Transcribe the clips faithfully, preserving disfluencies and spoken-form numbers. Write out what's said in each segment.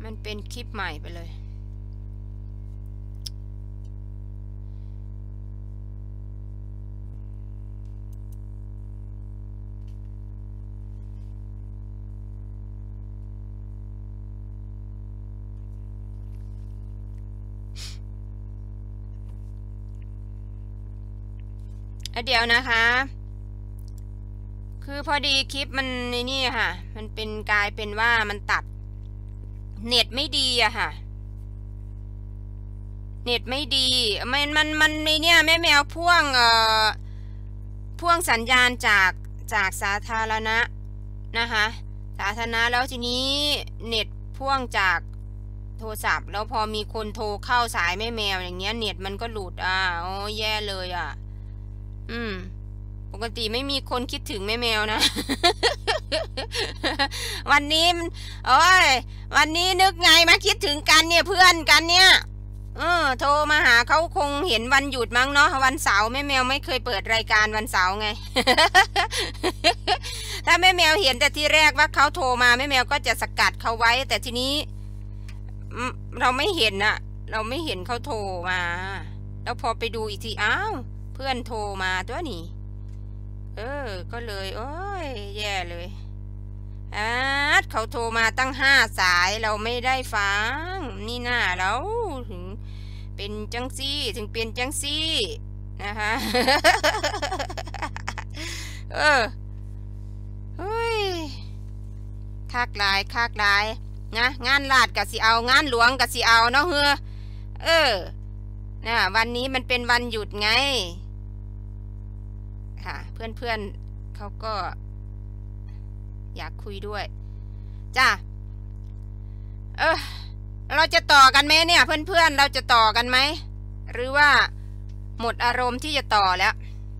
มันเป็นคลิปใหม่ไปเลยเดี๋ยวนะคะคือพอดีคลิปมันในนี่ค่ะมันเป็นกลายเป็นว่ามันตัดเน็ตไม่ดีอะค่ะเน็ตไม่ดีมันมันมันในเนี่ยแม่แมวพ่วงเอ่อพ่วงสัญญาณจากจากสาธารณะนะคะสาธารณะแล้วทีนี้เน็ตพ่วงจากโทรศัพท์แล้วพอมีคนโทรเข้าสายแม่แมวอย่างเงี้ยเน็ตมันก็หลุดอ่ะโอ้แย่เลยอ่ะอืมปกติไม่มีคนคิดถึงแม่แมวนะ วันนี้โอ้ยวันนี้นึกไงมาคิดถึงกันเนี่ยเพื่อนกันเนี่ยเออโทรมาหาเขาคงเห็นวันหยุดมั้งเนาะวันเสาร์แม่แมวไม่เคยเปิดรายการวันเสาร์ไง ถ้าแม่แมวเห็นแต่ที่แรกว่าเขาโทรมาแม่แมวก็จะสกัดเขาไว้แต่ทีนี้เราไม่เห็นอะเราไม่เห็นเขาโทรมาแล้วพอไปดูอีกทีอ้าวเพื่อนโทรมาตัวนี้เออก็เลยโอ้ยแย่เลยอาเขาโทรมาตั้งห้าสายเราไม่ได้ฟังนี่น่าเราถึงเป็นจังซี่ถึงเป็นจังซี่นะคะ เออเฮ้ยคากลายคากลายนะงานลาดกะสิเอางานหลวงกะสิเอาเนาะเฮ้อเออนะวันนี้มันเป็นวันหยุดไงค่ะเพื่อนๆเขาก็อยากคุยด้วยจ้าเออเราจะต่อกันไหมเนี่ยเพื่อนๆเราจะต่อกันไหมหรือว่าหมดอารมณ์ที่จะต่อแล้ว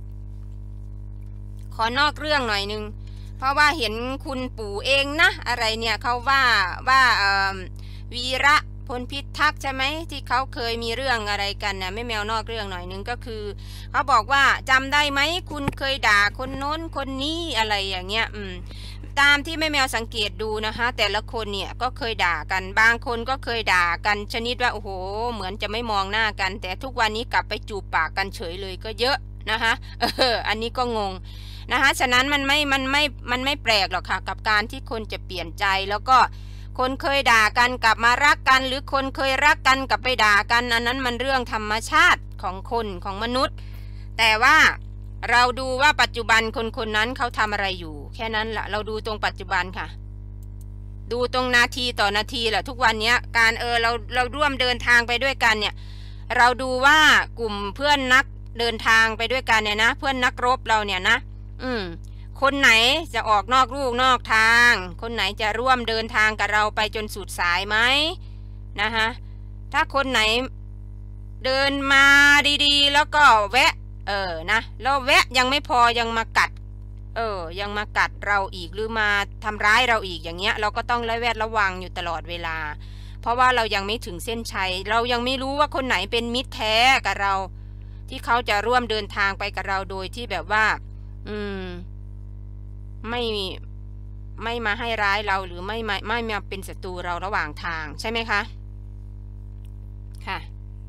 ขอนอกเรื่องหน่อยนึงเพราะว่าเห็นคุณปู่เองนะอะไรเนี่ยเขาว่าว่าเอ่อวีระพลพิทักษ์ใช่ไหมที่เขาเคยมีเรื่องอะไรกันนะไม่แมวนอกเรื่องหน่อยนึงก็คือเขาบอกว่าจำได้ไหมคุณเคยด่าคนโน้นคนนี้อะไรอย่างเงี้ยอืมตามที่แม่แมวสังเกตดูนะคะแต่ละคนเนี่ยก็เคยด่ากันบางคนก็เคยด่ากันชนิดว่าโอ้โหเหมือนจะไม่มองหน้ากันแต่ทุกวันนี้กลับไปจูบปากกันเฉยเลยก็เยอะนะคะเอออันนี้ก็งงนะคะฉะนั้นมันไม่มันไม่มันไม่แปลกหรอกค่ะกับการที่คนจะเปลี่ยนใจแล้วก็คนเคยด่ากันกลับมารักกันหรือคนเคยรักกันกลับไปด่ากันอันนั้นมันเรื่องธรรมชาติของคนของมนุษย์แต่ว่าเราดูว่าปัจจุบันคนคนนั้นเขาทำอะไรอยู่แค่นั้นแหละเราดูตรงปัจจุบันค่ะดูตรงนาทีต่อนาทีแหละทุกวันนี้การเออเราเราร่วมเดินทางไปด้วยกันเนี่ยเราดูว่ากลุ่มเพื่อนนักเดินทางไปด้วยกันเนี่ยนะเพื่อนนักรบเราเนี่ยนะอืมคนไหนจะออกนอกลูกนอกทางคนไหนจะร่วมเดินทางกับเราไปจนสุดสายไหมนะคะถ้าคนไหนเดินมาดีๆแล้วก็แวะเออนะแล้วแวะยังไม่พอยังมากัดเออยังมากัดเราอีกหรือมาทำร้ายเราอีกอย่างเงี้ยเราก็ต้องระแวดระวังอยู่ตลอดเวลาเพราะว่าเรายังไม่ถึงเส้นชัยเรายังไม่รู้ว่าคนไหนเป็นมิตรแท้กับเราที่เขาจะร่วมเดินทางไปกับเราโดยที่แบบว่าอืมไม่ไม่มาให้ร้ายเราหรือไม่ไม่ไม่มาเป็นศัตรูเราระหว่างทางใช่ไหมคะค่ะ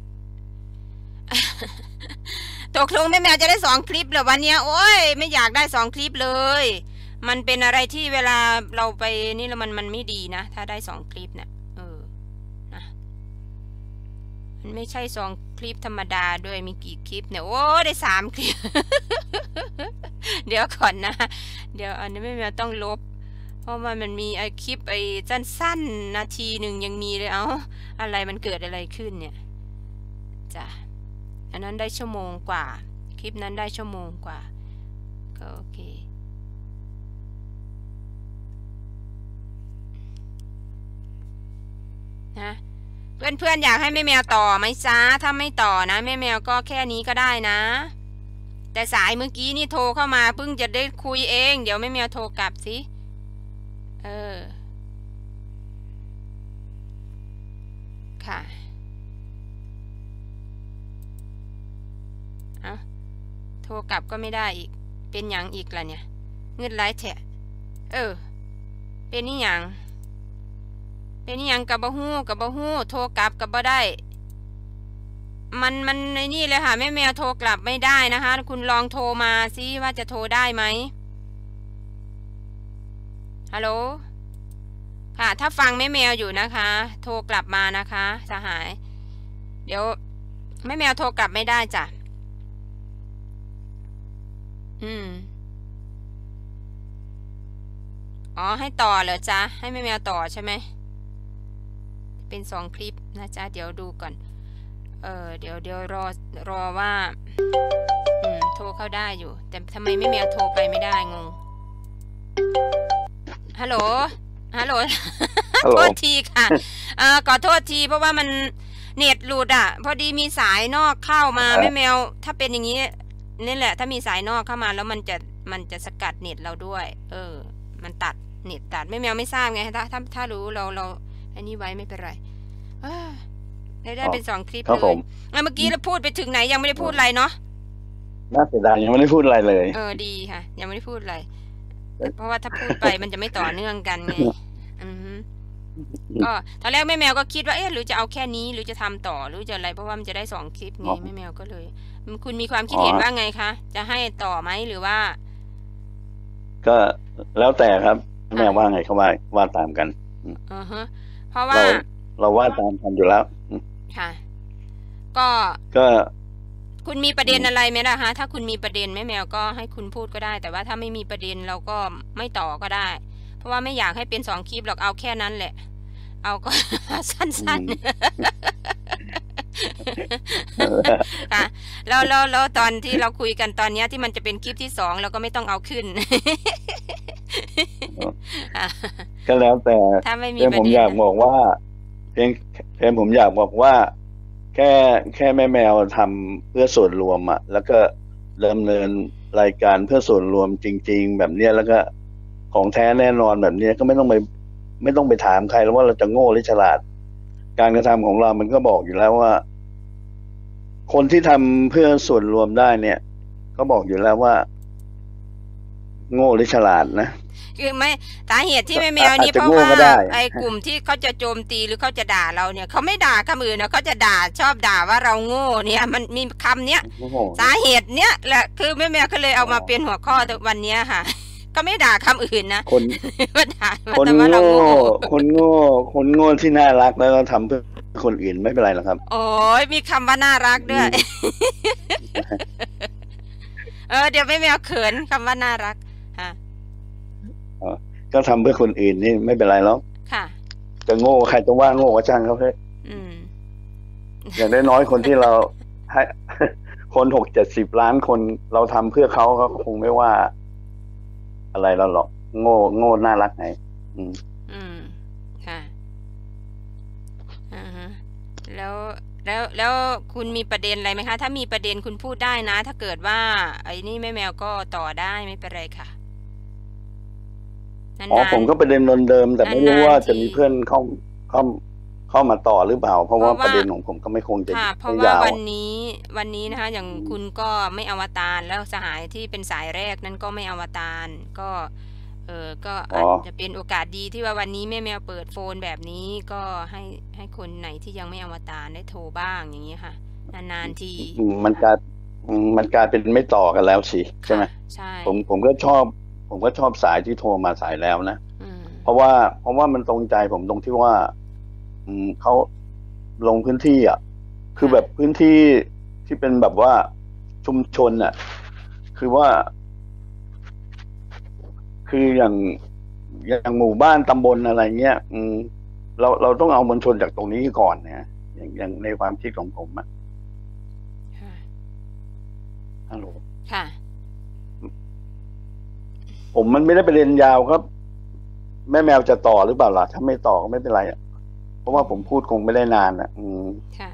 ตกลงแม่แมวจะได้สองคลิปเหรอวันนี้โอ้ยไม่อยากได้สองคลิปเลยมันเป็นอะไรที่เวลาเราไปนี่แล้วมันมันไม่ดีนะถ้าได้สองคลิปเนี่ยเออนะมันไม่ใช่สองคลิปธรรมดาด้วยมีกี่คลิปเนี่ยโอ้ได้สามคลิป เดี๋ยวก่อนนะเดี๋ยวอันนี้แม่แมวต้องลบเพราะว่ามันมีไอคลิปไอสั้นๆนาทีหนึ่งยังมีเลยเอ้าอะไรมันเกิดอะไรขึ้นเนี่ยจ้ะอันนั้นได้ชั่วโมงกว่าคลิปนั้นได้ชั่วโมงกว่าก็โอเคนะเพื่อนๆอยากให้แม่แมวต่อไหมจ้าถ้าไม่ต่อนะแม่แมวก็แค่นี้ก็ได้นะแต่สายเมื่อกี้นี่โทรเข้ามาเพิ่งจะได้คุยเองเดี๋ยวแม่แมวโทรกลับสิเออค่ะเอาโทรกลับก็ไม่ได้อีกเป็นหยังอีกล่ะเนี่ยเงินไลท์แทะเออเป็นนี่หยังเป็นอหยังกับบ่ฮู้กับบ่ฮู้โทรกลับกับบ่ได้มันมันในนี่เลยค่ะแม่แมวโทรกลับไม่ได้นะคะคุณลองโทรมาซิว่าจะโทรได้ไหมฮัลโหลค่ะถ้าฟังแม่แมวอยู่นะคะโทรกลับมานะคะสหายเดี๋ยวแม่แมวโทรกลับไม่ได้จ้ะอืมอ๋อให้ต่อเหรอจ๊ะให้แม่แมวต่อใช่ไหมเป็นสองคลิปนะจ๊ะเดี๋ยวดูก่อนเออเดี๋ยวเดี๋ยวรอรอว่าอืมโทรเข้าได้อยู่แต่ทำไมแม่แมวโทรไปไม่ได้งงฮัลโหลฮัลโหลโทษทีค่ะเออขอโทษทีเพราะว่ามันเน็ตหลุดอ่ะพอดีมีสายนอกเข้ามาแม่แมวถ้าเป็นอย่างนี้นี่แหละถ้ามีสายนอกเข้ามาแล้วมันจะมันจะสกัดเน็ตเราด้วยเออมันตัดเน็ตตัดแม่แมวไม่ทราบไงถ้าถ้าถ้ารู้เราเราอันนี้ไว้ไม่เป็นไรได้ได้เป็นสองคลิปเลยเมื่อกี้เราพูดไปถึงไหนยังไม่ได้พูดอะไรเนาะน่าเสียดายยังไม่ได้พูดอะไรเลยเออดีค่ะยังไม่ได้พูดอะไรเพราะว่าถ้าพูดไปมันจะไม่ต่อเนื่องกันไงอือก็ตอนแรกแม่แมวก็คิดว่าเอ๊ะหรือจะเอาแค่นี้หรือจะทำต่อหรือจะอะไรเพราะว่ามันจะได้สองคลิปไงแม่แมวก็เลยคุณมีความคิดเห็นว่าไงคะจะให้ต่อไหมหรือว่าก็แล้วแต่ครับแม่ว่าไงเขาว่าว่าตามกันอือฮะเพราะว่าเราว่าตามกันอยู่แล้วค่ะก็ก็คุณมีประเด็นอะไรไหมล่ะคะถ้าคุณมีประเด็นแม่แมวก็ให้คุณพูดก็ได้แต่ว่าถ้าไม่มีประเด็นเราก็ไม่ต่อก็ได้เพราะว่าไม่อยากให้เป็นสองคลิปหรอกเอาแค่นั้นแหละเอาก็สั้นๆค่ะแล้วแล้วแล้วตอนที่เราคุยกันตอนนี้ที่มันจะเป็นคลิปที่สองเราก็ไม่ต้องเอาขึ้นก็แล้วแต่ถ้าไม่มีประเด็นผมอยากบอกว่าเพียงเพียงผมอยากบอกว่าแค่แค่แม่แมวทำเพื่อส่วนรวมอ่ะแล้วก็ดำเนินรายการเพื่อส่วนรวมจริงๆแบบนี้แล้วก็ของแท้แน่นอนแบบนี้ก็ไม่ต้องไปไม่ต้องไปถามใครแล้วว่าเราจะโง่หรือฉลาดการกระทำของเรามันก็บอกอยู่แล้วว่าคนที่ทำเพื่อส่วนรวมได้เนี่ยก็บอกอยู่แล้วว่าโง่หรือฉลาดนะคือไม่สาเหตุที่แม่แมวนี่เพราะว่าไอ้กลุ่มที่เขาจะโจมตีหรือเขาจะด่าเราเนี่ยเขาไม่ด่าคำอื่นนะเขาจะด่าชอบด่าว่าเราโง่เนี่ยมันมีคำเนี้ยสาเหตุเนี้ยแหละคือแม่แมวก็เลยเอามาเป็นหัวข้อวันนี้ค่ะก็ไม่ด่าคำอื่นนะคนคนโง่คนโง่คนโง่ที่น่ารักแล้วเราทำเพื่อคนอื่นไม่เป็นไรหรอกครับโอ้ยมีคำว่าน่ารักด้วยเออเดี๋ยวแม่แมวเขินคำว่าน่ารักฮะก็ทำเพื่อคนอื่นนี่ไม่เป็นไรแล้วค่ะจะโง่ใครจะว่าโง่ก็ช่างเขาเถอะอย่างน้อยคนที่เราให้คนหกเจ็ดสิบล้านคนเราทำเพื่อเขาเขาคงไม่ว่าอะไรเราหรอกโง่โง่น่ารักไงอืมอืมค่ะอ่าฮะแล้วแล้วแล้วคุณมีประเด็นอะไรไหมคะถ้ามีประเด็นคุณพูดได้นะถ้าเกิดว่าไอ้นี่แม่แมวก็ต่อได้ไม่เป็นไรค่ะอ๋อผมก็ประเด็นเดิมแต่ไม่รู้ว่าจะมีเพื่อนเข้าเข้าเข้ามาต่อหรือเปล่าเพราะว่าประเด็นของผมก็ไม่คงจะเพราะว่าวันนี้วันนี้นะคะอย่างคุณก็ไม่อวตารแล้วสหายที่เป็นสายแรกนั้นก็ไม่อวตารก็เออก็อาจจะเป็นโอกาสดีที่ว่าวันนี้แม่แมวเปิดโฟนแบบนี้ก็ให้ให้คนไหนที่ยังไม่อวตารได้โทรบ้างอย่างนี้ค่ะนานๆทีมันกลายมันกลายเป็นไม่ต่อกันแล้วสิใช่ไหมใช่ผมผมก็ชอบผมก็ชอบสายที่โทรมาสายแล้วนะเพราะว่าเพราะว่ามันตรงใจผมตรงที่ว่าอืมเขาลงพื้นที่อ่ะคือแบบพื้นที่ที่เป็นแบบว่าชุมชนอ่ะคือว่าคืออย่างอย่างหมู่บ้านตำบลอะไรเงี้ยอืมเราเราต้องเอามวลชนจากตรงนี้ก่อนเนี่ยอย่างอย่างในความคิดของผมอ่ะฮัลโหลค่ะผมมันไม่ได้ไปเรียนยาวครับแม่แมวจะต่อหรือเปล่าล่ะถ้าไม่ต่อก็ไม่เป็นไรอ่ะเพราะว่าผมพูดคงไม่ได้นานอ่ะอืมค่ะ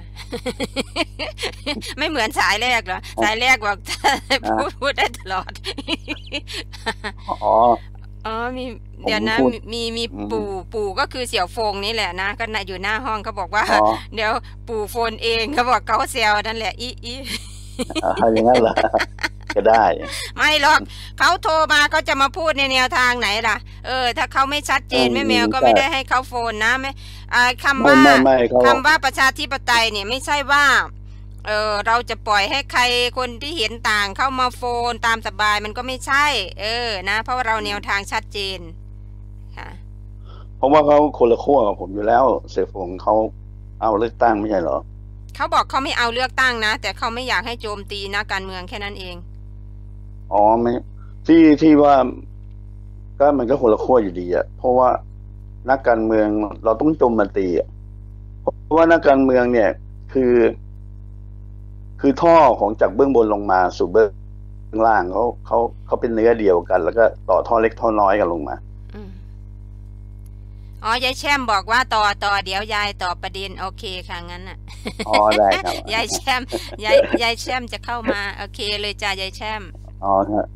ไม่เหมือนสายแรกเหรอสายแรกบอกพูดพูดได้ตลอดอ๋ออ๋อมีเดี๋ยวนะมีมีปู่ปู่ก็คือเสี่ยวฟงนี่แหละนะก็อยู่หน้าห้องเขาบอกว่าเดี๋ยวปู่โฟนเองเขาบอกเขาแซวนั่นแหละอีอีอย่างนั้นเหรอก็ได้ไม่หรอกเขาโทรมาเขาจะมาพูดในแนวทางไหนล่ะเออถ้าเขาไม่ชัดเจนแม่แมวก็ไม่ได้ให้เขาโฟนนะไม่อ่าคำว่าคำว่าประชาธิปไตยเนี่ยไม่ใช่ว่าเออเราจะปล่อยให้ใครคนที่เห็นต่างเข้ามาโฟนตามสบายมันก็ไม่ใช่ เออนะเพราะว่าเราแนวทางชัดเจนค่ะเพราะว่าเขาคนละขั้วกับผมอยู่แล้วเสฟงเขาเอาเลือกตั้งไม่ใช่เหรอเขาบอกเขาไม่เอาเลือกตั้งนะแต่เขาไม่อยากให้โจมตีนักการเมืองแค่นั้นเองอ๋อไม่ที่ที่ว่าก็มันก็คนละขั้วอยู่ดีอ่ะเพราะว่านักการเมืองเราต้องโจมตีอ่ะเพราะว่านักการเมืองเนี่ยคือ คือท่อของจากเบื้องบนลงมาสู่เบื้องล่างเขาเขาเขาเป็นเนื้อเดียวกัน แล้วก็ต่อท่อเล็กท่อน้อยกันลงมาอ๋อยายแช่มบอกว่าต่อต่อเดี๋ยวยายต่อประเด็นโอเคค่ะงั้นน่ะอ๋อได้ครับยายแช่มยายยายแช่มจะเข้ามาโอเคเลยจ้ายายแช่มอ๋อครับ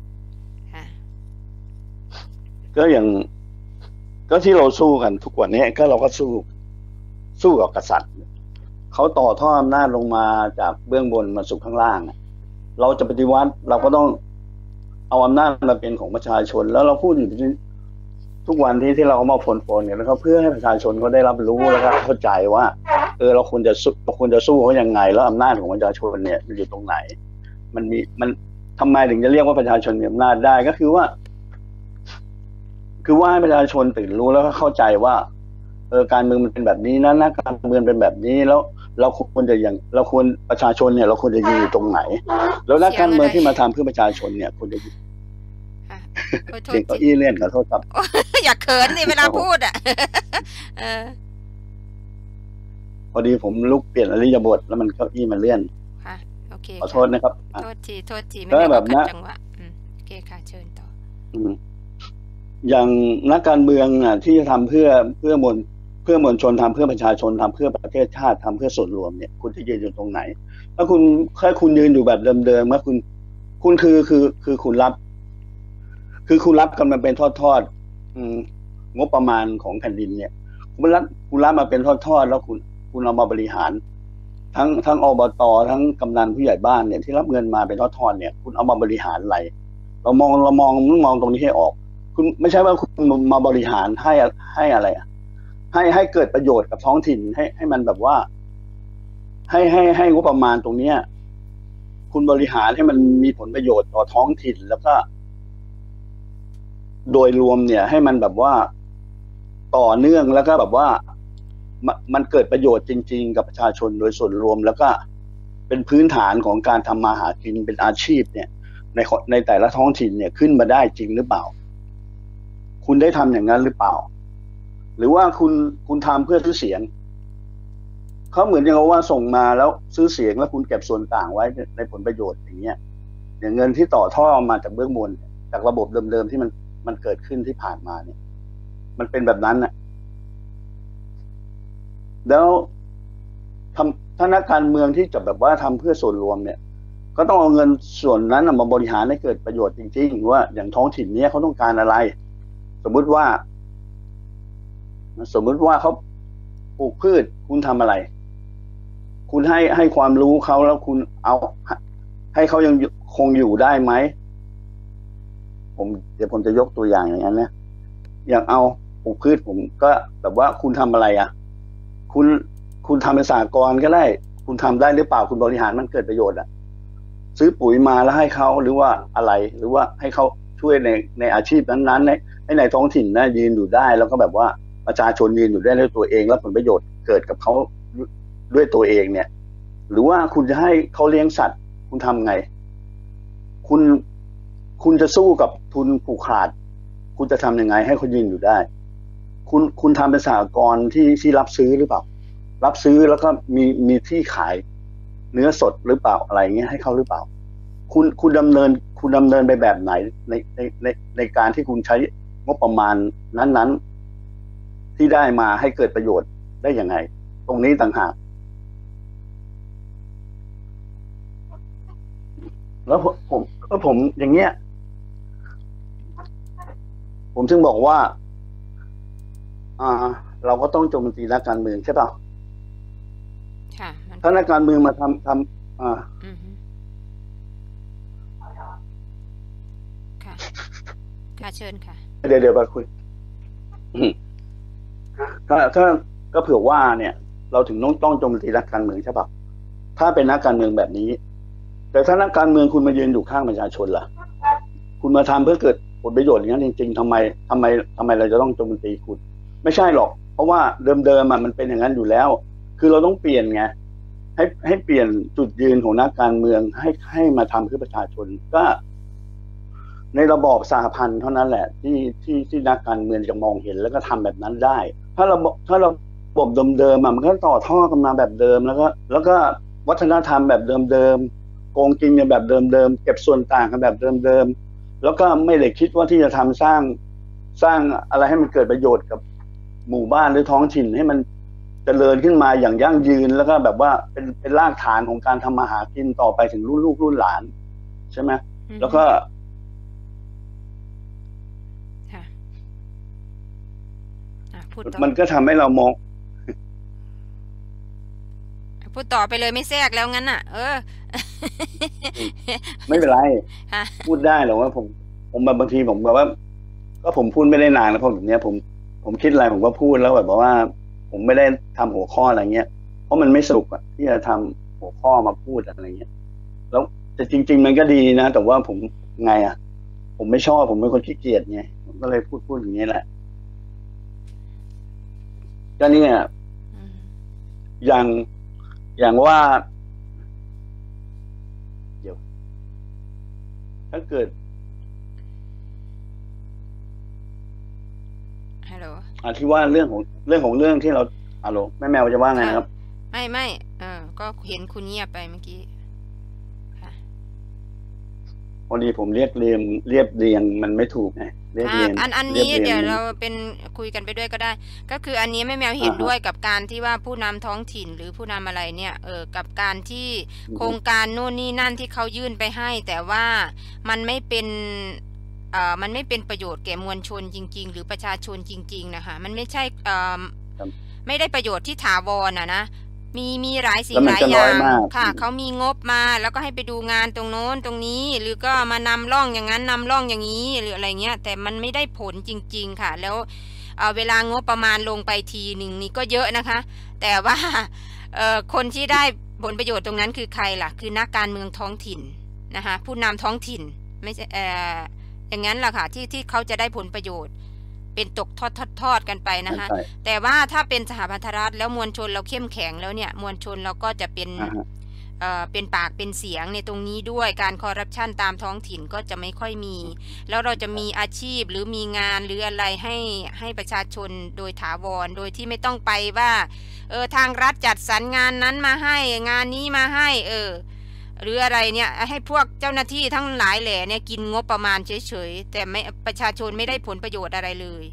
ก็อย่างก็ที่เราสู้กันทุกวันนี้ก็เราก็สู้สู้กับกษัตริย์เขาต่อท่ออำนาจลงมาจากเบื้องบนมาสู่ข้างล่างเราจะปฏิวัติเราก็ต้องเอาอำนาจมาเป็นของประชาชนแล้วเราพูดอยู่ทุกวันที่ที่เราเอามาฝนฝนเนี่ยแล้วก็เพื่อให้ประชาชนเขาได้รับรู้แล้วก็เข้าใจว่าเออเราควรจะเราควรจะสู้เขายังไงแล้วอำนาจของประชาชนเนี่ยมันอยู่ตรงไหนมันมีมันทำไมถึงจะเรียกว่าประชาชนมีอำนาจได้ก็คือว่าคือว่าให้ประชาชนตื่นรู้แล้วก็เข้าใจว่าเออการเมืองมันเป็นแบบนี้นะนักการเมืองเป็นแบบนี้แล้วเราควรจะอย่างเราควรประชาชนเนี่ยเราควรจะยืนอยู่ตรงไหนแล้วนักการเมืองที่มาทำเพื่อประชาชนเนี่ยควรจะยืนเสียงเก้าอี้เลื่อนขอโทษครับอย่าเขินดิเวลาพูดอ่ะพอดีผมลุกเปลี่ยนอริยบทแล้วมันเก้าอี้มันเลื่อนค่ะโอเคขอโทษนะครับโทษทีโทษทีไม่ได้แบบนั้นจังหวะโอเคค่ะเชิญต่ออย่างนักการเมืองอ่ะที่จะทำเพื่อเพื่อมวลเพื่อมวลชนทำเพื่อประชาชนทำเพื่อประเทศชาติทำเพื่อส่วนรวมเนี่ยคุณจะยืนอยู่ตรงไหนถ้าคุณแค่คุณยืนอยู่แบบเดิมๆเมื่อคุณคุณคือคือคือคุณรับคือคุณรับกันมาเป็นทอดๆงบประมาณของแผ่นดินเนี่ยคุณรับคุณรับมาเป็นทอดๆแล้วคุณคุณเอามาบริหารทั้งทั้งอบต.ทั้งกำนันผู้ใหญ่บ้านเนี่ยที่รับเงินมาเป็นทอดๆเนี่ยคุณเอามาบริหารอะไรเรามองเรามองมองตรงนี้ให้ออกคุณไม่ใช่ว่าคุณมาบริหารให้ให้อะไรอ่ะให้ให้เกิดประโยชน์กับท้องถิ่นให้ให้มันแบบว่าให้ให้ให้งบประมาณตรงเนี้ยคุณบริหารให้มันมีผลประโยชน์ต่อท้องถิ่นแล้วก็โดยรวมเนี่ยให้มันแบบว่าต่อเนื่องแล้วก็แบบว่ามันเกิดประโยชน์จริงๆกับประชาชนโดยส่วนรวมแล้วก็เป็นพื้นฐานของการทำมาหากินเป็นอาชีพเนี่ยในในแต่ละท้องถิ่นเนี่ยขึ้นมาได้จริงหรือเปล่าคุณได้ทำอย่างนั้นหรือเปล่าหรือว่าคุณคุณทำเพื่อซื้อเสียงเขาเหมือนอย่างว่าส่งมาแล้วซื้อเสียงแล้วคุณเก็บส่วนต่างไว้ในผลประโยชน์อย่างเงี้ยอย่างเงินที่ต่อท่อมาจากเบื้องบนจากระบบเดิมๆที่มันมันเกิดขึ้นที่ผ่านมาเนี่ยมันเป็นแบบนั้นน่ะแล้วทำถ้านักการเมืองที่จะแบบว่าทำเพื่อส่วนรวมเนี่ยก็ต้องเอาเงินส่วนนั้นมาบริหารให้เกิดประโยชน์จริงๆว่าอย่างท้องถิ่นนี้เขาต้องการอะไรสมมุติว่าสมมุติว่าเขาปลูกพืชคุณทำอะไรคุณให้ให้ความรู้เขาแล้วคุณเอาให้เขายังคงอยู่ได้ไหมผมเดี๋ยวผมจะยกตัวอย่างอย่างนั้นนะอย่างเอาปลูกพืชผมก็แบบว่าคุณทำอะไรอ่ะคุณคุณทำเป็นสหกรณ์ก็ได้คุณทำได้หรือเปล่าคุณบริหารมันเกิดประโยชน์อ่ะซื้อปุ๋ยมาแล้วให้เขาหรือว่าอะไรหรือว่าให้เขาช่วยในในอาชีพนั้นๆในให้ในท้องถิ่นนะยืนอยู่ได้แล้วก็แบบว่าประชาชนยืนอยู่ได้ด้วยตัวเองแล้วผลประโยชน์เกิดกับเขาด้วยตัวเองเนี่ยหรือว่าคุณจะให้เขาเลี้ยงสัตว์คุณทำไงคุณคุณจะสู้กับทุนผูกขาดคุณจะทำยังไงให้เขายืนอยู่ได้คุณคุณทำเป็นสหกรณ์ที่ที่รับซื้อหรือเปล่ารับซื้อแล้วก็มีมีที่ขายเนื้อสดหรือเปล่าอะไรเงี้ยให้เขาหรือเปล่าคุณคุณดำเนินคุณดำเนินไปแบบไหนในในในในการที่คุณใช้งบประมาณนั้นๆที่ได้มาให้เกิดประโยชน์ได้ยังไงตรงนี้ต่างหากแล้วผมก็ผมอย่างเงี้ยผมจึงบอกว่าอ่าเราก็ต้องโจมตีนักการเมืองใช่ป่ะถ้านักการเมืองมาทำทำอ่าค่ะเชิญค่ะเดี๋ยวเดี๋ยวมาคุยถ้าถ้าก็เผื่อว่าเนี่ย เราถึงต้องต้องโจมตีนักการเมืองใช่ปะถ้าเป็นนักการเมืองแบบนี้ แต่ถ้านักการเมืองคุณมายืนอยู่ข้างประชาชนล่ะคุณมาทำเพื่อเกิดผลประโยชน์อย่างนั้นจริงๆทำไมทำไมทำไมเราจะต้องโจมตีคุณไม่ใช่หรอกเพราะว่าเดิมๆมันเป็นอย่างนั้นอยู่แล้วคือเราต้องเปลี่ยนไงให้ให้เปลี่ยนจุดยืนของนักการเมืองให้ให้มาทำเพื่อประชาชนก็ในระบอบสหพันธ์เท่านั้นแหละที่ที่ที่นักการเมืองจะมองเห็นแล้วก็ทำแบบนั้นได้ถ้าเราถ้าเราระบบเดิมๆมันก็ต่อท่อกันมาแบบเดิมแล้วก็แล้วก็วัฒนธรรมแบบเดิมๆโกงกินกันแบบเดิมๆเก็บส่วนต่างกันแบบเดิมๆแล้วก็ไม่ได้คิดว่าที่จะทำสร้างสร้างอะไรให้มันเกิดประโยชน์กับหมู่บ้านหรือท้องถิ่นให้มันเจริญขึ้นมาอย่างยั่งยืนแล้วก็แบบว่าเป็นเป็นรากฐานของการทำมาหากินต่อไปถึงรุ่นลูกรุ่นหลานใช่ไหมแล้วก็มันก็ทำให้เรามองพูดต่อไปเลยไม่แทรกแล้วงั้นอ่ะเออไม่เป็นไรพูดได้หรอกว่าผมผมแบบบางทีผมแบบว่าก็ผมพูดไม่ได้นานแล้วเพราะแบบนี้ผมผมคิดอะไรผมก็พูดแล้วแบบว่าผมไม่ได้ทำหัวข้ออะไรเงี้ยเพราะมันไม่สนุกอ่ะที่จะทำหัวข้อมาพูดอะไรเงี้ยแล้วแต่จริงๆมันก็ดีนะแต่ว่าผมไงอ่ะผมไม่ชอบผมเป็นคนขี้เกียจไงผมก็เลยพูดพูดอย่างนี้แหละก็เนี่ยอย่างอย่างว่าเดี๋ยวถ้าเกิดฮัลโหลอ่ะที่ว่าเรื่องของเรื่องของเรื่องที่เราฮัลโหลแม่แมวจะว่าไงนะครับไม่ไม่เออก็เห็นคุณเงียบไปเมื่อกี้ค่ะพอดีผมเรียกเรียงเรียบเรียงมันไม่ถูกไงเรียบเรียงอันอันนี้เดี๋ยวเราเป็นคุยกันไปด้วยก็ได้ก็คืออันนี้แม่แมวเห็นด้วยกับการที่ว่าผู้นำท้องถิ่นหรือผู้นำอะไรเนี่ยเออกับการที่โครงการโน่นนี่นั่นที่เขายื่นไปให้แต่ว่ามันไม่เป็นเอ่อมันไม่เป็นประโยชน์แก่มวลชนจริงๆหรือประชาชนจริงๆนะคะมันไม่ใช่เอ่อไม่ได้ประโยชน์ที่ถาวรอ่ะนะมีมีหลายสิ่งหลายอย่างค่ะเขามีงบมาแล้วก็ให้ไปดูงานตรงโน้นตรงนี้หรือก็มานำร่องอย่างนั้นนำร่องอย่างนี้หรืออะไรเงี้ยแต่มันไม่ได้ผลจริงๆค่ะแล้วเวลางบประมาณลงไปทีหนึ่งนี่ก็เยอะนะคะแต่ว่าคนที่ได้ผลประโยชน์ตรงนั้นคือใครล่ะคือนักการเมืองท้องถิ่นนะคะผู้นำท้องถิ่นไม่ใช่อย่างนั้นแหละค่ะที่ที่เขาจะได้ผลประโยชน์เป็นตกทอดทอดทอดกันไปนะคะแต่ว่าถ้าเป็นสหพันธรัฐแล้วมวลชนเราเข้มแข็งแล้วเนี่ยมวลชนเราก็จะเป็นเอ่อเป็นปากเป็นเสียงในตรงนี้ด้วยการคอร์รัปชันตามท้องถิ่นก็จะไม่ค่อยมีแล้วเราจะมีอาชีพหรือมีงานหรืออะไรให้ให้ประชาชนโดยถาวรโดยที่ไม่ต้องไปว่าเออทางรัฐจัดสรรงานนั้นมาให้งานนี้มาให้เออหรืออะไรเนี่ยให้พวกเจ้าหน้าที่ทั้งหลายแหล่เนี่ยกินงบประมาณเฉยๆแต่ไม่ประชาชนไม่ได้ผลประโยชน์อะไรเลย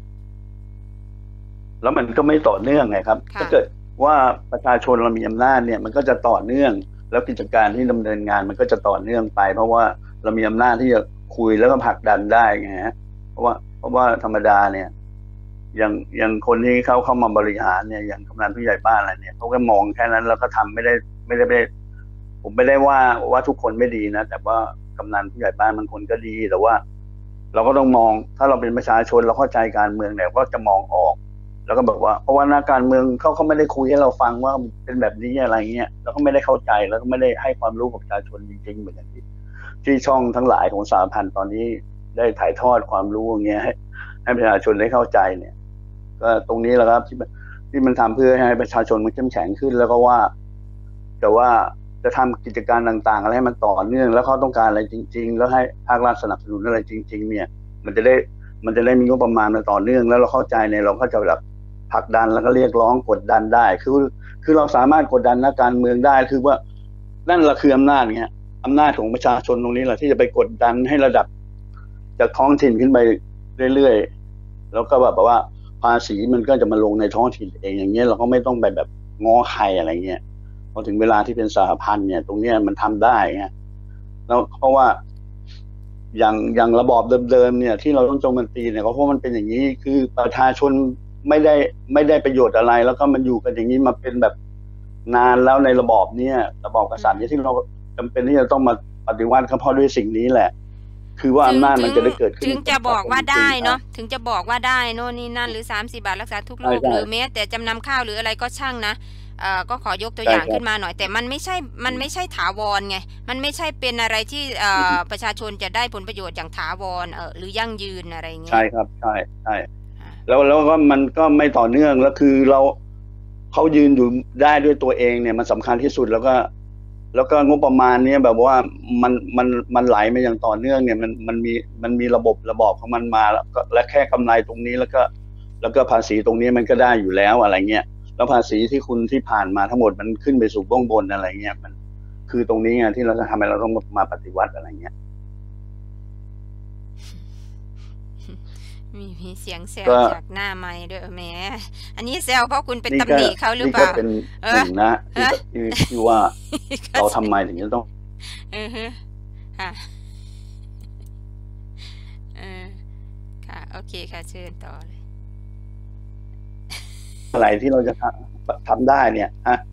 แล้วมันก็ไม่ต่อเนื่องไงครับถ้าเกิดว่าประชาชนเรามีอำนาจเนี่ยมันก็จะต่อเนื่องแล้วกิจการที่ดำเนินงานมันก็จะต่อเนื่องไปเพราะว่าเรามีอำนาจที่จะคุยแล้วก็ผลักดันได้ไงฮะเพราะว่าเพราะว่าธรรมดาเนี่ยอย่างอย่างคนที่เข้าเข้ามาบริหารเนี่ยอย่างกำนันผู้ใหญ่บ้านอะไรเนี่ยเขาก็มองแค่นั้นแล้วก็ทำไม่ได้ไม่ได้ไม่ผมไม่ได้ว่าว่าทุกคนไม่ดีนะแต่ว่ากำนันผู้ใหญ่บ้านบางคนก็ดีแต่ว่าเราก็ต้องมองถ้าเราเป็นประชาชนเราเข้าใจการเมืองเนี่ยก็จะมองออกแล้วก็บอกว่าเพราะว่านักการเมืองเขาเขาไม่ได้คุยให้เราฟังว่าเป็นแบบนี้อะไรเงี้ยแล้วก็ไม่ได้เข้าใจแล้วก็ไม่ได้ให้ความรู้กับประชาชนจริงๆเหมือนอย่างที่ที่ช่องทั้งหลายของสหพันธ์ตอนนี้ได้ถ่ายทอดความรู้อย่างเงี้ยให้ให้ประชาชนได้เข้าใจเนี่ยก็ตรงนี้แหละครับที่ที่มันทำเพื่อให้ประชาชนมันเข้มแข็งขึ้นแล้วก็ว่าแต่ว่าจะทำกิจการต่างๆอะไรให้มันต่อเนื่องแล้วเขาต้องการอะไรจริงๆแล้วให้ภาครัฐสนับสนุนอะไรจริงๆเนี่ยมันจะได้มันจะได้มีงบประมาณมาต่อเนื่องแล้วเราเข้าใจเนี่ยเราก็จะแบบผลักดันแล้วก็เรียกร้องกดดันได้คือคือเราสามารถกดดันนักการเมืองได้คือว่านั่นแหละคืออำนาจเนี่ยอำนาจของประชาชนตรงนี้แหละที่จะไปกดดันให้ระดับจากท้องถิ่นขึ้นไปเรื่อยๆแล้วก็แบบว่าภาษีมันก็จะมาลงในท้องถิ่นเองอย่างเงี้ยเราก็ไม่ต้องไปแบบง้อใครอะไรเงี้ยพอถึงเวลาที่เป็นสหพันธ์เนี่ยตรงเนี้ยมันทำได้ไงแล้วเพราะว่าอย่างอย่างระบอบเดิมๆเนี่ยที่เราต้องโจมตีเนี่ยเพราะมันเป็นอย่างนี้คือประชาชนไม่ได้ไม่ได้ประโยชน์อะไรแล้วก็มันอยู่กันอย่างนี้มาเป็นแบบนานแล้วในระบอบเนี้ยระบอบกษัตริย์เนี่ยที่เราจำเป็นที่จะต้องมาปฏิวัติก็เพราะด้วยสิ่งนี้แหละคือว่าอำนาจมันจะได้เกิดขึ้นถึงจะบอกว่าได้เนาะถึงจะบอกว่าได้โน่นนี่นั่นหรือสามสิบบาทรักษาทุกโรคหรือแม้แต่จำนำข้าวหรืออะไรก็ช่างนะเอ่อก็ขอยกตัวอย่างขึ้นมาหน่อยแต่มันไม่ใช่มันไม่ใช่ถาวรไงมันไม่ใช่เป็นอะไรที่เอ่อประชาชนจะได้ผลประโยชน์อย่างถาวรเออหรือยั่งยืนอะไรเงี้ยใช่ครับใช่ใช่แล้วแล้วก็มันก็ไม่ต่อเนื่องแล้วคือเราเขายืนอยู่ได้ด้วยตัวเองเนี่ยมันสำคัญที่สุดแล้วก็แล้วก็งบประมาณเนี้ยแบบว่ามันมันมันไหลมาอย่างต่อเนื่องเนี่ยมันมันมีมันมีระบบระบอบของมันมาแล้วก็และแค่กำไรตรงนี้แล้วก็แล้วก็ภาษีตรงนี้มันก็ได้อยู่แล้วอะไรเงี้ยแล้วภาษีที่คุณที่ผ่านมาทั้งหมดมันขึ้นไปสู่เบื้องบนอะไรเงี้ยมันคือตรงนี้ไงที่เราจะทำให้เราต้องมาปฏิวัติอะไรเงี้ยมีมีเสียงแซวจากหน้าไมค์ด้วยแหมอันนี้แซวเพราะคุณเป็นตำหนิเขาหรือเปล่านี่ก็เป็นหนึ่งนะที่ที่ว่าเราทำไมถึงจะต้องเออค่ะเออค่ะโอเคค่ะเชิญต่อเลยอะไรที่เราจะทำได้เนี่ยฮะ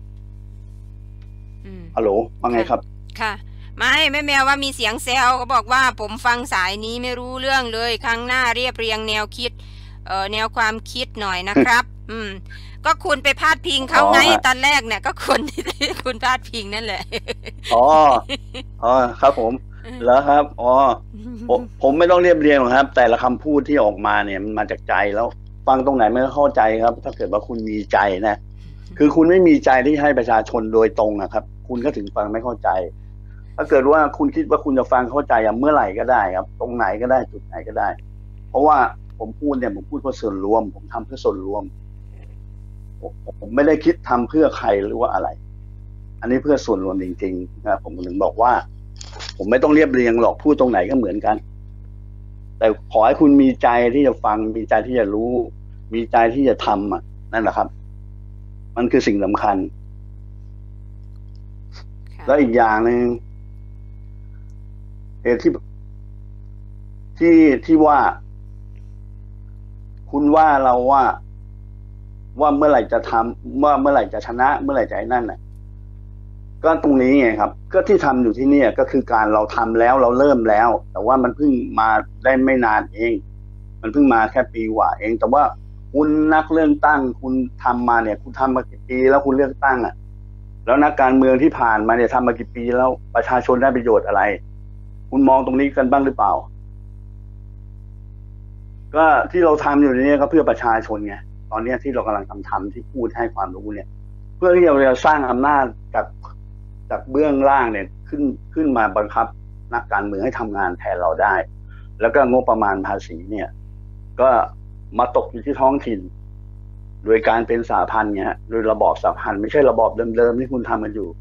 ฮัลโหลว่าไงครับค่ะไม่แม่แมวว่ามีเสียงแซวเขาบอกว่าผมฟังสายนี้ไม่รู้เรื่องเลยครั้งหน้าเรียบเรียงแนวคิดเอ่อแนวความคิดหน่อยนะครับอืมก็คุณไปพาดพิงเขาไงตอนแรกเนี่ยก็คนที่คุณพาดพิงนั่นแหละอ๋ออ๋อครับผมแล้วครับอ๋อผมผมไม่ต้องเรียบเรียงหรอกครับแต่ละคำพูดที่ออกมาเนี่ยมันมาจากใจแล้วฟังตรงไหนไม่เข้าใจครับถ้าเกิดว่าคุณมีใจนะคือคุณไม่มีใจที่ให้ประชาชนโดยตรงนะครับคุณก็ถึงฟังไม่เข้าใจถ้าเกิดว่าคุณคิดว่าคุณจะฟังเข้าใจเมื่อไหร่ก็ได้ครับตรงไหนก็ได้จุดไหนก็ได้เพราะว่าผมพูดเนี่ยผมพูดเพื่อส่วนรวมผมทำเพื่อส่วนรวมผมไม่ได้คิดทำเพื่อใครหรือว่าอะไรอันนี้เพื่อส่วนรวมจริงๆนะผมถึงบอกว่าผมไม่ต้องเรียบเรียงหรอกพูดตรงไหนก็เหมือนกันแต่ขอให้คุณมีใจที่จะฟังมีใจที่จะรู้มีใจที่จะทำอ่ะนั่นแหละครับมันคือสิ่งสำคัญแล้วอีกอย่างหนึ่งเหตุที่ที่ที่ว่าคุณว่าเราว่าว่าเมื่อไหร่จะทำว่าเมื่อไหร่จะชนะเมื่อไหร่จะไอ้นั่นน่ะก็ตรงนี้ไงครับก็ที่ทำอยู่ที่นี่ก็คือการเราทำแล้วเราเริ่มแล้วแต่ว่ามันเพิ่งมาได้ไม่นานเองมันเพิ่งมาแค่ปีกว่าเองแต่ว่าคุณนักเลือกตั้งคุณทำมาเนี่ยคุณทำมากี่ปีแล้วคุณเลือกตั้งอ่ะแล้วนักการเมืองที่ผ่านมาเนี่ยทำมากี่ปีแล้วประชาชนได้ประโยชน์อะไรคุณมองตรงนี้กันบ้างหรือเปล่าก็ที่เราทำอยู่นี่ก็เพื่อประชาชนไงตอนนี้ที่เรากำลังทำทำที่พูดให้ความรู้เนี่ยเพื่อที่เราจะสร้างอำนาจจากจากเบื้องล่างเนี่ยขึ้นขึ้นมาบังคับนักการเมืองให้ทำงานแทนเราได้แล้วก็งบประมาณภาษีเนี่ยก็มาตกอยู่ที่ท้องถิ่นโดยการเป็นสหพันธ์เนี่ยโดยระบอบสหพันธ์ไม่ใช่ระบอบเดิมๆที่คุณทำกันอยู่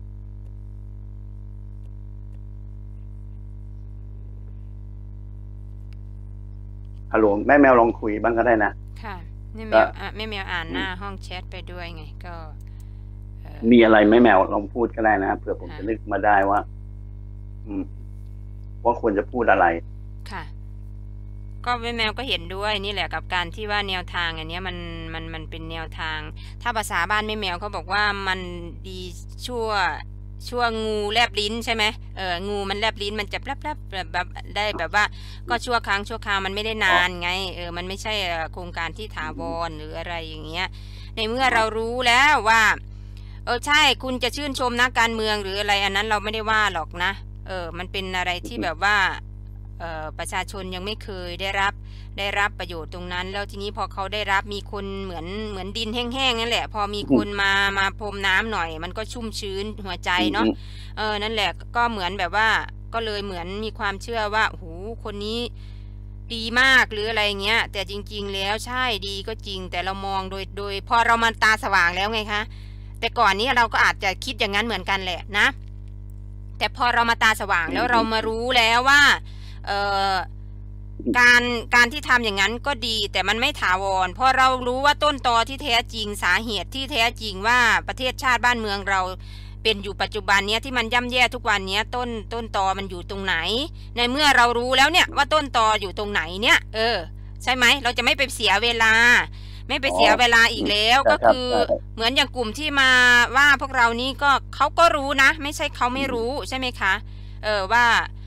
ฮัลโหลแม่แมวลองคุยบ้างก็ได้นะค่ะแม่แมวอ่ะแม่แมวอ่านหน้าห้องแชทไปด้วยไงก็มีอะไรแม่แมวลองพูดก็ได้นะเผื่อผมจะนึกมาได้ว่าอืมว่าควรจะพูดอะไรค่ะก็แม่แมวก็เห็นด้วยนี่แหละกับการที่ว่าแนวทางอันนี้มันมันมันเป็นแนวทางถ้าภาษาบ้านแม่แมวเขาบอกว่ามันดีชั่วชั่วงูแลบลิ้นใช่ไหมเอองูมันแลบลิ้นมันจะแลบแลบแบบได้แบบว่าก็ชั่วครั้งชั่วคราวมันไม่ได้นานไงเออมันไม่ใช่โครงการที่ถาวรหรืออะไรอย่างเงี้ยในเมื่อเรารู้แล้วว่าเออใช่คุณจะชื่นชมนักการเมืองหรืออะไรอันนั้นเราไม่ได้ว่าหรอกนะเออมันเป็นอะไรที่แบบว่าเออประชาชนยังไม่เคยได้รับได้รับประโยชน์ตรงนั้นแล้วทีนี้พอเขาได้รับมีคนเหมือนเหมือนดินแห้งๆนั่นแหละพอมีคนมามาพรมน้ำหน่อยมันก็ชุ่มชื้นหัวใจเนาะเออนั่นแหละก็เหมือนแบบว่าก็เลยเหมือนมีความเชื่อว่าโหคนนี้ดีมากหรืออะไรเงี้ยแต่จริงๆแล้วใช่ดีก็จริงแต่เรามองโดยโดยพอเรามันตาสว่างแล้วไงคะแต่ก่อนนี้เราก็อาจจะคิดอย่างนั้นเหมือนกันแหละนะแต่พอเรามาตาสว่างแล้วเรามารู้แล้วว่าเอ่อการการที่ทำอย่างนั้นก็ดีแต่มันไม่ถาวรเพราะเรารู้ว่าต้นตอที่แท้จริงสาเหตุที่แท้จริงว่าประเทศชาติบ้านเมืองเราเป็นอยู่ปัจจุบันเนี้ยที่มันย่ำแย่ทุกวันเนี้ยต้นต้นตอมันอยู่ตรงไหนในเมื่อเรารู้แล้วเนี่ยว่าต้นตออยู่ตรงไหนเนี่ยเออใช่ไหมเราจะไม่ไปเสียเวลาไม่ไปเสียเวลาอีกแล้วก็คือเหมือนอย่างกลุ่มที่มาว่าพวกเรานี้ก็เขาก็รู้นะไม่ใช่เขาไม่รู้ใช่ไหมคะเออว่า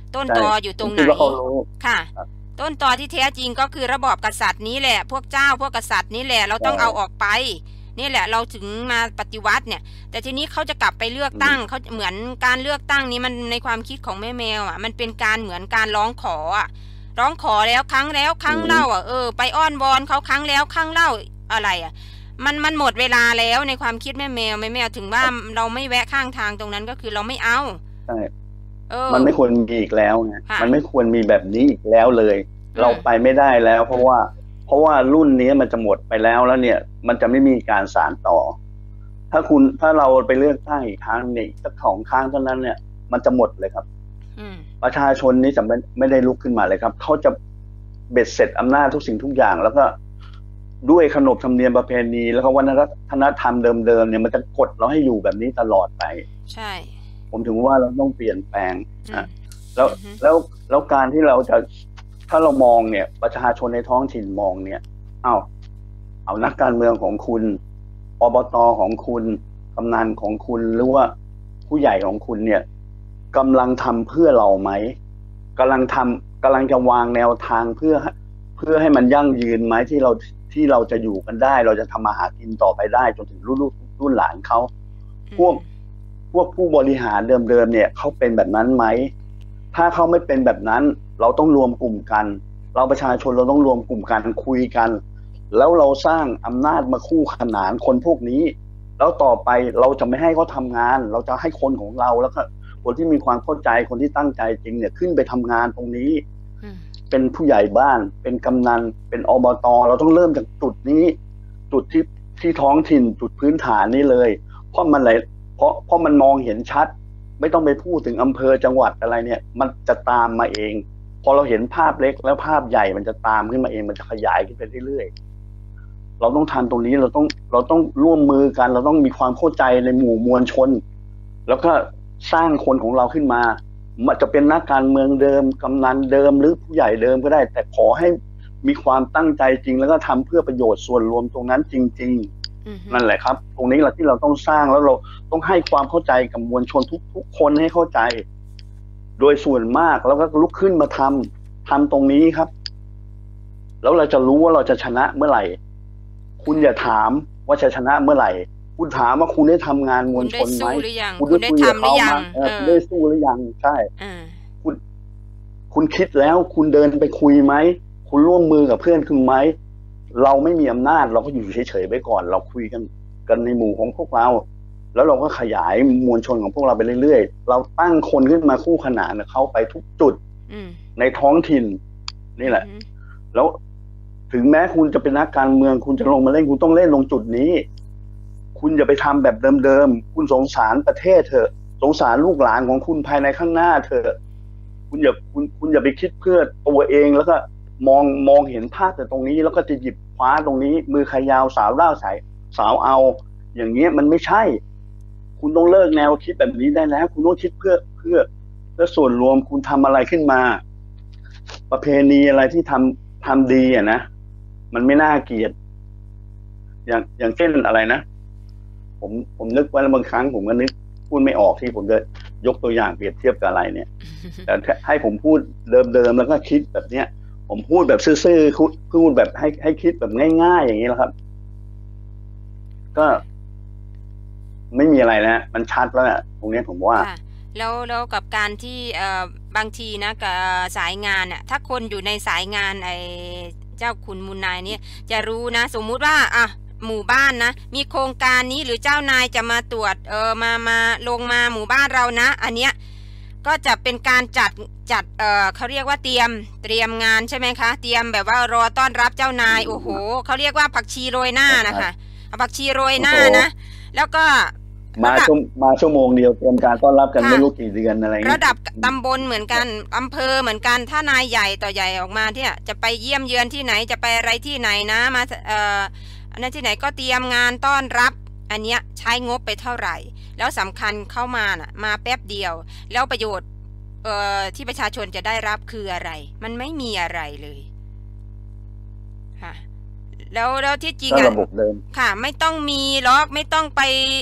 ต้นใช่ตออยู่ตรงไหนผมคิดว่าเขารู้ค่ะครับต้นตอที่แท้จริงก็คือระบอบกษัตริย์นี้แหละ พวกเจ้าพวกกษัตริย์นี่แหละเราต้องใช่เอาออกไปนี่แหละเราถึงมาปฏิวัติเนี่ย แต่ทีนี้เขาจะกลับไปเลือกตั้งเขาเหมือนการเลือกตั้งนี้มันในความคิดของแม่แมวอ่ะมันเป็นการเหมือนการร้องขออ่ะร้องขอแล้วครั้งแล้วครั้งเล่าอ่ะเออไปอ้อนวอนเขาครั้งแล้วครั้งเล่าอะไรอ่ะมันมันหมดเวลาแล้วในความคิดแม่แมวแม่แมวถึงว่าเราไม่แวะข้างทางตรงนั้นก็คือเราไม่เอาใช่เออมันไม่ควรมีอีกแล้วไงค่ะมันไม่ควรมีแบบนี้อีกแล้วเลยอืมเราไปไม่ได้แล้ว เพราะว่า เพราะว่ารุ่นนี้มันจะหมดไปแล้วแล้วเนี่ย มันจะไม่มีการสานต่อ ถ้าคุณถ้าเราไปเลือกตั้งอีกครั้งเนี่ยสักสองครั้งเท่านั้นเนี่ย มันจะหมดเลยครับอืมประชาชนนี้จะไม่ไม่ได้ลุกขึ้นมาเลยครับเขาจะเบ็ดเสร็จอำนาจทุกสิ่งทุกอย่าง แล้วก็ด้วยขนบธรรมเนียมประเพณีแล้วก็วัฒนธรรมเดิมๆเนี่ยมันจะกดเราให้อยู่แบบนี้ตลอดไปใช่ผมถึงว่าเราต้องเปลี่ยนแปลงอือ่ะมแล้วอือฮึแล้วแล้วการที่เราจะถ้าเรามองเนี่ย ประชาชนในท้องถิ่นมองเนี่ยเอาเอานักการเมืองของคุณอบตของคุณกำนันของคุณหรือว่าผู้ใหญ่ของคุณเนี่ยกำลังทำเพื่อเราไหมกำลังทำกำลังจะวางแนวทางเพื่อเพื่อให้มันยั่งยืนไหมที่เราที่เราจะอยู่กันได้ เราจะทำมาหากินต่อไปได้จนถึงรุ่นลูกรุ่นหลานเขาพวก พวกผู้บริหารเดิมๆเนี่ยเขาเป็นแบบนั้นไหม ถ้าเขาไม่เป็นแบบนั้น เราต้องรวมกลุ่มกัน เราประชาชนเราต้องรวมกลุ่มกันคุยกัน แล้วเราสร้างอำนาจมาคู่ขนานคนพวกนี้ แล้วต่อไปเราจะไม่ให้เขาทำงาน เราจะให้คนของเราแล้วก็คนที่มีความเข้าใจคนที่ตั้งใจจริงเนี่ยขึ้นไปทำงานตรงนี้อืมเป็นผู้ใหญ่บ้าน เป็นกำนัน เป็นอบต เราต้องเริ่มจากจุดนี้ จุดที่ที่ท้องถิ่นจุดพื้นฐานนี้เลย เพราะมันไหลเพราะเพราะมันมองเห็นชัด ไม่ต้องไปพูดถึงอำเภอจังหวัดอะไรเนี่ย มันจะตามมาเอง พอเราเห็นภาพเล็กแล้วภาพใหญ่มันจะตามขึ้นมาเอง มันจะขยายขึ้นไปเรื่อยๆ เราต้องทำตรงนี้เราต้องเราต้องร่วมมือกัน เราต้องมีความเข้าใจในหมู่มวลชน แล้วก็สร้างคนของเราขึ้นมามันจะเป็นนักการเมืองเดิมกำนันเดิมหรือผู้ใหญ่เดิมก็ได้ แต่ขอให้มีความตั้งใจจริง แล้วก็ทำเพื่อประโยชน์ส่วนรวมตรงนั้นจริงอืมๆ นั่นแหละครับ ตรงนี้แหละที่เราต้องสร้างแล้วเราต้องให้ความเข้าใจกับมวลชนทุกๆคนให้เข้าใจ โดยส่วนมากแล้วก็ลุกขึ้นมาทำทำตรงนี้ครับ แล้วเราจะรู้ว่าเราจะชนะเมื่อไหร่ คุณอย่าถามว่าจะชนะเมื่อไหร่ คุณถามว่าคุณได้ทำงานมคุวณลชได้นไหมสู้หรือยังคุณคุณได้คุยกับทำหรือยังเขามาเอเอออคุณได้สู้หรือยังใช่อ่าคุณคุณคิดแล้วคุณเดินไปคุยไหมคุณร่วมมือกับเพื่อนคุณไหมเราไม่มีอำนาจเราก็อยู่เฉยๆไปก่อน เราคุยกันกันในหมู่ของพวกเรา แล้วเราก็ขยายมวลชนของพวกเราไปเรื่อยๆเราตั้งคนขึ้นมาคู่ขนานกับเขาไปทุกจุดอืมในท้องถิ่นนี่แหละอืมแล้วถึงแม้คุณจะเป็นนักการเมือง คุณจะลงมาเล่นคุณต้องเล่นลงจุดนี้ คุณอย่าไปทำแบบเดิมๆคุณสงสารประเทศเถอะสงสารลูกหลานของคุณภายในข้างหน้าเถอะคุณอย่าคุณคุณอย่าไปคิดเพื่อตัวเองแล้วก็มองมองเห็นภาพแต่ตรงนี้ แล้วก็จะหยิบคว้าตรงนี้ มือขยาวสาวล่าสายสาวเอา อย่างเงี้ยมันไม่ใช่ คุณต้องเลิกแนวคิดแบบนี้ได้แล้ว คุณต้องคิดเพื่อเพื่อเพื่อส่วนรวมคุณทำอะไรขึ้นมา ประเพณีอะไรที่ทำทำดีอ่ะนะมันไม่น่าเกลียด อย่างอย่างเช่นอะไรนะผมผมนึกไว้แล้วบางครั้งผมก็นึกพูดไม่ออกที่ผมจะยกตัวอย่างเปรียบเทียบกับอะไรเนี่ย แต่ให้ผมพูดเดิมๆแล้วก็คิดแบบเนี้ย ผมพูดแบบซื่อๆพูดพูดแบบให้ให้คิดแบบง่ายๆอย่างนี้แหละครับ ก็ ไม่มีอะไรนะมันชัดแล้วนะตรงนี้ผมว่าค่ะแล้วแล้วกับการที่เอ่อบางทีนะกับสายงานน่ะถ้าคนอยู่ในสายงานไอ้เจ้าคุณมูลนายเนี่ยจะรู้นะ สมมุติว่าอ่ะหมู่บ้านนะมีโครงการนี้หรือเจ้านายจะมาตรวจเออมามาลงมาหมู่บ้านเรานะ อันเนี้ยก็จะเป็นการจัดจัดเออเขาเรียกว่าเตรียมเตรียมงานใช่ไหมคะเตรียมแบบว่ารอต้อนรับเจ้านายโอ้โหเขาเรียกว่าผักชีโรยหน้านะคะเอาผักชีโรยหน้านะ แล้วก็มาชั่วมาชั่วโมงเดียวเตรียมการต้อนรับกันค่ะไม่รู้กี่เดือนอะไรเงี้ยระดับตำบลเหมือนกันอำเภอเหมือนกันถ้านายใหญ่ต่อใหญ่ออกมาเนี่ยจะไปเยี่ยมเยือนที่ไหนจะไปอะไรที่ไหนนะมาเอ่ออันนั้นที่ไหนก็เตรียมงานต้อนรับ อันเนี้ยใช้งบไปเท่าไหร่ แล้วสำคัญเข้ามาน่ะมาแป๊บเดียว แล้วประโยชน์เอ่อที่ประชาชนจะได้รับคืออะไร มันไม่มีอะไรเลยค่ะแล้วแล้วที่จริงก็อ่ะระบบเดิมค่ะไม่ต้องมีล็อกไม่ต้องไป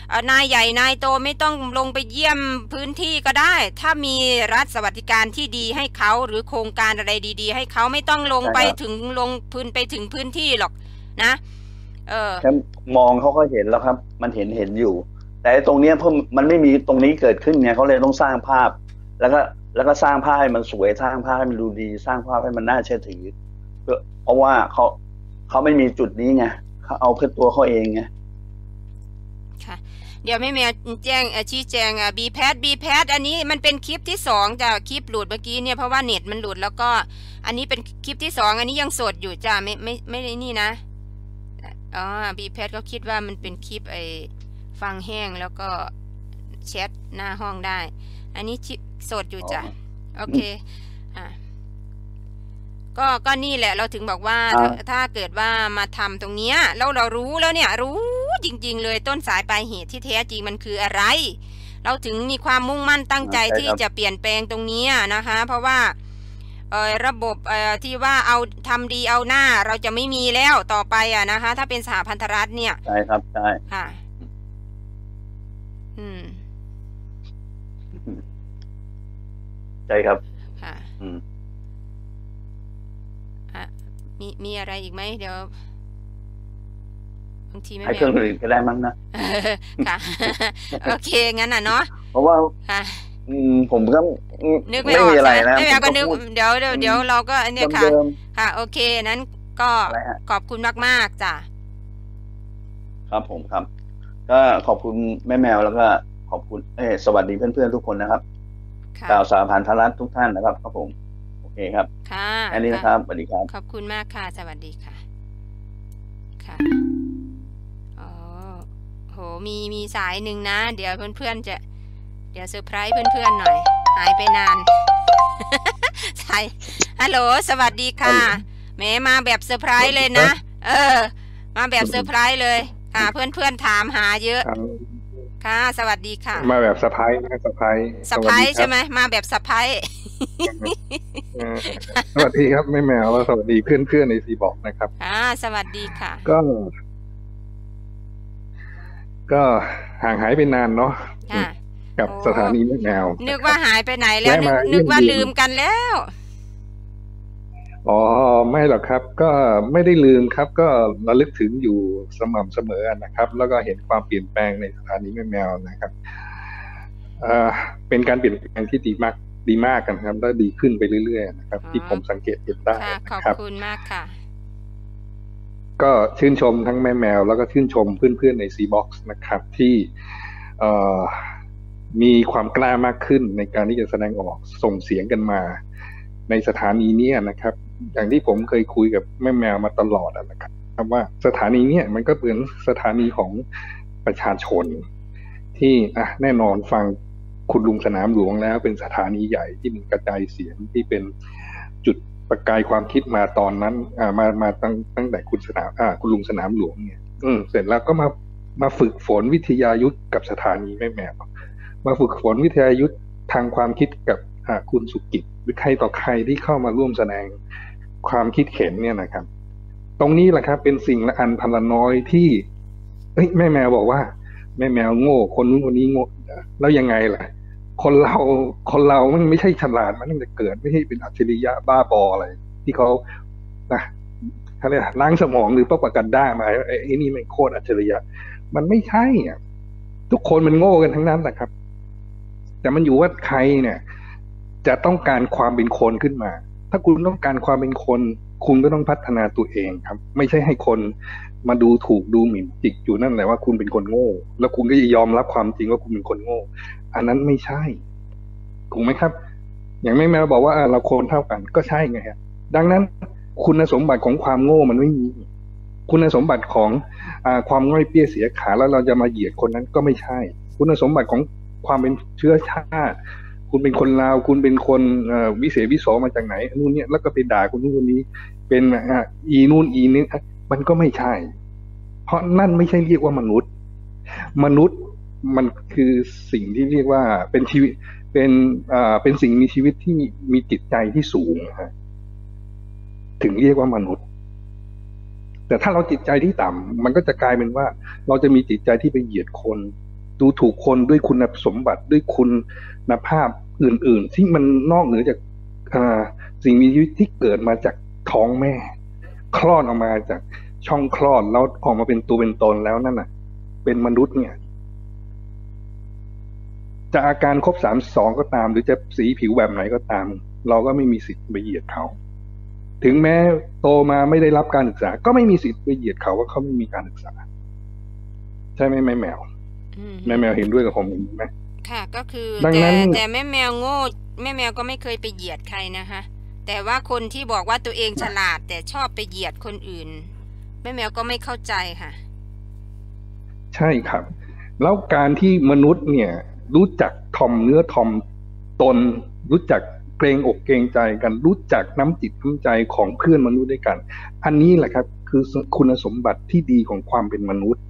นายใหญ่นายโตไม่ต้องลงไปเยี่ยมพื้นที่ก็ได้ถ้ามีรัฐสวัสดิการที่ดีให้เขาหรือโครงการอะไรดีๆให้เขาไม่ต้องลงไปถึงลงพื้นไปถึงพื้นที่หรอกนะเออแค่มองเขาก็เห็นแล้วครับมันเห็นเห็นอยู่แต่ตรงนี้เพราะมันไม่มีตรงนี้เกิดขึ้นไงเขาเลยต้องสร้างภาพแล้วก็แล้วก็สร้างภาพให้มันสวยสร้างภาพให้มันดูดีสร้างภาพให้มันน่าเชื่อถือเพราะว่าเขาเขาไม่มีจุดนี้ไงเขาเอาเพื่อตัวเขาเองไงค่ะเดี๋ยวแม่แมวแจ้งชี้แจงอ่ะบีแพทบีแพทอันนี้มันเป็นคลิปที่สองจ้ะคลิปหลุดเมื่อกี้เนี่ยเพราะว่าเน็ตมันหลุดแล้วก็อันนี้เป็นคลิปที่สองอันนี้ยังสดอยู่จ้ะไม่ไม่ไม่ได้นี่นะอ๋อบีแพทก็คิดว่ามันเป็นคลิปไอ้ฟังแห้งแล้วก็แชทหน้าห้องได้อันนี้สดอยู่จ้ะโอเคอ่ะก็ก็นี่แหละเราถึงบอกว่าถ้าถ้าเกิดว่ามาทำตรงเนี้ยแล้วเรารู้แล้วเนี่ยรู้จริงๆเลยต้นสายปลายเหตุที่แท้จริงมันคืออะไรเราถึงมีความมุ่งมั่นตั้งใจที่จะเปลี่ยนแปลงตรงนี้นะคะเพราะว่าเออระบบเอ่อที่ว่าเอาทำดีเอาหน้าเราจะไม่มีแล้วต่อไปอ่ะนะคะถ้าเป็นสหพันธรัฐเนี่ยใช่ครับใช่ค่ะอืมใช่ครับค่ะอืมอ่ะมีมีอะไรอีกไหมเดี๋ยวบางทีไม่ให้เครื่องอื่นก็ได้มั้งนะค่ะโอเคงั้นน่ะเนาะเพราะว่าค่ะอืมผมก็นึกไม่ออกอะไรนะไม่อยากก็นึกเดี๋ยวเดี๋ยวเดี๋ยวเราก็เนี่ยค่ะค่ะโอเคนั้นก็ขอบคุณมากๆจ้ะครับผมครับก็ขอบคุณแม่แมวแล้วก็ขอบคุณเออสวัสดีเพื่อนๆทุกคนนะครับชาวสหพันธรัฐทุกท่านนะครับครับผมโอเคครับค่ะอันนี้นะครับสวัสดีครับขอบคุณมากค่ะสวัสดีค่ะค่ะอ๋อโหมีมีสายหนึ่งนะเดี๋ยวเพื่อนๆจะเดี๋ยวเซอร์ไพรส์เพื่อนๆหน่อยหายไปนานสายฮัลโหลสวัสดีค่ะแหมมาแบบเซอร์ไพรส์เลยนะเออมาแบบเซอร์ไพรส์เลยค่ะเพื่อนๆถามหาเยอะค่ะสวัสดีค่ะมาแบบสะพายนะสะพายสะพายใช่ไหมมาแบบสะพายสวัสดีครับแม่แมวแล้วสวัสดีเพื่อนๆในซีบอกนะครับอ่าสวัสดีค่ะก็ก็ห่างหายไปนานเนาะกับสถานีแม่แมวนึกว่าหายไปไหนแล้วนึกว่าลืมกันแล้วอ๋อไม่หรอกครับก็ไม่ได้ลืมครับก็ระลึกถึงอยู่สม่ำเสมอนะครับแล้วก็เห็นความเปลี่ยนแปลงในสถานีแม่แมวนะครับเอ่อเป็นการเปลี่ยนแปลงที่ดีมากดีมากกันครับและดีขึ้นไปเรื่อยๆนะครับที่ผมสังเกตเห็นได้ขอบคุณมากค่ะก็ชื่นชมทั้งแม่แมวแล้วก็ชื่นชมเพื่อนๆใน ซี บ็อกซ์ นะครับที่เอ่อมีความกล้ามากขึ้นในการที่จะแสดงออกส่งเสียงกันมาในสถานีนี้นะครับอย่างที่ผมเคยคุยกับแม่แมวมาตลอดนะครับว่าสถานีนี้มันก็เป็นสถานีของประชาชนที่อ่ะแน่นอนฟังคุณลุงสนามหลวงแล้วเป็นสถานีใหญ่ที่มีกระจายเสียงที่เป็นจุดประกายความคิดมาตอนนั้นอ่ามามาตั้งตั้งแต่คุณสนามอ่าคุณลุงสนามหลวงเนี่ยอืมเสร็จแล้วก็มามาฝึกฝนวิทยายุทธกับสถานีแม่แมวมาฝึกฝนวิทยายุทธทางความคิดกับอ่าคุณสุกิจหรือใครต่อใครที่เข้ามาร่วมแสดงความคิดเห็นเนี่ยนะครับตรงนี้แหละครับเป็นสิ่งละอันพันละน้อยที่เฮ้ยแม่แมวบอกว่าแม่แมวโง่คนนู้นคนนี้โง่แล้วยังไงล่ะคนเราคนเรามันไม่ใช่ฉลาดมันตั้งแต่เกิดไม่ใช่เป็นอัจฉริยะบ้าบออะไรที่เขานะเขาเรียกล้างสมองหรือป้อปกันด้ามาไอ้นี่มันโคตรอัจฉริยะมันไม่ใช่อ่ะทุกคนมันโง่กันทั้งนั้นแหละครับแต่มันอยู่ว่าใครเนี่ยจะต้องการความเป็นคนขึ้นมาถ้าคุณต้องการความเป็นคนคุณก็ต้องพัฒนาตัวเองครับไม่ใช่ให้คนมาดูถูกดูหมิ่นจิกอยู่นั่นแหละว่าคุณเป็นคนโง่แล้วคุณก็จะยอมรับความจริงว่าคุณเป็นคนโง่อันนั้นไม่ใช่ถูกไหมครับอย่างแม่แมวบอกว่าเราโคนเท่ากันก็ใช่ไงครับดังนั้นคุณสมบัติของความโง่มันไม่มีคุณสมบัติของอ่าความง่อยเปี้ยเสียขาแล้วเราจะมาเหยียดคนนั้นก็ไม่ใช่คุณสมบัติของความเป็นเชื้อชาติคุณเป็นคนลาวคุณเป็นคนวิเศษวิโสมาจากไหนนู่นเนี่ยแล้วก็ไปด่าคนนู้นคนนี้เป็นอีนู่นอีนี้มันก็ไม่ใช่เพราะนั่นไม่ใช่เรียกว่ามนุษย์มนุษย์มันคือสิ่งที่เรียกว่าเป็นชีวิตเป็นอ่าเป็นสิ่งมีชีวิตที่มีจิตใจที่สูงนะฮะถึงเรียกว่ามนุษย์แต่ถ้าเราจิตใจที่ต่ำมันก็จะกลายเป็นว่าเราจะมีจิตใจที่ไปเหยียดคนดูถูกคนด้วยคุณสมบัติด้วยคุณภาพอื่นๆที่มันนอกเหนือจากสิ่งมีชีวิตที่เกิดมาจากท้องแม่คลอดออกมาจากช่องคลอดแล้วออกมาเป็นตัวเป็นตนแล้วนั่นน่ะเป็นมนุษย์เนี่ยจะอาการครบสามสองก็ตามหรือจะสีผิวแบบไหนก็ตามเราก็ไม่มีสิทธิ์ไปเหยียดเขาถึงแม้โตมาไม่ได้รับการศึกษาก็ไม่มีสิทธิ์ไปเหยียดเขาว่าเขาไม่มีการศึกษาใช่ไหมแม่แมวแม่แมวเห็นด้วยกับผมไหมค่ะก็คือดังนั้นแต่แม่แมวโง่แม่แมวก็ไม่เคยไปเหยียดใครนะคะแต่ว่าคนที่บอกว่าตัวเองฉลาดแต่ชอบไปเหยียดคนอื่นแม่แมวก็ไม่เข้าใจค่ะใช่ครับแล้วการที่มนุษย์เนี่ยรู้จักถ่อมเนื้อถ่อมตนรู้จักเกรงอกเกรงใจกันรู้จักน้ำจิตน้ำใจของเพื่อนมนุษย์ด้วยกันอันนี้แหละครับคือคุณสมบัติที่ดีของความเป็นมนุษย์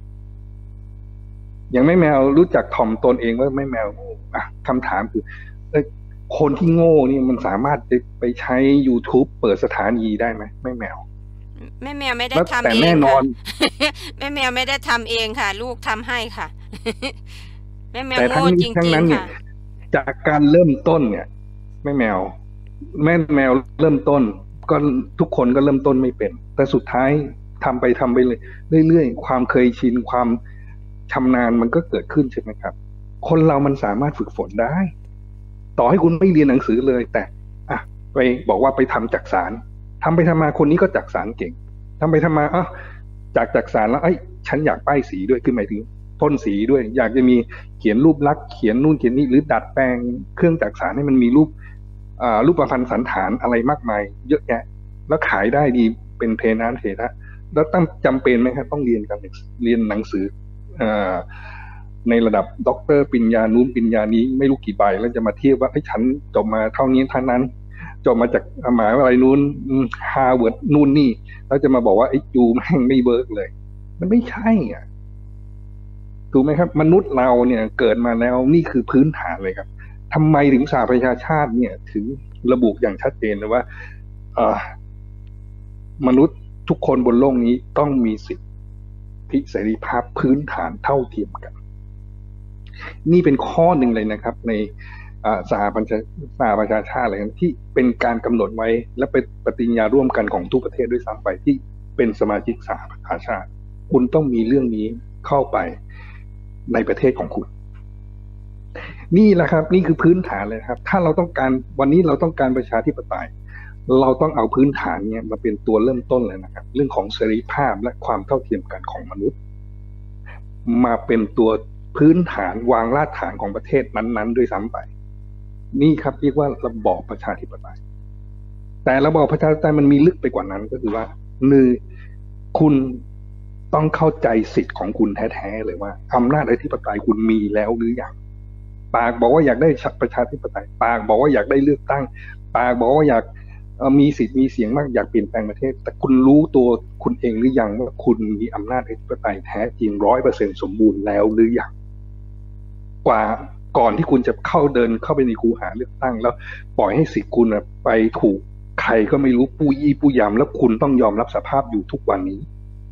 อย่างแม่แมวรู้จักถ่อมตนเองว่าแม่แมวอ่ะคำถามคือคนที่โง่นี่มันสามารถไปใช้ YouTube เปิดสถานีได้ไหมแม่แมวแม่แมวไม่ได้ทำเองแต่แน่นอนแม่แมวไม่ได้ทำเองค่ะลูกทำให้ค่ะแม่แมวโง่จริงๆค่ะจากการเริ่มต้นเนี่ยแม่แมวแม่แมวเริ่มต้นก็ทุกคนก็เริ่มต้นไม่เป็นแต่สุดท้ายทำไปทำไปเลยเรื่อยๆความเคยชินความชำนาญมันก็เกิดขึ้นใช่ไหมครับคนเรามันสามารถฝึกฝนได้ต่อให้คุณไม่เรียนหนังสือเลยแต่อ่ะไปบอกว่าไปทำจักสารทำไปทำมาคนนี้ก็จักสารเก่งทำไปทำมาอ่ะจากจักสารแล้วไอ้ฉันอยากป้ายสีด้วยคือหมายถึงพ่นสีด้วยอยากจะมีเขียนรูปลักษณ์เขียนนู่นเขียนนี่หรือดัดแปลงเครื่องจักสารให้มันมีรูปอ่ารูปประพันธ์สันฐานอะไรมากมายเยอะแยะแล้วขายได้ดีเป็นเทน้ำเทท่าแล้วต้องจำเป็นไหมครับต้องเรียนกันเรียนหนังสืออ่าในระดับด็อกเตอร์ปริญญานู้นปริญญานี้ไม่รู้กี่ใบแล้วจะมาเทียบว่าไอ้ฉันจบมาเท่านี้เท่านั้นจบมาจากมหาวิทยาลัยนู้นฮาร์วาร์ดนู่นนี่แล้วจะมาบอกว่าไอ้ยูแม่งไม่เวิร์กเลยมันไม่ใช่อ่ะถูกไหมครับมนุษย์เราเนี่ยเกิดมาแล้วนี่คือพื้นฐานเลยครับทำไมถึงสหประชาชาติเนี่ยถึงระบุอย่างชัดเจนเลยว่าเอ่อมนุษย์ทุกคนบนโลกนี้ต้องมีสิทธิเสรีภาพพื้นฐานเท่าเทียมกันนี่เป็นข้อหนึ่งเลยนะครับในสหประชาสหประชาชาติอะไรที่เป็นการกำหนดไว้และเป็นปฏิญญาร่วมกันของทุกประเทศด้วยซ้ำไปที่เป็นสมาชิกสหประชาชาติคุณต้องมีเรื่องนี้เข้าไปในประเทศของคุณนี่แหละครับนี่คือพื้นฐานเลยครับถ้าเราต้องการวันนี้เราต้องการประชาธิปไตยเราต้องเอาพื้นฐานเนี่ยมาเป็นตัวเริ่มต้นเลยนะครับเรื่องของเสรีภาพและความเท่าเทียมกันของมนุษย์มาเป็นตัวพื้นฐานวางรากฐานของประเทศนั้นๆด้วยซ้ำไปนี่ครับเรียกว่าระบอบประชาธิปไตยแต่ระบอบประชาธิปไตยมันมีลึกไปกว่านั้นก็คือว่าหนึ่งคุณต้องเข้าใจสิทธิ์ของคุณแท้ๆเลยว่าอำนาจอธิปไตยคุณมีแล้วหรือยังปากบอกว่าอยากได้ประชาธิปไตยปากบอกว่าอยากได้เลือกตั้งปากบอกว่าอยากมีสิทธิ์มีเสียงมากอยากเปลี่ยนแปลงประเทศแต่คุณรู้ตัวคุณเองหรือยังว่าคุณมีอำนาจอธิปไตยแท้จริงร้อยเปอร์เซ็นต์สมบูรณ์แล้วหรือยังกว่าก่อนที่คุณจะเข้าเดินเข้าไปในคูหาเลือกตั้งแล้วปล่อยให้สิทธิ์คุณไปถูกใครก็ไม่รู้ปู้ยี่ปู้ยำแล้วคุณต้องยอมรับสภาพอยู่ทุกวันนี้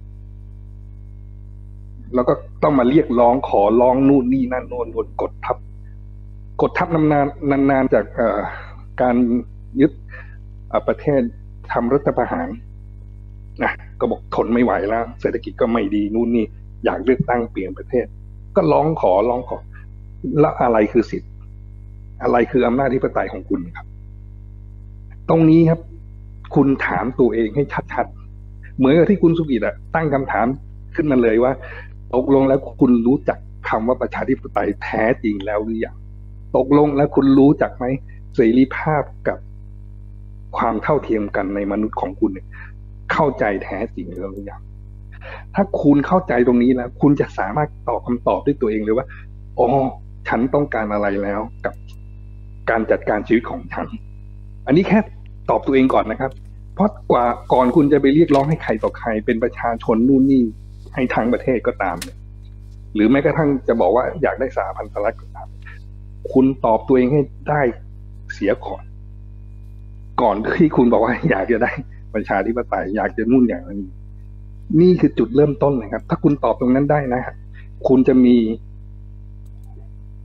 แล้วก็ต้องมาเรียกร้องขอร้องนู่นนี่นั่นโน่นบนกดทับกดทับนานๆนานๆจากการยึดประเทศทำรัฐประหารนะก็บอกทนไม่ไหวแล้วเศรษฐกิจก็ไม่ดีนู่นนี่อยากเลือกตั้งเปลี่ยนประเทศก็ร้องขอร้องขอแล้วอะไรคือสิทธิ์อะไรคืออำนาจอธิปไตยของคุณครับตรงนี้ครับคุณถามตัวเองให้ชัดๆเหมือนกับที่คุณสุกิตอะตั้งคำถามขึ้นมาเลยว่าตกลงแล้วคุณรู้จักคำว่าประชาธิปไตยแท้จริงแล้วหรือยังตกลงแล้วคุณรู้จักไหมเสรีภาพกับความเท่าเทียมกันในมนุษย์ของคุณเนี่ยเข้าใจแท้จริงแล้วหรือยังถ้าคุณเข้าใจตรงนี้แล้วคุณจะสามารถตอบคำตอบด้วยตัวเองเลยว่าอ๋อฉันต้องการอะไรแล้วกับการจัดการชีวิตของฉันอันนี้แค่ตอบตัวเองก่อนนะครับเพราะกว่าก่อนคุณจะไปเรียกร้องให้ใครต่อใครเป็นประชาชนนู่นนี่ให้ทางประเทศก็ตามเนี่ยหรือแม้กระทั่งจะบอกว่าอยากได้สหพันธรัฐก็ตามคุณตอบตัวเองให้ได้เสียก่อนก่อนที่คุณบอกว่าอยากจะได้ประชาธิปไตยอยากจะนู่นอย่างนี้นี่คือจุดเริ่มต้นนะครับถ้าคุณตอบตรงนั้นได้นะครับคุณจะมี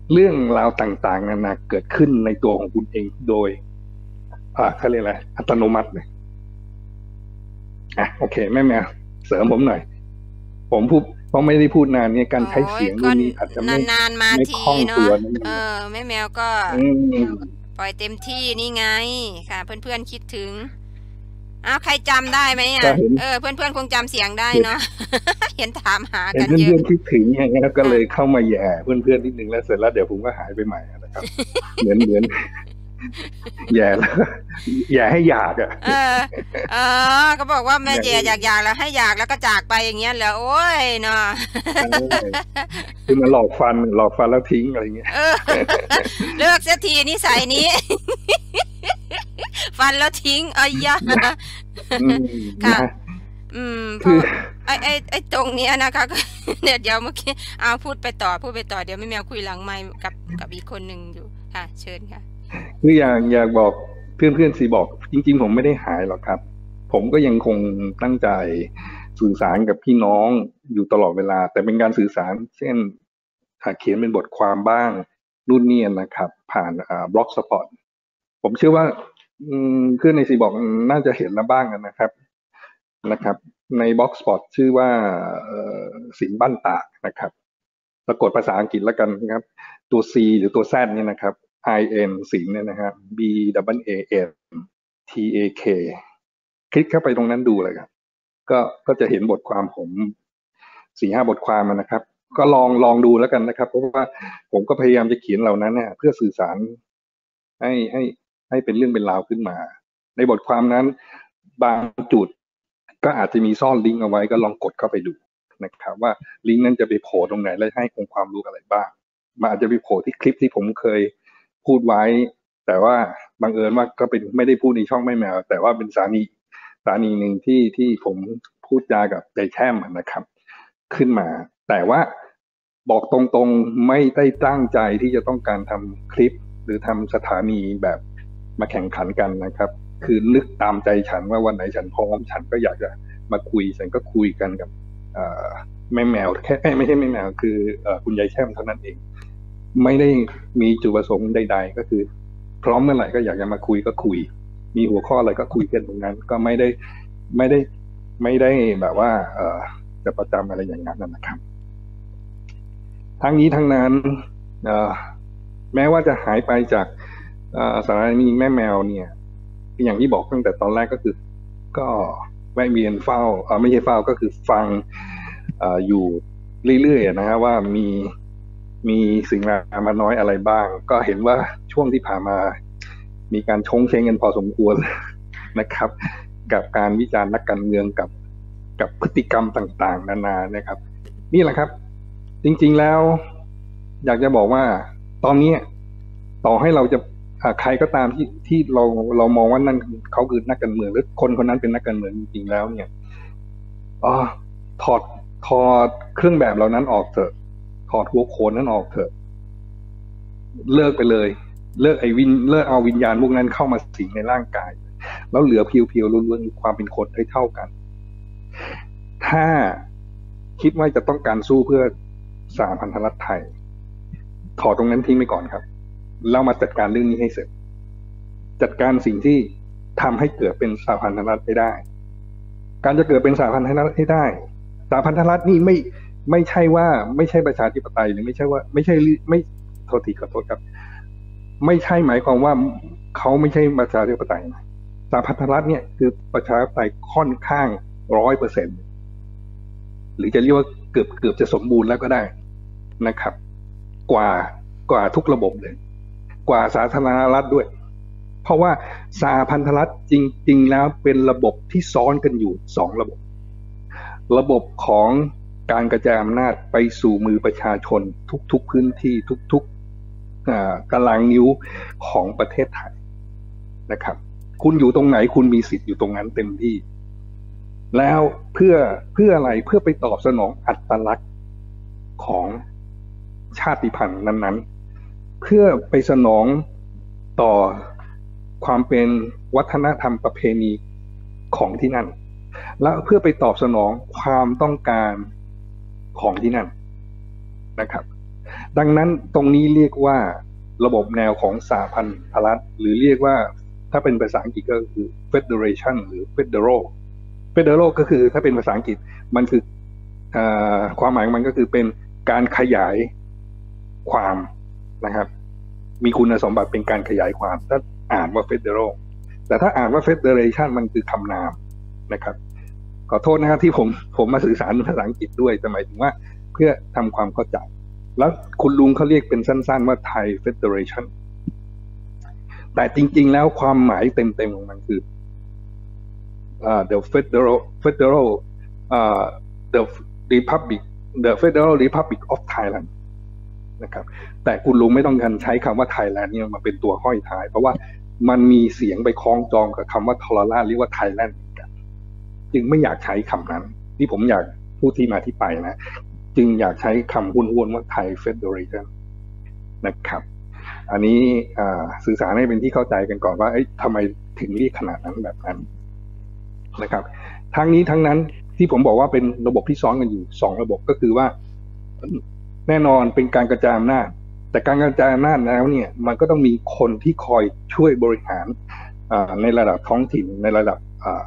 เรื่องราวต่างๆนานาเกิดขึ้นในตัวของคุณเองโดยอ่าเขาเรียกอะไรอัตโนมัติเลยอ่ะโอเคแม่แมวเสริมผมหน่อยผมพูดเพราะไม่ได้พูดนานเนี่ยการใช้เสียงรุ่นนี้อาจจะไม่นานๆมาไม่ทีคล่องเนาะตัวเออแม่แมวก็อืมปล่อยเต็มที่นี่ไงค่ะ เพื่อนๆคิดถึงอ้าวใครจำได้ไหมอ่ะก็เห็นเออเพื่อนๆคงจำเสียงได้เนาะ เห็นถามหาเห็กัน นเยเพื่ออะนๆคิดถึงอย่างเงี้ยก็เลยเข้ามาแย่เพื่อนๆนิดนึงแล้วเสร็จแล้วเดี๋ยวผมก็หายไปใหม่นะครับ เหมือนเหมือนแย่แล้วแย่ให้อยากอ่ะเออเออก็บอกว่าแม่เจอยากอยากแล้วให้อยากแล้วก็จากไปอย่างเงี้ยแล้วโอ้ยเนาะคือมาหลอกฟันหลอกฟันแล้วทิ้งอะไรเงี้ยเออเลิกเสียทีนิสัยนี้ ฟันแล้วทิ้งอ้ยะอืมค่ะนะอืมเพคือราะไอ้ไอ้ไอ้ตรงเนี้ยนะคะก็ เนี่ยเดี๋ยวเมื่อกี้เอาพูดไปต่อพูดไปต่อเดี๋ยวแม่แมวคุยหลังไมค์กับกับอีกคนหนึ่งอยู่ค่ะ เชิญค่ะคืออยากอยากบอกเพื่อนเพื่อนสีบอกจริงๆผมไม่ได้หายหรอกครับ ผมก็ยังคงตั้งใจสื่อสารกับพี่น้องอยู่ตลอดเวลา แต่เป็นการสื่อสารเช่นเขียนเป็นบทความบ้างรุ่นนี้นะครับ ผ่านอ่าบล็อกสปอตผมเชื่อว่าเพื่อนในสีบอกน่าจะเห็นแล้วบ้างนะครับนะครับ ในบล็อกสปอตชื่อว่าสินบ้านตากนะครับสะกดภาษาอังกฤษแล้วกันนะครับตัว C หรือตัว Z นี่นะครับ I N สินเนี่ยนะครับ B A A N T A K คลิกเข้าไปตรงนั้นดูเลยครับก็ก็จะเห็นบทความผมสี่ห้าบทความนะครับก็ลองลองดูแล้วกันนะครับเพราะว่าผมก็พยายามจะเขียนเหล่านั้นเนี่ยเพื่อสื่อสารให้ให้ให้เป็นเรื่องเป็นราวขึ้นมาในบทความนั้นบางจุดก็อาจจะมีซ่อนลิงก์เอาไว้ก็ลองกดเข้าไปดูนะครับว่าลิงก์นั้นจะไปโผล่ตรงไหนและให้องค์ความรู้อะไรบ้างมันอาจจะไปโผล่ที่คลิปที่ผมเคยพูดไว้แต่ว่าบังเอิญว่าก็เป็นไม่ได้พูดในช่องแม่แมวแต่ว่าเป็นสถานีสถานีหนึ่งที่ที่ผมพูดจากับใจแช่มนะครับขึ้นมาแต่ว่าบอกตรงๆไม่ได้ตั้งใจที่จะต้องการทำคลิปหรือทำสถานีแบบมาแข่งขันกันนะครับคือนึกตามใจฉันว่าวันไหนฉันพร้อมฉันก็อยากจะมาคุยฉันก็คุยกันกับแม่แมวแค่ไม่ใช่แม่แมวคือคุณยายแช่มเท่านั้นเองไม่ได้มีจุดประสงค์ใดๆก็คือพร้อมเมื่อไหร่ก็อยากจะมาคุยก็คุยมีหัวข้ออะไรก็คุยกันตรงนั้นก็ไม่ได้ไม่ได้ไม่ได้แบบว่าเอ่อจะประจำอะไรอย่างนั้นนะครับทั้งนี้ทั้งนั้นเอ่อแม้ว่าจะหายไปจากสถานีแม่แมวเนี่ยอย่างที่บอกตั้งแต่ตอนแรกก็คือก็แวะเวียนเฝ้าเอ่อไม่ใช่เฝ้าก็คือฟังเอ่ออยู่เรื่อยๆนะฮะว่ามีมีสิ่งราวมาน้อยอะไรบ้างก็เห็นว่าช่วงที่ผ่านมามีการชงเชงกันพอสมควรนะครับกับการวิจารณ์นักการเมืองกับกับพฤติกรรมต่างๆนานานะครับนี่แหละครับจริงๆแล้วอยากจะบอกว่าตอนนี้ต่อให้เราจะใครก็ตามที่ที่เราเรามองว่านั่นเขาคือนักการเมืองหรือคนคนนั้นเป็นนักการเมืองจริงๆแล้วเนี่ยอ๋อถอดถอดเครื่องแบบเหล่านั้นออกเถอะถอดหัวโขนนั้นออกเถอะเลิกไปเลยเลิกไอ้วินเลิกเอาวิญญาณพวกนั้นเข้ามาสิงในร่างกายแล้วเหลือเพียวๆล้วนๆความเป็นคนให้เท่ากันถ้าคิดว่าจะต้องการสู้เพื่อสหพันธรัฐไทยถอดตรงนั้นทิ้งไปก่อนครับแล้วมาจัดการเรื่องนี้ให้เสร็จจัดการสิ่งที่ทำให้เกิดเป็นสหพันธรัฐให้ได้การจะเกิดเป็นสหพันธรัฐให้ได้สหพันธรัฐนี่ไม่ไม่ใช่ว่าไม่ใช่ประชาธิปไตยหรือไม่ใช่ว่าไม่ใช่ไม่โทษทีขอโทษครับไม่ใช่หมายความว่าเขาไม่ใช่ประชาธิปไตยสหพันธรัฐเนี่ยคือประชาธิปไตยค่อนข้างร้อยเปอร์เซ็นต์หรือจะเรียกว่าเกือบเกือบจะสมบูรณ์แล้วก็ได้นะครับกว่ากว่าทุกระบบเลยกว่าสาธารณรัฐด้วยเพราะว่าสหพันธรัฐจริงๆแล้วเป็นระบบที่ซ้อนกันอยู่สองระบบระบบของการกระจายอำนาจไปสู่มือประชาชนทุกๆพื้นที่ทุกๆตารางนิ้วของประเทศไทยนะครับคุณอยู่ตรงไหนคุณมีสิทธิ์อยู่ตรงนั้นเต็มที่แล้วเพื่อเพื่ออะไรเพื่อไปตอบสนองอัตลักษณ์ของชาติพันธุ์นั้นๆเพื่อไปสนองต่อความเป็นวัฒนธรรมประเพณีของที่นั่นและเพื่อไปตอบสนองความต้องการของที่นั่นนะครับดังนั้นตรงนี้เรียกว่าระบบแนวของสหพันธรัฐหรือเรียกว่าถ้าเป็นภาษาอังกฤษก็คือ Federation หรือ Federal Federal ก็คือถ้าเป็นภาษาอังกฤษมันคือความหมายของมันก็คือเป็นการขยายความนะครับมีคุณสมบัติเป็นการขยายความถ้าอ่านว่า Federal แต่ถ้าอ่านว่า Federation มันคือคำนามนะครับขอโทษนะครับที่ผมผมมาสื่อสารภาษาอังกฤษด้วยหมายถึงว่าเพื่อทำความเข้าใจแล้วคุณลุงเขาเรียกเป็นสั้นๆว่า Thai Federation แต่จริงๆแล้วความหมายเต็มๆของมันคือ uh, the Federal Federal uh, the Republic the Federal Republic of Thailand นะครับแต่คุณลุงไม่ต้องการใช้คำว่า Thailand เนี่ยมาเป็นตัวห้อยท้ายเพราะว่ามันมีเสียงไปคล้องจองกับคำว่าทรราชเรียกว่า Thailand เหมือนกันจึงไม่อยากใช้คำนั้นที่ผมอยากพูดที่มาที่ไปนะจึงอยากใช้คำห้วนๆว่า Thai Federation นะครับอันนี้สื่อสารให้เป็นที่เข้าใจกันก่อนว่าทำไมถึงเรียกขนาดนั้นแบบนั้นนะครับทั้งนี้ทั้งนั้นที่ผมบอกว่าเป็นระบบที่ซ้อนกันอยู่สองระบบก็คือว่าแน่นอนเป็นการกระจายอำนาจแต่การกระจายอำนาจแล้วเนี่ยมันก็ต้องมีคนที่คอยช่วยบริหารในระดับท้องถิ่นในระดับ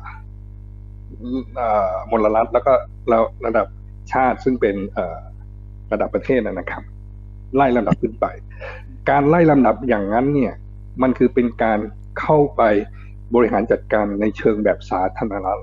มลรัฐแล้วก็ระดับชาติซึ่งเป็นระดับประเทศนะครับไล่ลำดับขึ้นไปการไล่ลำดับอย่างนั้นเนี่ยมันคือเป็นการเข้าไปบริหารจัดการในเชิงแบบสาธารณรัฐ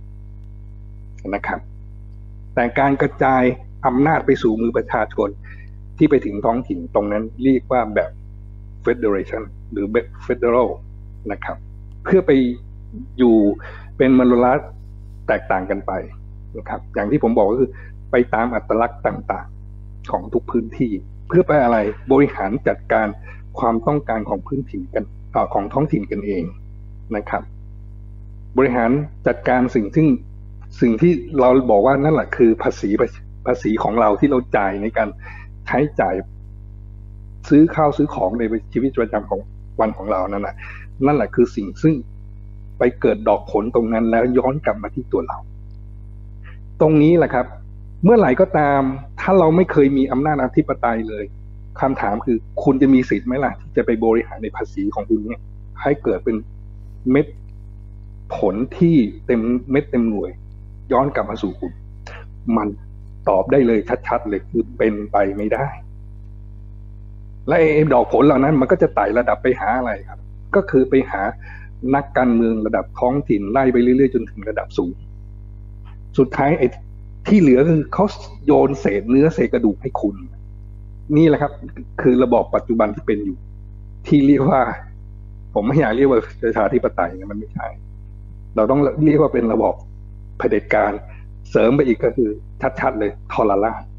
นะครับแต่การกระจายอำนาจไปสู่มือประชาชนที่ไปถึงท้องถิ่นตรงนั้นเรียกว่าแบบ Federation หรือแบบ Federal นะครับเพื่อไปอยู่เป็นมลรัฐแตกต่างกันไปนะครับอย่างที่ผมบอกก็คือไปตามอัตลักษณ์ต่างๆของทุกพื้นที่เพื่อไปอะไรบริหารจัดการความต้องการของพื้นถิ่นกันของท้องถิ่นกันเองนะครับบริหารจัดการสิ่งที่สิ่งที่เราบอกว่านั่นแหละคือภาษีภาษีของเราที่เราจ่ายในการใช้จ่ายซื้อข้าวซื้อของในชีวิตประจำของวันของเรานั่นแหละนั่นแหละคือสิ่งซึ่งไปเกิดดอกผลตรงนั้นแล้วย้อนกลับมาที่ตัวเราตรงนี้แหละครับเมื่อไหร่ก็ตามถ้าเราไม่เคยมีอำนาจอธิปไตยเลยคำถามคือคุณจะมีสิทธิ์ไหมล่ะที่จะไปบริหารในภาษีของคุณเนี่ยให้เกิดเป็นเม็ดผลที่เต็มเม็ดเต็มหน่วยย้อนกลับมาสู่คุณมันตอบได้เลยชัดๆเลยคือเป็นไปไม่ได้และไอ้ดอกผลเหล่านั้นมันก็จะไต่ระดับไปหาอะไรครับก็คือไปหานักการเมืองระดับท้องถิ่นไล่ไปเรื่อยๆจนถึงระดับสูงสุดท้ายไอ้ที่เหลือคือเขาโยนเศษเนื้อเศษกระดูกให้คุณนี่แหละครับคือระบอบปัจจุบันที่เป็นอยู่ที่เรียกว่าผมไม่อยากเรียกว่าประชาธิปไตยนะมันไม่ใช่เราต้องเรียกว่าเป็นระบอบเผด็จการเสริมไปอีกก็คือชัดๆเลยทรราช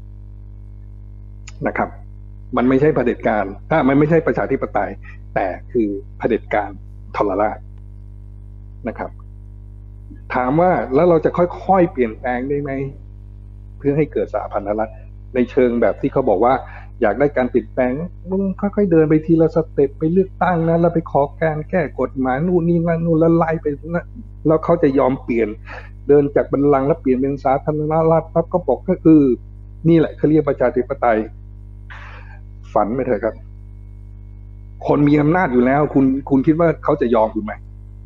นะครับมันไม่ใช่เผด็จการถ้ามันไม่ใช่ประชาธิปไตยแต่คือเผด็จการทรราชนะครับถามว่าแล้วเราจะค่อยๆเปลี่ยนแปลงได้ไหมเพื่อให้เกิดสหพันธรัฐในเชิงแบบที่เขาบอกว่าอยากได้การเปลี่ยนแปลงมึงค่อยๆเดินไปทีละสเต็ปไปเลือกตั้งนะแล้วไปขอการแก้กฎหมายนู่นนี่นั่นนู่นแล้วไล่ไปนะแล้วเขาจะยอมเปลี่ยนเดินจากบัลลังก์แล้วเปลี่ยนเป็นสาธารณรัฐปั๊บก็บอกก็คือนี่แหละเขาเรียกประชาธิปไตยฝันไปเถอะครับคนมีอำนาจอยู่แล้วคุณคุณคิดว่าเขาจะยอมคุณไหม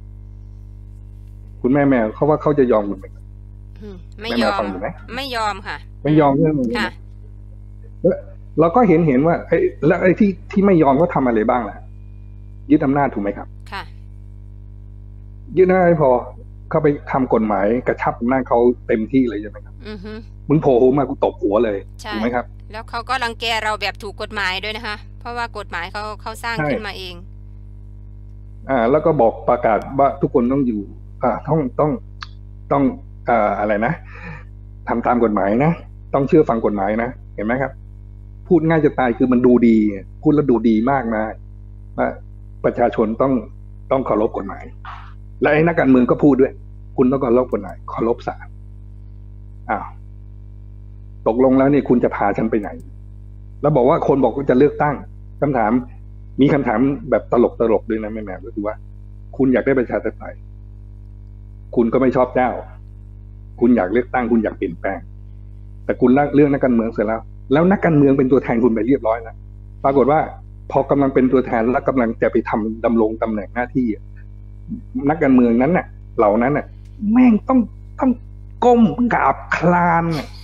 คุณแม่แม่เขาว่าเขาจะยอมคุณไหมไม่ยอมไม่ยอมค่ะไม่ยอมเรื่องนี้ค่ะเราก็เห็นเห็นว่าไอ้แล้วไอ้ที่ที่ไม่ยอมก็ทำอะไรบ้างล่ะยึดอำนาจถูกไหมครับค่ะยึดอำนาจไม่พอเข้าไปทำกฎหมายกระชับอำนาจเขาเต็มที่เลยใช่ไหมครับอือฮึมึงโผล่หัวมากูตบหัวเลยถูกไหมครับแล้วเขาก็รังแกเราแบบถูกกฎหมายด้วยนะคะเพราะว่ากฎหมายเขาเขาสร้างขึ้นมาเองอ่าแล้วก็บอกประกาศว่าทุกคนต้องอยู่อ่าต้องต้องต้องอ่าอะไรนะทำตามกฎหมายนะต้องเชื่อฟังกฎหมายนะเห็นไหมครับพูดง่ายจะตายคือมันดูดีพูดแล้วดูดีมากนะว่าประชาชนต้องต้องเคารพกฎหมายและไอ้นักการเมืองก็พูดด้วยคุณต้องเคารพกฎหมายเคารพศาลอ้าวตกลงแล้วนี่คุณจะพาฉันไปไหนแล้วบอกว่าคนบอกว่าจะเลือกตั้งคำถามมีคำถามแบบตลกตลกด้วยนะแม่แม่ก็คือว่าคุณอยากได้ประชาธิปไตยคุณก็ไม่ชอบเจ้าคุณอยากเลือกตั้งคุณอยากเปลี่ยนแปลงแต่คุณเลือกนักการเมืองเสร็จแล้วแล้วนักการเมืองเป็นตัวแทนคุณไปเรียบร้อยแล้วปรากฏว่าพอกำลังเป็นตัวแทนและกำลังจะไปทำดำรงตำแหน่งหน้าที่นักการเมืองนั้นน่ะเหล่านั้นน่ะแม่งต้องต้องก้มกราบคลาน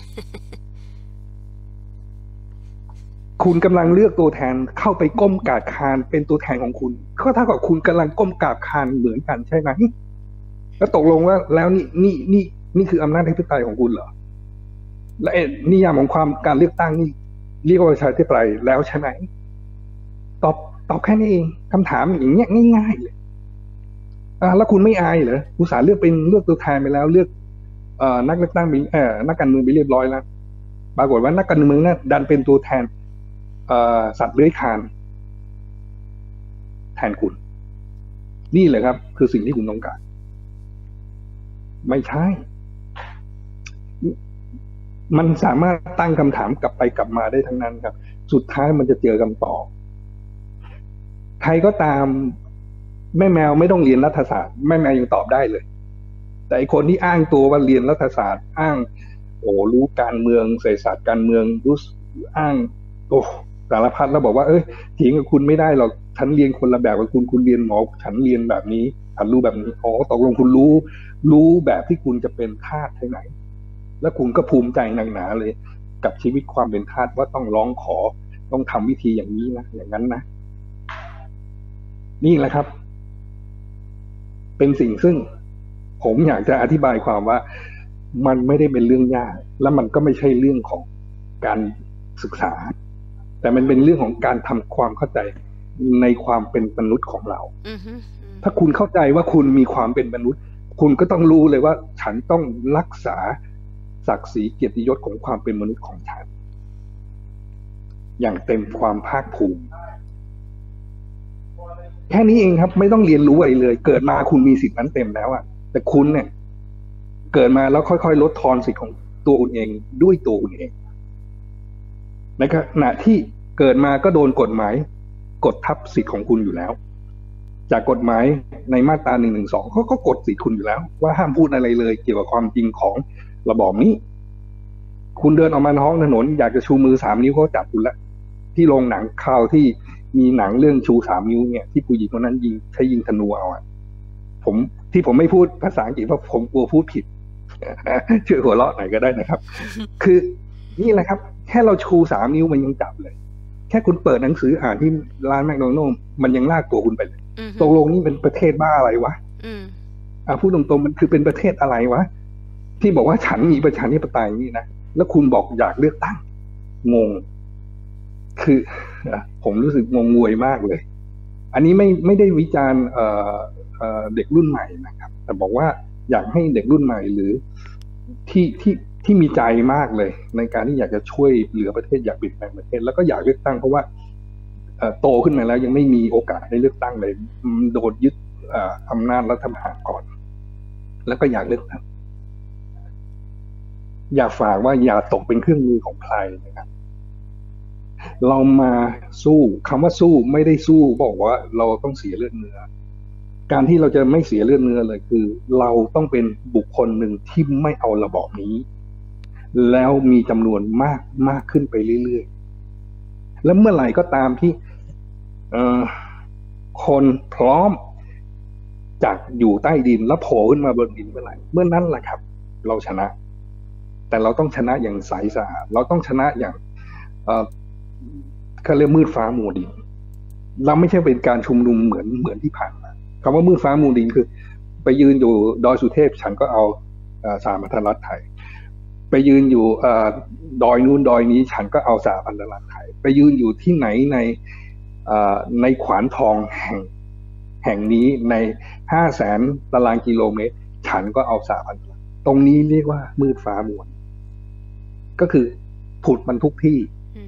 คุณกำลังเลือกตัวแทนเข้าไปก้มกราบคลานเป็นตัวแทนของคุณก็เท่ากับคุณกำลังก้มกราบคลานเหมือนกันใช่ไหมแล้วตกลงว่าแล้วนี่นี่นี่นี่คืออำนาจอธิปไตยของคุณเหรอและนิยามของความการเลือกตั้งนี่เรียกว่าประชาธิปไตยแล้วใช่ไหมตอบตอบแค่นี้เองคำถามอย่างเงี้ยง่ายๆเลยอ่าแล้วคุณไม่อายเหรออุตส่าห์เลือกเป็นเลือกตัวแทนไปแล้วเลือกเอ่อนักเลือกตั้งไปเอ่อนักการเมืองไปเรียบร้อยแล้วปรากฏว่านักการเมืองนั้นดันเป็นตัวแทนเอ่อสัตว์เลื้อยคลานแทนคุณนี่แหละครับคือสิ่งที่คุณต้องการไม่ใช่มันสามารถตั้งคำถามกลับไปกลับมาได้ทั้งนั้นครับสุดท้ายมันจะเจอคำตอบใครก็ตามแม่แมวไม่ต้องเรียนรัฐศาสตร์แม่แมวยังตอบได้เลยแต่ไอคนที่อ้างตัวว่าเรียนรัฐศาสตร์อ้างโอ้รู้การเมืองเศรษฐศาสตร์การเมืองรู้อ้างโอ้สารพัดแล้วบอกว่าเอ้ยเถียงกับคุณไม่ได้หรอกฉันเรียนคนละแบบกับคุณคุณเรียนหมอฉันเรียนแบบนี้ฉันรู้แบบนี้อ๋อตกลงคุณรู้รู้แบบที่คุณจะเป็นทาสใช่ไหมแล้วคุณก็ภูมิใจหนักหนาเลยกับชีวิตความเป็นทาสว่าต้องร้องขอต้องทำวิธีอย่างนี้นะอย่างนั้นนะนี่แหละครับเป็นสิ่งซึ่งผมอยากจะอธิบายความว่ามันไม่ได้เป็นเรื่องยากและมันก็ไม่ใช่เรื่องของการศึกษาแต่มันเป็นเรื่องของการทำความเข้าใจในความเป็นมนุษย์ของเรา mm-hmm. ถ้าคุณเข้าใจว่าคุณมีความเป็นมนุษย์คุณก็ต้องรู้เลยว่าฉันต้องรักษาศักดิ์ศรีเกียรติยศของความเป็นมนุษย์ของฉันอย่างเต็มความภาคภูมิแค่นี้เองครับไม่ต้องเรียนรู้อะไรเลยเกิดมาคุณมีสิทธินั้นเต็มแล้วอะแต่คุณเนี่ยเกิดมาแล้วค่อยๆลดทอนสิทธิของตัวคุณเองด้วยตัวคุณเองในขณะที่เกิดมาก็โดนกฎหมายกดทับสิทธิของคุณอยู่แล้วจากกฎหมายในมาตราหนึ่งหนึ่งสองเขาก็กดสิทธิคุณอยู่แล้วว่าห้ามพูดอะไรเลยเกี่ยวกับความจริงของระบอบนี้คุณเดินออกมาท้องถนนอยากจะชูมือสามนิ้วเขาจับคุณแล้วที่โรงหนังข่าวที่มีหนังเรื่องชูสามนิ้วเนี่ยที่ผู้หญิงคนนั้นยิงใช้ยิงธนูเอาอ่ะผมที่ผมไม่พูดภาษาอังกฤษเพราะผมกลัวพูดผิดช่วยหัวเราะหน่อยก็ได้นะครับ คือนี่แหละครับแค่เราชูสามนิ้วมันยังจับเลยแค่คุณเปิดหนังสืออ่านที่ร้านแมคโดนัลด์มันยังลากตัวคุณไปเลยตกลงนี่เป็นประเทศบ้าอะไรวะอ่าพูดตรงๆมันคือเป็นประเทศอะไรวะที่บอกว่าฉันมีประชาธิปไตยนี่นะแล้วคุณบอกอยากเลือกตั้งงงคือผมรู้สึกงงงวยมากเลยอันนี้ไม่ไม่ได้วิจารณ์เอ่อเอ่อเด็กรุ่นใหม่นะครับแต่บอกว่าอยากให้เด็กรุ่นใหม่หรือที่ที่ที่มีใจมากเลยในการที่อยากจะช่วยเหลือประเทศอยากเปลี่ยนแปลงประเทศแล้วก็อยากเลือกตั้งเพราะว่าโตขึ้นมาแล้วยังไม่มีโอกาสได้เลือกตั้งเลยโดนยึดอำนาจรัฐประหารก่อนแล้วก็อยากเลือกตั้งอยากฝากว่าอย่าตกเป็นเครื่องมือของใครนะครับเรามาสู้คำว่าสู้ไม่ได้สู้บอกว่าเราต้องเสียเลือดเนื้อการที่เราจะไม่เสียเลือดเนื้อเลยคือเราต้องเป็นบุคคลหนึ่งที่ไม่เอาระบอบนี้แล้วมีจำนวนมากมากขึ้นไปเรื่อยๆแล้วเมื่อไหร่ก็ตามที่คนพร้อมจากอยู่ใต้ดินแล้วโผล่ขึ้นมาบนดินเมื่อไหร่เมื่อนั้นแหละครับเราชนะแต่เราต้องชนะอย่างใสสะอาดเราต้องชนะอย่างเขาเรียกมืดฟ้ามัวดินเราไม่ใช่เป็นการชุมนุมเหมือนเหมือนที่ผ่านมาคำว่ามืดฟ้ามัวดินคือไปยืนอยู่ดอยสุเทพฉันก็เอาสหพันธรัฐไทยไปยืนอยู่ดอยนู้นดอยนี้ฉันก็เอาสหพันธรัฐไทยไปยืนอยู่ที่ไหนในในขวานทองแห่งแห่งนี้ในห้าแสนตารางกิโลเมตรฉันก็เอาสหพันธรัฐตรงนี้เรียกว่ามืดฟ้ามัวก็คือผุดมันทุกที่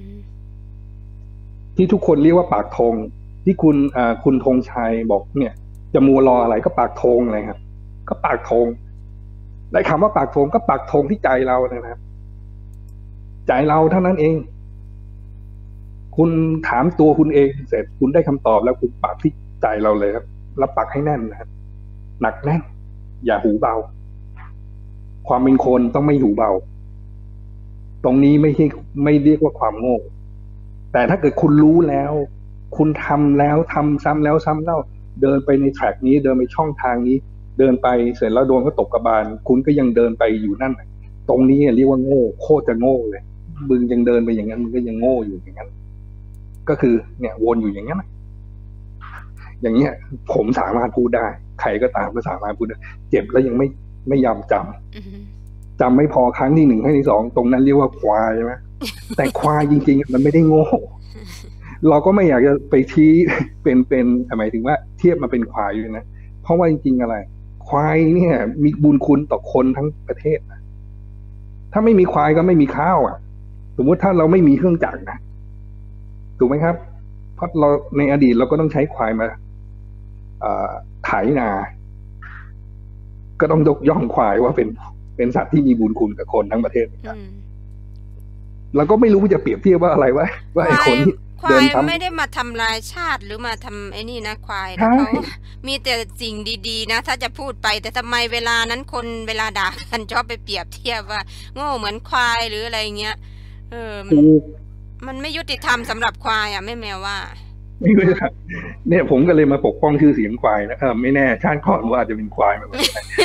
ที่ทุกคนเรียกว่าปากธงที่คุณคุณธงชัยบอกเนี่ยจะมัวรออะไรก็ปากธงอะไรครับก็ปากธงได้คำว่าปากธงก็ปากธงที่ใจเรานะครับใจเราเท่านั้นเองคุณถามตัวคุณเองเสร็จคุณได้คำตอบแล้วคุณปักที่ใจเราเลยครับแล้วปักให้แน่นนะครับหนักแน่นอย่าหูเบาความเป็นคนต้องไม่หูเบาตรงนี้ไม่ใช่ไม่เรียกว่าความโง่แต่ถ้าเกิดคุณรู้แล้ว คุณทำแล้วทำซ้ำแล้วซ้ำเล่าเดินไปในแทร็กนี้เดินไปช่องทางนี้เดินไปเสร็จแล้วโดนก็ตกกระบาลคุณก็ยังเดินไปอยู่นั่นตรงนี้เรียกว่าโง่โคตรจะโง่เลยมึงยังเดินไปอย่างนั้นมึงก็ยังโง่อยู่อย่างนั้นก็คือเนี่ยวนอยู่อย่างนั้นอย่างเงี้ยผมสามารถพูดได้ใครก็ตามก็สามารถพูดได้เจ็บแล้วยังไม่ไม่ยอมจำจำไม่พอครั้งที่หนึ่งครั้งที่สองตรงนั้นเรียกว่าควายใช่ไหมแต่ควายจริงๆมันไม่ได้โง่เราก็ไม่อยากจะไปชี้เป็นเป็นหมายถึงว่าเทียบมาเป็นควายด้วยนะเพราะว่าจริงๆอะไรควายเนี่ยมีบุญคุณต่อคนทั้งประเทศนะถ้าไม่มีควายก็ไม่มีข้าวอ่ะสมมติถ้าเราไม่มีเครื่องจักรนะถูกไหมครับเพราะเราในอดีตเราก็ต้องใช้ควายมาไถนาก็ต้องยกย่องควายว่าเป็นเป็นสัตว์ที่มีบุญคุณกับคนทั้งประเทศนะครับเราก็ไม่รู้จะเปรียบเทียบว่าอะไรว่าว่าไอ้คนที่ควายไม่ได้มาทำลายชาติหรือมาทำไอ้นี่นะควายนะเขามีแต่สิ่งดีๆนะถ้าจะพูดไปแต่ทำไมเวลานั้นคนเวลาด่ากันชอบไปเปรียบเทียบว่าโง่เหมือนควายหรืออะไรเงี้ยเออมันไม่ยุติธรรมสำหรับควายอ่ะไม่แม้ว่าไม่รู้ครับเนี่ยผมก็เลยมาปกป้องชื่อเสียงควายนะเออไม่แน่ชาติก่อนว่าอาจจะเป็นควายมา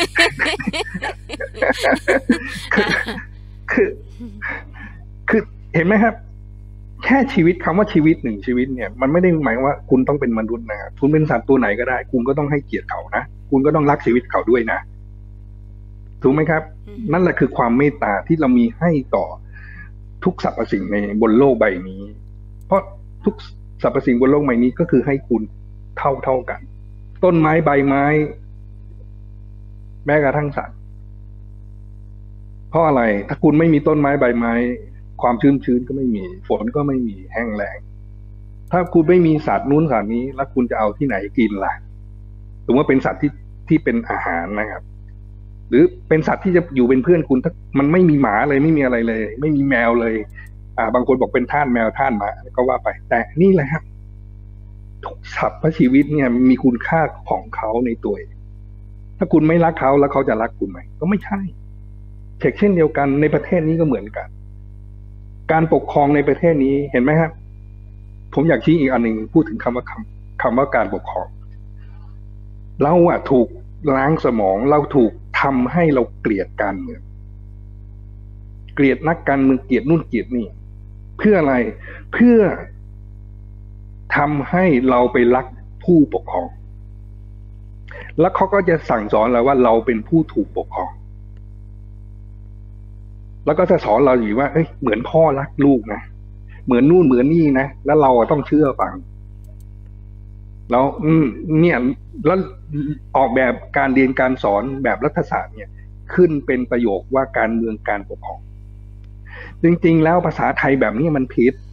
คือคือเห็นไหมครับแค่ชีวิตคำว่าชีวิตหนึ่งชีวิตเนี่ยมันไม่ได้หมายว่าคุณต้องเป็นมนุษย์นะครับคุณเป็นสัตว์ตัวไหนก็ได้คุณก็ต้องให้เกียรติเขานะคุณก็ต้องรักชีวิตเขาด้วยนะถูกไหมครับนั่นแหละคือความเมตตาที่เรามีให้ต่อทุกสรรพสิ่งในบนโลกใบนี้เพราะทุกสรรพสิ่งบนโลกใบนี้ก็คือให้คุณเท่าเท่ากันต้นไม้ใบไม้แม้กระทั่งสัตว์เพราะอะไรถ้าคุณไม่มีต้นไม้ใบไม้ความชื้นชื้นก็ไม่มีฝนก็ไม่มีแห้งแล้งถ้าคุณไม่มีสัตว์นู้นสัตว์นี้แล้วคุณจะเอาที่ไหนกินล่ะสมมติว่าเป็นสัตว์ที่ที่เป็นอาหารนะครับหรือเป็นสัตว์ที่จะอยู่เป็นเพื่อนคุณถ้ามันไม่มีหมาเลยไม่มีอะไรเลยไม่มีแมวเลยอ่าบางคนบอกเป็นทาสแมวทาสหมาก็ว่าไปแต่นี่แหละครับทุกสรรพชีวิตเนี่ยมีคุณค่าของเขาในตัวเองถ้าคุณไม่รักเขาแล้วเขาจะรักคุณไหมก็ไม่ใช่เช่นเดียวกันในประเทศนี้ก็เหมือนกันการปกครองในประเทศนี้เห็นไหมครับผมอยากชี้อีกอันหนึ่งพูดถึงคำว่าคำคำว่าการปกครองเราอะถูกล้างสมองเราถูกทำให้เราเกลียดการเมืองเกลียดนักการเมืองเกลียดนู่นเกลียดนี่เพื่ออะไรเพื่อทำให้เราไปรักผู้ปกครองแล้วเขาก็จะสั่งสอนเราว่าเราเป็นผู้ถูกปกครองแล้วก็จะสอนเราอยู่ว่าเอ้ยเหมือนพ่อรักลูกนะเหมือนนู่นเหมือนนี่นะแล้วเราต้องเชื่อฟังแล้วเนี่ยแล้วออกแบบการเรียนการสอนแบบรัฐศาสตร์เนี่ยขึ้นเป็นประโยคว่าการเมืองการปกครองจริงๆแล้วภาษาไทยแบบนี้มันผิด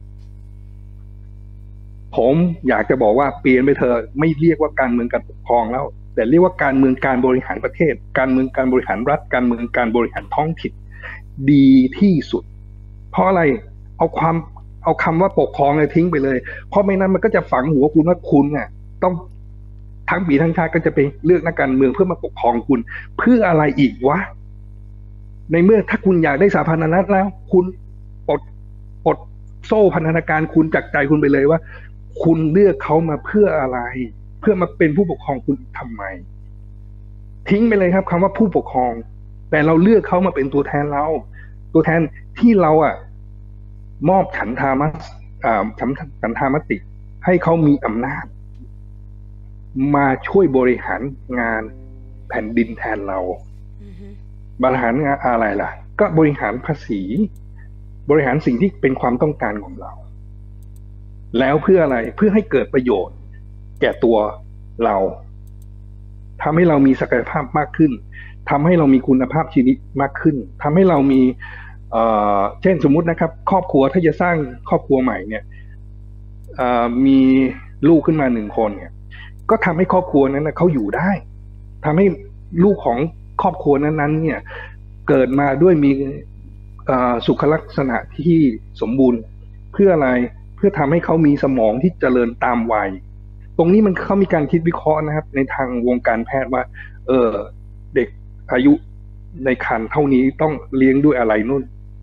ผมอยากจะบอกว่าเปลี่ยนไปเถอะไม่เรียกว่าการเมืองการปกครองแล้วแต่เรียกว่าการเมืองการบริหารประเทศการเมืองการบริหารรัฐการเมืองการบริหารท้องถิ่นดีที่สุดเพราะอะไรเอาความเอาคำว่าปกครองเลยทิ้งไปเลยเพราะไม่นั้นมันก็จะฝังหัวคุณว่าคุณน่ะต้องทั้งปีทั้งชาติก็จะไปเลือกนักการเมืองเพื่อมาปกครองคุณเพื่ออะไรอีกวะในเมื่อถ้าคุณอยากได้สาธารณรัฐแล้วคุณปลดปลดโซ่พันธนาการคุณจากใจคุณไปเลยว่าคุณเลือกเขามาเพื่ออะไรเพื่อมาเป็นผู้ปกครองคุณทำไมทิ้งไปเลยครับคำว่าผู้ปกครองแต่เราเลือกเขามาเป็นตัวแทนเราตัวแทนที่เราอ่ะมอบฉันทามติอ่าฉันทามติให้เขามีอำนาจมาช่วยบริหารงานแผ่นดินแทนเรา mm-hmm. บริหารงานอะไรล่ะก็บริหารภาษีบริหารสิ่งที่เป็นความต้องการของเราแล้วเพื่ออะไรเพื่อให้เกิดประโยชน์แก่ตัวเราทำให้เรามีศักยภาพมากขึ้นทำให้เรามีคุณภาพชีวิตมากขึ้นทำให้เรามีเอ่อเช่นสมมุตินะครับครอบครัวถ้าจะสร้างครอบครัวใหม่เนี่ยเอ่อมีลูกขึ้นมาหนึ่งคนเนี่ยก็ทำให้ครอบครัวนั้นนะเขาอยู่ได้ทำให้ลูกของครอบครัวนั้นๆเนี่ยเกิดมาด้วยมีเอ่อสุขลักษณะที่สมบูรณ์เพื่ออะไรเพื่อทำให้เขามีสมองที่เจริญตามวัยตรงนี้มันเขามีการคิดวิเคราะห์นะครับในทางวงการแพทย์ว่าเออเด็กอายุในครรภ์เท่านี้ต้องเลี้ยงด้วยอะไรนู่น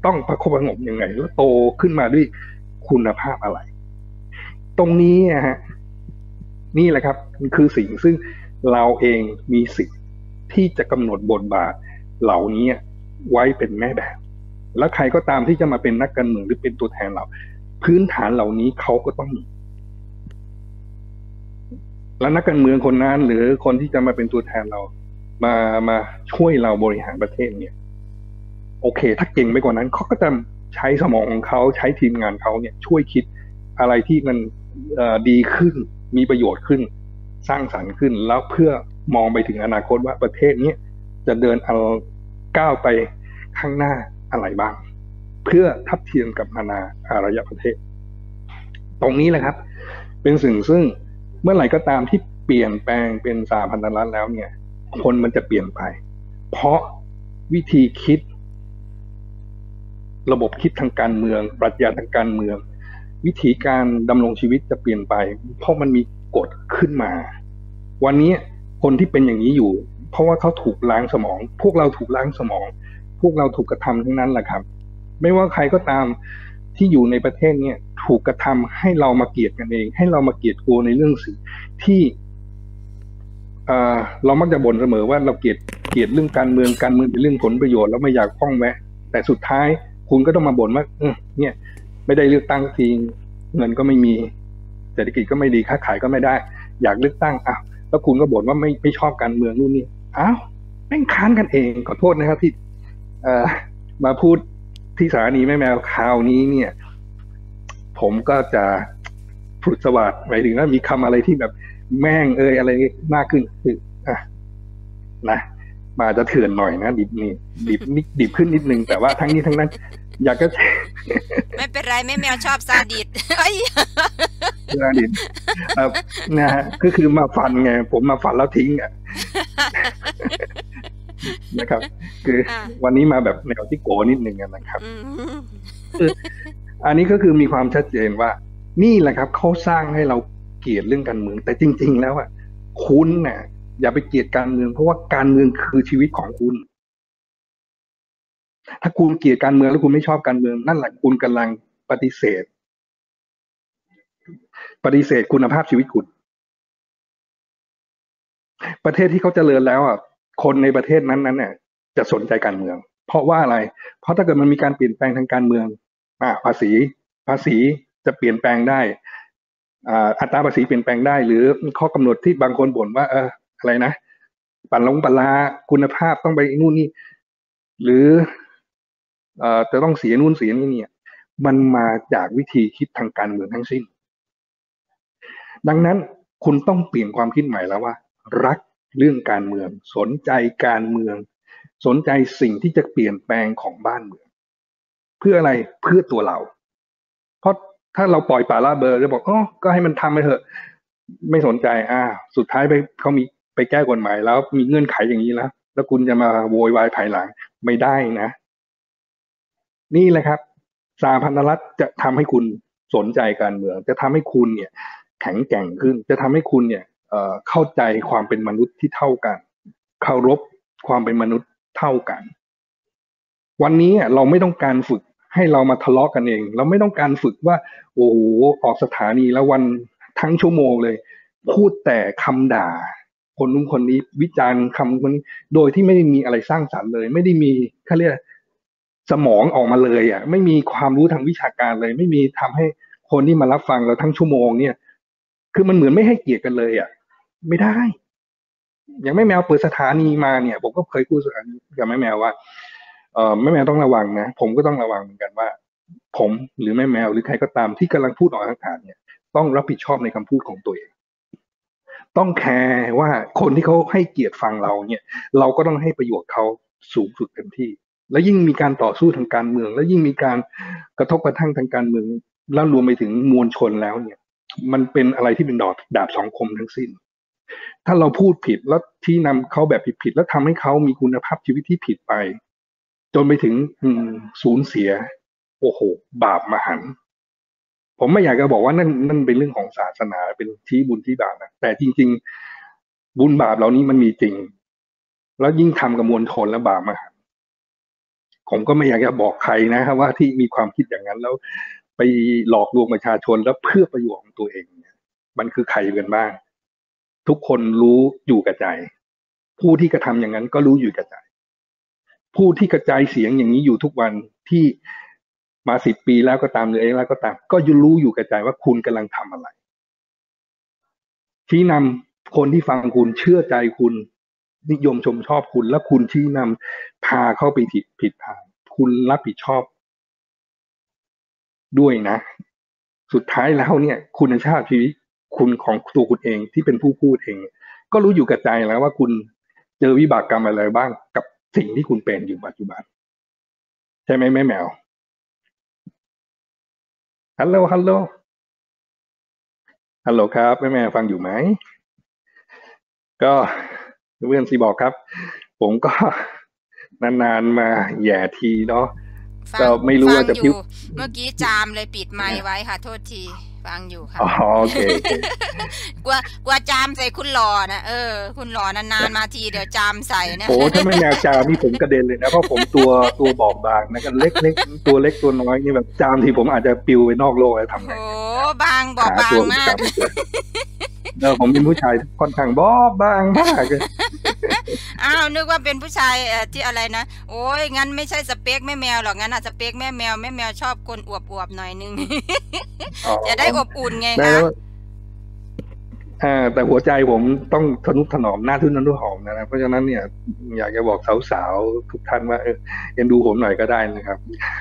ต้องประคบประหงมยังไงแล้วโตขึ้นมาด้วยคุณภาพอะไรตรงนี้ฮะนี่แหละครับคือสิ่งซึ่งเราเองมีสิทธิ์ที่จะกำหนดบทบาทเหล่านี้ไว้เป็นแม่แบบแล้วใครก็ตามที่จะมาเป็นนักการเมืองหรือเป็นตัวแทนเราพื้นฐานเหล่านี้เขาก็ต้องมีแล้วนักการเมืองคนนั้นหรือคนที่จะมาเป็นตัวแทนเรามามาช่วยเราบริหารประเทศเนี่ยโอเคถ้าเก่งไปกว่านั้นเขาก็จะใช้สมองของเขาใช้ทีมงานเขาเนี่ยช่วยคิดอะไรที่มันดีขึ้นมีประโยชน์ขึ้นสร้างสรรค์ขึ้นแล้วเพื่อมองไปถึงอนาคตว่าประเทศนี้จะเดินเอาก้าวไปข้างหน้าอะไรบ้างเพื่อทัดเทียมกับนานาอารยประเทศตรงนี้แหละครับเป็นสิ่งซึ่งเมื่อไหร่ก็ตามที่เปลี่ยนแปลงเป็นสหพันธรัฐแล้วเนี่ยคนมันจะเปลี่ยนไปเพราะวิธีคิดระบบคิดทางการเมืองปรัชญาทางการเมืองวิธีการดำรงชีวิตจะเปลี่ยนไปเพราะมันมีกฎขึ้นมาวันนี้คนที่เป็นอย่างนี้อยู่เพราะว่าเขาถูกล้างสมองพวกเราถูกล้างสมองพวกเราถูกกระทำทั้งนั้นแหละครับไม่ว่าใครก็ตามที่อยู่ในประเทศเนี่ยถูกกระทำให้เรามาเกลียดกันเองให้เรามาเกลียดกลัวในเรื่องสิ่งที่เอ่อเรามักจะบ่นเสมอว่าเราเกลียดเกลียดเรื่องการเมืองการเมืองเป็นเรื่องผลประโยชน์แล้วไม่อยากพ้องแวะแต่สุดท้ายคุณก็ต้องมาบ่นว่าเออเนี่ยไม่ได้เลือกตั้งทีเงินก็ไม่มีเศรษฐกิจก็ไม่ดีค้าขายก็ไม่ได้อยากเลือกตั้งอ้าวแล้วคุณก็บ่นว่าไม่ไม่ชอบการเมืองนู่นนี่อ้าวแม่งค้านกันเองขอโทษนะครับที่เอ่อมาพูดที่สถานีแม่แมวคราวนี้เนี่ยผมก็จะพูดสวัสดิ์หมายถึงว่ามีคำอะไรที่แบบแม่งเอ่ยอะไรมากขึ้นคืออ่ะนะมาจะเถื่อนหน่อยนะดิบนี่ดิบนิดดิบขึ้นนิดนึงแต่ว่าทั้งนี้ทั้งนั้นอยากจะไม่เป็นไรแม่แมวชอบซาดิสเอ้ยซาดิสครับนะฮะก็คือมาฟันไงผมมาฟันแล้วทิ้งอ่ะนะครับคือวันนี้มาแบบแนวที่โกนิดนึงนะครับอันนี้ก็คือมีความชัดเจนว่านี่แหละครับเขาสร้างให้เราเกลียดเรื่องการเมืองแต่จริงๆแล้วอ่ะคุณเนี่ยอย่าไปเกลียดการเมืองเพราะว่าการเมืองคือชีวิตของคุณถ้าคุณเกลียดการเมืองแล้วคุณไม่ชอบการเมืองนั่นแหละคุณกำลังปฏิเสธปฏิเสธคุณภาพชีวิตคุณประเทศที่เขาเจริญแล้วอ่ะคนในประเทศนั้นนั้นเนี่ยจะสนใจการเมืองเพราะว่าอะไรเพราะถ้าเกิดมันมีการเปลี่ยนแปลงทางการเมืองอ่าภาษีภาษีจะเปลี่ยนแปลงได้อ่าอัตราภาษีเปลี่ยนแปลงได้หรือข้อกำหนดที่บางคนบ่นว่าเอออะไรนะปั่นลงปั่นลาคุณภาพต้องไปนู่นนี่หรือเอ่อจะต้องเสียนู่นเสียนี่เนี่ยมันมาจากวิธีคิดทางการเมืองทั้งสิ้นดังนั้นคุณต้องเปลี่ยนความคิดใหม่แล้วว่ารักเรื่องการเมืองสนใจการเมืองสนใจสิ่งที่จะเปลี่ยนแปลงของบ้านเมืองเพื่ออะไรเพื่อตัวเราเพราะถ้าเราปล่อยป่าละเบอร์จะบอกอ๋อก็ให้มันทำไปเถอะไม่สนใจอ่าสุดท้ายไปเขามีไปแก้กฎหมายแล้วมีเงื่อนไขอย่างนี้แล้วแล้วคุณจะมาโวยวายภายหลังไม่ได้นะนี่แหละครับสหพันธรัฐจะทำให้คุณสนใจการเมืองจะทำให้คุณเนี่ยแข็งแกร่งขึ้นจะทำให้คุณเนี่ยเอ่อเข้าใจความเป็นมนุษย์ที่เท่ากันเคารพความเป็นมนุษย์เท่ากันวันนี้เราไม่ต้องการฝึกให้เรามาทะเลาะกันเองเราไม่ต้องการฝึกว่าโอ้โหออกสถานีแล้ววันทั้งชั่วโมงเลยพูดแต่คำด่าคนนู้นคนนี้วิจารณ์คำคนนี้โดยที่ไม่ได้มีอะไรสร้างสรรค์เลยไม่ได้มีเขาเรียกสมองออกมาเลยอ่ะไม่มีความรู้ทางวิชาการเลยไม่มีทำให้คนที่มารับฟังเราทั้งชั่วโมงเนี่ยคือมันเหมือนไม่ให้เกียรติกันเลยอ่ะไม่ได้อย่างแม่แมวเปิดสถานีมาเนี่ยผมก็เคยพูดกับแม่แมวว่าเอ่อแม่แมวต้องระวังนะผมก็ต้องระวังเหมือนกันว่าผมหรือแม่แมวหรือใครก็ตามที่กำลังพูดออกอากาศเนี่ยต้องรับผิดชอบในคำพูดของตัวเองต้องแคร์ว่าคนที่เขาให้เกียรติฟังเราเนี่ยเราก็ต้องให้ประโยชน์เขาสูงสุดเต็มที่แล้วยิ่งมีการต่อสู้ทางการเมืองแล้วยิ่งมีการกระทบกระทั่งทางการเมืองแล้วรวมไปถึงมวลชนแล้วเนี่ยมันเป็นอะไรที่เป็นดาบดาบสองคมทั้งสิ้นถ้าเราพูดผิดแล้วที่นำเขาแบบผิดๆแล้วทำให้เขามีคุณภาพชีวิตที่ผิดไปจนไปถึงสูญเสียโอ้โหบาปมหันต์ผมไม่อยากจะบอกว่านั่นนั่นเป็นเรื่องของศาสนาเป็นชี้บุญชี้บาปนะแต่จริงๆบุญบาปเหล่านี้มันมีจริงแล้วยิ่งทำกับมวลชนแล้วบาปมหันต์ผมก็ไม่อยากจะบอกใครนะครับว่าที่มีความคิดอย่างนั้นแล้วไปหลอกลวงประชาชนแล้วเพื่อประโยชน์ของตัวเองเนี่ยมันคือใครกันบ้างทุกคนรู้อยู่กับใจผู้ที่กระทำอย่างนั้นก็รู้อยู่กับใจผู้ที่กระจายเสียงอย่างนี้อยู่ทุกวันที่มาสิบปีแล้วก็ตามหรืออะไรก็ตามก็ยูรู้อยู่กับใจว่าคุณกำลังทำอะไรชี้นำคนที่ฟังคุณเชื่อใจคุณนิยมชมชอบคุณแล้วคุณชี้นำพาเข้าไปผิดผิดทางคุณรับผิดชอบด้วยนะสุดท้ายแล้วเนี่ยคุณภาพชีวิตคุณของตัวคุณเองที่เป็นผู้พูดเองก็รู้อยู่กับใจแล้วว่าคุณเจอวิบากกรรมอะไรบ้างกับสิ่งที่คุณเป็นอยู่ปัจจุบันใช่ไหมแม่แมวฮัลโหลฮัลโหลฮัลโหลครับแม่แมวฟังอยู่ไหมก็เพื่อนซีบอกครับผมก็นานๆมาแย่ทีเนาะก็ไม่รู้ว่าจะพิ้วเมื่อกี้จามเลยปิดไมค์ไว้ค่ะโทษทีฟังอยู่ค่ะอ๋อโอเคกลัวกลัวจามใส่คุณหล่อนะเออคุณหล่อนานๆมาทีเดี๋ยวจามใส่นะโอ้ถ้าไม่แนวจามนี่ผมกระเด็นเลยนะเพราะผมตัวตัวบอบบางนะกันเล็กๆตัวเล็กตัวน้อยนี่แบบจามทีผมอาจจะปิวไปนอกโลกเลยทำไงโอ้บางบอบบางมากเออผมเป็นผู้ชายค่อนข้างบอบบางมากเลยอ้าวนึกว่าเป็นผู้ชายที่อะไรนะโอ้ยงั้นไม่ใช่สเปคแม่แมวหรอกงั้นอาจจะสเปคแม่แมวแม่แมวชอบคนอวบๆหน่อยนึงจะได้อบอุ่นไงคะอ่าแต่หัวใจผมต้องทนุถนอมหน้าทุ่นนั้นด้วยหอมนะเพราะฉะนั้นเนี่ยอยากจะบอกสาวๆทุกท่านว่าเออเอ็นดูผมหน่อยก็ได้นะครับ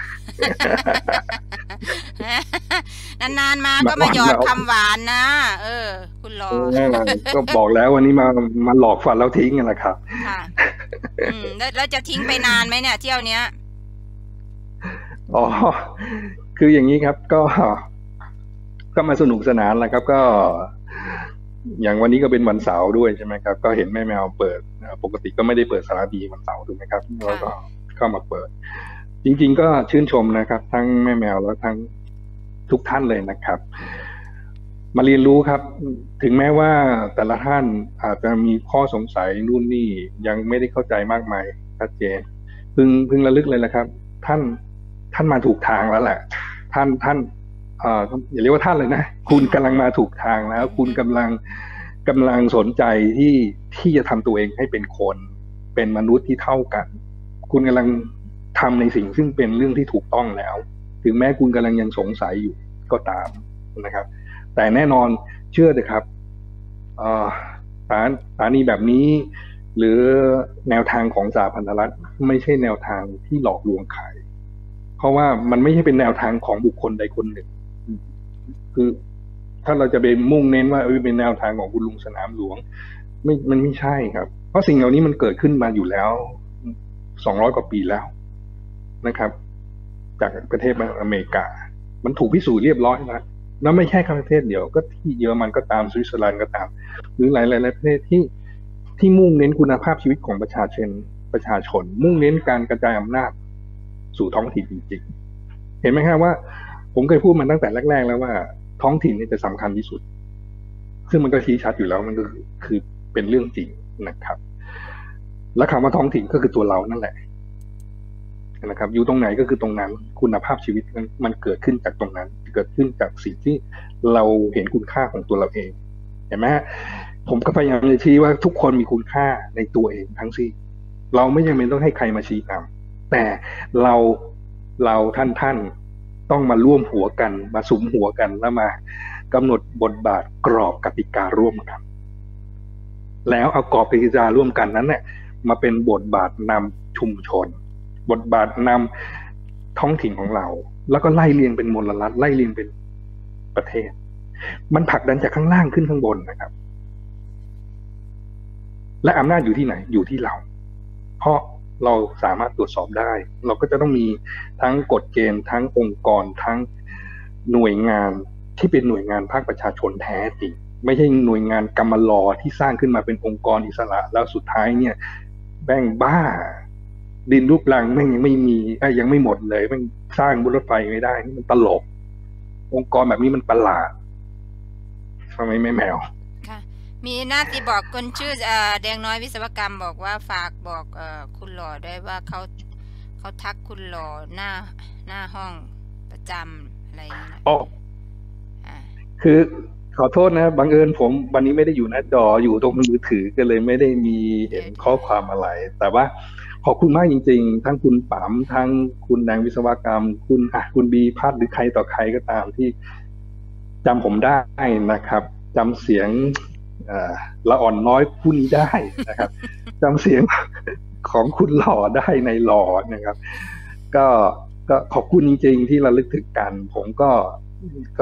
นานๆมาก็มาหยอดคำหวานนะเออคุณหลอกก็บอกแล้ววันนี้มามาหลอกฟันแล้วทิ้งกันแหละครับค่ะอืมแล้วแล้วจะทิ้งไปนานไหมเนี่ยเที่ยวเนี้ยอ๋อคืออย่างนี้ครับก็ก็มาสนุกสนานแหละครับก็อย่างวันนี้ก็เป็นวันเสาร์ด้วยใช่ไหมครับก็เห็นแม่แมวเปิดปกติก็ไม่ได้เปิดสารดีวันเสาร์ถูกไหมครับแล้วก็เข้ามาเปิดจริงๆก็ชื่นชมนะครับทั้งแม่แมวแล้วทั้งทุกท่านเลยนะครับมาเรียนรู้ครับถึงแม้ว่าแต่ละท่านอาจจะมีข้อสงสัยนู่นนี่ยังไม่ได้เข้าใจมากมายชัดเจนพึงพึงระลึกเลยนะครับท่านท่านมาถูกทางแล้วแหละท่านท่านเอ่ออย่าเรียกว่าท่านเลยนะคุณกำลังมาถูกทางแล้วคุณกำลังกำลังสนใจที่ที่จะทำตัวเองให้เป็นคนเป็นมนุษย์ที่เท่ากันคุณกำลังทำในสิ่งซึ่งเป็นเรื่องที่ถูกต้องแล้วถึงแม้คุณกำลังยังสงสัยอยู่ก็ตามนะครับแต่แน่นอนเชื่อเถอะครับสารสารณีแบบนี้หรือแนวทางของสหพันธรัฐไม่ใช่แนวทางที่หลอกลวงใครเพราะว่ามันไม่ใช่เป็นแนวทางของบุคคลใดคนหนึ่งคือถ้าเราจะไปมุ่งเน้นว่าเออเป็นแนวทางของคุณลุงสนามหลวงไม่มันไม่ใช่ครับเพราะสิ่งเหล่านี้มันเกิดขึ้นมาอยู่แล้วสองร้อยกว่าปีแล้วนะครับจากประเทศอเมริกามันถูกพิสูจน์เรียบร้อยแล้วแล้วไม่ใช่แค่ประเทศเดียวก็ที่เยอรมันก็ตามสวิตเซอร์แลนด์ก็ตามหรือหลายๆประเทศที่ที่มุ่งเน้นคุณภาพชีวิตของประชาชนประชาชนมุ่งเน้นการกระจายอำนาจสู่ท้องถิ่นจริงๆเห็นไหมครับว่าผมเคยพูดมาตั้งแต่แรกๆแล้วว่าท้องถิ่นนี่จะสำคัญที่สุดซึ่งมันก็ชี้ชัดอยู่แล้วมันก็คือเป็นเรื่องจริงนะครับและคำว่าท้องถิ่นก็คือตัวเรานั่นแหละนะครับอยู่ตรงไหนก็คือตรงนั้นคุณภาพชีวิตมันเกิดขึ้นจากตรงนั้นเกิดขึ้นจากสิ่งที่เราเห็นคุณค่าของตัวเราเองเห็นไหมผมก็พยายามจะชี้ว่าทุกคนมีคุณค่าในตัวเองทั้งสิ้นเราไม่จำเป็นต้องให้ใครมาชี้นำแต่เราเราท่านท่านต้องมาร่วมหัวกันมาสุมหัวกันแล้วมากำหนดบทบาทกรอบกติการ่วมกันแล้วเอากรอบกติการ่วมกันนั้นเนี่ยมาเป็นบทบาทนำชุมชนบทบาทนำท้องถิ่นของเราแล้วก็ไล่เรียงเป็นมลรัฐไล่เรียงเป็นประเทศมันผลักดันจากข้างล่างขึ้นข้างบนนะครับและอำนาจอยู่ที่ไหนอยู่ที่เราเพราะเราสามารถตรวจสอบได้เราก็จะต้องมีทั้งกฎเกณฑ์ทั้งองค์กรทั้งหน่วยงานที่เป็นหน่วยงานภาคประชาชนแท้จริงไม่ใช่หน่วยงานกำมะลอที่สร้างขึ้นมาเป็นองค์กรอิสระแล้วสุดท้ายเนี่ยแบ่งบ้าดินลูกรังแม่งยังไม่มียังไม่หมดเลยแม่งสร้างรถไฟไม่ได้นี่มันตลกองค์กรแบบนี้มันประหลาดทำไมไม่แมวค่ะมีหน้าที่บอกคนชื่อแดงน้อยวิศวกรรมบอกว่าฝากบอกคุณหล่อด้วยว่าเขาเขเขาทักคุณหล่อหน้าหน้าห้องประจำอะไรอย่างเงี้ยอ๋ออ่าคือขอโทษนะบังเอิญผมวันนี้ไม่ได้อยู่หน้าจออยู่ตรงมือถือก็เลยไม่ได้มีเห็นข้อความอะไร แต่ว่าขอบคุณมากจริงๆทั้งคุณป๋ามทั้งคุณนางวิศวกรรม คุณอ่ะคุณบีพัฒน์หรือใครต่อใครก็ตามที่จำผมได้นะครับจำเสียงละอ่อนน้อยผู้นี้ได้นะครับ จำเสียงของคุณหล่อได้ในหล่อนะครับ ก็ก็ขอบคุณจริงๆที่ระลึกถึงกันผมก็ก็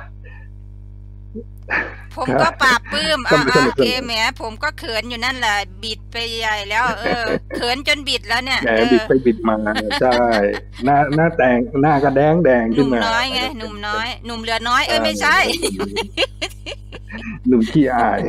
ผมก็ปราบปลื้มอ่ะโอเคแหมผมก็เขินอยู่นั่นแหละบิดไปใหญ่แล้วเออเขินจนบิดแล้วเนี่ยแหมบิดไปบิดมาใช่หน้าหน้าแดงหน้าก็แดงแดงขึ้นมาหนุ่มน้อยไงหนุ่มน้อยหนุ่มเหลือน้อยเอ้ยไม่ใช่หนุ่มขี้อาย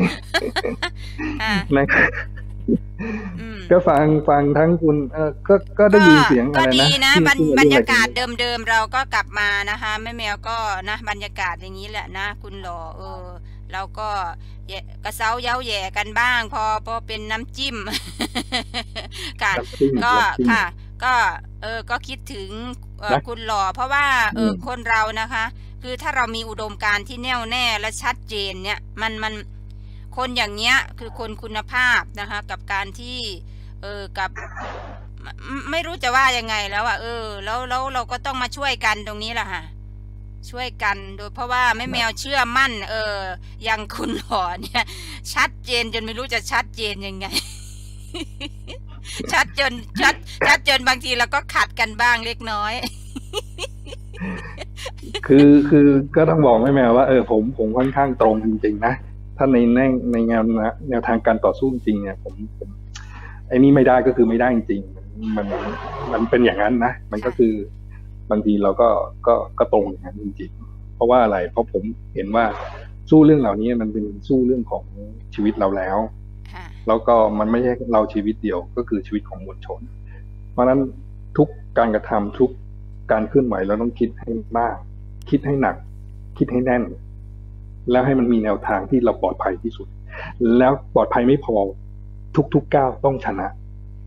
นะครับก็ฟังฟังทั้งคุณเออก็ก็ได้ยินเสียงอะไรนะก็ดีนะบรรยากาศเดิมๆเราก็กลับมานะคะแม่แมวก็นะบรรยากาศอย่างนี้แหละนะคุณหล่อเออเราก็กระเซ้าเย้าแย่กันบ้างพอพอเป็นน้ำจิ้มค่ะก็ค่ะก็เออก็คิดถึงคุณหล่อเพราะว่าเออคนเรานะคะคือถ้าเรามีอุดมการณ์ที่แน่วแน่และชัดเจนเนี่ยมันมันคนอย่างเงี้ยคือคนคุณภาพนะคะกับการที่เออกับไม่รู้จะว่ายังไงแล้วอ่ะเออแล้วแล้วเราก็ต้องมาช่วยกันตรงนี้แหละค่ะช่วยกันโดยเพราะว่าแม่แมวเชื่อมั่นเอออย่างคุณหล่อเนี่ยชัดเจนจนไม่รู้จะชัดเจนยังไง ชัดจนชัดชัดจนบางทีเราก็ขัดกันบ้างเล็กน้อยคือคือก็ต้องบอกแม่แมวว่าเออผมผมค่อนข้างตรงจริงๆนะถ้าในแนวในแนวแนวทางการต่อสู้จริงเนี่ยผมผมไอ้นี่ไม่ได้ก็คือไม่ได้จริงมันมันเป็นอย่างนั้นนะมันก็คือบางทีเราก็ก็ก็ตรงอย่างนั้นจริงๆเพราะว่าอะไรเพราะผมเห็นว่าสู้เรื่องเหล่านี้มันเป็นสู้เรื่องของชีวิตเราแล้วแล้วก็มันไม่ใช่เราชีวิตเดียวก็คือชีวิตของมวลชนเพราะฉะนั้นทุกการกระทำทุกการเคลื่อนไหวเราต้องคิดให้มากคิดให้หนักคิดให้แน่นแล้วให้มันมีแนวทางที่เราปลอดภัยที่สุดแล้วปลอดภัยไม่พอทุกๆก้าวต้องชนะ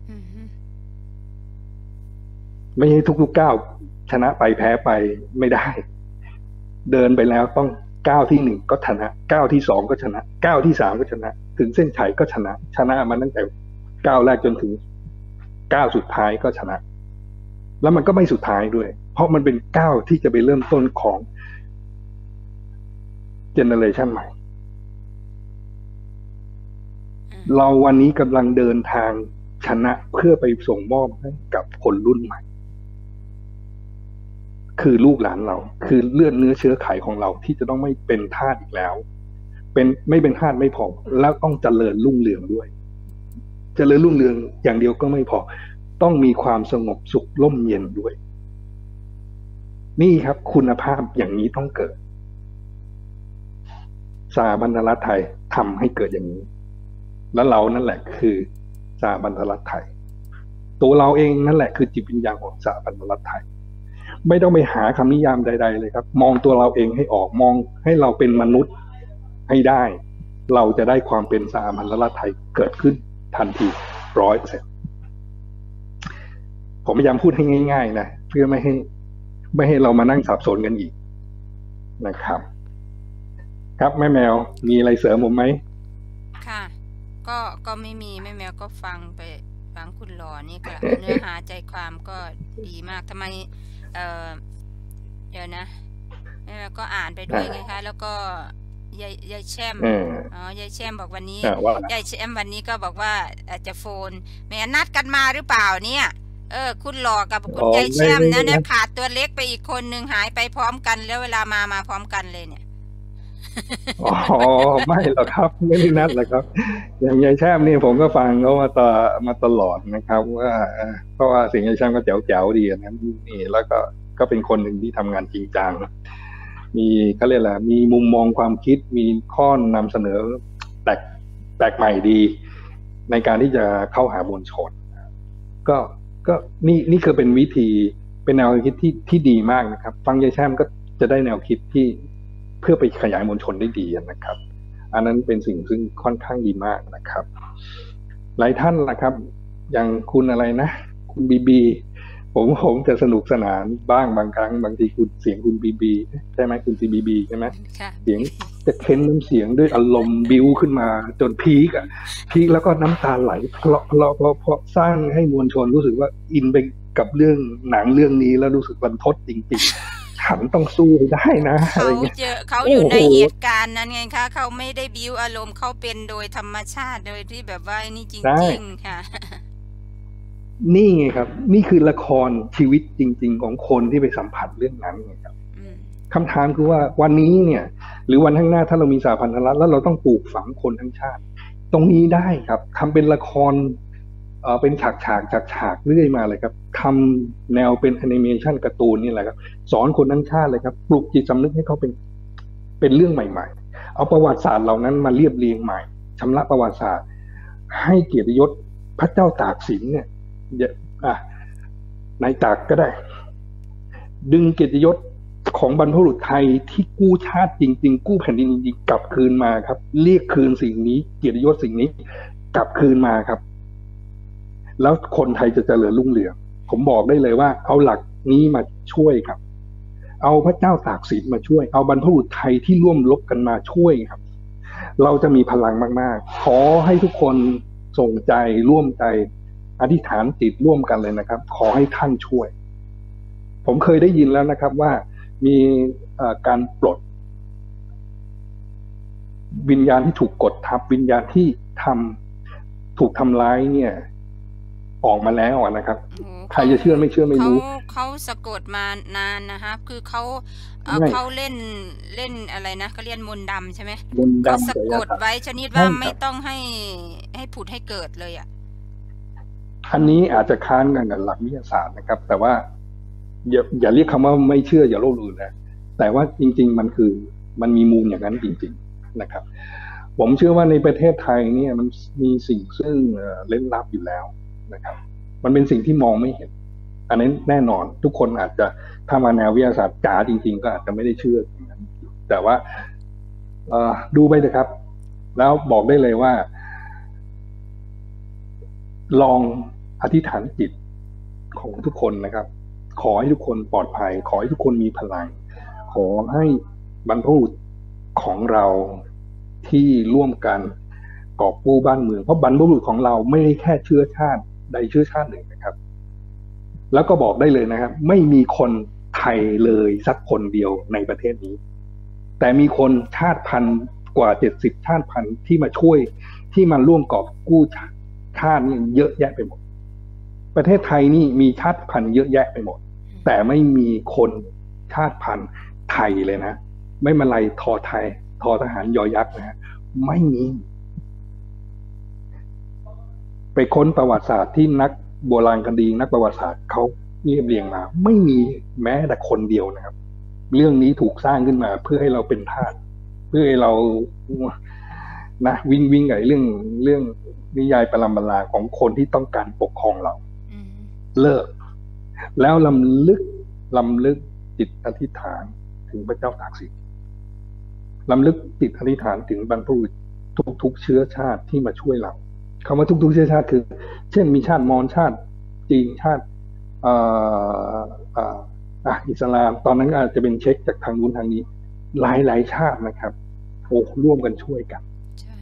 ไม่ใช่ทุกๆก้าวชนะไปแพ้ไปไม่ได้เดินไปแล้วต้องก้าวที่หนึ่งก็ชนะก้าวที่สองก็ชนะก้าวที่สามก็ชนะถึงเส้นชัยก็ชนะชนะมันตั้งแต่ก้าวแรกจนถึงก้าวสุดท้ายก็ชนะแล้วมันก็ไม่สุดท้ายด้วยเพราะมันเป็นก้าวที่จะไปเริ่มต้นของเจเนอเรชันใหม่เราวันนี้กำลังเดินทางชนะเพื่อไปส่งมอบให้กับคนรุ่นใหม่คือลูกหลานเราคือเลือดเนื้อเชื้อไขของเราที่จะต้องไม่เป็นทาสอีกแล้วเป็นไม่เป็นทาสไม่พอแล้วต้องเจริญรุ่งเรืองด้วยเจริญรุ่งเรืองอย่างเดียวก็ไม่พอต้องมีความสงบสุขร่มเย็นด้วยนี่ครับคุณภาพอย่างนี้ต้องเกิดสถาบันรัฐไทยทำให้เกิดอย่างนี้แล้วเรานั่นแหละคือสถาบันรัฐไทยตัวเราเองนั่นแหละคือจิตวิญญาณของสถาบันรัฐไทยไม่ต้องไปหาคำนิยามใดๆเลยครับมองตัวเราเองให้ออกมองให้เราเป็นมนุษย์ให้ได้เราจะได้ความเป็นสถาบันรัฐไทยเกิดขึ้นทันทีร้อยเปอร์เซ็นต์ผมพยายามพูดให้ง่ายๆนะเพื่อไม่ให้ไม่ให้เรามานั่งสับสนกันอีกนะครับครับแม่แมวมีอะไรเสริมผมไหมค่ะก็ก็ไม่มีแม่แมวก็ฟังไปฟังคุณหล่อนี่ก็ เนื้อหาใจความก็ดีมากทำไมเอ่อเดี๋ยวนะแม่แมวก็อ่านไปด้วยไงคะแล้วก็ยายยายแช่มอ๋อยายแช่มบอกวันนี้ยายแช่มวันนี้ก็บอกว่าจะโฟนแม่นัดกันมาหรือเปล่าเนี่ยเออคุณหล่อกับคุณยายแช่มนะเนี่ยขาดตัวเล็กไปอีกคนนึงหายไปพร้อมกันแล้วเวลามามาพร้อมกันเลยเนี่ยอ๋อไม่หรอกครับไม่ได้นัดหรอกครับอย่างยายแช่มนี่ผมก็ฟังเขามาต่อมาตลอดนะครับว่าเพราะว่าสิ่งยายแช่มก็แจ๋วๆดีนะนี่แล้วก็ก็เป็นคนหนึ่งที่ทำงานจริงจังมีเขาเรียกอะไรมีมุมมองความคิดมีข้อนำเสนอแปลกแปลกใหม่ดีในการที่จะเข้าหามวลชนก็ก็นี่นี่คือเป็นวิธีเป็นแนวคิดที่ที่ดีมากนะครับฟังยายแช่มก็จะได้แนวคิดที่เพื่อไปขยายมวลชนได้ดีนะครับอันนั้นเป็นสิ่งซึ่งค่อนข้างดีมากนะครับหลายท่านนะครับอย่างคุณอะไรนะคุณบีบีผมผมจะสนุกสนานบ้างบางครั้งบางทีคุณเสียงคุณบีบีใช่ไหมคุณซีบีบีใช่ไหมเสียงจะเค้นน้ำเสียงด้วยอารมณ์บิ้วขึ้นมาจนพีกอ่ะพีกแล้วก็น้ำตาไหลเพราะเพราะเพราะเพราะสร้างให้มวลชนรู้สึกว่าอินไปกับเรื่องหนังเรื่องนี้แล้วรู้สึกรันทดจริงๆฉันต้องสู้ให้ได้นะเขาเจอเขาอยู่ในเหตุการณ์นั้นไงคะเขาไม่ได้บิ้วอารมณ์เขาเป็นโดยธรรมชาติโดยที่แบบว่านี่จริงๆค่ะนี่ไงครับนี่คือละครชีวิตจริงๆของคนที่ไปสัมผัสเรื่องนั้นไงครับคำถามคือว่าวันนี้เนี่ยหรือวันข้างหน้าถ้าเรามีสหพันธรัฐแล้วเราต้องปลูกฝังคนทั้งชาติตรงนี้ได้ครับทำเป็นละครเอ่อเป็นฉากฉากฉากฉากเรื่อยมาเลยครับทำแนวเป็นแอนิเมชันการ์ตูนนี่แหละครับสอนคนทั้งชาติเลยครับปลุกจิตสำนึกให้เขาเป็นเป็นเรื่องใหม่ๆเอาประวัติศาสตร์เหล่านั้นมาเรียบเรียงใหม่ชำระประวัติศาสตร์ให้เกียรติยศพระเจ้าตากสินเนี่ยอ่ะนายตากก็ได้ดึงเกียรติยศของบรรพบุรุษไทยที่กู้ชาติจริงๆกู้แผ่นดินจริงๆกลับคืนมาครับเรียกคืนสิ่งนี้เกียรติยศสิ่งนี้กลับคืนมาครับแล้วคนไทยจะเจริญรุ่งเรืองผมบอกได้เลยว่าเอาหลักนี้มาช่วยครับเอาพระเจ้าตากสินมาช่วยเอาบรรพบุรุษไทยที่ร่วมรบกันมาช่วยครับเราจะมีพลังมากๆขอให้ทุกคนส่งใจร่วมใจอธิษฐานจิตร่วมกันเลยนะครับขอให้ท่านช่วยผมเคยได้ยินแล้วนะครับว่ามีการปลดวิญญาณที่ถูกกดทับวิญญาณที่ทำถูกทำร้ายเนี่ยออกมาแล้วนะครับใครจะเชื่อไม่เชื่อไม่รู้เขาเขาสะกดมานานนะคะคือเขาเขาเล่นเล่นอะไรนะเขาเรียนมนต์ดำใช่ไหมเขาสะกดไว้ชนิดว่าไม่ต้องให้ให้ผุดให้เกิดเลยอ่ะอันนี้อาจจะค้านกันกับหลักวิทยาศาสตร์นะครับแต่ว่าอย่าอย่าเรียกคำว่าไม่เชื่ออย่าลบหลู่นะแต่ว่าจริงๆมันคือมันมีมูลอย่างนั้นจริงๆนะครับผมเชื่อว่าในประเทศไทยเนี่ยมันมีสิ่งซึ่งเล่นลับอยู่แล้วนะครับมันเป็นสิ่งที่มองไม่เห็นอันนั้นแน่นอนทุกคนอาจจะถ้ามาแนววิทยาศาสตร์จ๋าจริงๆก็อาจจะไม่ได้เชื่ออย่างนั้นแต่ว่าดูไปเถอะครับแล้วบอกได้เลยว่าลองอธิษฐานจิตของทุกคนนะครับขอให้ทุกคนปลอดภัยขอให้ทุกคนมีพลังขอให้บรรพบุรุษของเราที่ร่วมกันกอบกู้บ้านเมืองเพราะบรรพบุรุษของเราไม่ได้แค่เชื้อชาติใดเชื้อชาติหนึ่งนะครับแล้วก็บอกได้เลยนะครับไม่มีคนไทยเลยสักคนเดียวในประเทศนี้แต่มีคนชาติพันธุ์กว่าเจ็ดสิบชาติพันธุ์ที่มาช่วยที่มาร่วมกอบกู้ชาตินี่เยอะแยะไปหมดประเทศไทยนี่มีชาติพันธุ์เยอะแยะไปหมดแต่ไม่มีคนชาติพันธุ์ไทยเลยนะไม่มาลัยทอไทยทอทหารยอยักษ์นะไม่มีไปค้นประวัติศาสตร์ที่นักโบราณคดีนักประวัติศาสตร์เขาเรียบเรียงมาไม่มีแม้แต่คนเดียวนะครับเรื่องนี้ถูกสร้างขึ้นมาเพื่อให้เราเป็นทาสเพื่อให้เรานะวิ่งวิ่งไงเรื่องเรื่องนิยายปรำปราของคนที่ต้องการปกครองเราเลิกแล้วลำลึกลำลึกจิตอธิษฐานถึงพระเจ้าตากสินลำลึกจิตอธิษฐานถึงบรรพบุรุษทุกๆเชื้อชาติที่มาช่วยเราคำว่าทุกๆเชื้อชาติคือเช่นมีชาติมอญชาติจีนชาติอ่าอ่าอ่ะอิสลามตอนนั้นอาจจะเป็นเช็คจากทางนู้นทางนี้หลายๆชาตินะครับโอ้ร่วมกันช่วยกัน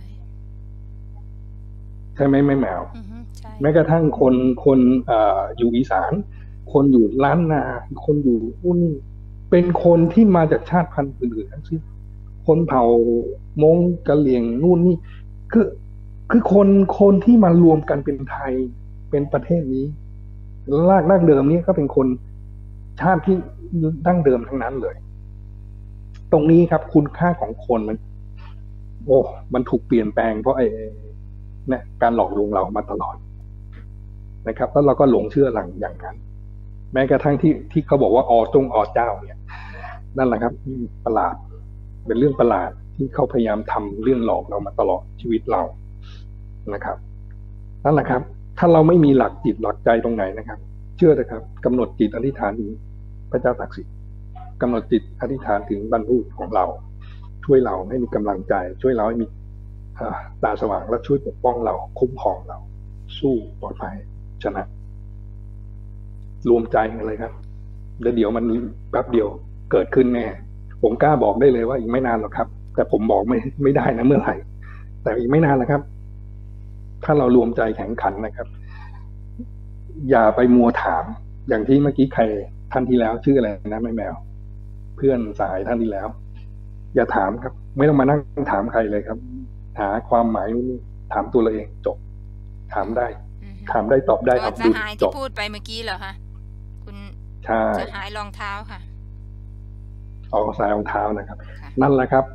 ใช่ไหมแม่แมวแม้กระทั่งคนคนอ่าอยู่อีสานคนอยู่ล้านนาคนอยู่นู่นเป็นคนที่มาจากชาติพันธุ์อื่นๆทั้งสิ้นคนเผ่ามงกะเหรี่ยงนู่นนี่คือคือคนคนที่มารวมกันเป็นไทยเป็นประเทศนี้รากดั้งเดิมนี้ก็เป็นคนชาติที่ดั้งเดิมทั้งนั้นเลยตรงนี้ครับคุณค่าของคนมันโอ้มันถูกเปลี่ยนแปลงเพราะไอ้เนี่ยการหลอกลวงเรามาตลอดนะครับแล้วเราก็หลงเชื่อหลังอย่างนั้นแม้กระทั่งที่ที่เขาบอกว่าอจงอเจ้าเนี่ยนั่นแหละครับประหลาดเป็นเรื่องประหลาดที่เขาพยายามทำเรื่องหลอกเรามาตลอดชีวิตเรานะครับนั่นแหละครับถ้าเราไม่มีหลักจิตหลักใจตรงไหนนะครับเชื่อนะครับกำหนดจิตอธิษฐานถึงพระเจ้าตากสินกำหนดจิตอธิษฐานถึงบรรพบุรุษของเราช่วยเราให้มีกำลังใจช่วยเราให้มีตาสว่างและช่วยปกป้องเราคุ้มครองเราสู้ปลอดภัยชนะรวมใจกันเลยครับแล้วเดี๋ยวมันแป๊บเดียวเกิดขึ้นแน่ผมกล้าบอกได้เลยว่าอีกไม่นานหรอกครับแต่ผมบอกไม่ไม่ได้นะเมื่อไหร่แต่อีกไม่นานแล้วครับถ้าเรารวมใจแข็งขันนะครับอย่าไปมัวถามอย่างที่เมื่อกี้ใครท่านที่แล้วชื่ออะไรนะแม่แมวเพื่อนสายท่านที่แล้วอย่าถามครับไม่ต้องมานั่งถามใครเลยครับหาความหมายถามตัวเราเองจบถามได้ถามได้ตอบได้อับดุลจบที่พูดไปเมื่อกี้เหรอคะคุณใช่จะหายรองเท้าค่ะออกสายรองเท้านะครับนั่นแหละครับ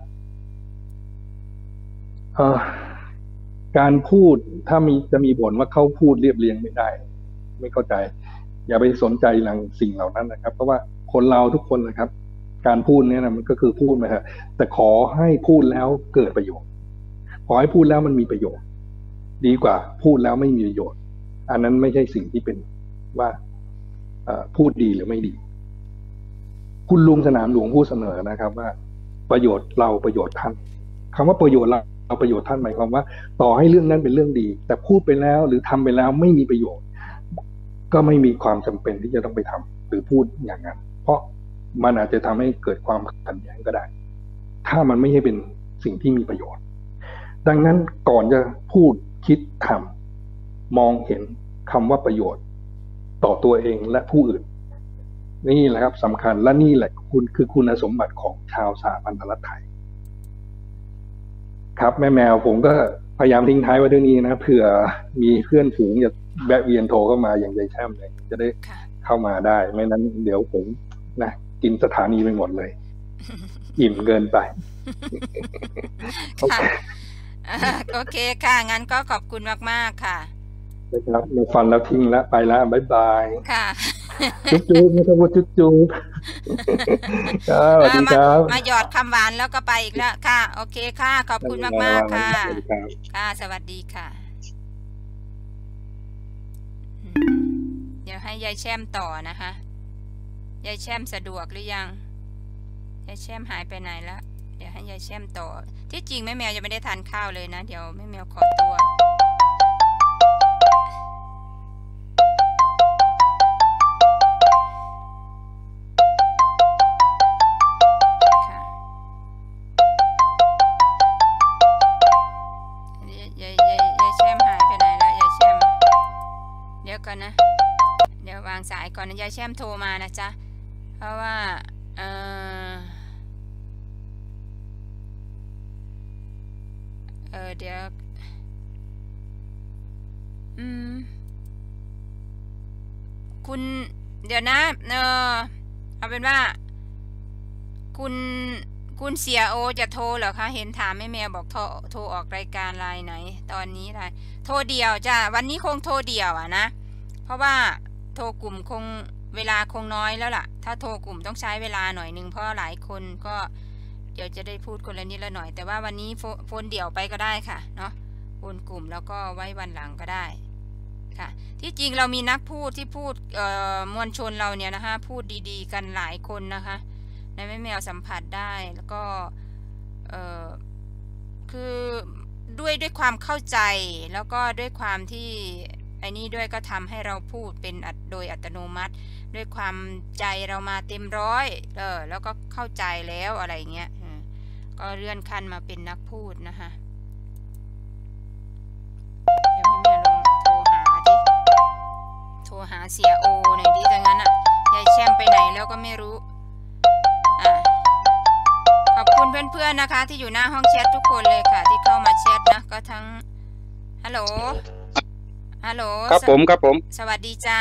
เอ่อการพูดถ้ามีจะมีบ่นว่าเขาพูดเรียบเรียงไม่ได้ไม่เข้าใจอย่าไปสนใจหลังสิ่งเหล่านั้นนะครับเพราะว่าคนเราทุกคนนะครับการพูดเนี่ยนะมันก็คือพูดไปครับแต่ขอให้พูดแล้วเกิดประโยชน์ขอให้พูดแล้วมันมีประโยชน์ดีกว่าพูดแล้วไม่มีประโยชน์อันนั้นไม่ใช่สิ่งที่เป็นว่าพูดดีหรือไม่ดีคุณลุงสนามหลวงพูดเสนอนะครับว่าประโยชน์เราประโยชน์ท่านคำว่าประโยชน์เราเราประโยชน์ท่านหมายความว่าต่อให้เรื่องนั้นเป็นเรื่องดีแต่พูดไปแล้วหรือทำไปแล้วไม่มีประโยชน์ก็ไม่มีความจำเป็นที่จะต้องไปทำหรือพูดอย่างนั้นเพราะมันอาจจะทำให้เกิดความขัดแย้งก็ได้ถ้ามันไม่ใช่เป็นสิ่งที่มีประโยชน์ดังนั้นก่อนจะพูดคิดทำมองเห็นคำว่าประโยชน์ต่อตัวเองและผู้อื่นนี่แหละครับสำคัญและนี่แหละคุณคือคุณสมบัติของชาวสหพันธรัฐไทยครับแม่แมวผมก็พยายามทิ้งท้ายไว้ด้วยนี้นะเผื่อมีเพื่อนฝูงจะแวะเวียนโทรเข้ามาอย่างใจแช่มเลยจะได้เข้ามาได้ไม่นั้นเดี๋ยวผมนะกินสถานีไปหมดเลยอิ่มเกินไปโอเคค่ะงั้นก็ขอบคุณมากๆค่ะนะครับมาฟันแล้วทิ้งแล้วไปแล้วบ๊ายบายค่ะจุ๊บจุ๊บไม่ต้องพูดจุ๊บจุ๊บสวัสดีครับมาหยอดคำหวานแล้วก็ไปอีกแล้วค่ะโอเคค่ะขอบคุณมากๆค่ะค่ะสวัสดีค่ะเดี๋ยวให้ยายแช่มต่อนะคะยายแช่มสะดวกหรือยังยายแช่มหายไปไหนแล้วเดี๋ยวให้ยายแช่มต่อที่จริงแม่แมวยังไม่ได้ทานข้าวเลยนะเดี๋ยวแม่แมวขอตัวก่อนนะเดี๋ยววางสายก่อนนะยายแช่มโทรมานะจ๊ะเพราะว่าเออเออเดี๋ยวอืมคุณเดี๋ยวนะเออเอาเป็นว่าคุณคุณเสียโอจะโทรเหรอคะเห็นถามแม่แมวบอกโทรโทรออกรายการไลน์ไหนตอนนี้ไลน์โทรเดียวจ้ะวันนี้คงโทรเดียวอ่ะนะเพราะว่าโทรกลุ่มคงเวลาคงน้อยแล้วล่ะถ้าโทรกลุ่มต้องใช้เวลาหน่อยนึงเพราะหลายคนก็เดี๋ยวจะได้พูดคนละนิดละหน่อยแต่ว่าวันนี้โฟนเดี่ยวไปก็ได้ค่ะเนาะโฟนกลุ่มแล้วก็ไว้วันหลังก็ได้ค่ะที่จริงเรามีนักพูดที่พูดมวลชนเราเนี่ยนะคะพูดดีๆกันหลายคนนะคะในแม่แมวสัมผัสได้แล้วก็คือด้วยด้วยความเข้าใจแล้วก็ด้วยความที่ไอ้นี่ด้วยก็ทำให้เราพูดเป็นโดยอัตโนมัติด้วยความใจเรามาเต็มร้อยเออแล้วก็เข้าใจแล้วอะไรเงี้ยก็เลื่อนขั้นมาเป็นนักพูดนะคะเดี๋ยวแม่ลองโทรหาดิโทรหาเสียโอหน่อยดิดังนั้นอ่ะยายแช่มไปไหนแล้วก็ไม่รู้อ่าขอบคุณเพื่อนๆนะคะที่อยู่หน้าห้องแชททุกคนเลยค่ะที่เข้ามาแชทนะก็ทั้งฮัลโหลฮัลโหลครับผมครับผมสวัสดีจ้า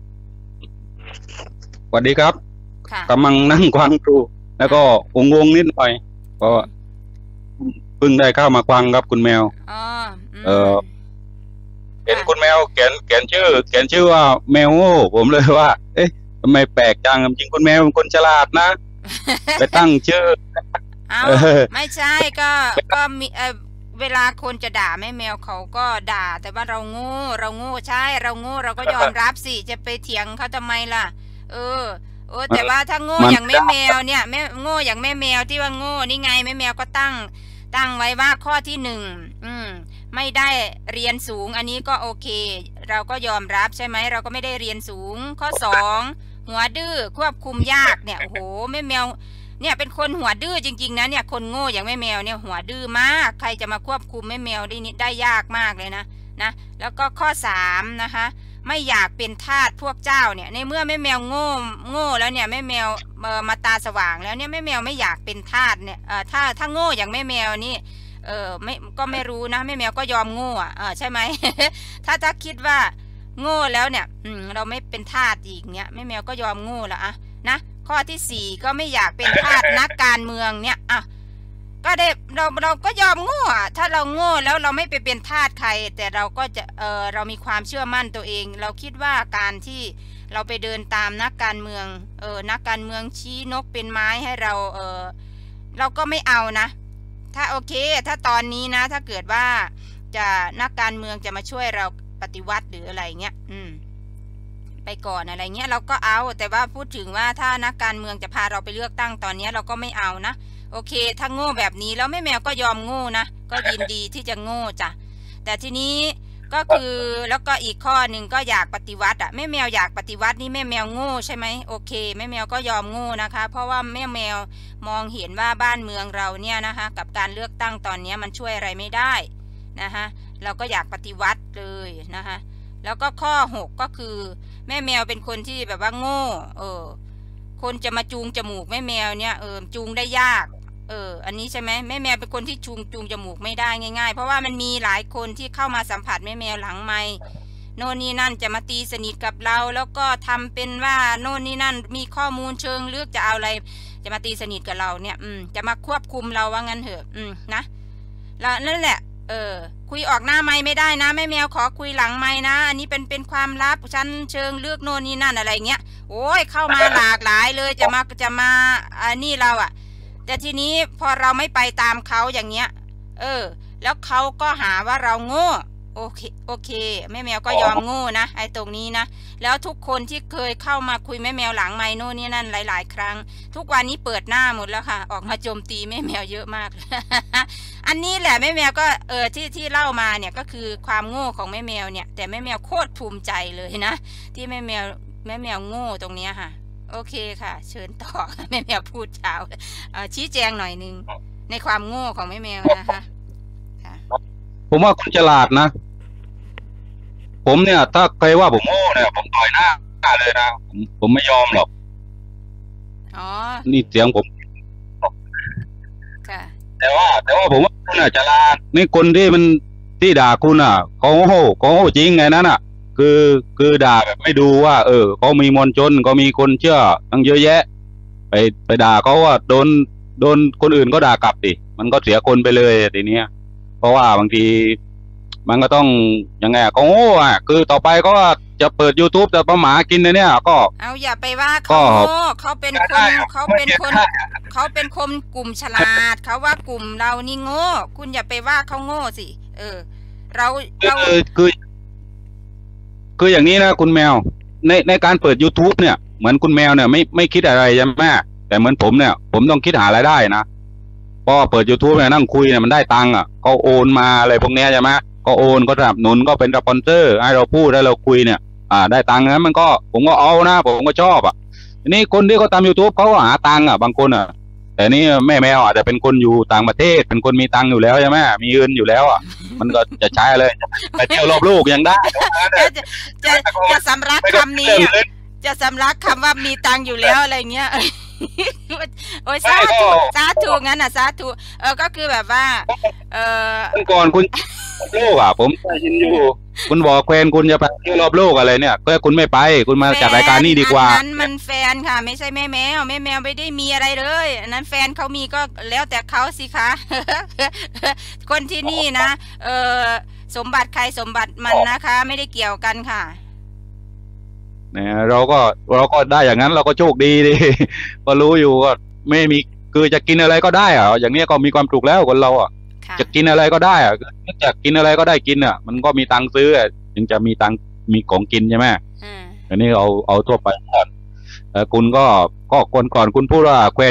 สวัสดีครับค่ะกำลังนั่งฟังดูแล้วก็งงๆนิดหน่อยเพราะเพิ่งได้เข้ามาฟังครับคุณแมวอ๋อเออเห็นคุณแมวเขียนเขียนชื่อเขียนชื่อว่าแมวโง่ผมเลยว่าเอ๊ะทำไมแปลกจังจริงคุณแมวเป็นคนฉลาดนะไปตั้งชื่ออ้าวไม่ใช่ก็ก็มีเออเวลาคนจะด่าแม่แมวเขาก็ด่าแต่ว่าเราโง่เราโง่ใช่เราโง่เราก็ยอมรับสิจะไปเถียงเขาทำไมล่ะเออเออแต่ว่าถ้าโง่อย่างแม่แมวเนี่ยแม่โง่อย่างแม่แมวที่ว่าโง่นี่ไงแม่แมวก็ตั้งตั้งไว้ว่าข้อที่หนึ่งอืมไม่ได้เรียนสูงอันนี้ก็โอเคเราก็ยอมรับใช่ไหมเราก็ไม่ได้เรียนสูงข้อสองหัวดื้อควบคุมยากเนี่ยโอ้โหแม่แมวเนี่ยเป็นคนหัวดื้อจริงๆนะเนี่ยคนโง่อย่างแม่แมวเนี่ยหัวดื้อมากใครจะมาควบคุมแม่แมวได้นี่ได้ยากมากเลยนะนะแล้วก็ข้อสามนะคะไม่อยากเป็นทาสพวกเจ้าเนี่ยในเมื่อแม่แมวโง่โง่แล้วเนี่ยแม่แมวเอ่อมาตาสว่างแล้วเนี่ยแม่แมวไม่อยากเป็นทาสเนี่ยเอ่อถ้าถ้าโง่อย่างแม่แมวนี่เออไม่ก็ไม่รู้นะแม่แมวก็ยอมโง่อ่ะเออใช่ไหม ถ้าจะคิดว่าโง่แล้วเนี่ยอืมเราไม่เป็นทาสอีกเนี่ยแม่แมวก็ยอมโง่แล้วอะนะข้อที่สี่ก็ไม่อยากเป็นทาสนักการเมืองเนี่ยอ่ะก็ได้เราเราก็ยอมโง่อะถ้าเราโง่แล้วเราไม่ไปเป็นทาสใครแต่เราก็จะเออเรามีความเชื่อมั่นตัวเองเราคิดว่าการที่เราไปเดินตามนักการเมืองเออนักการเมืองชี้นกเป็นไม้ให้เราเออเราก็ไม่เอานะถ้าโอเคถ้าตอนนี้นะถ้าเกิดว่าจะนักการเมืองจะมาช่วยเราปฏิวัติหรืออะไรเงี้ยอืมไปก่อนอะไรเงี้ยเราก็เอาแต่ว่าพูดถึงว่าถ้านักการเมืองจะพาเราไปเลือกตั้งตอนนี้เราก็ไม่เอานะโอเคถ้าโง่แบบนี้แล้วแม่แมวก็ยอมโง่นะก็ยินดีที่จะโง่จ้ะแต่ทีนี้ก็คือแล้วก็อีกข้อหนึ่งก็อยากปฏิวัติอ่ะแม่แมวอยากปฏิวัตินี่แม่แมวโง่ใช่ไหมโอเคแม่แมวก็ยอมโง่นะคะเพราะว่าแม่แมวมองเห็นว่าบ้านเมืองเราเนี่ยนะคะกับการเลือกตั้งตอนนี้มันช่วยอะไรไม่ได้นะคะเราก็อยากปฏิวัติเลยนะคะแล้วก็ข้อหกก็คือแม่แมวเป็นคนที่แบบว่าโง่เออคนจะมาจูงจมูกแม่แมวเนี่ยเออจูงได้ยากเอออันนี้ใช่ไหมแม่แมวเป็นคนที่จูงจูงจมูกไม่ได้ง่ายๆเพราะว่ามันมีหลายคนที่เข้ามาสัมผัสแม่แมวหลังไมค์โน่นนี่นั่นจะมาตีสนิทกับเราแล้วก็ทำเป็นว่าโน่นนี่นั่นมีข้อมูลเชิงลึกจะเอาอะไรจะมาตีสนิทกับเราเนี่ยอืมจะมาควบคุมเราว่างั้นเถอะอืมนะแล้วนั่นแหละเออคุยออกหน้าไมค์ไม่ได้นะแม่แมวขอคุยหลังไมค์นะอันนี้เป็นเป็นความลับชั้นเชิงลึกโน่นนี่นั่นอะไรเงี้ยโอ้ยเข้ามาหลากหลายเลยจะมาจะมาอันนี้เราอ่ะแต่ทีนี้พอเราไม่ไปตามเขาอย่างเงี้ยเออแล้วเขาก็หาว่าเราโง่โอเคโอเคแม่แมวก็ยอมโง่นะไอ้ตรงนี้นะแล้วทุกคนที่เคยเข้ามาคุยแม่แมวหลังไมค์โน่นนี่นั่นหลายๆครั้งทุกวันนี้เปิดหน้าหมดแล้วค่ะออกมาโจมตีแม่แมวเยอะมาก อันนี้แหละแม่แมวก็เออที่ที่เล่ามาเนี่ยก็คือความโง่ของแม่แมวเนี่ยแต่แม่แมวโคตรภูมิใจเลยนะที่แม่แมวแม่แมวโง่ตรงเนี้ยค่ะโอเคค่ะเชิญต่อแม่แมวพูดเช้าชี้แจงหน่อยนึงในความโง่ของแม่แมวนะคะผมว่าคุณฉลาดนะผมเนี่ยถ้าใครว่าผมโง่เนี่ยผมต่อยหน้าเลยนะผมผมไม่ยอมหรอกอ๋อนี่เสียงผมค่ะแต่ว่าแต่ว่าผมว่าคุณน่ะฉลาดนี่คนที่มันที่ด่าคุณอ่ะเขาโง่เขาโง่จริงไงนั่นอ่ะคือคือด่าแบบไม่ดูว่าเออเขามีมวลชนเขามีคนเชื่อตั้งเยอะแยะไปไปด่าเขาว่าโดนโดนคนอื่นก็ด่ากลับดิมันก็เสียคนไปเลยทีเนี้ยเพราะว่าบางทีมันก็ต้องยังไงเขาโง่อ่ะคือต่อไปก็จะเปิด YouTube แต่ประหมากินเนี่ยก็เอาอย่าไปว่าเขาโง่เขาเป็นคนเขาเป็นคนเขาเป็นคนกลุ่มฉลาดเขาว่ากลุ่มเรานี่โง่คุณอย่าไปว่าเขาโง่สิเออเราเราคือคืออย่างนี้นะคุณแมวในในการเปิด YouTube เนี่ยเหมือนคุณแมวเนี่ยไม่ไม่คิดอะไรใช่ไหมแต่เหมือนผมเนี่ยผมต้องคิดหารายได้นะพอเปิด YouTube เนี่ยนั่งคุยเนี่ยมันได้ตังค์อ่ะเขาโอนมาอะไรพวกเนี้ยใช่ไหมก็โอนก็สนับสนุนก็เป็นสปอนเซอร์ให้เราพูดให้เราคุยเนี่ยอ่าได้ตังค์นั้นมันก็ผมก็เอานะผมก็ชอบอ่ะทีนี้คนที่เขาทำ YouTube เขาก็หาตังค์อ่ะบางคนอ่ะแต่นี่แม่แมวอาจจะเป็นคนอยู่ต่างประเทศเป็นคนมีตังค์อยู่แล้วใช่ไหมมีเงินอยู่แล้วอ่ะมันก็จะใช้เลยไปเที่ยวรอบโลกยังได้จะจะจะสำลักคำนี้จะสำลักคำว่ามีตังค์อยู่แล้วอะไรเงี้ยโอ้ยสาธุสาธุงั้นอ่ะสาธุเออก็คือแบบว่าเออก่อนคุณโลกอ่ะผมได้ยินอยู่คุณบอกแควนคุณจะไปเที่ยวรอบโลกอะไรเนี่ยก็คุณไม่ไปคุณมาจัดรายการนี้ดีกว่านั้นมันแฟนค่ะไม่ใช่แม่แมวแม่แมวไม่ได้มีอะไรเลยอันนั้นแฟนเขามีก็แล้วแต่เขาสิคะคนที่นี่นะเออสมบัติใครสมบัติมันนะคะไม่ได้เกี่ยวกันค่ะเนี่ยเราก็เราก็ได้อย่างนั้นเราก็โชคดีดิก็รู้อยู่ก็ไม่มีคือจะกินอะไรก็ได้อ่ะอย่างนี้ก็มีความสุขแล้วคนเราอ่ะจะกินอะไรก็ได้อ่ะจะกินอะไรก็ได้กินอ่ะมันก็มีตังค์ซื้อถึงจะมีตังค์มีของกินใช่ไหมอันนี้เอาเอาทั่วไปก่อนแต่คุณก็ก็คนก่อนคุณพูดว่าแควนจะ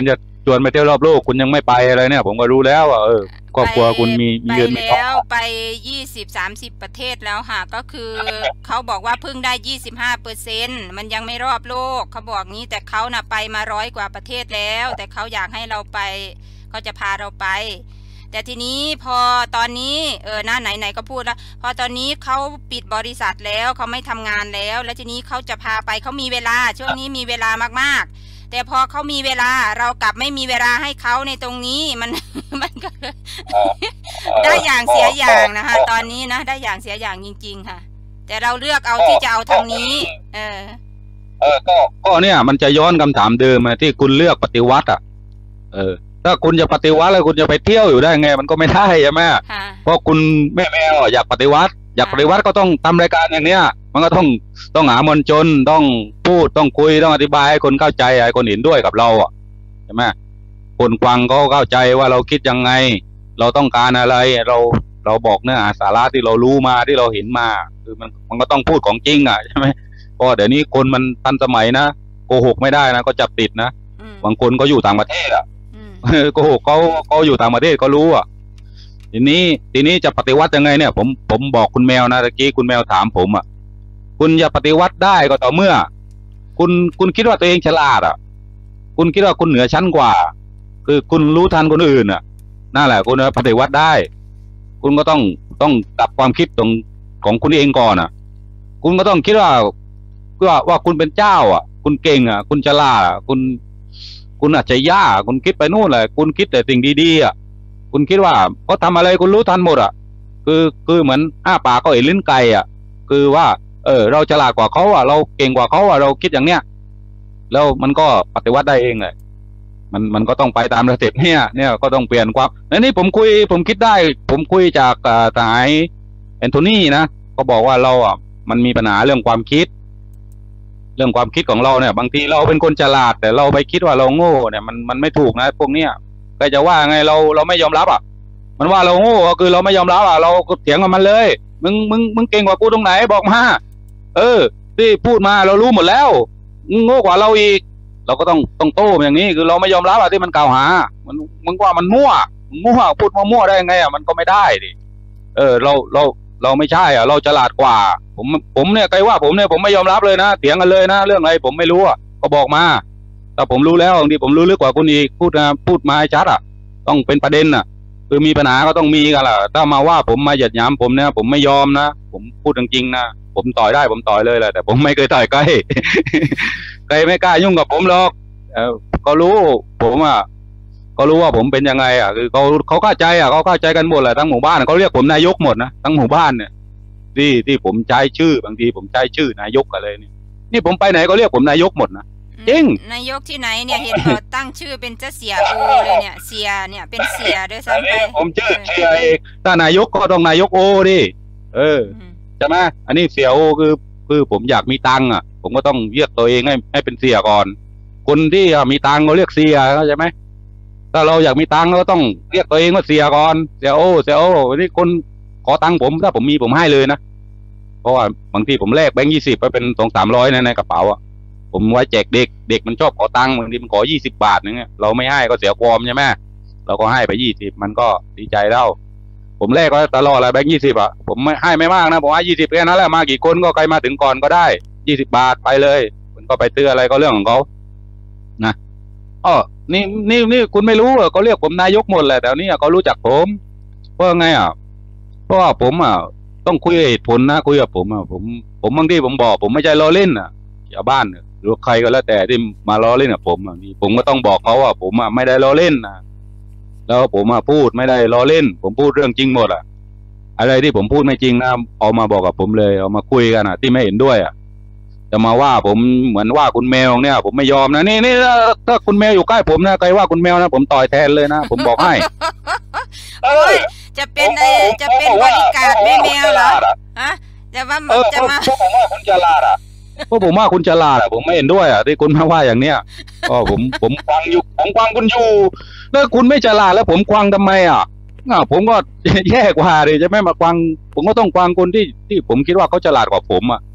ชวนไปเที่ยวรอบโลกคุณยังไม่ไปอะไรเนี่ยผมก็รู้แล้วว่าเออครอบครัวคุณมีมีเงินไปแล้วไปยี่สิบ สามสิบประเทศแล้วค่ะก็คือเขาบอกว่าเพิ่งได้ยี่สิบห้าเปอร์เซ็นต์มันยังไม่รอบโลกเขาบอกงี้แต่เขาน่ะไปมาร้อยกว่าประเทศแล้วแต่เขาอยากให้เราไปเขาจะพาเราไปแต่ทีนี้พอตอนนี้เออหน้าไหนไหนก็พูดแล้วพอตอนนี้เขาปิดบริษัทแล้วเขาไม่ทำงานแล้วแล้วทีนี้เขาจะพาไปเขามีเวลาช่วงนี้มีเวลามากๆแต่พอเขามีเวลาเรากลับไม่มีเวลาให้เขาในตรงนี้มันมันก็เลยได้อย่างเสียอย่างนะคะตอนนี้นะได้อย่างเสียอย่างจริงๆค่ะแต่เราเลือกเอาที่จะเอาทางนี้เออเออก็ก็เนี่ยมันจะย้อนคำถามเดิมมาที่คุณเลือกปฏิวัติอ่ะเออถ้าคุณจะปฏิวัติแล้วคุณจะไปเที่ยวอยู่ได้ไงมันก็ไม่ได้ใช่ไหมเพราะคุณแม่แมวอยากปฏิวัติอยากปฏิวัติก็ต้องทำรายการอย่างเนี้ยมันก็ต้องต้องหามวลชนต้องพูดต้องคุยต้องอธิบายให้คนเข้าใจให้คนเห็นด้วยกับเราอ่ะใช่ไหมคนฟังก็เข้าใจว่าเราคิดยังไงเราต้องการอะไรเราเราบอกเนื้อหาสาระที่เรารู้มาที่เราเห็นมาคือมันมันก็ต้องพูดของจริงอ่ะใช่ไหมเพราะเดี๋ยวนี้คนมันทันสมัยนะโกหกไม่ได้นะก็จับติดนะบางคนก็อยู่ต่างประเทศอ่ะโกหกเขาเขาอยู่ต่างประเทศก็รู้อ่ะทีนี้ทีนี้จะปฏิวัติยังไงเนี่ยผมผมบอกคุณแมวนะตะกี้คุณแมวถามผมอ่ะคุณจะปฏิวัติได้ก็ต่อเมื่อคุณคุณคิดว่าตัวเองฉลาดอ่ะคุณคิดว่าคุณเหนือชั้นกว่าคือคุณรู้ทันคนอื่นอ่ะนั่นแหละคุณปฏิวัติได้คุณก็ต้องต้องปรับความคิดตรงของคุณเองก่อนอ่ะคุณก็ต้องคิดว่าว่าว่าคุณเป็นเจ้าอ่ะคุณเก่งอ่ะคุณฉลาดอ่ะคุณคุณอาจจะยากคุณคิดไปนู่นแหละคุณคิดแต่สิ่งดีๆอ่ะคุณคิดว่าเขาทำอะไรคุณรู้ทันหมดอ่ะคือคือเหมือนอ้าปากก็เห็นลิ้นไก่อ่ะคือว่าเออเราฉลาดกว่าเขาอ่ะเราเก่งกว่าเขาอ่ะเราคิดอย่างเนี้ยแล้วมันก็ปฏิวัติได้เองเลยมันมันก็ต้องไปตามระเบียบเนี่ยเนี่ยก็ต้องเปลี่ยนความแล้วนี่ผมคุยผมคิดได้ผมคุยจากสายแอนโทนีนะก็บอกว่าเราอ่ะมันมีปัญหาเรื่องความคิดเรื่องความคิดของเราเนี่ยบางทีเราเป็นคนฉลาดแต่เราไปคิดว่าเราโง่เนี่ยมันมันไม่ถูกนะพวกเนี้ยใครจะว่าไงเราเราไม่ยอมรับอ่ะมันว่าเราโง่ก็คือเราไม่ยอมรับอ่ะเราก็เถียงกับมันเลยมึงมึงมึงเก่งกว่ากูตรงไหนบอกมาเออที่พูดมาเรารู้หมดแล้วมึงโง่กว่าเราอีกเราก็ต้องต้องโต้อย่างนี้คือเราไม่ยอมรับอ่ะที่มันกล่าวหามันมึงว่ามันมั่วมั่วพูดมั่วได้ไงอ่ะมันก็ไม่ได้ดิเออเราเราเราไม่ใช่อ่ะเราฉลาดกว่าผมผมเนี่ยใครว่าผมเนี่ยผมไม่ยอมรับเลยนะเถียงกันเลยนะเรื่องอะไรผมไม่รู้อ่ะก็บอกมาแต่ผมรู้แล้วบางทีผมรู้ลึกกว่าคุณอีกพูดนะพูดมาให้ชัดอ่ะต้องเป็นประเด็นอ่ะคือมีปัญหาก็ต้องมีกันล่ะถ้ามาว่าผมมาหยัดหยามผมเนี่ยผมไม่ยอมนะผมพูดจริงๆนะผมต่อยได้ผมต่อยเลยแหละแต่ผมไม่เคยต่อยใครใครไม่กล้ายุ่งกับผมหรอกเออก็รู้ผมอ่ะก็รู้ว่าผมเป็นยังไงอ่ะคือเขาเขาเข้าใจอ่ะเขาเข้าใจกันหมดแหละทั้งหมู่บ้านเขาเรียกผมนายกหมดนะทั้งหมู่บ้านเนี่ยที่ที่ผมใช้ชื่อบางทีผมใช้ชื่อนายกอะไรนี่นี่ผมไปไหนก็เรียกผมนายกหมดนะจริงนายกที่ไหนเนี่ยเห็นเขาตั้งชื่อเป็นเจ้าเสียโอเลยเนี่ยเสียเนี่ยเป็นเสียด้วยซ้ำไปผมชื่อเสียเองถ้านายกก็ต้องนายกโอดิเออใช่ไหมอันนี้เสียโอคือคือผมอยากมีตังค์อ่ะผมก็ต้องเรียกตัวเองให้ให้เป็นเสียก่อนคนที่มีตังค์เขาเรียกเสียเข้าใจไหมถ้าเราอยากมีตังค์เราก็ต้องเรียกตัวเองว่าเสียก่อนเสียโอเสียโอวันนี้คนขอตังค์ผมถ้าผมมีผมให้เลยนะเพราะว่าบางทีผมแลกแบงค์ยี่สิบไปเป็นสองสามร้อยในในกระเป๋าอ่ะผมไว้แจกเด็กเด็กมันชอบขอตังค์บางทีมันขอยี่สิบบาทนึงเนี่ยเราไม่ให้ก็เสียความใช่ไหมเราก็ให้ไปยี่สิบมันก็ดีใจแล้วผมแลกก็ตลอดแหละแบงค์ยี่สิบอ่ะผมไม่ให้ไม่มากนะผมให้ยี่สิบแค่นั้นแหละมากี่คนก็ใครมาถึงก่อนก็ได้ยี่สิบบาทไปเลยคุณก็ไปเตือนอะไรก็เรื่องของเขานะอ๋อนี่นี่นี่คุณไม่รู้เหรอเขาเรียกผมนายกหมดแหละแต่นี่เขารู้จักผมเพราะไงอ่ะเพราะว่าผมอ่ะต้องคุยเหตุผลนะคุยกับผมอ่ะผมผมบางทีผมบอกผมไม่ใช่ล้อเล่นอ่ะชาวบ้านหรือใครก็แล้วแต่ที่มาล้อเล่นกับผมอ่ะผมก็ต้องบอกเขาว่าผมอ่ะไม่ได้ล้อเล่นนะแล้วผมอ่ะพูดไม่ได้ล้อเล่นผมพูดเรื่องจริงหมดอ่ะอะไรที่ผมพูดไม่จริงนะเอามาบอกกับผมเลยเอามาคุยกันอ่ะที่ไม่เห็นด้วยอ่ะจะมาว่าผมเหมือนว่าคุณแมวเนี่ยผมไม่ยอมนะนี่นี่ถ้าคุณแมวอยู่ใกล้ผมนะใครว่าคุณแมวนะผมต่อยแทนเลยนะผมบอกให้โอ้ยจะเป็นอะไรจะเป็นบริการแม่แมวเหรอฮะจะว่าจะมาพวกผมว่าคุณฉลาดอ่ะพวกผมว่าคุณฉลาดอ่ะผมไม่เห็นด้วยอ่ะที่คุณมาว่าอย่างเนี้ยอ๋อผมผมฟังอยู่ผมฟังคุณอยู่แล้วคุณไม่ฉลาดแล้วผมฟังทำไมอ่ะผมก็แย่กว่าเลยจะไม่มาฟังผมก็ต้องฟังคนที่ที่ผมคิดว่าเขาฉลาดกว่าผมอ่ะ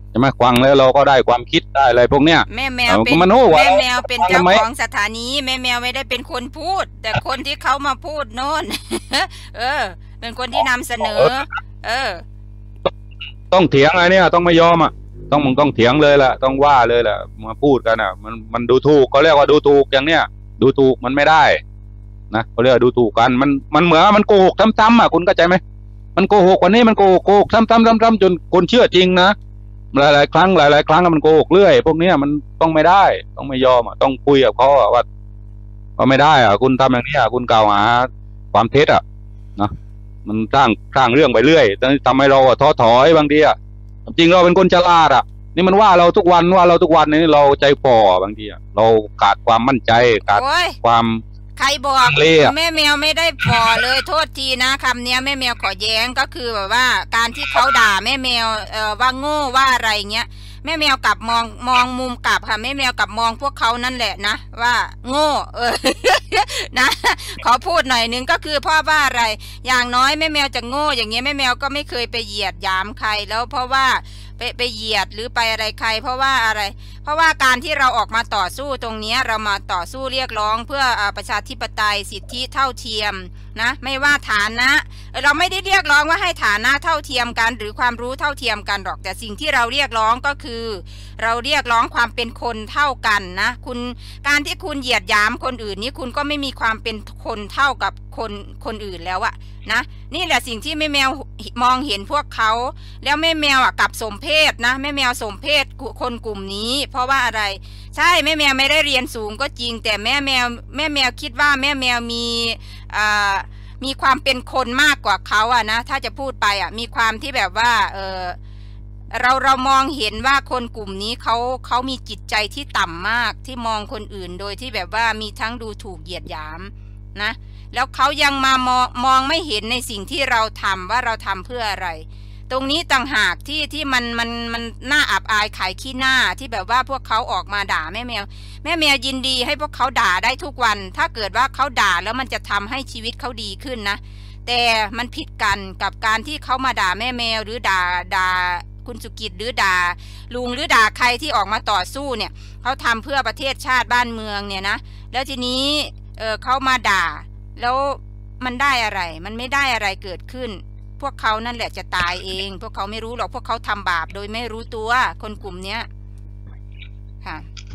ใช่ไหมฟังแล้วเราก็ได้ความคิดได้อะไรพวกเนี้ยแม่แมวเป็นแม่แมวเป็นเจ้าของสถานีแม่แมวไม่ได้เป็นคนพูดแต่คนที่เขามาพูดโน่น เออเป็นคนที่นำเสนอเออต้องเถียงอะไรเนี่ยต้องไม่ยอมอ่ะต้องมึงต้องเถียงเลยแหละต้องว่าเลยแหละมาพูดกันอ่ะมันมันดูถูกเขาเรียกว่าดูถูกอย่างเนี้ยดูถูกมันไม่ได้นะเขาเรียกว่าดูถูกกันมันมันเหมือนมันโกหกซ้ำๆอ่ะคุณเข้าใจไหมมันโกหกวันนี้มันโกหกโกหกซ้ำๆซ้ำๆจนคนเชื่อจริงนะหลายๆครั้งหลายๆครั้งมันโกหกเรื่อยพวกเนี้ยมันต้องไม่ได้ต้องไม่ยอมอ่ะต้องคุยกับเขาว่าว่าไม่ได้อ่ะคุณทำอย่างนี้อ่ะคุณกล่าวหาความเท็จอ่ะนะมันสร้างสร้างเรื่องไปเรื่อยทำให้เราท้อถอยบางทีอ่ะจริงเราเป็นคนฉลาดอ่ะนี่มันว่าเราทุกวันว่าเราทุกวันนี่เราใจฝ่อบางทีอ่ะเราขาดความมั่นใจขาดความใครบอกแม่แมวไม่ได้พอเลยโทษทีนะคำนี้แม่แมวขอแย้งก็คือแบบว่าการที่เขาด่าแม่แมวเอ่อว่าโง่ว่าอะไรเงี้ยแม่แมวกลับมองมองมุมกลับค่ะแม่แมวกลับมองพวกเขานั่นแหละนะว่าโง่เออ นะขอพูดหน่อยนึงก็คือเพราะว่าอะไรอย่างน้อยแม่แมวจะโง่อย่างเงี้ยแม่แมวก็ไม่เคยไปเหยียดหยามใครแล้วเพราะว่าไปไปเหยียดหรือไปอะไรใครเพราะว่าอะไรเพราะว่าการที่เราออกมาต่อสู้ตรงนี้เรามาต่อสู้เรียกร้องเพื่อประชาธิปไตยสิทธิเท่าเทียมนะไม่ว่าฐานะเราไม่ได้เรียกร้องว่าให้ฐานะเท่าเทียมกันหรือความรู้เท่าเทียมกันหรอกแต่สิ่งที่เราเรียกร้องก็คือเราเรียกร้องความเป็นคนเท่ากันนะคุณการที่คุณเหยียดหยามคนอื่นนี่คุณก็ไม่มีความเป็นคนเท่ากับคนคนอื่นแล้วอะนะนี่แหละสิ่งที่แม่แมวมองเห็นพวกเขาแล้วแม่แมวอ่ะกับสมเพศนะแม่แมวสมเพศคนกลุ่มนี้เพราะว่าอะไรใช่แม่แมวไม่ได้เรียนสูงก็จริงแต่แม่แมวแม่แมวคิดว่าแม่แมวมีอ่ามีความเป็นคนมากกว่าเขาอ่ะนะถ้าจะพูดไปอ่ะมีความที่แบบว่าเออเราเรามองเห็นว่าคนกลุ่มนี้เขาเขามีจิตใจที่ต่ำมากที่มองคนอื่นโดยที่แบบว่ามีทั้งดูถูกเหยียดหยามนะแล้วเขายังมามองมองไม่เห็นในสิ่งที่เราทำว่าเราทำเพื่ออะไรตรงนี้ต่างหากที่ที่มันมันมันน่าอับอายขายขี้หน้าที่แบบว่าพวกเขาออกมาด่าแม่แมวแม่แมวยินดีให้พวกเขาด่าได้ทุกวันถ้าเกิดว่าเขาด่าแล้วมันจะทำให้ชีวิตเขาดีขึ้นนะแต่มันผิดกันกับการที่เขามาด่าแม่แมวหรือด่าด่าคุณสุกิจหรือด่าลุงหรือด่าใครที่ออกมาต่อสู้เนี่ยเขาทำเพื่อประเทศชาติบ้านเมืองเนี่ยนะแล้วทีนี้เออเขามาด่าแล้วมันได้อะไรมันไม่ได้อะไรเกิดขึ้นพวกเขานั่นแหละจะตายเองพวกเขาไม่รู้หรอกพวกเขาทำบาปโดยไม่รู้ตัวคนกลุ่มเนี้ยค่ะ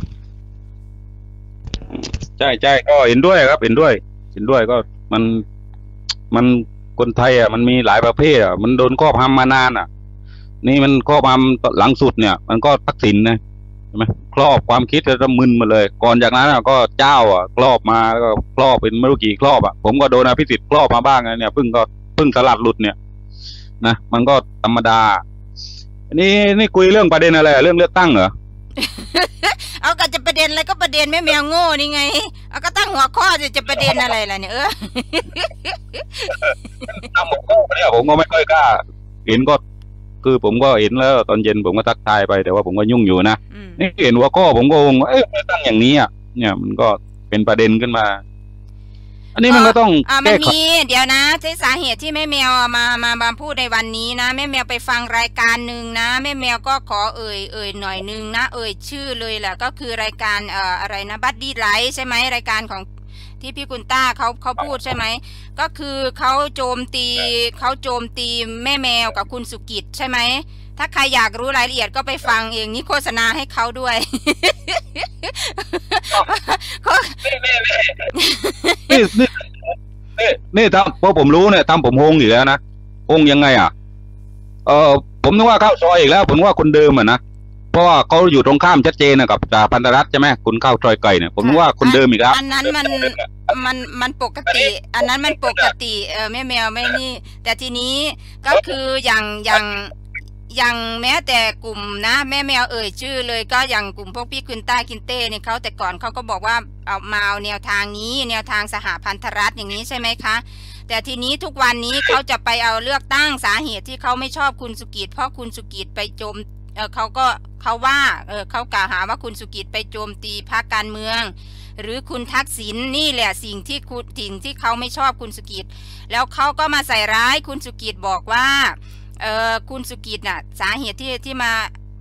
ใช่ใช่ก็เห็นด้วยครับเห็นด้วยเห็นด้วยก็มันมันคนไทยอ่ะมันมีหลายประเภทอ่ะมันโดนครอบงำมานานอ่ะนี่มันครอบงำหลังสุดเนี่ยมันก็ทักษิณนะใช่ไหมครอบความคิดจะมึนมาเลยก่อนจากนั้นก็เจ้าอ่ะครอบมาแล้วก็ครอบเป็นไม่รู้กี่ครอบอ่ะผมก็โดนอภิสิทธิ์ครอบมาบ้างเนี่ยเพิ่งก็เพิ่งสลัดหลุดเนี่ยนะมันก็ธรรมดาอันนี้นี่คุยเรื่องประเด็นอะไรเรื่องเลือกตั้งเหรอเอาก็จะประเด็นอะไรก็ประเด็นแม่แมวโง่นี่ไงเอาก็ตั้งหัวข้อจะจะประเด็นอะไรล่ะเนี่ยเออทำหัวข้อเนี่ยผมก็ไม่ค่อยกล้าเห็นก็คือผมก็เห็นแล้วตอนเย็นผมก็ทักทายไปแต่ว่าผมก็ยุ่งอยู่นะนี่เห็นหัวข้อผมก็งงเอ๊ะตั้งอย่างนี้อ่ะเนี่ยมันก็เป็นประเด็นขึ้นมาอันนี้มันก็ต้องอ่ามันมีเดี๋ยวนะที่สาเหตุที่แม่แมวมามามาพูดในวันนี้นะแม่แมวไปฟังรายการหนึ่งนะแม่แมวก็ขอเอ่ยเอ่ยหน่อยนึงนะเอ่ยชื่อเลยแหละก็คือรายการเอ่ออะไรนะบัดดี้ไลท์ใช่ไหมรายการของที่พี่กุนต้าเขาเขาพูดใช่ไหมก็คือเขาโจมตีเขาโจมตีแม่แมวกับคุณสุกิจใช่ไหมถ้าใครอยากรู้รายละเอียดก็ไปฟังเองนี่โฆษณาให้เขาด้วยนี่นี่นี่นี่ทำเพราะผมรู้เนี่ยทำผมโฮงอยู่แล้วนะโฮงยังไงอ่ะเออผมนึกว่าเข้าซอยอีกแล้วผมว่าคนเดิมอ่ะนะเพราะว่าเขาอยู่ตรงข้ามชัดเจนนะกับจ่าพันธรัตน์ใช่ไหมคุณเข้าซอยไก่เนี่ยผมนึกว่าคนเดิมอีกแล้วอันนั้นมันมันมันปกติอันนั้นมันปกติเออแม่แมวไม่นี่แต่ทีนี้ก็คืออย่างอย่างอย่างแม้แต่กลุ่มนะแม่แมวเอ่ยชื่อเลยก็อย่างกลุ่มพวกพี่คุณต้ากินเต้เนี่ยเขาแต่ก่อนเขาก็บอกว่าเอามาเอาแนวทางนี้แนวทางสหพันธรัฐอย่างนี้ใช่ไหมคะแต่ทีนี้ทุกวันนี้เขาจะไปเอาเลือกตั้งสาเหตุที่เขาไม่ชอบคุณสุกิจเพราะคุณสุกิจไปโจมเออเขาก็เขาว่าเออเขากล่าวหาว่าคุณสุกิจไปโจมตีพรรคการเมืองหรือคุณทักษิณ นี่แหละสิ่งที่คุณสิ่งที่เขาไม่ชอบคุณสุกิจแล้วเขาก็มาใส่ร้ายคุณสุกิจบอกว่าเออคุณสุกิจน่ะสาเหตุที่ที่มา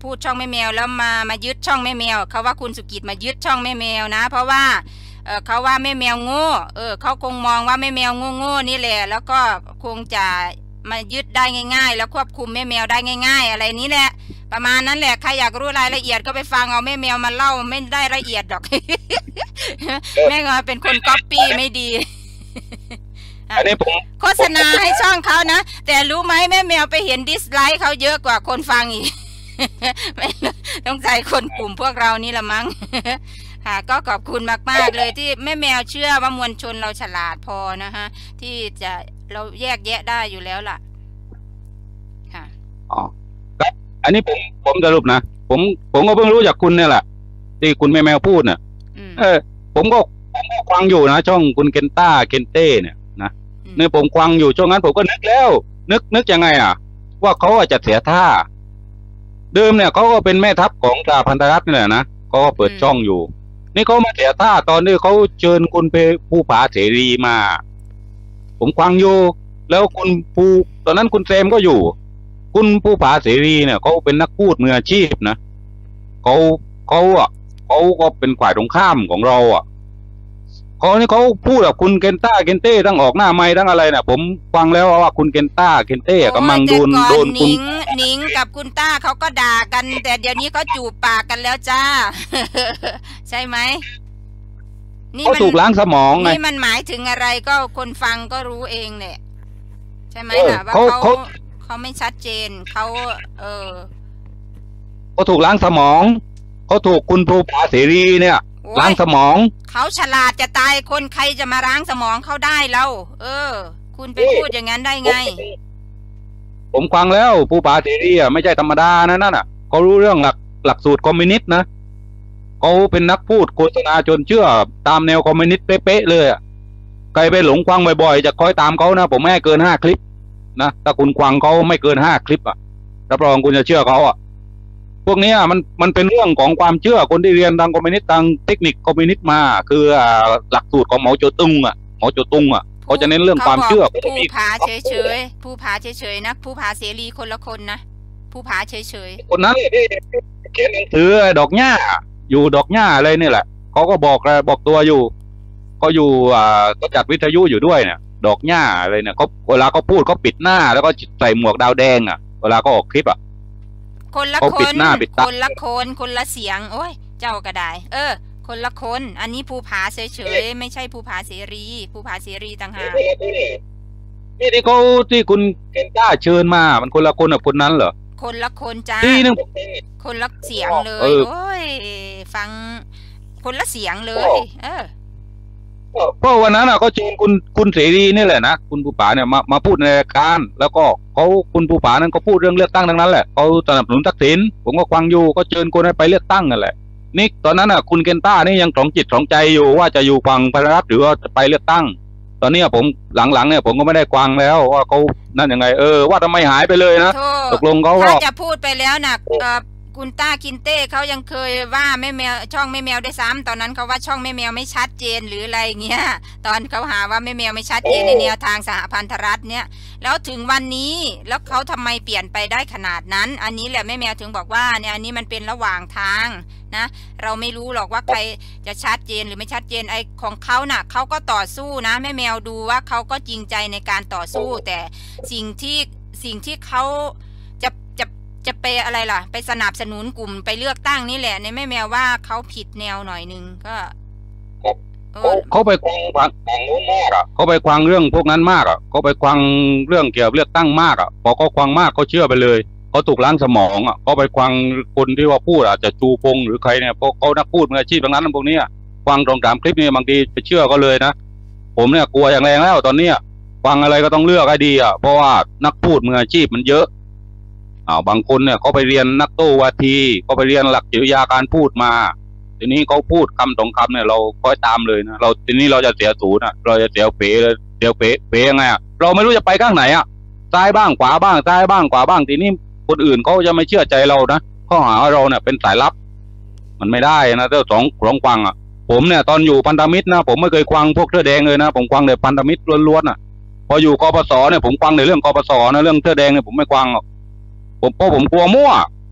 พูดช่องแม่แมวแล้วมามายึดช่องแม่แมวเขาว่าคุณสุกิจมายึดช่องแม่แมวนะเพราะว่าเออเขาว่าแม่แมวโง่เออเขาคงมองว่าแม่แมวโง่ๆนี่แหละแล้วก็คงจะมายึดได้ง่ายๆแล้วควบคุมแม่แมวได้ง่ายๆอะไรนี้แหละประมาณนั้นแหละใครอยากรู้รายละเอียดก็ไปฟังเอาแม่แมวมาเล่าไม่ได้ละเอียดดอก แม่ก็เป็นคนก๊อปปี้ไม่ดีอันนี้ผมโฆษณาให้ช่องเขานะแต่รู้ไหมแม่แมวไปเห็นดิสไลค์เขาเยอะกว่าคนฟังอีก ต้องใจคนกลุ่มพวกเรานี่ละมั้ง ค่ะก็ขอบคุณมากๆเลยที่แม่แมวเชื่อว่ามวลชนเราฉลาดพอนะคะที่จะเราแยกแยะได้อยู่แล้วล่ะค่ะอ๋ออันนี้ผมผมสรุปนะผมผมก็เพิ่งรู้จากคุณเนี่ยแหละที่คุณแม่แมวพูดเนี่ยเออผมก็ฟังอยู่นะช่องคุณเคนต้าเคนเต้เนี่ยนะเนี่ยผมฟังอยู่ช่วงนั้นผมก็นึกแล้วนึกนึกยังไงอ่ะว่าเขาอาจจะเสียท่าเดิมเนี่ยเขาก็เป็นแม่ทัพของสหพันธรัฐนี่แหละนะเขาก็เปิดช่องอยู่นี่เขามาเสียท่าตอนที่เขาเชิญคุณไปภูผาเสรีมาผมฟังอยู่แล้วคุณภูตอนนั้นคุณเซมก็อยู่คุณภูผาเสรีเนี่ยเขาเป็นนักพูดมืออาชีพนะเขาเขาอ่ะเขาก็เป็นฝ่ายตรงข้ามของเราอ่ะเขานี่เขาพูดกับคุณเคนต้าเคนเต้ทั้งออกหน้าไม้ทั้งอะไรนะผมฟังแล้วว่าคุณเคนต้าเคนเต้กำลังโดนโดนคุณนิงกับคุณต้าเขาก็ด่ากันแต่เดี๋ยวนี้เขาจูบปากกันแล้วจ้า ใช่ไหมนี่มันถูกล้างสมองไงนี่มันหมายถึงอะไรก็คนฟังก็รู้เองแหละใช่ไหมล่ะว่าเขาเขาไม่ชัดเจนเขาเออเขาถูกล้างสมองเขาถูกคุณภูผาเสรีเนี่ยล้างสมองเขาฉลาดจะตายคนใครจะมาล้างสมองเขาได้แล้วเออคุณไปพูดอย่างนั้นได้ไงผมฟังแล้วภูผาเสรีอ่ะไม่ใช่ธรรมดานะนั่นอ่ะเขารู้เรื่องหลักหลักสูตรคอมมิวนิสต์นะเขาเป็นนักพูดโฆษณาจนเชื่อตามแนวคอมมิวนิสต์เป๊ะๆเลยอ่ะใครไปหลงฟังบ่อยๆจะคอยตามเขานะผมไม่ให้เกินห้าคลิปนะถ้าคุณฟังเขาไม่เกินห้าคลิปอ่ะรับรองคุณจะเชื่อเขาอ่ะพวกนี้มันมันเป็นเรื่องของความเชื่อคนที่เรียนทางคอมมิวนิสต์ทางเทคนิคคอมมิวนิสต์มาคือหลักสูตรของเหมาโจตุงอ่ะเหมาโจตุงอ่ะเขาจะเน้นเรื่องความเชื่อผู้ผาเฉยๆผู้ผาเฉยๆนะผู้ผาเสรีคนละคนนะผู้ผาเฉยๆคนนั้นที่เขียนหนังสือดอกหญ้าอยู่ดอกหญ้าอะไรนี่แหละเขาก็บอกบอกตัวอยู่ก็อยู่อ่าก็จัดวิทยุอยู่ด้วยเนี่ยดอกหญ้าอะไรเนี่ยเขาเวลาเขาพูดเขาปิดหน้าแล้วก็ใส่หมวกดาวแดงอ่ะเวลาเขาออกคลิปอ่ะคนละคนคนละคนคนละเสียงโอ้ยเจ้าก็ได้เออคนละคนอันนี้ภูผาเฉยๆไม่ใช่ภูผาเสรีภูผาเสรีต่างหากนี่ที่เขาที่คุณเคนต้าเชิญมามันคนละคนกับคนนั้นเหรอคนละคนจ้าคนละเสียงเลยโอ้ยฟังคนละเสียงเลยเออเพราะวันนั้นอ่ะเขาเชิญคุณคุณเสรีนี่แหละนะคุณภูผาเนี่ยมามาพูดในรายการแล้วก็เขาคุณภูผานั้นก็พูดเรื่องเลือกตั้งทั้งนั้นแหละเขาสนับสนุนทักษิณผมก็ฟังอยู่ก็เชิญคนให้ไปเลือกตั้งกันแหละนี่ตอนนั้นอ่ะคุณเคนต้านี่ยังสองจิตสองใจอยู่ว่าจะอยู่ฝั่งพลรัฐหรือว่าจะไปเลือกตั้งตอนนี้ผมหลังๆเนี่ยผมก็ไม่ได้ฟังแล้วว่าเขานั่นยังไงเออว่าทำไมหายไปเลยนะตกลงเขาถ้าจะพูดไปแล้วนะคุณต้าคินเต้เขายังเคยว่าแม่แมวช่องแม่แมวได้ซ้ำตอนนั้นเขาว่าช่องแม่แมวไม่ชัดเจนหรืออะไรเงี้ยตอนเขาหาว่าแม่แมวไม่ชัดเจนในแนวทางสหพันธรัฐเนี่ยแล้วถึงวันนี้แล้วเขาทำไมเปลี่ยนไปได้ขนาดนั้นอันนี้แหละแม่แมวถึงบอกว่าเนี่ยอันนี้มันเป็นระหว่างทางนะเราไม่รู้หรอกว่าใครจะชัดเจนหรือไม่ชัดเจนไอ้ของเขาน่ะเขาก็ต่อสู้นะแม่แมวดูว่าเขาก็จริงใจในการต่อสู้แต่สิ่งที่สิ่งที่เขาจะจะจะไปอะไรล่ะไปสนับสนุนกลุ่มไปเลือกตั้งนี่แหละในแม่แมวว่าเขาผิดแนวหน่อยนึงก็เขาไปควังฝั่งนู้นมากอ่ะเขาไปควังเรื่องพวกนั้นมากอ่ะเขาไปควังเรื่องเกี่ยวกับเลือกตั้งมากอ่ะพอเขาควังมากเขาเชื่อไปเลยเขาถูกล้างสมองอ่ะเขาไปควังคนที่ว่าพูดอาจจะจูพงหรือใครเนี่ยพวกเขานักพูดมืออาชีพทั้งนั้นพวกนี้ควังตรงตามคลิปนี้บางทีไปเชื่อก็เลยนะผมเนี่ยกลัวอย่างแรงแล้วตอนนี้ควังอะไรก็ต้องเลือกให้ดีอ่ะเพราะว่านักพูดมืออาชีพมันเยอะอ้าวบางคนเนี่ยเขาไปเรียนนักโต้วาทีเขาไปเรียนหลักจิตวิทยาการพูดมาทีนี้เขาพูดคำสองคำเนี่ยเราคอยตามเลยนะเราทีนี้เราจะเสียศูนย์อ่ะเราจะเสียเป๋เลยเสียเป๋เป๋ยังไงอ่ะเราไม่รู้จะไปข้างไหนอ่ะซ้ายบ้างขวาบ้างซ้ายบ้างขวาบ้างทีนี้คนอื่นเขาจะไม่เชื่อใจเรานะเขาหาว่าเราเนี่ยเป็นสายลับมันไม่ได้นะเจ้าสองสองควังอ่ะผมเนี่ยตอนอยู่พันธมิตรนะผมไม่เคยควังพวกเสื้อแดงเลยนะผมควังแต่พันธมิตรล้วนๆอ่ะพออยู่กปสเนี่ยผมควังในเรื่องกปสนะเรื่องเสื้อแดงเนี่ยผมไม่ควังหรอกผมเพราะผมกลัวมั่ว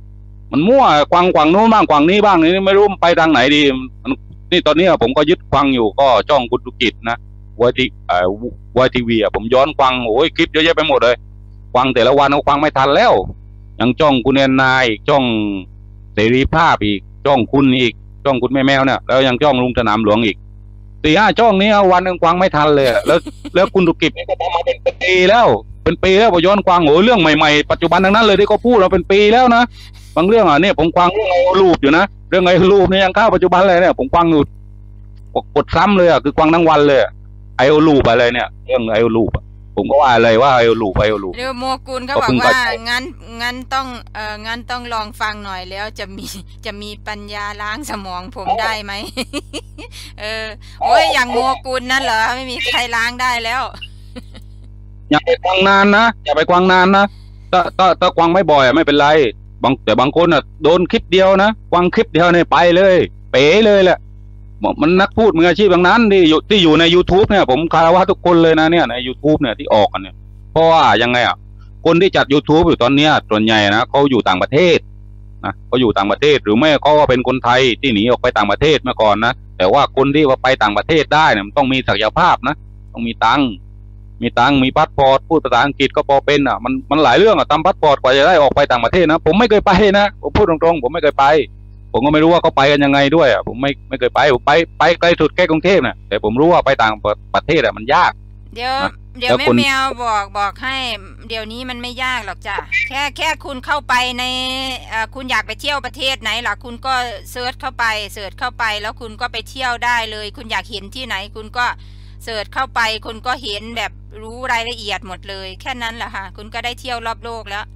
มันมั่วกวางกวางโน้นบ้างกวางนี้บ้างนี่ไม่รู้ไปทางไหนดีมันนี่ตอนนี้ผมก็ยึดกวางอยู่ก็จ้องคุณธุกิจนะวายทีเอ่อวายทีวีอ่ะผมย้อนกวางโอ้ยคลิปเยอะแยะไปหมดเลยกวางแต่ละวันเอากวางไม่ทันแล้วยังจ้องคุณแอนนาอีกจ้องเสรีภาพอีกจ้องคุณอีกจ้องคุณแม่แมวเนี่ยแล้วยังจ้องลุงสนามหลวงอีกสี่ห้าจ้องนี้วันหนึ่งกวางไม่ทันเลยแล้วแล้วคุณธุกิจก็ทำมาเป็นปีแล้วเป็นปีแล้วพอย้อนกวางโอ้เรื่องใหม่ๆปัจจุบันทั้งนั้นเลยที่เขาพูดเราเป็นปีแล้วนะบางเรื่องอ่ะเนี่ยผมกวางเรื่องไอ้รูปอยู่นะเรื่องไอ้รูปเนี่ยยังเข้าปัจจุบันเลยเนี่ยผมกวางอยู่กดซ้ำเลยอ่ะคือกวางทั้งวันเลยไอ้รูปอะไรเนี่ยเรื่องไอ้รูปผมก็ว่าอะไรว่าไอ้รูปไอ้รูปเดี๋ยวโมกุลเขาบอกว่างั้นงั้นต้องเอ่องั้นต้องลองฟังหน่อยแล้วจะมีจะมีปัญญาล้างสมองผมได้ไหม เออโอ้ยอย่างโมกุลนั่นเหรอไม่มีใครล้างได้แล้วอย่าไปกวางนานนะอย่าไปกวางนานนะถ้าถ้าถ้ากวางไม่บ่อยไม่เป็นไรบางแต่บางคนอ่ะโดนคลิปเดียวนะกวางคลิปเดียวเนี่ยไปเลยเป๋เลยแหละมันนักพูดมืออาชีพทั้งนั้นที่อยู่ที่อยู่ใน YouTube เนี่ยผมคารวะทุกคนเลยนะเนี่ยใน YouTube เนี่ยที่ออกกันเนี่ยเพราะว่ายังไงอ่ะคนที่จัด YouTube อยู่ตอนเนี้ยส่วนใหญ่นะเขาอยู่ต่างประเทศนะเขาอยู่ต่างประเทศหรือไม่เขาก็เป็นคนไทยที่หนีออกไปต่างประเทศเมื่อก่อนนะแต่ว่าคนที่ว่าไปต่างประเทศได้เนี่ยมันต้องมีศักยภาพนะต้องมีตังค์มีตังค์มีพาสปอร์ตพูดภาษาอังกฤษก็พอเป็นอ่ะมันมันหลายเรื่องอ่ะทำพาสปอร์ตกว่าจะได้ออกไปต่างประเทศนะผมไม่เคยไปนะผมพูดตรงๆผมไม่เคยไปผมก็ไม่รู้ว่าเขาไปกันยังไงด้วยอ่ะผมไม่ไม่เคยไปผมไปไปไกลสุดแค่กรุงเทพนะแต่ผมรู้ว่าไปต่างประเทศอ่ะมันยากเดี๋ยวเดี๋ยวแม่แมวบอกบอกให้เดี๋ยวนี้มันไม่ยากหรอกจ้ะแค่แค่คุณเข้าไปในคุณอยากไปเที่ยวประเทศไหนล่ะคุณก็เซิร์ชเข้าไปเสิร์ชเข้าไปแล้วคุณก็ไปเที่ยวได้เลยคุณอยากเห็นที่ไหนคุณก็เสิร์ชเข้าไปคุณก็เห็นแบบรู้รายละเอียดหมดเลยแค่นั้นแหละค่ะคุณก็ได้เที่ยวรอบโลกแล้ว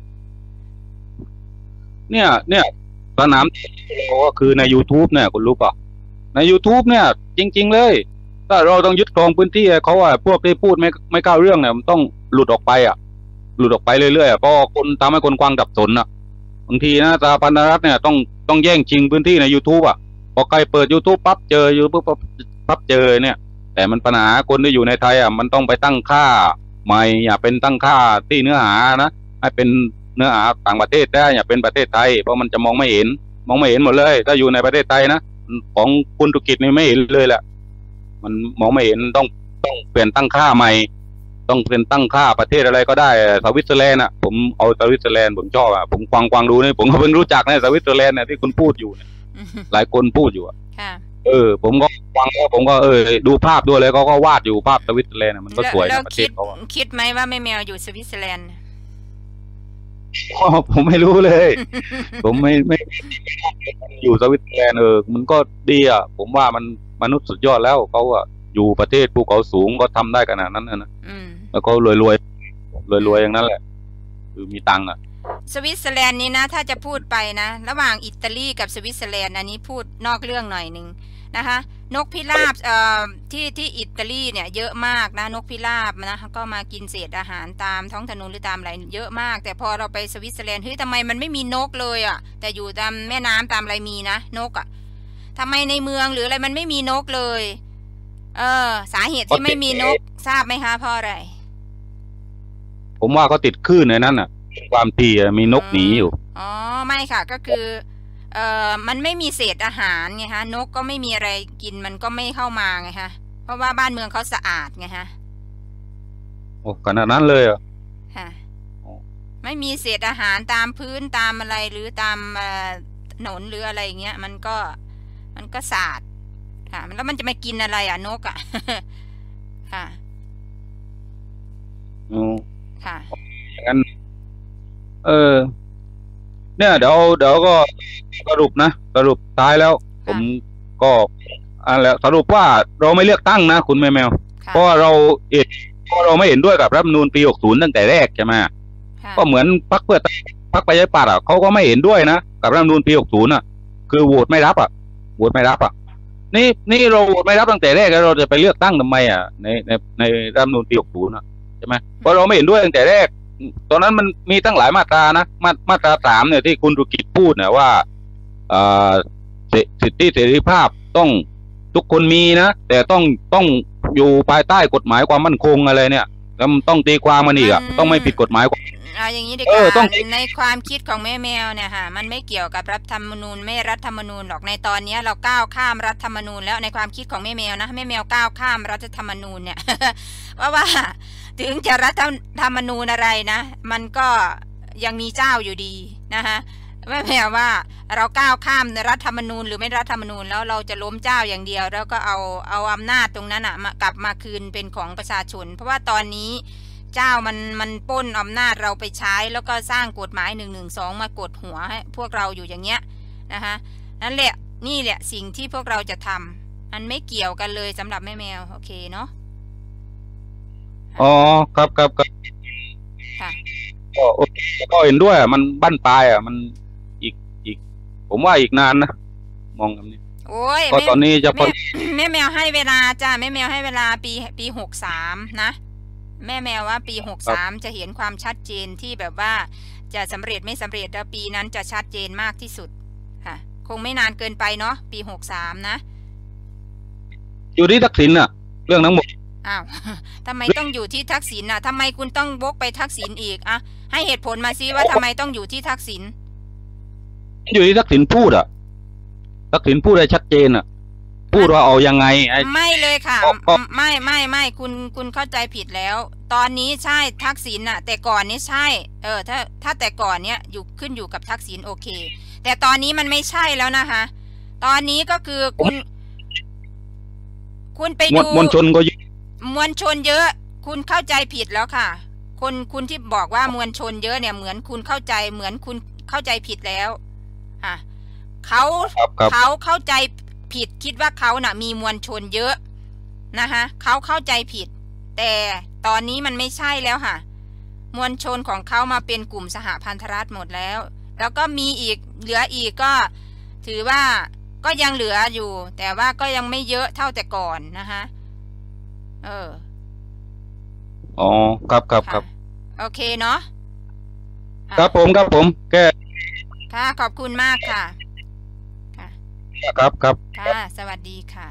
เนี่ยเนี่ยสนามก็คือใน YouTube เนี่ยคุณรู้ป่ะใน YouTube เนี่ยจริงๆเลยถ้าเราต้องยึดครองพื้นที่เขาอ่ะพวกที่พูดไม่ไม่เข้าเรื่องเนี่ยมันต้องหลุดออกไปอ่ะหลุดออกไปเรื่อยๆเพราะคนทำให้คนกวางดับสนอ่ะบางทีนะสหพันธรัฐเนี่ยต้องต้องแย่งชิงพื้นที่ใน YouTube อ่ะพอใครเปิด YouTube ปั๊บเจออยู่ปุ๊บปั๊บเจอเนี่ยแต่มันปัญหาคนที่อยู่ในไทยอ่ะมันต้องไปตั้งค่าใหม่อย่าเป็นตั้งค่าที่เนื้อหานะให้เป็นเนื้อหาต่างประเทศได้อย่าเป็นประเทศไทยเพราะมันจะมองไม่เห็นมองไม่เห็นหมดเลยถ้าอยู่ในประเทศไทยนะของคุณธุรกิจนี่ไม่เห็นเลยแหละมันมองไม่เห็นต้องต้องเปลี่ยนตั้งค่าใหม่ต้องเปลี่ยนตั้งค่าประเทศอะไรก็ได้สวิตเซอร์แลนด์อ่ะผมเอาสวิตเซอร์แลนด์ผมชอบอ่ะผมฟังฟังดูนี่ผมก็เพิ่งรู้จักนะสวิตเซอร์แลนด์เนี่ยที่คุณพูดอยู่เนี่ยหลายคนพูดอยู่อ่ะเออผมก็ฟังแล้วผมก็เออดูภาพด้วยเลยเขาก็วาดอยู่ภาพสวิตเซอร์แลนด์มันก็สวยนะประเทศเขาคิดไหมว่าแม่แมวอยู่สวิตเซอร์แลนด์ผมไม่รู้เลย ผมไม่ไม่อยู่สวิตเซอร์แลนด์เออมันก็ดีอ่ะผมว่ามันมนุษย์สุดยอดแล้วเขาอ่ะอยู่ประเทศภูเขาสูงก็ทำได้ขนาดนั้นนะแล้วก็รวยรวยรวยรวยอย่างนั้นแหละคือมีตังค์อ่ะสวิตเซอร์แลนด์นี้นะถ้าจะพูดไปนะระหว่างอิตาลีกับสวิตเซอร์แลนด์อันนี้พูดนอกเรื่องหน่อยนึงนะคะนกพิราบเอ่อที่ที่อิตาลีเนี่ยเยอะมากนะนกพิราบนะก็มากินเศษอาหารตามท้องถนนหรือตามอะไรเยอะมากแต่พอเราไปสวิตเซอร์แลนด์เฮ้ยทำไมมันไม่มีนกเลยอ่ะแต่อยู่ตามแม่น้ำตามอะไรมีนะนกอ่ะทำไมในเมืองหรืออะไรมันไม่มีนกเลยเออสาเหตุที่ไม่มีนกทราบไหมคะเพราะอะไรผมว่าเขาติดคลื่นในนั้นอ่ะความถี่มีนกหนีอยู่อ๋อไม่ค่ะก็คือเอ่อมันไม่มีเศษอาหารไงฮะนกก็ไม่มีอะไรกินมันก็ไม่เข้ามาไงฮะเพราะว่าบ้านเมืองเขาสะอาดไงฮะโอ้ขนาดนั้นเลยอ่ะค่ะไม่มีเศษอาหารตามพื้นตามอะไรหรือตามถนนหรืออะไรเงี้ยมันก็มันก็สะอาดค่ะแล้วมันจะมากินอะไรอ่ะนกอ่ะค่ะอือค่ะงั้นเออเนี่ยเดี๋ยวเดี๋ยวก็สรุปนะสรุปท้ายแล้วผมก็อ่าแล้วสรุปว่าเราไม่เลือกตั้งนะคุณแม่แมวเพราะเราเองเพราะเราไม่เห็นด้วยกับรัฐธรรมนูญปีหกสิบตั้งแต่แรกใช่ไหมก็เหมือนพรรคเพื่อพรรคประชาธิปัตย์อ่ะเขาก็ไม่เห็นด้วยนะกับรัฐธรรมนูญปีหกสิบอ่ะคือโหวตไม่รับอ่ะโหวตไม่รับอ่ะนี่นี่เราโหวตไม่รับตั้งแต่แรกแล้วเราจะไปเลือกตั้งทำไมอ่ะในในในรัฐธรรมนูญปีหกสิบอ่ะใช่ไหมเพราะเราไม่เห็นด้วยตั้งแต่แรกตอนนั้นมันมีตั้งหลายมาตรานะมามาตราสามเนี่ยที่คุณธุรกิจพูดเนี่ยว่าสิทธิเสรีภาพต้องทุกคนมีนะแต่ต้องต้องอยู่ภายใต้กฎหมายความมั่นคงอะไรเนี่ยแล้วมันต้องตีความมันอีกอ่ะต้องไม่ผิดกฎหมายเอาอย่างนี้ดีเอก อว่าต้องในความคิดของแม่แมวเนี่ยค่ะมันไม่เกี่ยวกับรัฐธรรมนูญไม่รัฐธรรมนูญหรอกในตอนนี้เราก้าวข้ามรัฐธรรมนูญแล้วในความคิดของแม่แมวนะแม่แมวก้าวข้ามรัฐธรรมนูญเนี่ย เพราะว่าถึงจะรัฐธรรมนูญอะไรนะมันก็ยังมีเจ้าอยู่ดีนะคะแม่แมวว่าเราก้าวข้ามรัฐธรรมนูญหรือไม่รัฐธรรมนูญแล้วเราจะล้มเจ้าอย่างเดียวแล้วก็เอาเอาอำนาจตรงนั้นอะมากลับมาคืนเป็นของประชาชนเพราะว่าตอนนี้เจ้ามันมันปล้นอำนาจเราไปใช้แล้วก็สร้างกฎหมายหนึ่งหนึ่งสองมากดหัวให้พวกเราอยู่อย่างเงี้ยนะคะนั่นแหละนี่แหละสิ่งที่พวกเราจะทำมันไม่เกี่ยวกันเลยสำหรับแม่แมวโอเคเนาะอ๋อครับครับครับค่ะก็โอเคก็เห็นด้วยอ่ะมันบั้นปลายอ่ะมันอีกอีก ผมว่าอีกนานนะมองแบบนี้โอ้ยก็แม่ตอนนี้จะพอแม่แม่แมวให้เวลาจ้าแม่แมวให้เวลาปีปีหกสามนะแม่แมวว่าปีหกสามจะเห็นความชัดเจนที่แบบว่าจะสำเร็จไม่สำเร็จแล้วปีนั้นจะชัดเจนมากที่สุดค่ะคงไม่นานเกินไปเนาะปีหกสามนะอยู่ที่ทักษิณอ่ะ เรื่องทั้งหมดอ้าว ทำไมต้องอยู่ที่ทักษิณอ่ะทำไมคุณต้องวกไปทักษิณอีกอ่ะให้เหตุผลมาซิว่าทำไมต้องอยู่ที่ทักษิณอยู่ที่ทักษิณพูดอ่ะทักษิณพูดได้ชัดเจนอ่ะ พูดว่าเอายังไงไอ้ไม่เลยค่ะก็ก็ไม่ไม่ไม่คุณคุณเข้าใจผิดแล้ว ตอนนี้ใช่ทักษิณน่ะ แต่ก่อนนี้ใช่ เออ ถ้าถ้าแต่ก่อนเนี้ยอยู่ขึ้นอยู่กับทักษิณโอเค แต่ตอนนี้มันไม่ใช่แล้วนะคะตอนนี้ก็คือคุณ คุณไปมวลดูมวลชนก็เยอะมวลชนเยอะ คุณเข้าใจผิดแล้วค่ะ คนคุณที่บอกว่ามวลชนเยอะเนี่ยเหมือนคุณเข้าใจเหมือนคุณเข้าใจผิดแล้วค่ะเขาครับครับเขาเข้าใจผิดคิดว่าเขาน่ะ มีมวลชนเยอะนะคะเขาเข้าใจผิด แต่ตอนนี้มันไม่ใช่แล้วค่ะ มวลชนของเขามาเป็นกลุ่มสหพันธรัฐหมดแล้ว แล้วก็มีอีกเหลืออีกก็ ถือว่าก็ยังเหลืออยู่ แต่ว่าก็ยังไม่เยอะเท่าแต่ก่อนนะคะเอออ๋อครับครับคค่ะรับโอเคเนาะะครับผมครับผมแค่ค่ะขอบคุณมากค่ะค่ะครับครับค่ะสวัสดีค่ะ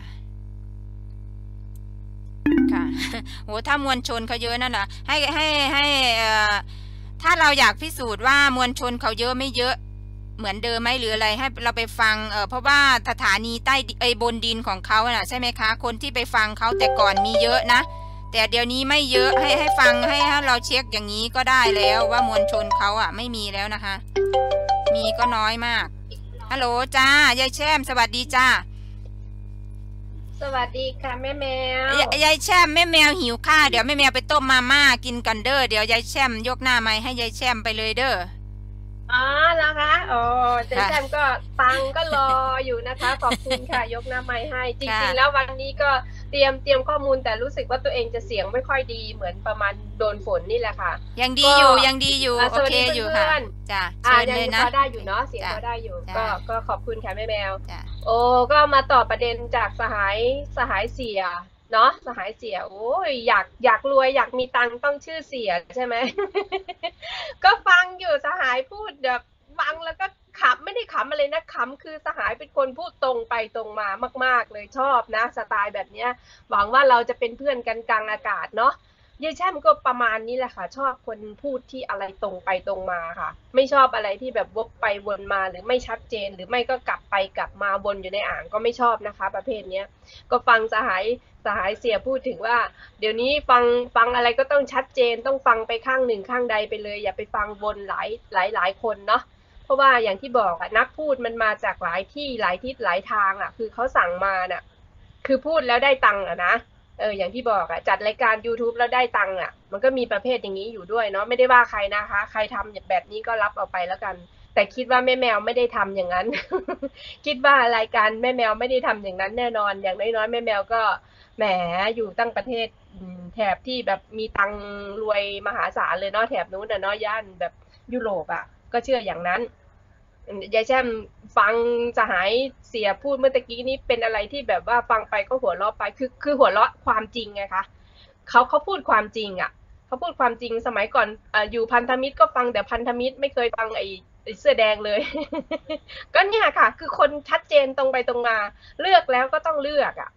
ค่ะ โหถ้ามวลชนเขาเยอะนั่นแหละให้ให้ให้เอ่อถ้าเราอยากพิสูจน์ว่ามวลชนเขาเยอะไม่เยอะเหมือนเดิมไหมหรืออะไรให้เราไปฟังเออเพราะว่าสถานีใต้ไอ้บนดินของเขาน่ะใช่ไหมคะคนที่ไปฟังเขาแต่ก่อนมีเยอะนะแต่เดี๋ยวนี้ไม่เยอะให้ให้ฟังให้ให้เราเช็คอย่างนี้ก็ได้แล้วว่ามวลชนเขาอ่ะไม่มีแล้วนะคะ มีก็น้อยมากฮัลโหลจ้ายายแช่มสวัสดีจ้าสวัสดีค่ะแม่แมวยายายแช่มแม่แมวหิวข้าวเดี๋ยวแม่แมวไปต้มมาม่ากินกันเด้อเดี๋ยวยายแช่มยกหน้าไม้ให้ยายแช่มไปเลยเด้ออ๋อแล้วคะอ๋อเจ๊ค่ะแจมก็ฟังก็รออยู่นะคะ ขอบคุณค่ะ ยกหน้าไม้ให้ จค่ะริงๆแล้ววันนี้ก็เตรียมเตรียมข้อมูลแต่รู้สึกว่าตัวเองจะเสียงไม่ค่อยดีเหมือนประมาณโดนฝนนี่แหละค่ะยังดีอยู่ยังดีอยู่อ่ะโอสวัสเคดีอยู่เพื่ค่ะอนจ้ะอ่าเชิญยังเลยนะพอได้อยู่เนาะเสียงจ้ะพอได้อยู่จ้ะก็ก็ขอบคุณค่ะแม่แมวจ้ะโอ้ก็มาตอบประเด็นจากสหายสหายเสียเนาะสหายเสียโอ้ยอยากอยากรวยอยากมีตังค์ต้องชื่อเสียใช่ไหม ก็ฟังอยู่สหายพูดแบบฟังแล้วก็ขำไม่ได้ขำอะไรนะขำคือสหายเป็นคนพูดตรงไปตรงมามาก ๆ เลยชอบนะสไตล์แบบเนี้ย หวังว่าเราจะเป็นเพื่อนกันกลางอากาศเนาะยายแช่มก็ประมาณนี้แหละค่ะชอบคนพูดที่อะไรตรงไปตรงมาค่ะ ไม่ชอบอะไรที่แบบวกไปวนมาหรือไม่ชัดเจนหรือไม่ก็กลับไปกลับมาวนอยู่ในอ่างก็ไม่ชอบนะคะ ประเภทเนี้ยก็ฟังสหายสหายเสียพูดถึงว่า เดี๋ยวนี้ฟังฟังอะไรก็ต้องชัดเจนต้องฟังไปข้างหนึ่งข้างใดไปเลย อย่าไปฟังวนหลายหลายหลายคนเนาะเพราะว่าอย่างที่บอกอะนักพูดมันมาจากหลายที่หลายทิศหลายทางอะคือเขาสั่งมาน่ะคือพูดแล้วได้ตังค์อะนะเอออย่างที่บอกอะจัดรายการ YouTube แล้วได้ตังค์อะมันก็มีประเภทอย่างนี้อยู่ด้วยเนาะไม่ได้ว่าใครนะคะใครทำแบบนี้ก็รับเอาไปแล้วกัน แต่คิดว่าแม่แมวไม่ได้ทำอย่างนั้น คิดว่ารายการแม่แมวไม่ได้ทำอย่างนั้นแน่นอนอย่างน้อยๆแม่แมวก็แหมอยู่ตั้งประเทศแถบที่แบบมีตังค์รวยมหาศาลเลยเนาะแถบนู้นน่ะเนาะย่านแบบยุโรปอะก็เชื่ออย่างนั้นยายแช่มฟังสหายเสียพูดเมื่อตะกี้นี้เป็นอะไรที่แบบว่าฟังไปก็หัวเราะไปคือคือหัวเราะความจริงไงคะเขาเขาพูดความจริงอ่ะเขาพูดความจริงสมัยก่อนอ่ะอยู่พันธมิตรก็ฟังแต่พันธมิตรไม่เคยฟังไอ้ไอ้เสื้อแดงเลย ก็เนี่ยค่ะ คือคนชัดเจนตรงไปตรงมาเลือกแล้วก็ต้องเลือกอ่ะ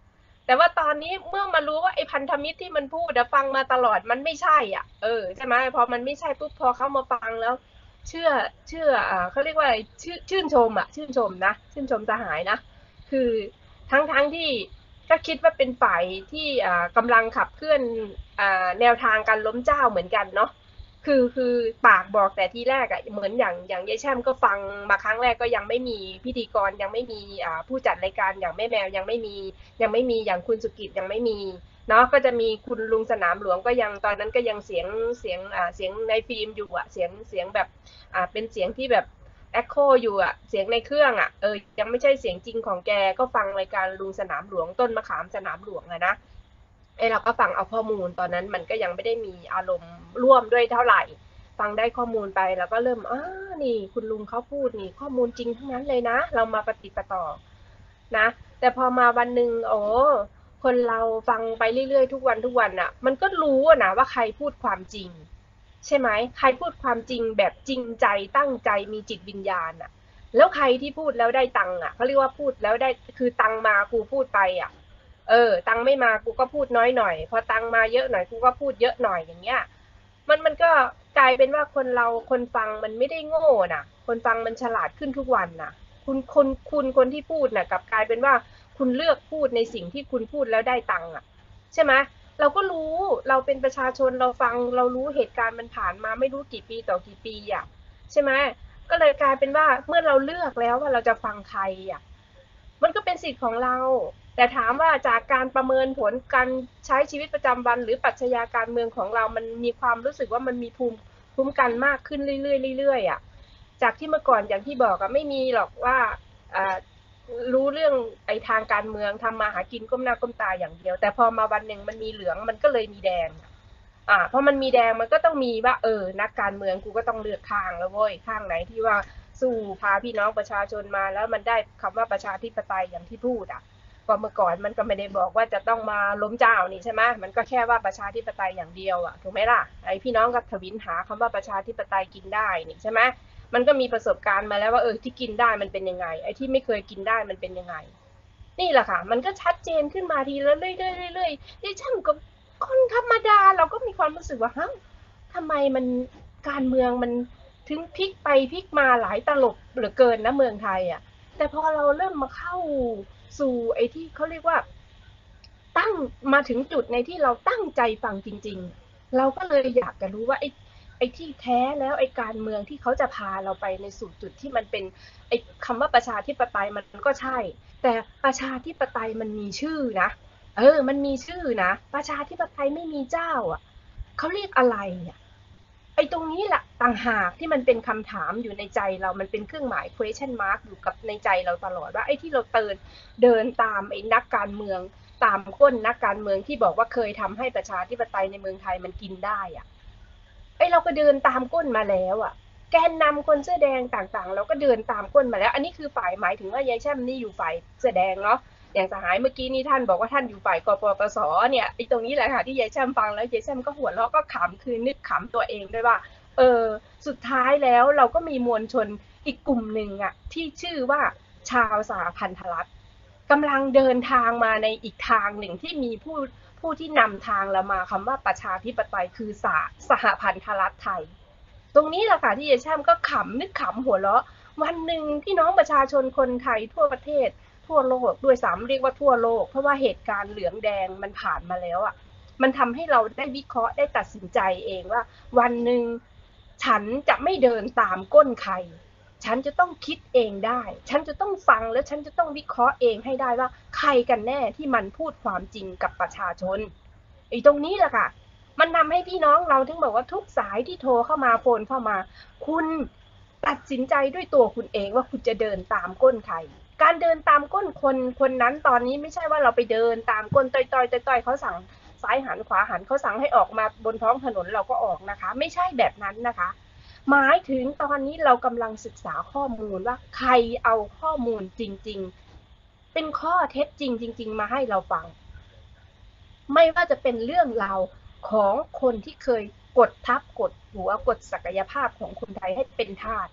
แต่ว่าตอนนี้เมื่อมารู้ว่าไอ้พันธมิตรที่มันพูดอะฟังมาตลอดมันไม่ใช่อ่ะเออใช่ไหมพอมันไม่ใช่ปุ๊บพอเขามาฟังแล้ว เชื่อเชื่ออ่าเขาเรียกว่าชื่นชื่นชมอ่ะชื่นชมนะชื่นชมสหายนะคือทั้งทั้งที่ก็คิดว่าเป็นฝ่ายที่อ่ากำลังขับเคลื่อนอ่าแนวทางการล้มเจ้าเหมือนกันเนาะคือคือปากบอกแต่ทีแรกอ่ะเหมือนอย่างอย่างยายแช่มก็ฟังมาครั้งแรกก็ยังไม่มีพิธีกรยังไม่มีอ่าผู้จัดรายการอย่างแม่แมวยังไม่มียังไม่มีอย่างคุณสุกิจยังไม่มีเนาะก็จะมีคุณลุงสนามหลวงก็ยังตอนนั้นก็ยังเสียงเสียงอ่าเสียงในฟิล์มอยู่อ่ะเสียงเสียงแบบอ่าเป็นเสียงที่แบบแอคโคอยู่อ่ะเสียงในเครื่องอ่ะเออยังไม่ใช่เสียงจริงของแกก็ฟังรายการลุงสนามหลวงต้นมะขามสนามหลวงอะนะไอเราก็ฟังเอาข้อมูลตอนนั้นมันก็ยังไม่ได้มีอารมณ์ร่วมด้วยเท่าไหร่ฟังได้ข้อมูลไปแล้วก็เริ่มอ้านี่คุณลุงเขาพูดนี่ข้อมูลจริงทั้งนั้นเลยนะเรามาปฏิปต่อนะแต่พอมาวันหนึ่งโอ้คนเราฟังไปเรื่อยๆทุกวันทุกวันอ่ะมันก็รู้นะว่าใครพูดความจริงใช่ไหมใครพูดความจริงแบบจริงใจตั้งใจมีจิตวิญญาณอ่ะแล้วใครที่พูดแล้วได้ตังค์อ่ะเขาเรียกว่าพูดแล้วได้คือตังมากูพูดไปอ่ะเออตังไม่มากูก็พูดน้อยหน่อยพอตังมาเยอะหน่อยกูก็พูดเยอะหน่อยอย่างเงี้ยมันมันก็กลายเป็นว่าคนเราคนฟังมันไม่ได้โง่น่ะคนฟังมันฉลาดขึ้นทุกวันน่ะคุณคนคุณคนที่พูดน่ะกลับกลายเป็นว่าคุณเลือกพูดในสิ่งที่คุณพูดแล้วได้ตังค์อ่ะใช่ไหมเราก็รู้เราเป็นประชาชนเราฟังเรารู้เหตุการณ์มันผ่านมาไม่รู้กี่ปีต่อกี่ปีอ่ะใช่ไหมก็เลยกลายเป็นว่าเมื่อเราเลือกแล้วว่าเราจะฟังใครอ่ะมันก็เป็นสิทธิ์ของเราแต่ถามว่าจากการประเมินผลการใช้ชีวิตประจำวันหรือปรัชญาการเมืองของเรามันมีความรู้สึกว่ามันมีภูมิคุ้มกันมากขึ้นเรื่อยๆเรื่อยๆอ่ะจากที่เมื่อก่อนอย่างที่บอกอะไม่มีหรอกว่าอ่ารู้เรื่องไอ้ทางการเมืองทำมาหากินก้มหน้าก้มตาอย่างเดียวแต่พอมาวันหนึ่งมันมีเหลืองมันก็เลยมีแดงอ่าเพราะมันมีแดงมันก็ต้องมีว่าเออนักการเมืองกูก็ต้องเลือกข้างแล้วเว้ยข้างไหนที่ว่าสู้พาพี่น้องประชาชนมาแล้วมันได้คำว่าประชาธิปไตยอย่างที่พูดอ่ะก็เมื่อก่อนมันก็ไม่ได้บอกว่าจะต้องมาล้มเจ้านี่ใช่ไหมมันก็แค่ว่าประชาธิปไตยอย่างเดียวอ่ะถูกไหมล่ะไอพี่น้องก็ทวินหาคำว่าประชาธิปไตยกินได้นี่ใช่ไหมมันก็มีประสบการณ์มาแล้วว่าเออที่กินได้มันเป็นยังไงไอ้ที่ไม่เคยกินได้มันเป็นยังไงนี่แหละค่ะมันก็ชัดเจนขึ้นมาทีละเรื่อยๆเรื่อยๆที่ช่างก็คนธรรมดาเราก็มีความรู้สึกว่าฮะทำไมมันการเมืองมันถึงพลิกไปพลิกมาหลายตลบเหลือเกินนะเมืองไทยอ่ะแต่พอเราเริ่มมาเข้าสู่ไอ้ที่เขาเรียกว่าตั้งมาถึงจุดในที่เราตั้งใจฟังจริงๆเราก็เลยอยากจะรู้ว่าไอ้ไอ้ที่แท้แล้วไอ้การเมืองที่เขาจะพาเราไปในสู่จุดที่มันเป็นไอ้คำว่าประชาธิปไตยมันก็ใช่แต่ประชาธิปไตยมันมีชื่อนะเออมันมีชื่อนะประชาธิปไตยไม่มีเจ้าอ่ะเขาเรียกอะไรเนี่ยไอ้ตรงนี้แหละต่างหากที่มันเป็นคำถามอยู่ในใจเรามันเป็นเครื่องหมาย question mark อยู่กับในใจเราตลอดว่าไอ้ที่เราเดินเดินตามไอ้นักการเมืองตามก้นนักการเมืองที่บอกว่าเคยทำให้ประชาธิปไตยในเมืองไทยมันกินได้อ่ะไอ้เราก็เดินตามก้นมาแล้วอ่ะแกนนำคนเสื้อแดงต่างๆเราก็เดินตามก้นมาแล้วอันนี้คือฝ่ายหมายถึงว่ายายแช่มนี่อยู่ฝ่ายเสื้อแดงเนาะอย่างสหายเมื่อกี้นี่ท่านบอกว่าท่านอยู่ฝ่ายกปปสเนี่ยไอ้ตรงนี้แหละค่ะที่ยายแช่มฟังแล้วยายแช่มก็หัวเราะก็ขำคือนึกขำตัวเองด้วยว่าเออสุดท้ายแล้วเราก็มีมวลชนอีกกลุ่มหนึ่งอ่ะที่ชื่อว่าชาวสหพันธรัฐกำลังเดินทางมาในอีกทางหนึ่งที่มีผู้ผู้ที่นำทางเรามาคำว่าประชาธิปไตยคือสหสหพันธรัฐไทยตรงนี้แหละค่ะที่ยายแช่มก็ขำนึกขำหัวเราะวันหนึ่งพี่น้องประชาชนคนไทยทั่วประเทศทั่วโลกด้วยซ้ำเรียกว่าทั่วโลกเพราะว่าเหตุการณ์เหลืองแดงมันผ่านมาแล้วอ่ะมันทำให้เราได้วิเคราะห์ได้ตัดสินใจเองว่าวันหนึ่งฉันจะไม่เดินตามก้นใครฉันจะต้องคิดเองได้ฉันจะต้องฟังแล้วฉันจะต้องวิเคราะห์เองให้ได้ว่าใครกันแน่ที่มันพูดความจริงกับประชาชนไอ้ตรงนี้แหละค่ะมันทำให้พี่น้องเราถึงบอกว่าทุกสายที่โทรเข้ามาโฟนเข้ามาคุณตัดสินใจด้วยตัวคุณเองว่าคุณจะเดินตามก้นใครการเดินตามก้นคนคนนั้นตอนนี้ไม่ใช่ว่าเราไปเดินตามก้นต่อยต่อยต่อยเขาสั่งซ้ายหันขวาหันเขาสั่งให้ออกมาบนท้องถนนเราก็ออกนะคะไม่ใช่แบบนั้นนะคะหมายถึงตอนนี้เรากำลังศึกษาข้อมูลว่าใครเอาข้อมูลจริงๆเป็นข้อเท็จจริงจริงๆมาให้เราฟังไม่ว่าจะเป็นเรื่องราวของคนที่เคยกดทับกดหัวกดศักยภาพของคนไทยให้เป็นทาส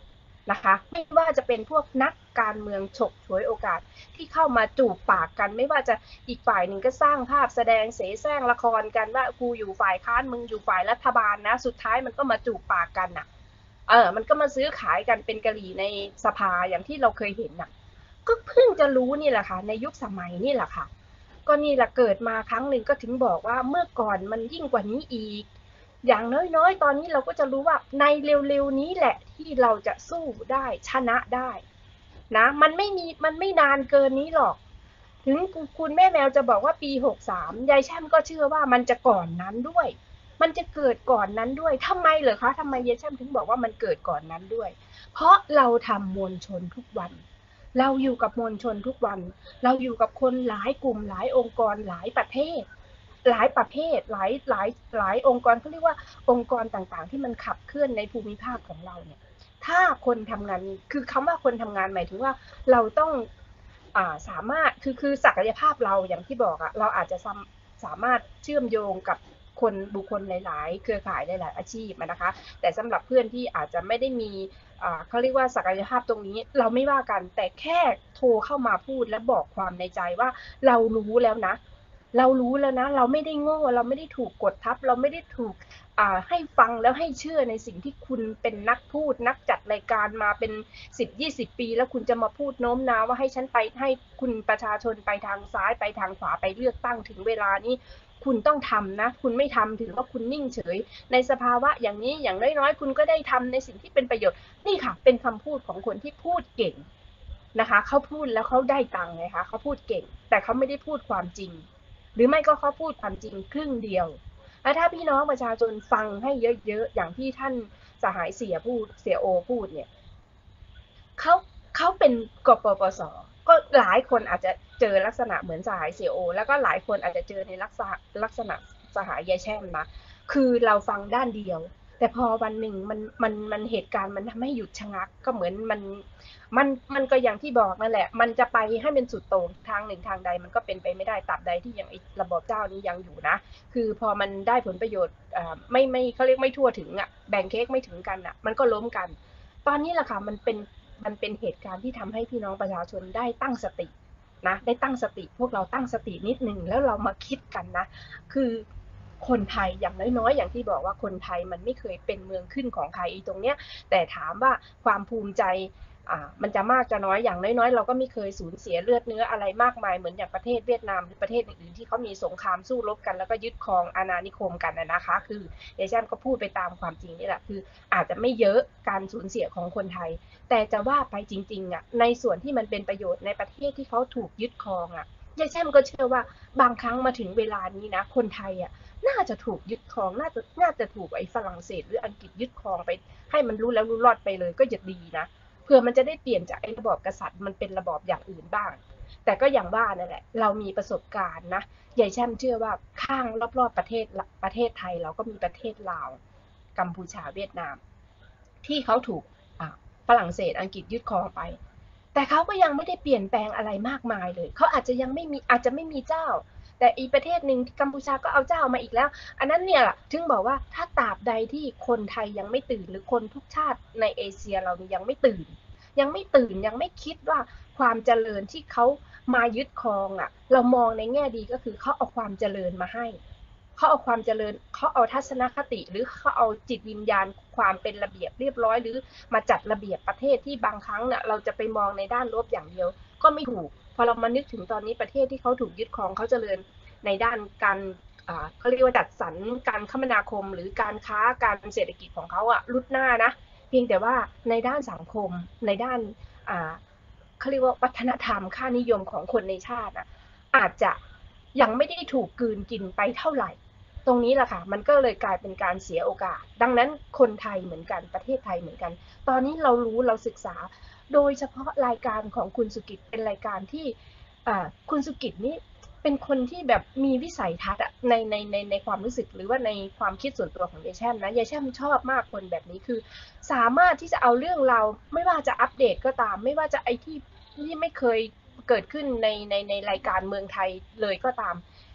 นะคะ ไม่ว่าจะเป็นพวกนักการเมืองฉกฉวยโอกาสที่เข้ามาจูบปากกันไม่ว่าจะอีกฝ่ายหนึ่งก็สร้างภาพแสดงเสแสร้งละครกันว่ากูอยู่ฝ่ายค้านมึงอยู่ฝ่ายรัฐบาลนะสุดท้ายมันก็มาจูบปากกันน่ะเออมันก็มาซื้อขายกันเป็นกะหรี่ในสภาอย่างที่เราเคยเห็นน่ะก็เพิ่งจะรู้นี่แหละค่ะในยุคสมัยนี่แหละค่ะก็นี่แหละเกิดมาครั้งหนึ่งก็ถึงบอกว่าเมื่อก่อนมันยิ่งกว่านี้อีกอย่างน้อยๆตอนนี้เราก็จะรู้ว่าในเร็วๆนี้แหละที่เราจะสู้ได้ชนะได้นะมันไม่มีมันไม่นานเกินนี้หรอกถึงคุณแม่แมวจะบอกว่าปีหกสามยายแช่มก็เชื่อว่ามันจะก่อนนั้นด้วยมันจะเกิดก่อนนั้นด้วยทำไมเหรอคะทำไมยายแช่มถึงบอกว่ามันเกิดก่อนนั้นด้วยเพราะเราทำมวลชนทุกวันเราอยู่กับมวลชนทุกวันเราอยู่กับคนหลายกลุ่มหลายองค์กรหลายประเทศหลายประเภทหลายหลายหลายองค์กรเขาเรียกว่าองค์กรต่างๆที่มันขับเคลื่อนในภูมิภาคของเราเนี่ยถ้าคนทำงานคือคำว่าคนทำงานหมายถึงว่าเราต้องอ่าสามารถคือคือศักยภาพเราอย่างที่บอกอะเราอาจจะสามารถเชื่อมโยงกับคนบุคคลหลายๆเครือข่ายหลายๆอาชีพนะคะแต่สำหรับเพื่อนที่อาจจะไม่ได้มีอ่าเขาเรียกว่าศักยภาพตรงนี้เราไม่ว่ากันแต่แค่โทรเข้ามาพูดและบอกความในใจว่าเรารู้แล้วนะเรารู้แล้วนะเราไม่ได้โง่เราไม่ได้ถูกกดทับเราไม่ได้ถูกอ่าให้ฟังแล้วให้เชื่อในสิ่งที่คุณเป็นนักพูดนักจัดรายการมาเป็นสิบ ยี่สิบปีแล้วคุณจะมาพูดโน้มน้าวว่าให้ฉันไปให้คุณประชาชนไปทางซ้ายไปทางขวาไปเลือกตั้งถึงเวลานี้คุณต้องทำนะคุณไม่ทำถือว่าคุณนิ่งเฉยในสภาวะอย่างนี้อย่างน้อยๆคุณก็ได้ทำในสิ่งที่เป็นประโยชน์นี่ค่ะเป็นคำพูดของคนที่พูดเก่งนะคะเขาพูดแล้วเขาได้ตังค์ไงคะเขาพูดเก่งแต่เขาไม่ได้พูดความจริงหรือไม่ก็เขาพูดความจริงครึ่งเดียวแล้วถ้าพี่น้องประชาชนฟังให้เยอะๆอย่างที่ท่านสหายเสียพูดเสียโอพูดเนี่ยเขาเขาเป็นกปปส.ก็หลายคนอาจจะเจอลักษณะเหมือนสหายเสียโอแล้วก็หลายคนอาจจะเจอในลักษณะลักษณะสหายยายแช่มนะคือเราฟังด้านเดียวแต่พอวันหนึ่งมันมันมันเหตุการณ์มันทำให้หยุดชะงักก็เหมือนมันมันมันก็อย่างที่บอกนั่นแหละมันจะไปให้เป็นสุดโต่งทางหนึ่งทางใดมันก็เป็นไปไม่ได้ตราบใดที่ยังระบบเจ้านี้ยังอยู่นะคือพอมันได้ผลประโยชน์อ่าไม่ไม่เขาเรียกไม่ทั่วถึงอ่ะแบ่งเค้กไม่ถึงกันอ่ะมันก็ล้มกันตอนนี้แหละค่ะมันเป็นมันเป็นเหตุการณ์ที่ทำให้พี่น้องประชาชนได้ตั้งสตินะได้ตั้งสติพวกเราตั้งสตินิดนึงแล้วเรามาคิดกันนะคือคนไทยอย่างน้อยๆอย่างที่บอกว่าคนไทยมันไม่เคยเป็นเมืองขึ้นของใครตรงเนี้ยแต่ถามว่าความภูมิใจอ่ามันจะมากจะน้อยอย่างน้อยๆเราก็ไม่เคยสูญเสียเลือดเนื้ออะไรมากมายเหมือนอย่างประเทศเวียดนามหรือประเทศอื่นๆที่เขามีสงครามสู้รบกันแล้วก็ยึดครองอาณานิคมกันนะคะคือยายแช่มก็พูดไปตามความจริงนี่แหละคืออาจจะไม่เยอะการสูญเสียของคนไทยแต่จะว่าไปจริงๆอ่ะในส่วนที่มันเป็นประโยชน์ในประเทศที่เขาถูกยึดครองอ่ะยายแช่มก็เชื่อว่าบางครั้งมาถึงเวลานี้นะคนไทยอ่ะน่าจะถูกยึดครองน่าจะน่าจะถูกไอ้ฝรั่งเศสหรืออังกฤษยึดครองไปให้มันรู้แล้วรู้รอดไปเลยก็จะดีนะเพื่อมันจะได้เปลี่ยนจากไอ้ระบอบกษัตริย์มันเป็นระบอบอย่างอื่นบ้างแต่ก็อย่างว่านั่นแหละเรามีประสบการณ์นะยายแช่มเชื่อว่าข้างรอบๆประเทศประเทศไทยเราก็มีประเทศลาวกัมพูชาเวียดนามที่เขาถูกฝรั่งเศสอังกฤษยึดครองไปแต่เขาก็ยังไม่ได้เปลี่ยนแปลงอะไรมากมายเลยเขาอาจจะยังไม่มีอาจจะไม่มีเจ้าแต่อีกประเทศหนึ่งกัมพูชาก็เอาเจ้ามาอีกแล้วอันนั้นเนี่ยถึงบอกว่าถ้าตราบใดที่คนไทยยังไม่ตื่นหรือคนทุกชาติในเอเชียเรายังไม่ตื่นยังไม่ตื่นยังไม่คิดว่าความเจริญที่เขามายึดครองอ่ะเรามองในแง่ดีก็คือเขาเอาความเจริญมาให้เขาเอาความเจริญเขาเอาทัศนคติหรือเขาเอาจิตวิญญาณความเป็นระเบียบเรียบร้อยหรือมาจัดระเบียบประเทศที่บางครั้งเนี่ยเราจะไปมองในด้านลบอย่างเดียวก็ไม่ถูกพอเรามานึกถึงตอนนี้ประเทศที่เขาถูกยึดครองเขาเจริญในด้านการอ่าเขาเรียกว่าจัดสรรการคมนาคมหรือการค้าการเศรษฐกิจของเขาอะรุดหน้านะเพียงแต่ว่าในด้านสังคมในด้านอ่าเขาเรียกว่าวัฒนธรรมค่านิยมของคนในชาติอะอาจจะยังไม่ได้ถูกกลืนกินไปเท่าไหร่ตรงนี้แหละค่ะมันก็เลยกลายเป็นการเสียโอกาสดังนั้นคนไทยเหมือนกันประเทศไทยเหมือนกันตอนนี้เรารู้เราศึกษาโดยเฉพาะรายการของคุณสุกิจเป็นรายการที่คุณสุกิจนี่เป็นคนที่แบบมีวิสัยทัศน์ในในในในความรู้สึกหรือว่าในความคิดส่วนตัวของยายแช่มนะยายแช่มชอบมากคนแบบนี้คือสามารถที่จะเอาเรื่องเราไม่ว่าจะอัปเดตก็ตามไม่ว่าจะไอที่ที่ไม่เคยเกิดขึ้นในในในรายการเมืองไทยเลยก็ตาม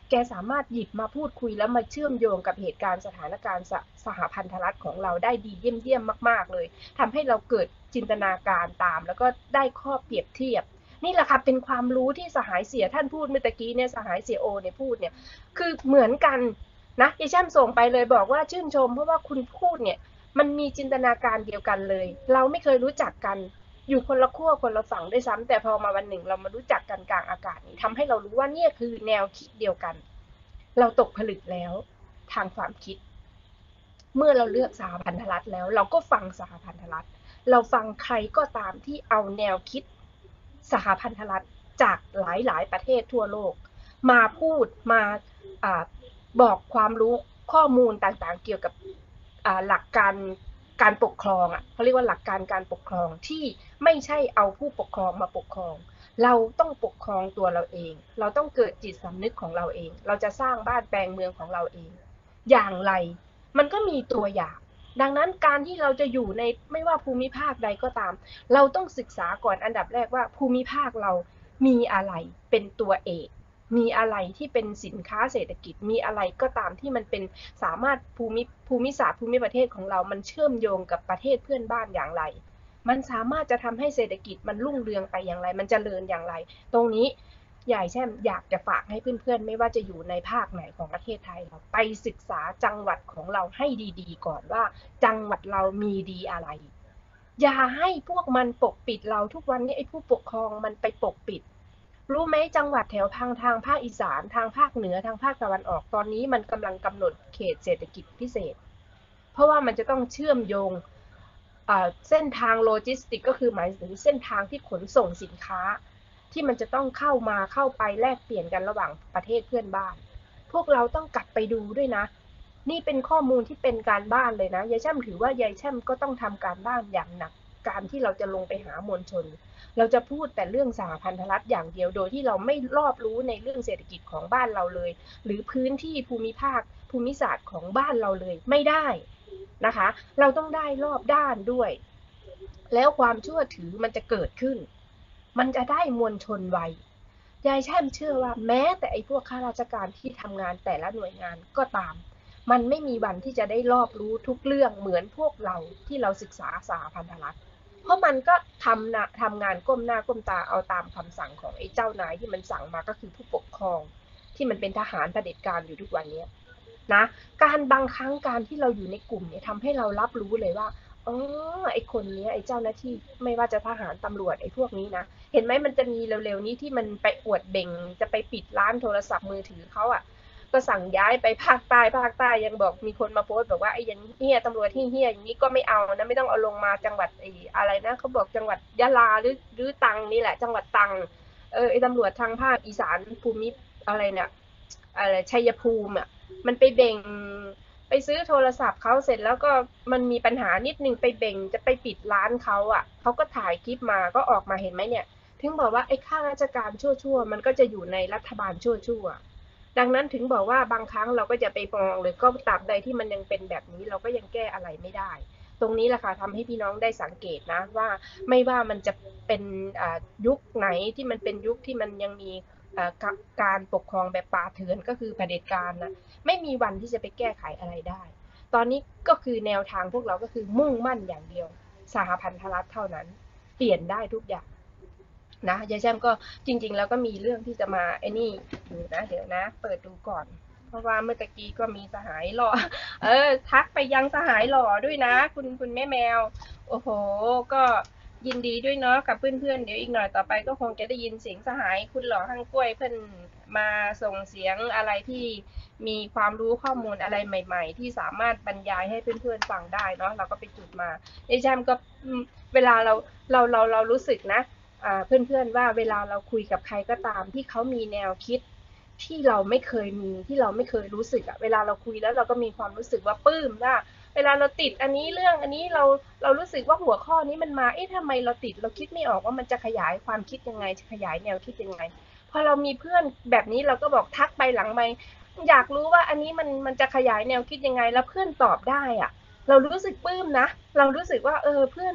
แกสามารถหยิบมาพูดคุยแล้วมาเชื่อมโยงกับเหตุการณ์สถานการณ์สสหพันธรัฐของเราได้ดีเยี่ยมเยี่ยมมากๆเลยทำให้เราเกิดจินตนาการตามแล้วก็ได้ข้อเปรียบเทียบนี่แหละค่ะเป็นความรู้ที่สหายเสียท่านพูดเมื่อกี้เนี่ยสหายเสียโอเนี่ยพูดเนี่ยคือเหมือนกันนะดิฉันส่งไปเลยบอกว่าชื่นชมเพราะว่าคุณพูดเนี่ยมันมีจินตนาการเดียวกันเลยเราไม่เคยรู้จักกันอยู่คนละขั้วคนละฝั่งด้วยซ้ำแต่พอมาวันหนึ่งเรามารู้จักกันกลางอากาศนี้ทำให้เรารู้ว่าเนี่ยคือแนวคิดเดียวกันเราตกผลึกแล้วทางความคิดเมื่อเราเลือกสหพันธรัฐแล้วเราก็ฟังสหพันธรัฐเราฟังใครก็ตามที่เอาแนวคิดสหพันธรัฐจากหลายๆประเทศทั่วโลกมาพูดมาอ่าบอกความรู้ข้อมูลต่างๆเกี่ยวกับอ่าหลักการการปกครองอ่ะเขาเรียกว่าหลักการการปกครองที่ไม่ใช่เอาผู้ปกครองมาปกครองเราต้องปกครองตัวเราเองเราต้องเกิดจิตสำนึกของเราเองเราจะสร้างบ้านแปลงเมืองของเราเองอย่างไรมันก็มีตัวอย่างดังนั้นการที่เราจะอยู่ในไม่ว่าภูมิภาคใดก็ตามเราต้องศึกษาก่อนอันดับแรกว่าภูมิภาคเรามีอะไรเป็นตัวเอกมีอะไรที่เป็นสินค้าเศรษฐกิจมีอะไรก็ตามที่มันเป็นสามารถภูมิภูมิศาสตร์ภูมิประเทศของเรามันเชื่อมโยงกับประเทศเพื่อนบ้านอย่างไรมันสามารถจะทำให้เศรษฐกิจมันรุ่งเรืองไปอย่างไรมันเจริญอย่างไรตรงนี้ใหญ่แช่มอยากจะฝากให้เพื่อนๆไม่ว่าจะอยู่ในภาคไหนของประเทศไทยเราไปศึกษาจังหวัดของเราให้ดีๆก่อนว่าจังหวัดเรามีดีอะไรอย่าให้พวกมันปกปิดเราทุกวันนี้ไอ้ผู้ปกครองมันไปปกปิดรู้ไหมจังหวัดแถวทางทางภาคอีสานทางภาคเหนือทางภาคตะวันออกตอนนี้มันกำลังกำหนดเขตเศรษฐกิจพิเศษเพราะว่ามันจะต้องเชื่อมโยงเส้นทางโลจิสติกก็คือหมายถึงเส้นทางที่ขนส่งสินค้าที่มันจะต้องเข้ามาเข้าไปแลกเปลี่ยนกันระหว่างประเทศเพื่อนบ้านพวกเราต้องกลับไปดูด้วยนะนี่เป็นข้อมูลที่เป็นการบ้านเลยนะยายแช่มถือว่ายายแช่มก็ต้องทำการบ้านอย่างหนักการที่เราจะลงไปหามวลชนเราจะพูดแต่เรื่องสหพันธรัฐอย่างเดียวโดยที่เราไม่รอบรู้ในเรื่องเศรษฐกิจของบ้านเราเลยหรือพื้นที่ภูมิภาคภูมิศาสตร์ของบ้านเราเลยไม่ได้นะคะเราต้องได้รอบด้านด้วยแล้วความเชื่อถือมันจะเกิดขึ้นมันจะได้มวลชนไวยายแช่มเชื่อว่าแม้แต่ไอ้พวกข้าราชการที่ทำงานแต่ละหน่วยงานก็ตามมันไม่มีวันที่จะได้รอบรู้ทุกเรื่องเหมือนพวกเราที่เราศึกษาสหพันธรัฐเพราะมันก็ทำนะทำงานก้มหน้าก้มตาเอาตามคำสั่งของไอ้เจ้านายที่มันสั่งมาก็คือผู้ปกครองที่มันเป็นทหารเผด็จการอยู่ทุกวันนี้นะการบางครั้งการที่เราอยู่ในกลุ่มเนี่ยทำให้เรารับรู้เลยว่าอ๋อไอ้คนนี้ไอ้เจ้าหน้าที่ไม่ว่าจะทหารตำรวจไอ้พวกนี้นะเห็นไหมมันจะมีเร็วๆนี้ที่มันไปอวดเบ่งจะไปปิดร้านโทรศัพท์มือถือเขาอ่ะก็สั่งย้ายไปภาคใต้ภาคใต้ยังบอกมีคนมาโพสต์บอกว่าไอ้อย่างเฮียตำรวจที่เฮียอย่างนี้ก็ไม่เอานะไม่ต้องเอาลงมาจังหวัดไอ้อะไรนะเขาบอกจังหวัดยะลาหรือหรือตังนี่แหละจังหวัดตังเออไอ้ตำรวจทางภาคอีสานภูมิอะไรเนี่ยอะไรชัยภูมิอ่ะมันไปเบ่งไปซื้อโทรศัพท์เขาเสร็จแล้วก็มันมีปัญหานิดนึงไปเบ่งจะไปปิดร้านเขาอ่ะเขาก็ถ่ายคลิปมาก็ออกมาเห็นไหมเนี่ยถึงบอกว่าไอ้ข้าราชการชั่วๆมันก็จะอยู่ในรัฐบาลชั่วๆดังนั้นถึงบอกว่าบางครั้งเราก็จะไปมองหรือก็ตราบใดที่มันยังเป็นแบบนี้เราก็ยังแก้อะไรไม่ได้ตรงนี้แหละค่ะทำให้พี่น้องได้สังเกตนะว่าไม่ว่ามันจะเป็นยุคไหนที่มันเป็นยุคที่มันยังมีการปกครองแบบป่าเถื่อนก็คือเผด็จการนะไม่มีวันที่จะไปแก้ไขอะไรได้ตอนนี้ก็คือแนวทางพวกเราก็คือมุ่งมั่นอย่างเดียวสหพันธรัฐเท่านั้นเปลี่ยนได้ทุกอย่างนะยายแช่มก็จริงๆแล้วก็มีเรื่องที่จะมาไอ้นี่อยู่นะเดี๋ยวนะเปิดดูก่อนเพราะว่าเมื่อตะกี้ก็มีสหายหล่อเออทักไปยังสหายหล่อด้วยนะคุณคุณแม่แมวโอ้โหก็ยินดีด้วยเนาะกับเพื่อนๆเดี๋ยวอีกหน่อยต่อไปก็คงจะได้ยินเสียงสหายคุณหล่อหั่งกล้วยเพื่อนมาส่งเสียงอะไรที่มีความรู้ข้อมูลอะไรใหม่ๆที่สามารถบรรยายให้เพื่อนๆฟังได้เนาะเราก็ไปจุดมายายแช่มก็เวลาเราเราเราเรารู้สึกนะเพื่อนๆว่าเวลาเราคุยกับใครก็ตามที่เขามีแนวคิดที่เราไม่เคยมีที่เราไม่เคยรู้สึกอะเวลาเราคุยแล้วเราก็มีความรู้สึกว่าปลื้มว่าเวลาเราติดอันนี้เรื่องอันนี้เราเรารู้สึกว่าหัวข้อนี้มันมาเอ๊ะทำไมเราติดเราคิดไม่ออกว่ามันจะขยายความคิดยังไงจะขยายแนวคิดยังไงพอเรามีเพื่อนแบบนี้เราก็บอกทักไปหลังไมค์อยากรู้ว่าอันนี้มันมันจะขยายแนวคิดยังไงแล้วเพื่อนตอบได้อะเรารู้สึกปลื้มนะเรารู้สึกว่าเออเพื่อน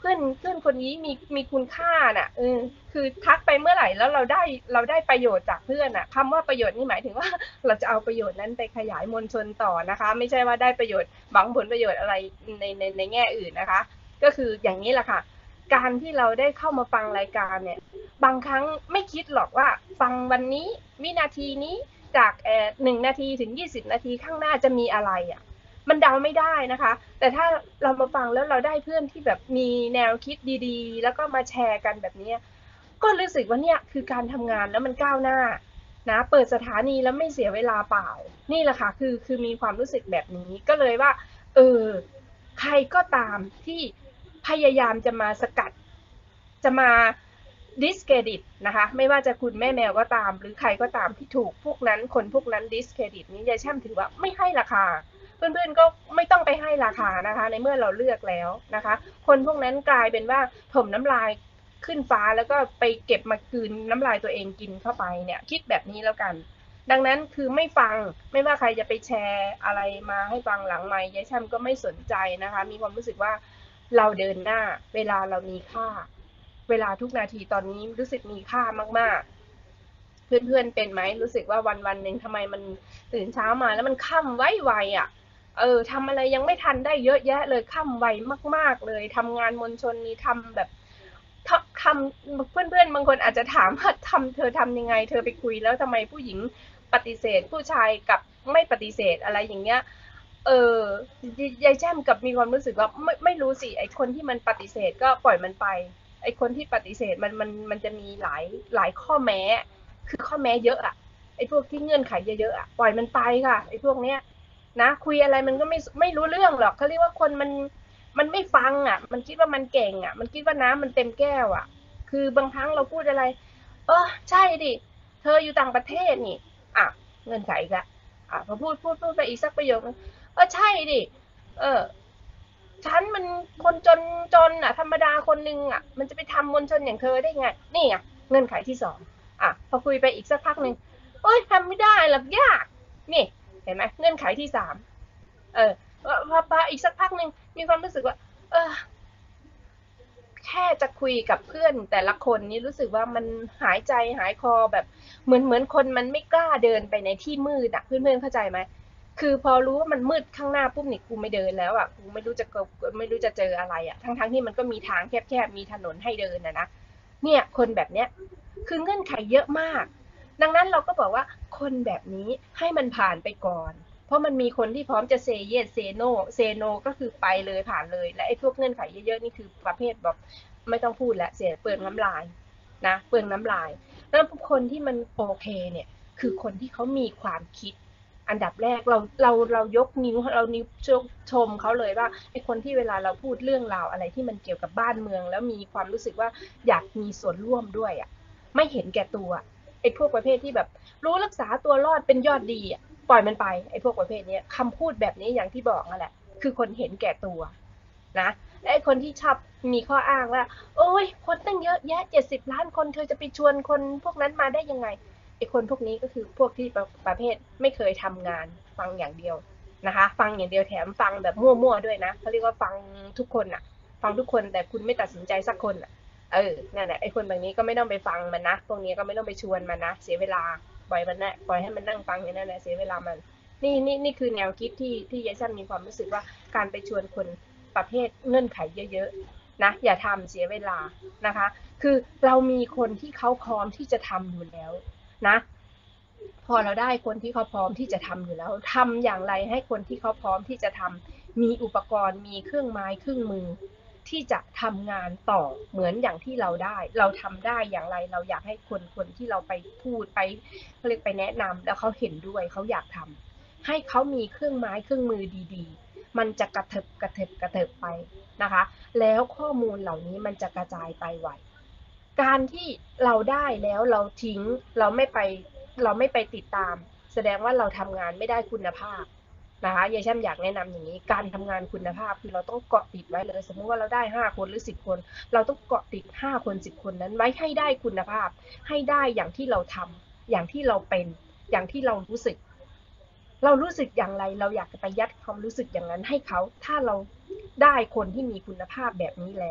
เพื่อนเพื่อนคนนี้มีมีคุณค่าน่ะเออคือทักไปเมื่อไหร่แล้วเราได้เราได้ประโยชน์จากเพื่อนน่ะคำว่าประโยชน์นี่หมายถึงว่าเราจะเอาประโยชน์นั้นไปขยายมวลชนต่อนะคะไม่ใช่ว่าได้ประโยชน์หวังผลประโยชน์อะไรในในในแง่อื่นนะคะก็คืออย่างนี้แหละค่ะการที่เราได้เข้ามาฟังรายการเนี่ยบางครั้งไม่คิดหรอกว่าฟังวันนี้วินาทีนี้จากเอ่อหนึ่งนาทีถึงยี่สิบนาทีข้างหน้าจะมีอะไรอ่ะมันเดาไม่ได้นะคะแต่ถ้าเรามาฟังแล้วเราได้เพื่อนที่แบบมีแนวคิดดีๆแล้วก็มาแชร์กันแบบนี้ก็รู้สึกว่าเนี่ยคือการทำงานแล้วมันก้าวหน้านะเปิดสถานีแล้วไม่เสียเวลาเปล่านี่แหละค่ะคือคือมีความรู้สึกแบบนี้ก็เลยว่าเออใครก็ตามที่พยายามจะมาสกัดจะมาดิสเครดิตนะคะไม่ว่าจะคุณแม่แมวก็ตามหรือใครก็ตามที่ถูกพวกนั้นคนพวกนั้นดิสเครดิตนี้ยายแช่มถือว่าไม่ให้ราคาเพื่อนๆก็ไม่ต้องไปให้ราคานะคะในเมื่อเราเลือกแล้วนะคะคนพวกนั้นกลายเป็นว่าถมน้ำลายขึ้นฟ้าแล้วก็ไปเก็บมาคืนน้ำลายตัวเองกินเข้าไปเนี่ยคิดแบบนี้แล้วกันดังนั้นคือไม่ฟังไม่ว่าใครจะไปแชร์อะไรมาให้ฟังหลังไมค์ยายแช่มก็ไม่สนใจนะคะมีความรู้สึกว่าเราเดินหน้าเวลาเรามีค่าเวลาทุกนาทีตอนนี้รู้สึกมีค่ามากๆเพื่อนๆเป็นไหมรู้สึกว่าวันวันหนึ่งทำไมมันตื่นเช้ามาแล้วมันค่ำไวๆอ่ะเออทำอะไรยังไม่ทันได้เยอะแยะเลยค่ำไวมากๆเลยทำงานมวลชนนี้ทำแบบทำเพื่อนๆบางคนอาจจะถามว่าทำเธอทำยังไงเธอไปคุยแล้วทำไมผู้หญิงปฏิเสธผู้ชายกับไม่ปฏิเสธอะไรอย่างเงี้ยเออยายแช่มกับมีความรู้สึกว่าไม่ไม่รู้สิไอคนที่มันปฏิเสธก็ปล่อยมันไปไอคนที่ปฏิเสธมันมันมันจะมีหลายหลายข้อแม้คือข้อแม้เยอะอะไอพวกที่เงื่อนไขเยอะๆอะปล่อยมันไปค่ะไอพวกเนี้ยนะคุยอะไรมันก็ไม่ไม่รู้เรื่องหรอกเขาเรียกว่าคนมันมันไม่ฟังอ่ะมันคิดว่ามันเก่งอ่ะมันคิดว่าน้ำมันเต็มแก้วอ่ะคือบางครั้งเราพูดอะไรเออใช่ดิเธออยู่ต่างประเทศนี่อ่ะเงื่อนไขอีกละอ่ะพอพูดพูดพูดไปอีกสักประโยคนึงเออใช่ดิเออฉันมันคนจนจนอ่ะธรรมดาคนนึงอ่ะมันจะไปทำมวลชนอย่างเธอได้ไงนี่ไงเงื่อนไขที่สองอ่ะพอคุยไปอีกสักพักหนึ่งโอ๊ยทำไม่ได้หรอกยากนี่เห็นไหมเงื่อนไขที่สามเออพอพออีกสักพักหนึ่งมีความรู้สึกว่าเออแค่จะคุยกับเพื่อนแต่ละคนนี่รู้สึกว่ามันหายใจหายคอแบบเหมือนเหมือนคนมันไม่กล้าเดินไปในที่มืดอ่ะเพื่อนๆเข้าใจไหมคือพอรู้ว่ามันมืดข้างหน้าปุ๊บนี่กูไม่เดินแล้วอ่ะกูไม่รู้จะไม่รู้จะเจออะไรอ่ะทั้งๆที่มันก็มีทางแคบๆมีถนนให้เดินนะนะเนี่ยคนแบบเนี้ยคือเงื่อนไขเยอะมากดังนั้นเราก็บอกว่าคนแบบนี้ให้มันผ่านไปก่อนเพราะมันมีคนที่พร้อมจะเซเยสเซโนเซโนก็คือไปเลยผ่านเลยและไอ้พวกเงื่อนไขเยอะๆนี่คือประเภทแบบไม่ต้องพูดแล้วเสียเปลืองน้ำลายนะเปลืองน้ำลายแล้วคนที่มันโอเคเนี่ยคือคนที่เขามีความคิดอันดับแรกเราเราเรายกนิ้วเรานิ้วชมเขาเลยว่าไอ้คนที่เวลาเราพูดเรื่องราวอะไรที่มันเกี่ยวกับบ้านเมืองแล้วมีความรู้สึกว่าอยากมีส่วนร่วมด้วยอ่ะไม่เห็นแก่ตัวไอ้พวกประเภทที่แบบรู้รักษาตัวรอดเป็นยอดดีอ่ะปล่อยมันไปไอ้พวกประเภทนี้คำพูดแบบนี้อย่างที่บอกนั่นแหละคือคนเห็นแก่ตัวนะและไอ้คนที่ชอบมีข้ออ้างว่าโอ้ยคนตั้งเยอะแยะเจ็ดสิบล้านคนเธอจะไปชวนคนพวกนั้นมาได้ยังไงไอ้คนพวกนี้ก็คือพวกที่ประเภทไม่เคยทำงานฟังอย่างเดียวนะคะฟังอย่างเดียวแถมฟังแบบมั่วๆด้วยนะเขาเรียกว่าฟังทุกคนอ่ะฟังทุกคนแต่คุณไม่ตัดสินใจสักคนอ่ะเออนั่นแหละไอ้คนแบบนี้ก็ไม่ต้องไปฟังมันนะพวกนี้ก็ไม่ต้องไปชวนมันนะเสียเวลาปล่อยมันนะปล่อยให้มันนั่งฟังอย่างนั้นแหละเสียเวลามันนี่นี่นี่คือแนวคิดที่ที่ยายสั้นมีความรู้สึกว่าการไปชวนคนประเภทเงื่อนไขเยอะๆนะอย่าทำเสียเวลานะคะคือเรามีคนที่เขาพร้อมที่จะทำอยู่แล้วนะพอเราได้คนที่เขาพร้อมที่จะทำอยู่แล้วทำอย่างไรให้คนที่เขาพร้อมที่จะทำมีอุปกรณ์มีเครื่องไม้เครื่องมือที่จะทำงานต่อเหมือนอย่างที่เราได้เราทำได้อย่างไรเราอยากให้คนคนที่เราไปพูดไปเขาเรียกไปแนะนำแล้วเขาเห็นด้วยเขาอยากทำให้เขามีเครื่องไม้เครื่องมือดีๆมันจะกระเถิบกระเถิบกระเถิบไปนะคะแล้วข้อมูลเหล่านี้มันจะกระจายไปไวการที่เราได้แล้วเราทิ้งเราไม่ไปเราไม่ไปติดตามแสดงว่าเราทำงานไม่ได้คุณภาพนะคะยายแช่มอยากแนะนำอย่างนี้การทำงานคุณภาพคือเราต้องเกาะติดไว้เลยสมมติว่าเราได้ห้าคนหรือสิบคนเราต้องเกาะติดห้าคนสิบคนนั้นไว้ให้ได้คุณภาพให้ได้อย่างที่เราทำอย่างที่เราเป็นอย่างที่เรารู้สึกเรารู้สึกอย่างไรเราอยากจะไปยัดความรู้สึกอย่างนั้นให้เขาถ้าเราได้คนที่มีคุณภาพแบบนี้แล้ว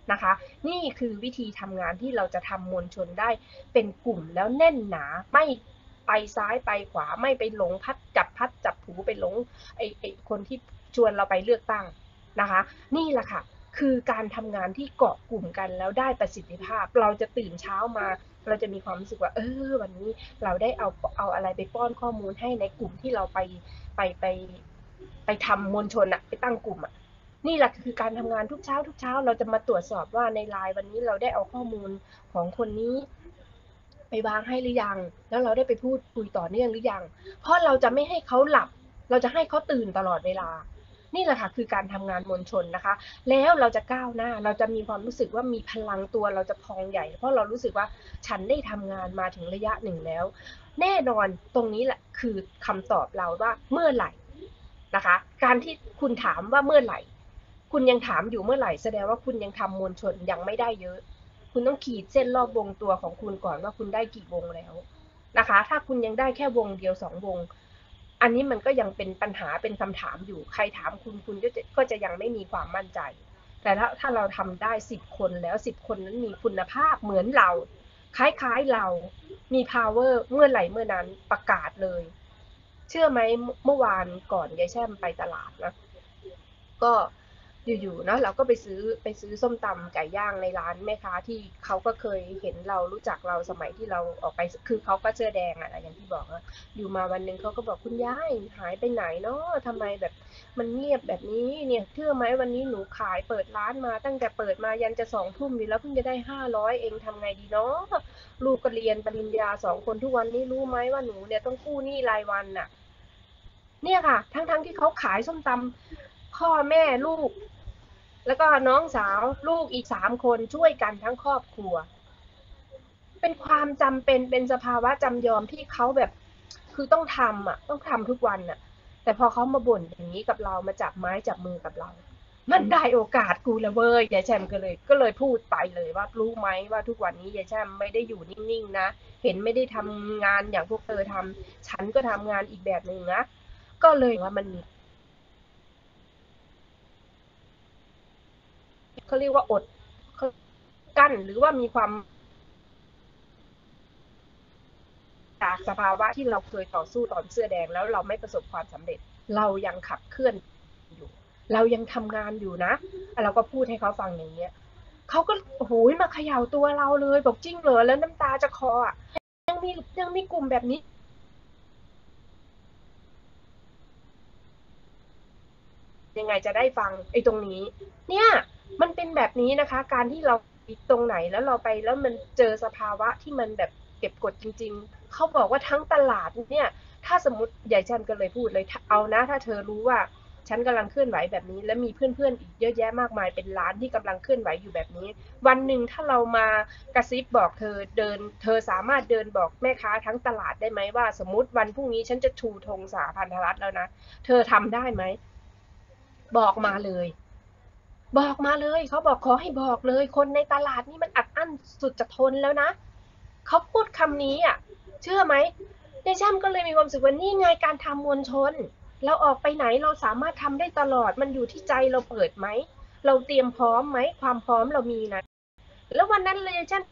นะคะนี่คือวิธีทำงานที่เราจะทำมวลชนได้เป็นกลุ่มแล้วแน่นหนาไม่ไปซ้ายไปขวาไม่ไปหลงพัดจับพัดจับผูไปหลงไอ้ไอ้คนที่ชวนเราไปเลือกตั้งนะคะนี่แหละค่ะคือการทำงานที่เกาะกลุ่มกันแล้วได้ประสิทธิภาพเราจะตื่นเช้ามาเราจะมีความรู้สึกว่าเออวันนี้เราได้เอาเอาอะไรไปป้อนข้อมูลให้ในกลุ่มที่เราไปไปไปไปทำมวลชนอะไปตั้งกลุ่มอะนี่แหละคือการทำงานทุกเช้าทุกเช้าเราจะมาตรวจสอบว่าในไลน์วันนี้เราได้เอาข้อมูลของคนนี้ไปวางให้หรือยังแล้วเราได้ไปพูดคุยต่อเนื่องหรือยังเพราะเราจะไม่ให้เขาหลับเราจะให้เขาตื่นตลอดเวลานี่แหละค่ะคือการทำงานมวลชนนะคะแล้วเราจะก้าวหน้าเราจะมีความรู้สึกว่ามีพลังตัวเราจะพองใหญ่เพราะเรารู้สึกว่าฉันได้ทำงานมาถึงระยะหนึ่งแล้วแน่นอนตรงนี้แหละคือคำตอบเราว่าเมื่อไหร่นะคะการที่คุณถามว่าเมื่อไหร่คุณยังถามอยู่เมื่อไหร่แสดงว่าคุณยังทำมวลชนยังไม่ได้เยอะคุณต้องขีดเส้นรอบวงตัวของคุณก่อนว่าคุณได้กี่วงแล้วนะคะถ้าคุณยังได้แค่วงเดียวสองวงอันนี้มันก็ยังเป็นปัญหาเป็นคำถามอยู่ใครถามคุณคุณก็จะก็จะยังไม่มีความมั่นใจแต่ถ้าถ้าเราทำได้สิบคนแล้วสิบคนนั้นมีคุณภาพเหมือนเราคล้ายๆเรามี power เมื่อไหร่เมื่อนั้นประกาศเลยเชื่อไหมเมื่อวานก่อนยายแช่มไปตลาดนะก็อยู่ๆเนาะเราก็ไปซื้อไปซื้อส้มตำไก่ย่างในร้านแม่ค้าที่เขาก็เคยเห็นเรารู้จักเราสมัยที่เราออกไปคือเขาก็เสื้อแดงอะอย่างที่บอกนะอยู่มาวันหนึ่งเขาก็บอกคุณยายหายไปไหนเนาะทำไมแบบมันเงียบแบบนี้เนี่ยเชื่อไหมวันนี้หนูขายเปิดร้านมาตั้งแต่เปิดมายันจะสองทุ่มอยู่แล้วเพิ่งจะได้ห้าร้อยเองทำไงดีเนาะลูกก็เรียนปริญญาสองคนทุกวันนี้รู้ไหมว่าหนูเนี่ยต้องกู้หนี้รายวันน่ะเนี่ยค่ะทั้งๆที่เขาขายส้มตำพ่อแม่ลูกแล้วก็น้องสาวลูกอีกสามคนช่วยกันทั้งครอบครัวเป็นความจำเป็นเป็นสภาวะจำยอมที่เขาแบบคือต้องทำอ่ะต้องทำทุกวันอ่ะแต่พอเขามาบ่นอย่างนี้กับเรามาจับไม้จับมือกับเรามันได้โอกาสกูละเว้ยยายแชมก็เลยก็เลยพูดไปเลยว่ารู้ไหมว่าทุกวันนี้ยายแชมไม่ได้อยู่นิ่งๆนะเห็นไม่ได้ทำงานอย่างพวกเธอทำฉันก็ทำงานอีกแบบหนึ่งนะก็เลยว่ามันมีเขาเรียกว่าอดกั้นหรือว่ามีความจากสภาวะที่เราเคยต่อสู้ตอนเสื้อแดงแล้วเราไม่ประสบความสำเร็จเรายังขับเคลื่อนอยู่เรายังทำงานอยู่นะเราก็พูดให้เขาฟังอย่างเงี้ยเขาก็โอ้โหมาเขย่าตัวเราเลยบอกจริงเหรอแล้วน้ำตาจะคออ่ะยังมียังมีกลุ่มแบบนี้ยังไงจะได้ฟังไอ้ตรงนี้เนี่ยมันเป็นแบบนี้นะคะการที่เราตรงไหนแล้วเราไปแล้วมันเจอสภาวะที่มันแบบเก็บกดจริงๆเขาบอกว่าทั้งตลาดเนี่ยถ้าสมมติใหญ่ชันก็เลยพูดเลยเอานะถ้าเธอรู้ว่าฉันกำลังเคลื่อนไหวแบบนี้และมีเพื่อนๆอีกเยอะแยะมากมายเป็นล้านที่กำลังเคลื่อนไหวอยู่แบบนี้วันหนึ่งถ้าเรามากระซิบบอกเธอเดินเธอสามารถเดินบอกแม่ค้าทั้งตลาดได้ไหมว่าสมมติวันพรุ่งนี้ฉันจะชูธงสหพันธรัฐแล้วนะเธอทำได้ไหมบอกมาเลยบอกมาเลยเขาบอกขอให้บอกเลยคนในตลาดนี่มันอัดอั้นสุดจะทนแล้วนะเขาพูดคำนี้อ่ะเชื่อไหมยายแช่มก็เลยมีความรู้สึกว่านี่ไงการทำมวลชนเราออกไปไหนเราสามารถทำได้ตลอดมันอยู่ที่ใจเราเปิดไหมเราเตรียมพร้อมไหมความพร้อมเรามีนะแล้ววันนั้นเลยยายแช่ม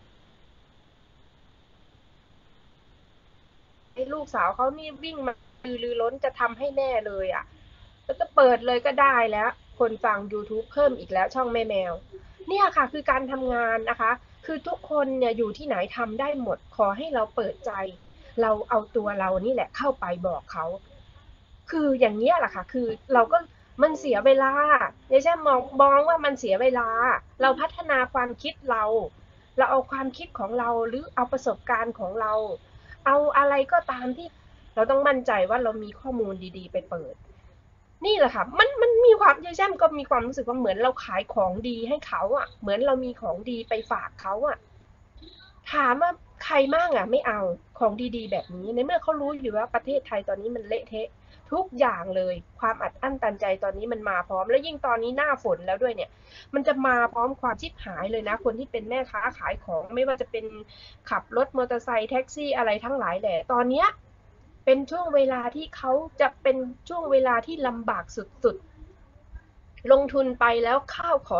ไอ้ลูกสาวเขานี่วิ่งมาลือล้นจะทำให้แน่เลยอ่ะแล้วก็เปิดเลยก็ได้แล้วคนฟัง YouTube เพิ่มอีกแล้วช่องแม่แมวเนี่ยค่ะคือการทำงานนะคะคือทุกคนเนี่ยอยู่ที่ไหนทำได้หมดขอให้เราเปิดใจเราเอาตัวเรานี่แหละเข้าไปบอกเขาคืออย่างนี้แหละค่ะคือเราก็มันเสียเวลาไม่ใช่มองมองว่ามันเสียเวลาเราพัฒนาความคิดเราเราเอาความคิดของเราหรือเอาประสบการณ์ของเราเอาอะไรก็ตามที่เราต้องมั่นใจว่าเรามีข้อมูลดีๆไปเปิดนี่แหละค่ะมันมันมีความยายแช่มก็มีความรู้สึกว่าเหมือนเราขายของดีให้เขาอ่ะเหมือนเรามีของดีไปฝากเขาอ่ะถามว่าใครมั่งอ่ะไม่เอาของดีๆแบบนี้ในเมื่อเขารู้อยู่ว่าประเทศไทยตอนนี้มันเละเทะทุกอย่างเลยความอัดอั้นตันใจตอนนี้มันมาพร้อมแล้วยิ่งตอนนี้หน้าฝนแล้วด้วยเนี่ยมันจะมาพร้อมความชิบหายเลยนะคนที่เป็นแม่ค้าขายของไม่ว่าจะเป็นขับรถมอเตอร์ไซค์แท็กซี่อะไรทั้งหลายแหละตอนเนี้ยเป็นช่วงเวลาที่เขาจะเป็นช่วงเวลาที่ลำบากสุดๆลงทุนไปแล้วข้าวของ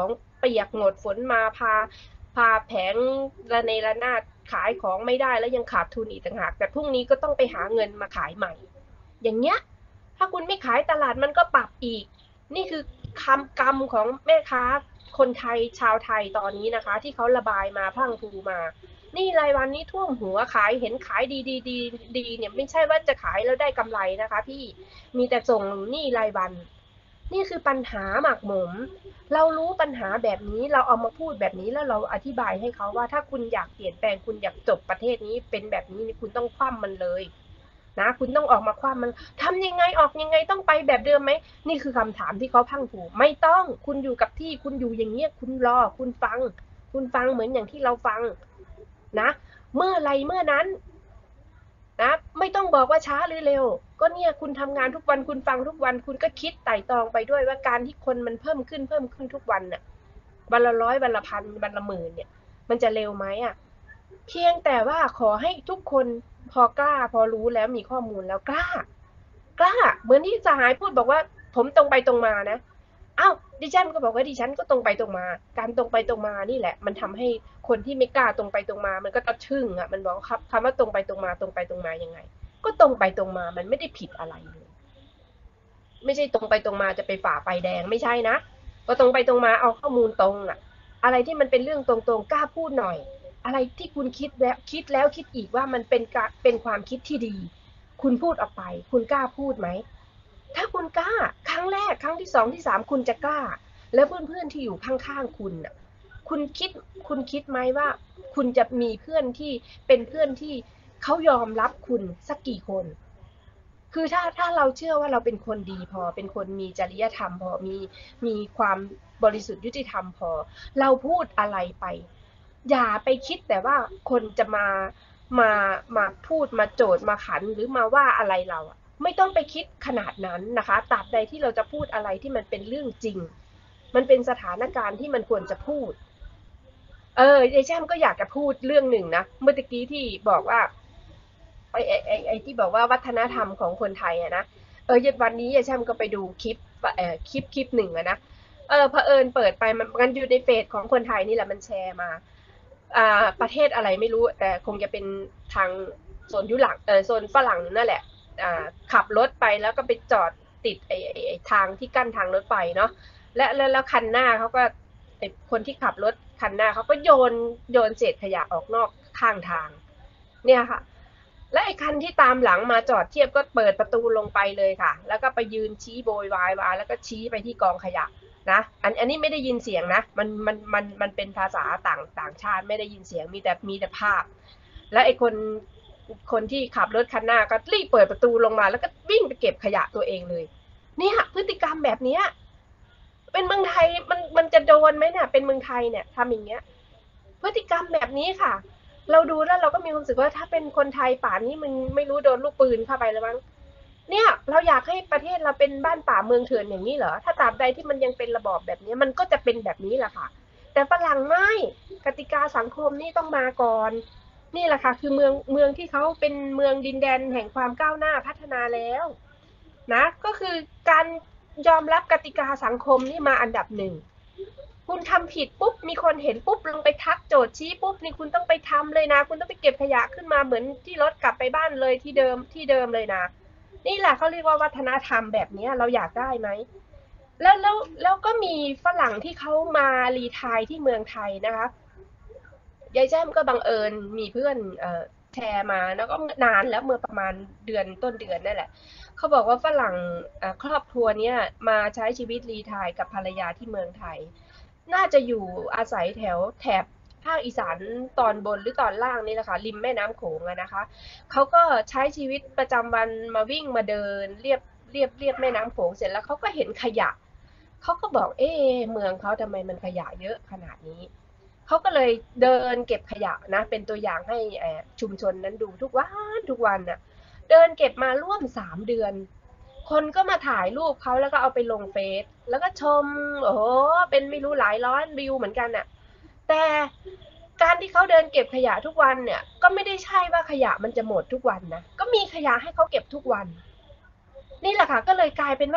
เปียกหมดฝนมาพาพาแผงระเนระนาดขายของไม่ได้แล้วยังขาดทุนอีกต่างหากแต่พรุ่งนี้ก็ต้องไปหาเงินมาขายใหม่อย่างเงี้ยถ้าคุณไม่ขายตลาดมันก็ปรับอีกนี่คือคำกรรมของแม่ค้าคนไทยชาวไทยตอนนี้นะคะที่เขาระบายมาพังพูมานี่รายวันนี้ท่วมหัวขายเห็นขายดีดีดีดีเนี่ยไม่ใช่ว่าจะขายแล้วได้กำไรนะคะพี่มีแต่ส่งหนี้รายวันนี่คือปัญหาหมักหมมเรารู้ปัญหาแบบนี้เราเอามาพูดแบบนี้แล้วเราอธิบายให้เขาว่าถ้าคุณอยากเปลี่ยนแปลงคุณอยากจบประเทศนี้เป็นแบบนี้คุณต้องคว่ำมันเลยนะคุณต้องออกมาคว่ำมันทำยังไงออกยังไงต้องไปแบบเดิมไหมนี่คือคำถามที่เขาพังผูไม่ต้องคุณอยู่กับที่คุณอยู่อย่างเงี้ยคุณรอคุณฟังคุณฟังเหมือนอย่างที่เราฟังนะเมื่อไรเมื่อนั้นนะไม่ต้องบอกว่าช้าหรือเร็วก็เนี่ยคุณทำงานทุกวันคุณฟังทุกวันคุณก็คิดไต่ตองไปด้วยว่าการที่คนมันเพิ่มขึ้นเพิ่มขึ้นทุกวันน่ะวันละร้อยวันละพันวันละหมื่นเนี่ยมันจะเร็วไหมอ่ะเพียงแต่ว่าขอให้ทุกคนพอกล้าพอรู้แล้วมีข้อมูลแล้วกล้ากล้าเหมือนที่สหายพูดบอกว่าผมตรงไปตรงมานะอ้าวดิฉันก็บอกว่าดิฉันก็ตรงไปตรงมาการตรงไปตรงมานี่แหละมันทำให้คนที่ไม่กล้าตรงไปตรงมามันก็ตะชึ่งอ่ะมันบอกครับคำว่าตรงไปตรงมาตรงไปตรงมายังไงก็ตรงไปตรงมามันไม่ได้ผิดอะไรเลยไม่ใช่ตรงไปตรงมาจะไปฝ่าไฟแดงไม่ใช่นะก็ตรงไปตรงมาเอาข้อมูลตรงอ่ะอะไรที่มันเป็นเรื่องตรงๆกล้าพูดหน่อยอะไรที่คุณคิดแล้วคิดแล้วคิดอีกว่ามันเป็นการเป็นความคิดที่ดีคุณพูดออกไปคุณกล้าพูดไหมถ้าคุณกล้าครั้งแรกครั้งที่สองที่สามคุณจะกล้าแล้วเพื่อนๆที่อยู่ข้างๆคุณน่ะคุณคิดคุณคิดไหมว่าคุณจะมีเพื่อนที่เป็นเพื่อนที่เขายอมรับคุณสักกี่คนคือถ้าถ้าเราเชื่อว่าเราเป็นคนดีพอเป็นคนมีจริยธรรมพอมีมีความบริสุทธิ์ยุติธรรมพอเราพูดอะไรไปอย่าไปคิดแต่ว่าคนจะมามามาพูดมาโจทย์มาขันหรือมาว่าอะไรเราอ่ะไม่ต้องไปคิดขนาดนั้นนะคะตราบใดที่เราจะพูดอะไรที่มันเป็นเรื่องจริงมันเป็นสถานการณ์ที่มันควรจะพูดเออยายแช่มก็อยากจะพูดเรื่องหนึ่งนะเมื่อกี้ที่บอกว่าไอ้ไอ้ไอ้ไอ้ที่บอกว่าวัฒนธรรมของคนไทยอะนะเออวันนี้ยายแช่มก็ไปดูคลิปเอ่อคลิปคลิปหนึ่งอะนะเออเผอิญเปิดไปมันกันอยู่ในเฟซของคนไทยนี่แหละมันแชร์มาอ่าประเทศอะไรไม่รู้แต่คงจะเป็นทางโซนยุโรปเออโซนฝรั่งนั่นแหละอ่าขับรถไปแล้วก็ไปจอดติดไอ้ไอ้ทางที่กั้นทางรถไฟเนาะและแล้วแล้วคันหน้าเขาก็ไอ้คนที่ขับรถคันหน้าเขาก็โยนโยนเศษขยะออกนอกข้างทางเนี่ยค่ะและไอ้คันที่ตามหลังมาจอดเทียบก็เปิดประตูลงไปเลยค่ะแล้วก็ไปยืนชี้โวยวายวายแล้วก็ชี้ไปที่กองขยะนะอันอันนี้ไม่ได้ยินเสียงนะมันมันมันมันเป็นภาษาต่างต่างชาติไม่ได้ยินเสียงมีแต่มีแต่ภาพและไอ้คนคนที่ขับรถคันหน้าก็รีบเปิดประตูลงมาแล้วก็วิ่งไปเก็บขยะตัวเองเลยเนี่ยพฤติกรรมแบบนี้เป็นเมืองไทยมันมันจะโดนไหมเนี่ยเป็นเมืองไทยเนี่ยทำอย่างเงี้ยพฤติกรรมแบบนี้ค่ะเราดูแล้วเราก็มีความรู้สึกว่าถ้าเป็นคนไทยป่านนี้มึงไม่รู้โดนลูกปืนเข้าไปแล้วมั้งเนี่ยเราอยากให้ประเทศเราเป็นบ้านป่าเมืองเถื่อนอย่างนี้เหรอถ้าตราบใดที่มันยังเป็นระบอบแบบนี้มันก็จะเป็นแบบนี้แหละค่ะแต่ฝรั่งไม่กติกาสังคมนี่ต้องมาก่อนนี่แหละค่ะคือเมืองเมืองที่เขาเป็นเมืองดินแดนแห่งความก้าวหน้าพัฒนาแล้วนะก็คือการยอมรับกติกาสังคมนี่มาอันดับหนึ่งคุณทำผิดปุ๊บมีคนเห็นปุ๊บลงไปทักโจทย์ชี้ปุ๊บนี่คุณต้องไปทำเลยนะคุณต้องไปเก็บขยะขึ้นมาเหมือนที่รถกลับไปบ้านเลยที่เดิมที่เดิมเลยนะนี่แหละเขาเรียกว่าวัฒนธรรมแบบนี้เราอยากได้ไหมแล้วแล้วแล้วก็มีฝรั่งที่เขามารีไทร์ที่เมืองไทยนะคะยายแจ้มก็บังเอิญมีเพื่อนเอ่อแชร์มาแล้วก็นานแล้วเมื่อประมาณเดือนต้นเดือนนั่นแหละเขาบอกว่าฝรั่งครอบครัวเนี้ยมาใช้ชีวิตรีไทร์กับภรรยาที่เมืองไทยน่าจะอยู่อาศัยแถวแถบภาคอีสานตอนบนหรือตอนล่างนี่แหละค่ะริมแม่น้ำโขงอะนะคะเขาก็ใช้ชีวิตประจำวันมาวิ่งมาเดินเรียบเรียบเรียบแม่น้ำโขงเสร็จแล้วเขาก็เห็นขยะเขาก็บอกเอ๊ะเมืองเขาทำไมมันขยะเยอะขนาดนี้เขาก็เลยเดินเก็บขยะนะเป็นตัวอย่างให้ชุมชนนั้นดูทุกวันทุกวันน่ะเดินเก็บมาร่วมสามเดือนคนก็มาถ่ายรูปเขาแล้วก็เอาไปลงเฟซแล้วก็ชมโอ้โหเป็นไม่รู้หลายร้อยวิวเหมือนกันน่ะแต่การที่เขาเดินเก็บขยะทุกวันเนี่ยก็ไม่ได้ใช่ว่าขยะมันจะหมดทุกวันนะก็มีขยะให้เขาเก็บทุกวันนี่แหละค่ะก็เลยกลายเป็นว่า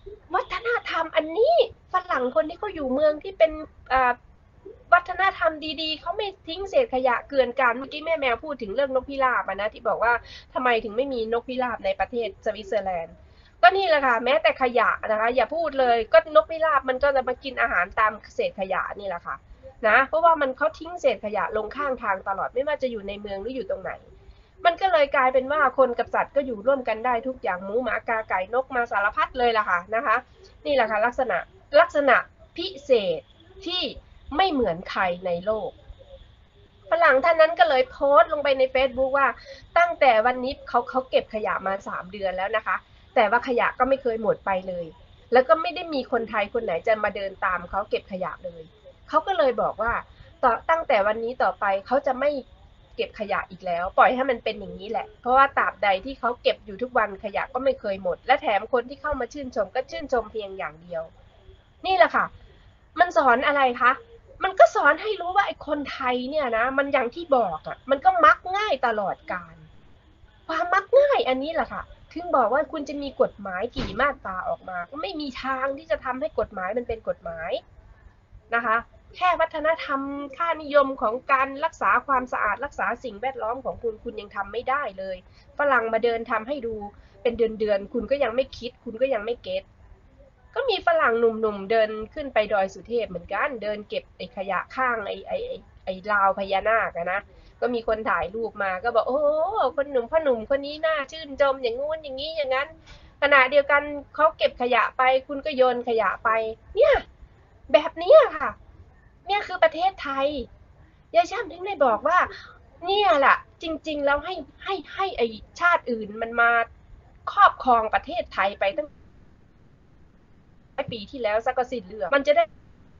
วัฒนธรรมอันนี้ฝรั่งคนที่เขาอยู่เมืองที่เป็นวัฒนธรรมดีๆเขาไม่ทิ้งเศษขยะเกลื่อนกลาดเมื่อกี้แม่แมวพูดถึงเรื่องนกพิราบนะที่บอกว่าทำไมถึงไม่มีนกพิราบในประเทศสวิตเซอร์แลนด์ก็นี่แหละค่ะแม้แต่ขยะนะคะอย่าพูดเลยก็นกพิราบมันก็จะมากินอาหารตามเศษขยะนี่แหละค่ะนะเพราะว่ามันเขาทิ้งเศษขยะลงข้างทางตลอดไม่ว่าจะอยู่ในเมืองหรืออยู่ตรงไหนมันก็เลยกลายเป็นว่าคนกับสัตว์ก็อยู่ร่วมกันได้ทุกอย่างหมูหมากาไก่นกมาสารพัดเลยล่ะค่ะนะคะนี่แหละค่ะลักษณะลักษณะพิเศษที่ไม่เหมือนใครในโลกฝรั่งท่านนั้นก็เลยโพสต์ลงไปใน Facebook ว่าตั้งแต่วันนี้เขาเขาเก็บขยะมาสามเดือนแล้วนะคะแต่ว่าขยะก็ไม่เคยหมดไปเลยแล้วก็ไม่ได้มีคนไทยคนไหนจะมาเดินตามเขาเก็บขยะเลยเขาก็เลยบอกว่าต่อตั้งแต่วันนี้ต่อไปเขาจะไม่เก็บขยะอีกแล้วปล่อยให้มันเป็นอย่างนี้แหละเพราะว่าตราบใดที่เขาเก็บอยู่ทุกวันขยะก็ไม่เคยหมดและแถมคนที่เข้ามาชื่นชมก็ชื่นชมเพียงอย่างเดียวนี่แหละค่ะมันสอนอะไรคะมันก็สอนให้รู้ว่าไอ้คนไทยเนี่ยนะมันอย่างที่บอกอ่ะมันก็มักง่ายตลอดกาลความมักง่ายอันนี้แหละค่ะถึงบอกว่าคุณจะมีกฎหมายกี่มาตราออกมาก็ไม่มีทางที่จะทำให้กฎหมายมันเป็นกฎหมายนะคะแค่วัฒนธรรมค่านิยมของการรักษาความสะอาดรักษาสิ่งแวดล้อมของคุณคุณยังทำไม่ได้เลยฝรั่งมาเดินทำให้ดูเป็นเดือนๆคุณก็ยังไม่คิดคุณก็ยังไม่เก็ตก็มีฝรั่งหนุ่มๆเดินขึ้นไปดอยสุเทพเหมือนกันเดินเก็บไอ้ขยะข้างไอ้ไอ้ไอ้ไอ้ราวพญานาคนะก็มีคนถ่ายรูปมาก็บอกโอ้คนหนุ่มพ่อหนุ่มคนนี้น่าชื่นชมอย่างงู้นอย่างนี้อย่างนั้นขณะเดียวกันเขาเก็บขยะไปคุณก็โยนขยะไปเนี่ยแบบนี้ค่ะเนี่ยคือประเทศไทยยายแช่มถึงได้บอกว่าเนี่ยแหละจริงๆแล้วให้ให้ให้ไอ้ชาติอื่นมันมาครอบครองประเทศไทยไปตั้งปีที่แล้วสักก็สิ้นเรื่องมันจะได้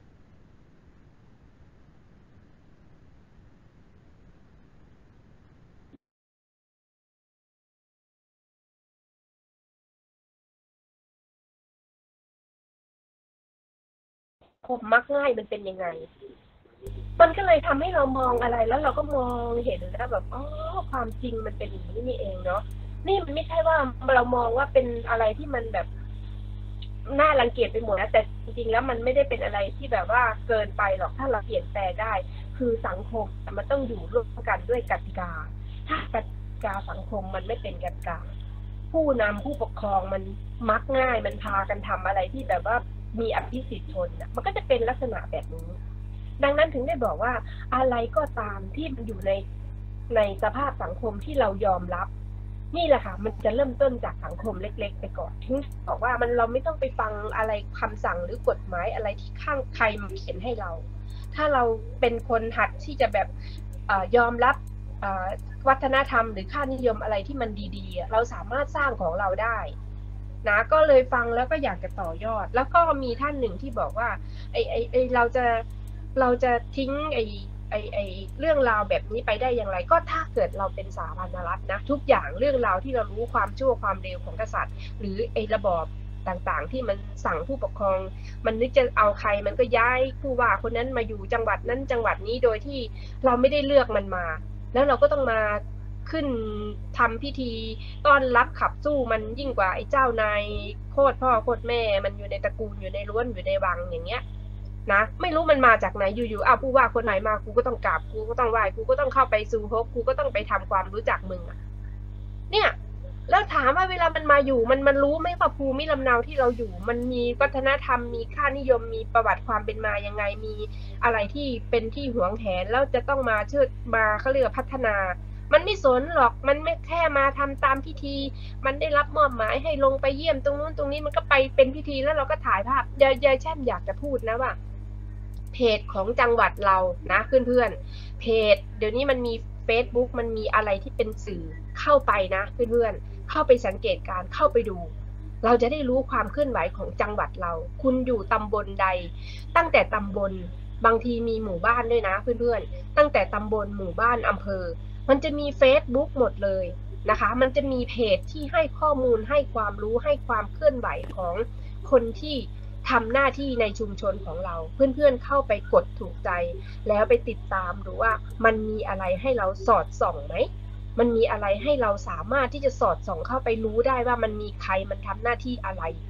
ผมมักง่ายมันเป็นยังไงมันก็เลยทำให้เรามองอะไรแล้วเราก็มองเห็นแล้วแบบอ๋อความจริงมันเป็นอย่างนี้นี่เองเนาะนี่มันไม่ใช่ว่าเรามองว่าเป็นอะไรที่มันแบบน่ารังเกียจไปหมดนะแต่จริงๆแล้วมันไม่ได้เป็นอะไรที่แบบว่าเกินไปหรอกถ้าเราเปลี่ยนแปลงได้คือสังคมมันต้องอยู่ร่วมกันด้วยกติกาถ้ากติกาสังคมมันไม่เป็นกติกาผู้นำผู้ปกครองมันมักง่ายมันพากันทำอะไรที่แบบว่ามีอภิสิทธิชนนะมันก็จะเป็นลักษณะแบบนี้ดังนั้นถึงได้บอกว่าอะไรก็ตามที่มันอยู่ในในสภาพสังคมที่เรายอมรับนี่แหละค่ะมันจะเริ่มต้นจากสังคมเล็กๆไปก่อนถึงบอกว่ามันเราไม่ต้องไปฟังอะไรคำสั่งหรือกฎหมายอะไรที่ข้างใครมาเขียนให้เราถ้าเราเป็นคนหัดที่จะแบบยอมรับวัฒนธรรมหรือค่านิยมอะไรที่มันดีๆเราสามารถสร้างของเราได้นะก็เลยฟังแล้วก็อยากจะต่อยอดแล้วก็มีท่านหนึ่งที่บอกว่าไอ้ไอ้ไอ้เราจะเราจะทิ้งไอ้ไอ้ไอ้เรื่องราวแบบนี้ไปได้อย่างไรก็ถ้าเกิดเราเป็นสาธารณรัฐนะทุกอย่างเรื่องราวที่เรารู้ความชั่วความเร็วของกษัตริย์หรือไอ้ระบอบต่างๆที่มันสั่งผู้ปกครองมันนึกจะเอาใครมันก็ย้ายผู้ว่าคนนั้นมาอยู่จังหวัดนั้นจังหวัดนี้โดยที่เราไม่ได้เลือกมันมาแล้วเราก็ต้องมาขึ้นทำพิธีต้อนรับขับสู้มันยิ่งกว่าไอ้เจ้านายโคตรพ่อโคตรแม่มันอยู่ในตระกูลอยู่ในล้วนอยู่ในวังอย่างเงี้ยนะไม่รู้มันมาจากไหนอยู่ๆอ้าวผู้ว่าคนไหนมากูก็ต้องกราบกูก็ต้องไหว้กูก็ต้องเข้าไปสู่ฮกกูก็ต้องไปทำความรู้จักมึงอ่ะเนี่ยแล้วถามว่าเวลามันมาอยู่มันมันรู้ไหมว่าภูมิลำเนาที่เราอยู่มันมีวัฒนธรรมมีค่านิยมมีประวัติความเป็นมายังไงมีอะไรที่เป็นที่หวงแหนแล้วจะต้องมาเชิดมาเขาเรียกพัฒนามันไม่สนหรอกมันไม่แค่มาทำตามพิธีมันได้รับมอบหมายให้ลงไปเยี่ยมตรงนู้นตรงนี้มันก็ไปเป็นพิธีแล้วเราก็ถ่ายภาพยายยายแช่มอยากจะพูดนะว่าเพจของจังหวัดเรานะเพื่อนๆเพจเดี๋ยวนี้มันมี Facebook มันมีอะไรที่เป็นสื่อเข้าไปนะเพื่อนๆเข้าไปสังเกตการเข้าไปดูเราจะได้รู้ความเคลื่อนไหวของจังหวัดเราคุณอยู่ตำบลใดตั้งแต่ตำบลบางทีมีหมู่บ้านด้วยนะเพื่อนๆตั้งแต่ตำบลหมู่บ้านอำเภอมันจะมี Facebook หมดเลยนะคะมันจะมีเพจที่ให้ข้อมูลให้ความรู้ให้ความเคลื่อนไหวของคนที่ทำหน้าที่ในชุมชนของเราเพื่อนๆเข้าไปกดถูกใจแล้วไปติดตามดูว่ามันมีอะไรให้เราสอดส่องไหมมันมีอะไรให้เราสามารถที่จะสอดส่องเข้าไปรู้ได้ว่ามันมีใครมันทำหน้าที่อะไร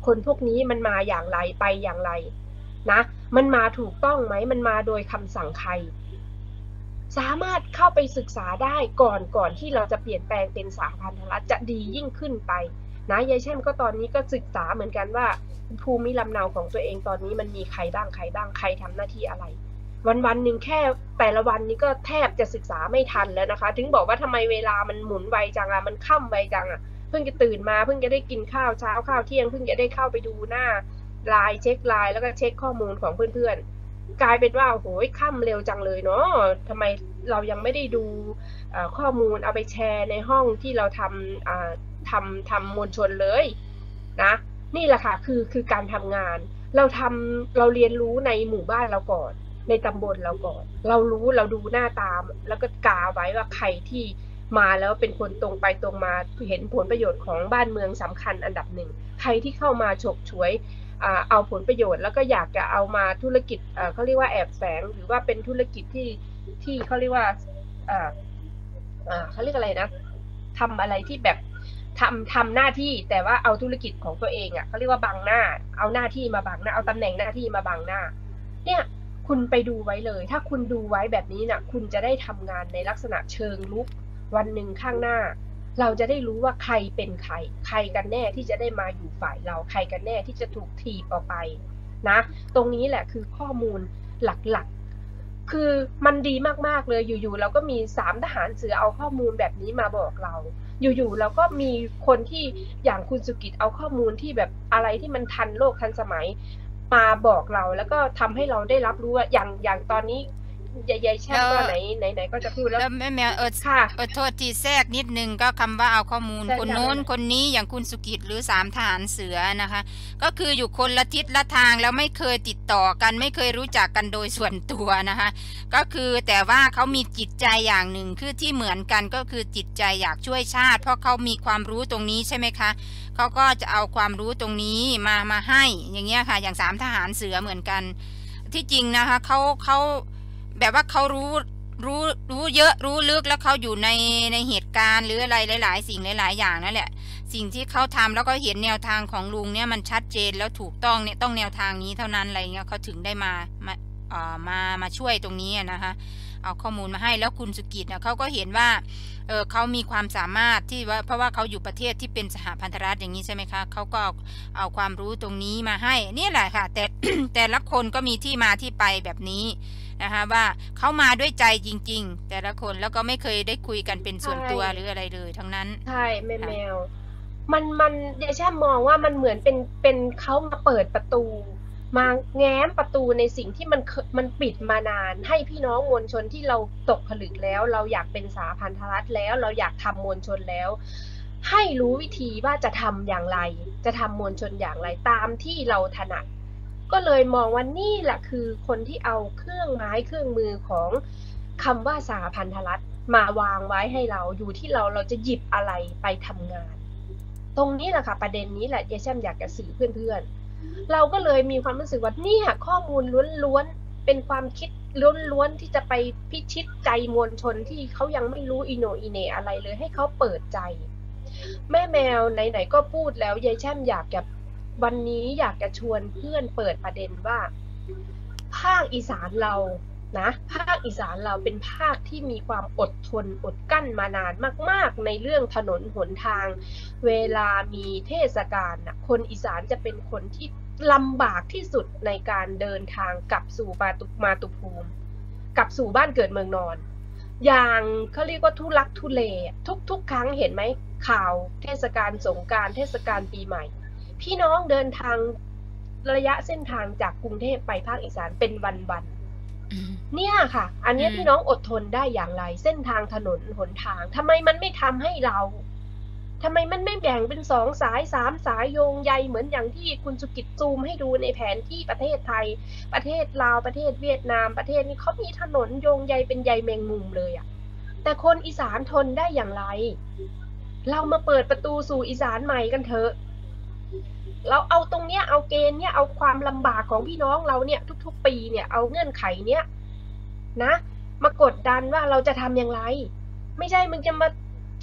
คนพวกนี้มันมาอย่างไรไปอย่างไรนะมันมาถูกต้องไหมมันมาโดยคำสั่งใครสามารถเข้าไปศึกษาได้ก่อนก่อนที่เราจะเปลี่ยนแปลงเป็นสหพันธรัฐจะดียิ่งขึ้นไปนะยายแช่มก็ตอนนี้ก็ศึกษาเหมือนกันว่าภูมิลำเนาของตัวเองตอนนี้มันมีใครบ้างใครบ้างใครทำหน้าที่อะไรวันวันหนึ่งแค่แต่ละวันนี้ก็แทบจะศึกษาไม่ทันแล้วนะคะถึงบอกว่าทำไมเวลามันหมุนไวจังอะมันค่ำไวจังอะเพิ่งจะตื่นมาเพิ่งจะได้กินข้าวเช้าข้าวเที่ยงเพิ่งจะได้เข้าไปดูหน้าไลน์เช็คไลน์แล้วก็เช็คข้อมูลของเพื่อนๆกลายเป็นว่าโอ้โหค่ำเร็วจังเลยเนาะทำไมเรายังไม่ได้ดูข้อมูลเอาไปแชร์ในห้องที่เราทำทำทำมวลชนเลยนะนี่แหละค่ะคือคือการทำงานเราทำเราเรียนรู้ในหมู่บ้านเราก่อนในตำบลเราก่อนเรารู้เราดูหน้าตามแล้วก็กาไว้ว่าใครที่มาแล้วเป็นคนตรงไปตรงมาเห็นผลประโยชน์ของบ้านเมืองสำคัญอันดับหนึ่งใครที่เข้ามาฉกฉวยเอาผลประโยชน์แล้วก็อยากจะเอามาธุรกิจเขาเรียกว่าแอบแฝงหรือว่าเป็นธุรกิจที่ที่เขาเรียกว่าเขาเรียกอะไรนะทำอะไรที่แบบทำทำหน้าที่แต่ว่าเอาธุรกิจของตัวเองอ่ะเขาเรียกว่าบังหน้าเอาหน้าที่มาบังหน้าเอาตำแหน่งหน้าที่มาบังหน้าเนี่ยคุณไปดูไว้เลยถ้าคุณดูไว้แบบนี้น่ะคุณจะได้ทำงานในลักษณะเชิงลุกวันหนึ่งข้างหน้าเราจะได้รู้ว่าใครเป็นใครใครกันแน่ที่จะได้มาอยู่ฝ่ายเราใครกันแน่ที่จะถูกถีบออกไปนะตรงนี้แหละคือข้อมูลหลักๆคือมันดีมากๆเลยอยู่ๆเราก็มีสามทหารเสือเอาข้อมูลแบบนี้มาบอกเราอยู่ๆเราก็มีคนที่อย่างคุณสุกิจเอาข้อมูลที่แบบอะไรที่มันทันโลกทันสมัยมาบอกเราแล้วก็ทำให้เราได้รับรู้ว่าอย่างอย่างตอนนี้ยายแช่มก็ไหนไหนไหนก็จะพูดแล้วแม่แมวเออค่ะเออโทษทีแทรกนิดนึงก็คำว่าเอาข้อมูลคนโน้นคนนี้อย่างคุณสุกิจหรือสามทหารเสือนะคะก็คืออยู่คนละทิศละทางแล้วไม่เคยติดต่อกันไม่เคยรู้จักกันโดยส่วนตัวนะคะก็คือแต่ว่าเขามีจิตใจอย่างหนึ่งคือที่เหมือนกันก็คือจิตใจอยากช่วยชาติเพราะเขามีความรู้ตรงนี้ใช่ไหมคะเขาก็จะเอาความรู้ตรงนี้มามาให้อย่างเงี้ยค่ะอย่างสามทหารเสือเหมือนกันที่จริงนะคะเขาเขาแบบว่าเขารู้รู้รู้เยอะรู้ลึกแล้วเขาอยู่ในในเหตุการณ์หรืออะไรหลายๆสิ่งหลายๆอย่างนั่นแหละสิ่งที่เขาทำแล้วก็เห็นแนวทางของลุงเนี่ยมันชัดเจนแล้วถูกต้องเนี่ยต้องแนวทางนี้เท่านั้นอะไรเงี้ยเขาถึงได้มามาเอ่อมามาช่วยตรงนี้นะคะเอาข้อมูลมาให้แล้วคุณสุกิจเนี่ยเขาก็เห็นว่าเออเขามีความสามารถที่ว่าเพราะว่าเขาอยู่ประเทศที่เป็นสหพันธรัฐอย่างนี้ใช่ไหมคะเขาก็เอาความรู้ตรงนี้มาให้นี่แหละค่ะแต่ แต่ละคนก็มีที่มาที่ไปแบบนี้นะคะว่าเขามาด้วยใจจริงๆแต่ละคนแล้วก็ไม่เคยได้คุยกันเป็นส่วนตัวหรืออะไรเลยทั้งนั้นใช่แม่แมวมันมันเดชะมองว่ามันเหมือนเป็นเป็นเขามาเปิดประตูมาแง้มประตูในสิ่งที่มันมันปิดมานานให้พี่น้องมวลชนที่เราตกผลึกแล้วเราอยากเป็นสหพันธรัฐแล้วเราอยากทำมวลชนแล้วให้รู้วิธีว่าจะทำอย่างไรจะทำมวลชนอย่างไรตามที่เราถนัดก็เลยมองว่านี่แหละคือคนที่เอาเครื่องไม้เครื่องมือของคำว่าสหพันธรัฐมาวางไว้ให้เราอยู่ที่เราเราจะหยิบอะไรไปทำงานตรงนี้แหละค่ะประเด็นนี้แหละยายแช่มอยากจะสื่อเพื่อนๆเราก็เลยมีความรู้สึกว่าเนี่ยข้อมูลล้วนๆเป็นความคิดล้วนๆที่จะไปพิชิตใจมวลชนที่เขายังไม่รู้อีโหนอีเหน่อะไรเลยให้เขาเปิดใจแม่แมวไหนๆก็พูดแล้วยายแช่มอยากจะวันนี้อยากจะชวนเพื่อนเปิดประเด็นว่าภาคอีสานเรานะภาคอีสานเราเป็นภาคที่มีความอดทนอดกั้นมานานมากๆในเรื่องถนนหนทางเวลามีเทศกาลนะคนอีสานจะเป็นคนที่ลำบากที่สุดในการเดินทางกลับสู่มาตุมาตุภูมิกลับสู่บ้านเกิดเมืองนอนอย่างเขาเรียกว่าทุลักทุเลทุกๆครั้งเห็นไหมข่าวเทศกาลสงกรานต์เทศกาลปีใหม่พี่น้องเดินทางระยะเส้นทางจากกรุงเทพไปภาคอีสานเป็นวันๆเนี่ยค่ะอันนี้พี่น้องอดทนได้อย่างไรเส้นทางถนนหนทางทำไมมันไม่ทำให้เราทำไมมันไม่แบ่งเป็นสองสายสามสายโยงใยเหมือนอย่างที่คุณสุกิจซูมให้ดูในแผนที่ประเทศไทยประเทศลาวประเทศเวียดนามประเทศนี้เขามีถนนโยงใยเป็นใยแมงมุมเลยอ่ะแต่คนอีสานทนได้อย่างไรเรามาเปิดประตูสู่อีสานใหม่กันเถอะเราเอาตรงเนี้ยเอาเกณฑ์เนี้ยเอาความลำบากของพี่น้องเราเนี่ยทุกๆปีเนี่ยเอาเงื่อนไขเนี้ยนะมากดดันว่าเราจะทำอย่างไรไม่ใช่มึงจะมา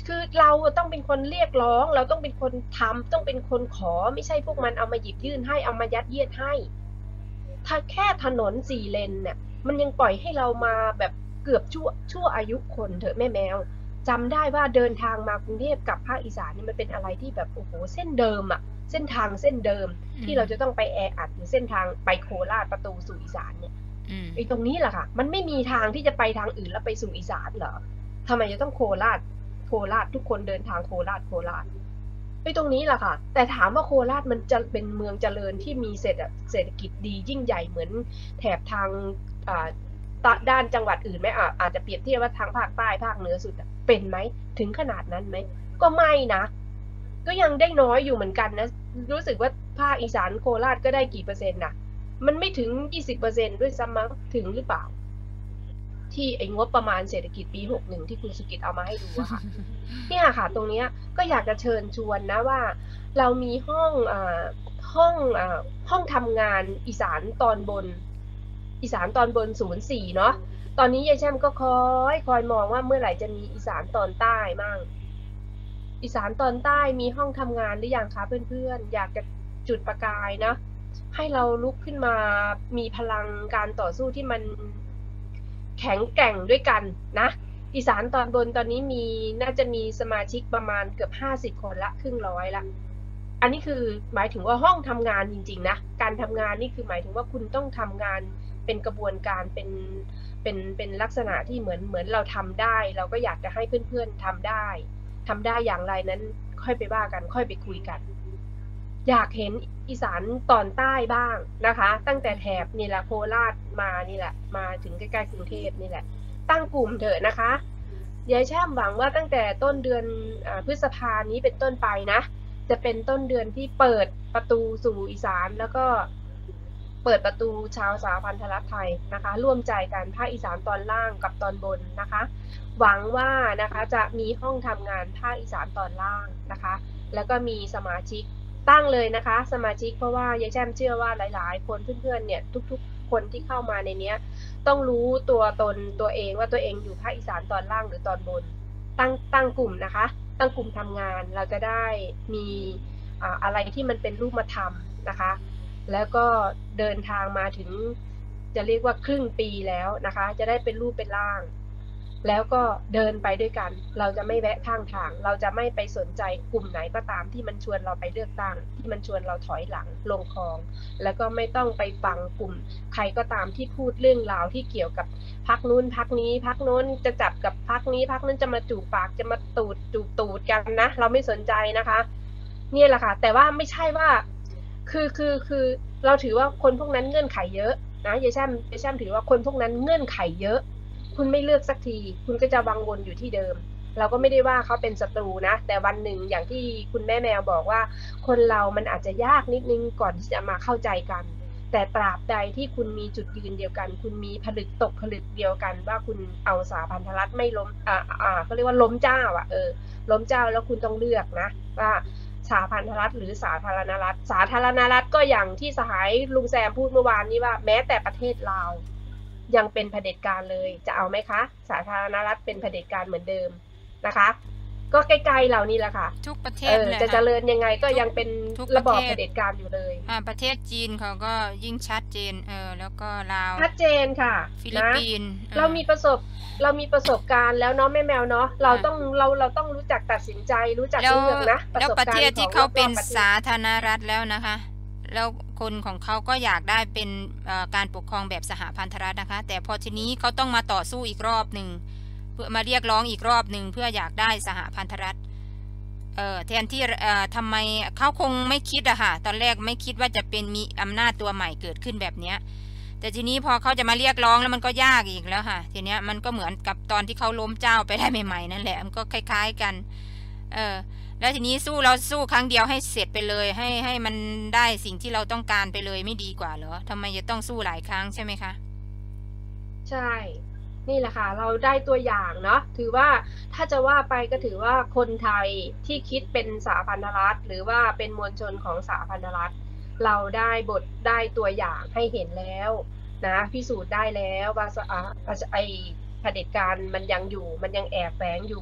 คือเราต้องเป็นคนเรียกร้องเราต้องเป็นคนทำต้องเป็นคนขอไม่ใช่พวกมันเอามาหยิบยื่นให้เอามายัดเยียดให้ถ้าแค่ถนนสี่เลนเนี่ยมันยังปล่อยให้เรามาแบบเกือบชั่วชั่วอายุคนเถอะแม่แมวจำได้ว่าเดินทางมากรุงเทพกับภาคอีสานนี่มันเป็นอะไรที่แบบโอ้โหเส้นเดิมอะเส้นทางเส้นเดิมที่เราจะต้องไปแออัดหรือเส้นทางไปโคราชประตูสู่อีสานเนี่ยไอ้ตรงนี้แหละค่ะมันไม่มีทางที่จะไปทางอื่นแล้วไปสู่อีสานเหรอทำไมจะต้องโคราชโคราชทุกคนเดินทางโคราชโคราชไอ้ตรงนี้แหละค่ะแต่ถามว่าโคราชมันจะเป็นเมืองเจริญที่มีเศรษฐเศรษฐกิจดียิ่งใหญ่เหมือนแถบทางอ่าด้านจังหวัดอื่นไหมอ่ะอาจจะเปรียบเทียบว่าทางภาคใต้ภาคเหนือสุดเป็นไหมถึงขนาดนั้นไหมก็ไม่นะก็ยังได้น้อยอยู่เหมือนกันนะรู้สึกว่าภาคอีสานโคราชก็ได้กี่เปอร์เซ็นต์นะมันไม่ถึง ยี่สิบเปอร์เซ็นต์ ด้วยซ้ำมั้งถึงหรือเปล่าที่ไอ้งบประมาณเศรษฐกิจปีหกสิบเอ็ดที่คุณสุกิจเอามาให้ดูอะค่ะ เนี่ยค่ะตรงนี้ก็อยากจะเชิญชวนนะว่าเรามีห้องอ่าห้องอ่าห้องทำงานอีสานตอนบนอีสานตอนบนศูนย์สี่เนาะตอนนี้ยายแช่มก็คอยคอยมองว่าเมื่อไหร่จะมีอีสานตอนใต้มั่งอีสานตอนใต้มีห้องทำงานหรือยังคะเพื่อนๆอยากจะจุดประกายนะให้เราลุกขึ้นมามีพลังการต่อสู้ที่มันแข็งแกร่งด้วยกันนะอีสานตอนบนตอนนี้มีน่าจะมีสมาชิกประมาณเกือบห้าสิบคนละครึ่งร้อยละอันนี้คือหมายถึงว่าห้องทำงานจริงๆนะการทำงานนี่คือหมายถึงว่าคุณต้องทำงานเป็นกระบวนการเป็นเป็นเป็นลักษณะที่เหมือนเหมือนเราทำได้เราก็อยากจะให้เพื่อนๆทำได้ทำได้อย่างไรนั้นค่อยไปว่ากันค่อยไปคุยกันอยากเห็นอีสานตอนใต้บ้างนะคะตั้งแต่แถบนี่แหละโคราชมานี่แหละมาถึงใกล้ๆกรุงเทพนี่แหละตั้งกลุ่มเถอะนะคะยายแช่มหวังว่าตั้งแต่ต้นเดือนพฤษภานี้เป็นต้นไปนะจะเป็นต้นเดือนที่เปิดประตูสู่อีสานแล้วก็เปิดประตูชาวสหพันธรัฐไทยนะคะร่วมใจกันภาคอีสานตอนล่างกับตอนบนนะคะหวังว่านะคะจะมีห้องทำงานภาคอีสานตอนล่างนะคะแล้วก็มีสมาชิกตั้งเลยนะคะสมาชิกเพราะว่ายายแช่มเชื่อว่าหลายๆคนเพื่อนๆเนี่ยทุกๆคนที่เข้ามาในเนี้ยต้องรู้ตัวตนตัวเองว่าตัวเองอยู่ภาคอีสานตอนล่างหรือตอนบนตั้งตั้งกลุ่มนะคะตั้งกลุ่มทำงานเราจะได้มีอ่าอะไรที่มันเป็นรูปธรรมนะคะแล้วก็เดินทางมาถึงจะเรียกว่าครึ่งปีแล้วนะคะจะได้เป็นรูปเป็นร่างแล้วก็เดินไปด้วยกันเราจะไม่แวะข้างทางเราจะไม่ไปสนใจกลุ่มไหนก็ตามที่มันชวนเราไปเลือกตั้งที่มันชวนเราถอยหลังลงคลองแล้วก็ไม่ต้องไปฟังกลุ่มใครก็ตามที่พูดเรื่องราวที่เกี่ยวกับพรรคนู้นพรรคนี้พรรคโน้นจะจับกับพรรคนี้พรรคนั้นจะมาจูบปากจะมาตูดจูบตูดกันนะเราไม่สนใจนะคะนี่แหละค่ะแต่ว่าไม่ใช่ว่าคือคือคือเราถือว่าคนพวกนั้นเงื่อนไขเยอะนะยายแช่มยายแช่มถือว่าคนพวกนั้นเงื่อนไขเยอะคุณไม่เลือกสักทีคุณก็จะวังวนอยู่ที่เดิมเราก็ไม่ได้ว่าเขาเป็นศัตรูนะแต่วันหนึ่งอย่างที่คุณแม่แมวบอกว่าคนเรามันอาจจะยากนิดนึงก่อนที่จะมาเข้าใจกันแต่ตราบใดที่คุณมีจุดยืนเดียวกันคุณมีผลึกตกผลึกเดียวกันว่าคุณเอาสหพันธรัฐไม่ล้มอ่าอ่าเขาเรียกว่าล้มเจ้าอ่ะเออล้มเจ้าแล้วคุณต้องเลือกนะว่าสหพันธรัฐหรือสาธารณรัฐสาธารณรัฐก็อย่างที่สหายลุงแซมพูดเมื่อวานนี้ว่าแม้แต่ประเทศลาวยังเป็นเผด็จการเลยจะเอาไหมคะสาธารณรัฐเป็นเผด็จการเหมือนเดิมนะคะก็ใกล้ๆเรานี่แหละค่ะทุกประเทศเลยจะเจริญยังไงก็ยังเป็นระบอบเผด็จการอยู่เลยอ่าประเทศจีนเขาก็ยิ่งชัดเจนเออแล้วก็ลาวชัดเจนค่ะฟิลิปปินส์เรามีประสบเรามีประสบการณ์แล้วเนาะแม่แมวเนาะเราต้องเราเราต้องรู้จักตัดสินใจรู้จักเลือกนะแล้วประเทศที่เขาเป็นสาธารณรัฐแล้วนะคะแล้วคนของเขาก็อยากได้เป็นการปกครองแบบสหพันธรัฐนะคะแต่พอทีนี้เขาต้องมาต่อสู้อีกรอบหนึ่งเพื่อมาเรียกร้องอีกรอบหนึ่งเพื่ออยากได้สหพันธรัฐเอ่อแทนที่เอ่อทำไมเขาคงไม่คิดอะค่ะตอนแรกไม่คิดว่าจะเป็นมีอำนาจตัวใหม่เกิดขึ้นแบบเนี้ยแต่ทีนี้พอเขาจะมาเรียกร้องแล้วมันก็ยากอีกแล้วค่ะทีเนี้ยมันก็เหมือนกับตอนที่เขาล้มเจ้าไปได้ใหม่ๆนั่นแหละมันก็คล้ายๆกันเออแล้วทีนี้สู้เราสู้ครั้งเดียวให้เสร็จไปเลยให้ให้มันได้สิ่งที่เราต้องการไปเลยไม่ดีกว่าเหรอทำไมจะต้องสู้หลายครั้งใช่ไหมคะใช่นี่แหละค่ะเราได้ตัวอย่างเนาะถือว่าถ้าจะว่าไปก็ถือว่าคนไทยที่คิดเป็นสหพันธรัฐหรือว่าเป็นมวลชนของสหพันธรัฐเราได้บทได้ตัวอย่างให้เห็นแล้วนะพิสูจน์ได้แล้วว่าไอ้เผด็จการมันยังอยู่มันยังแอบแฝงอยู่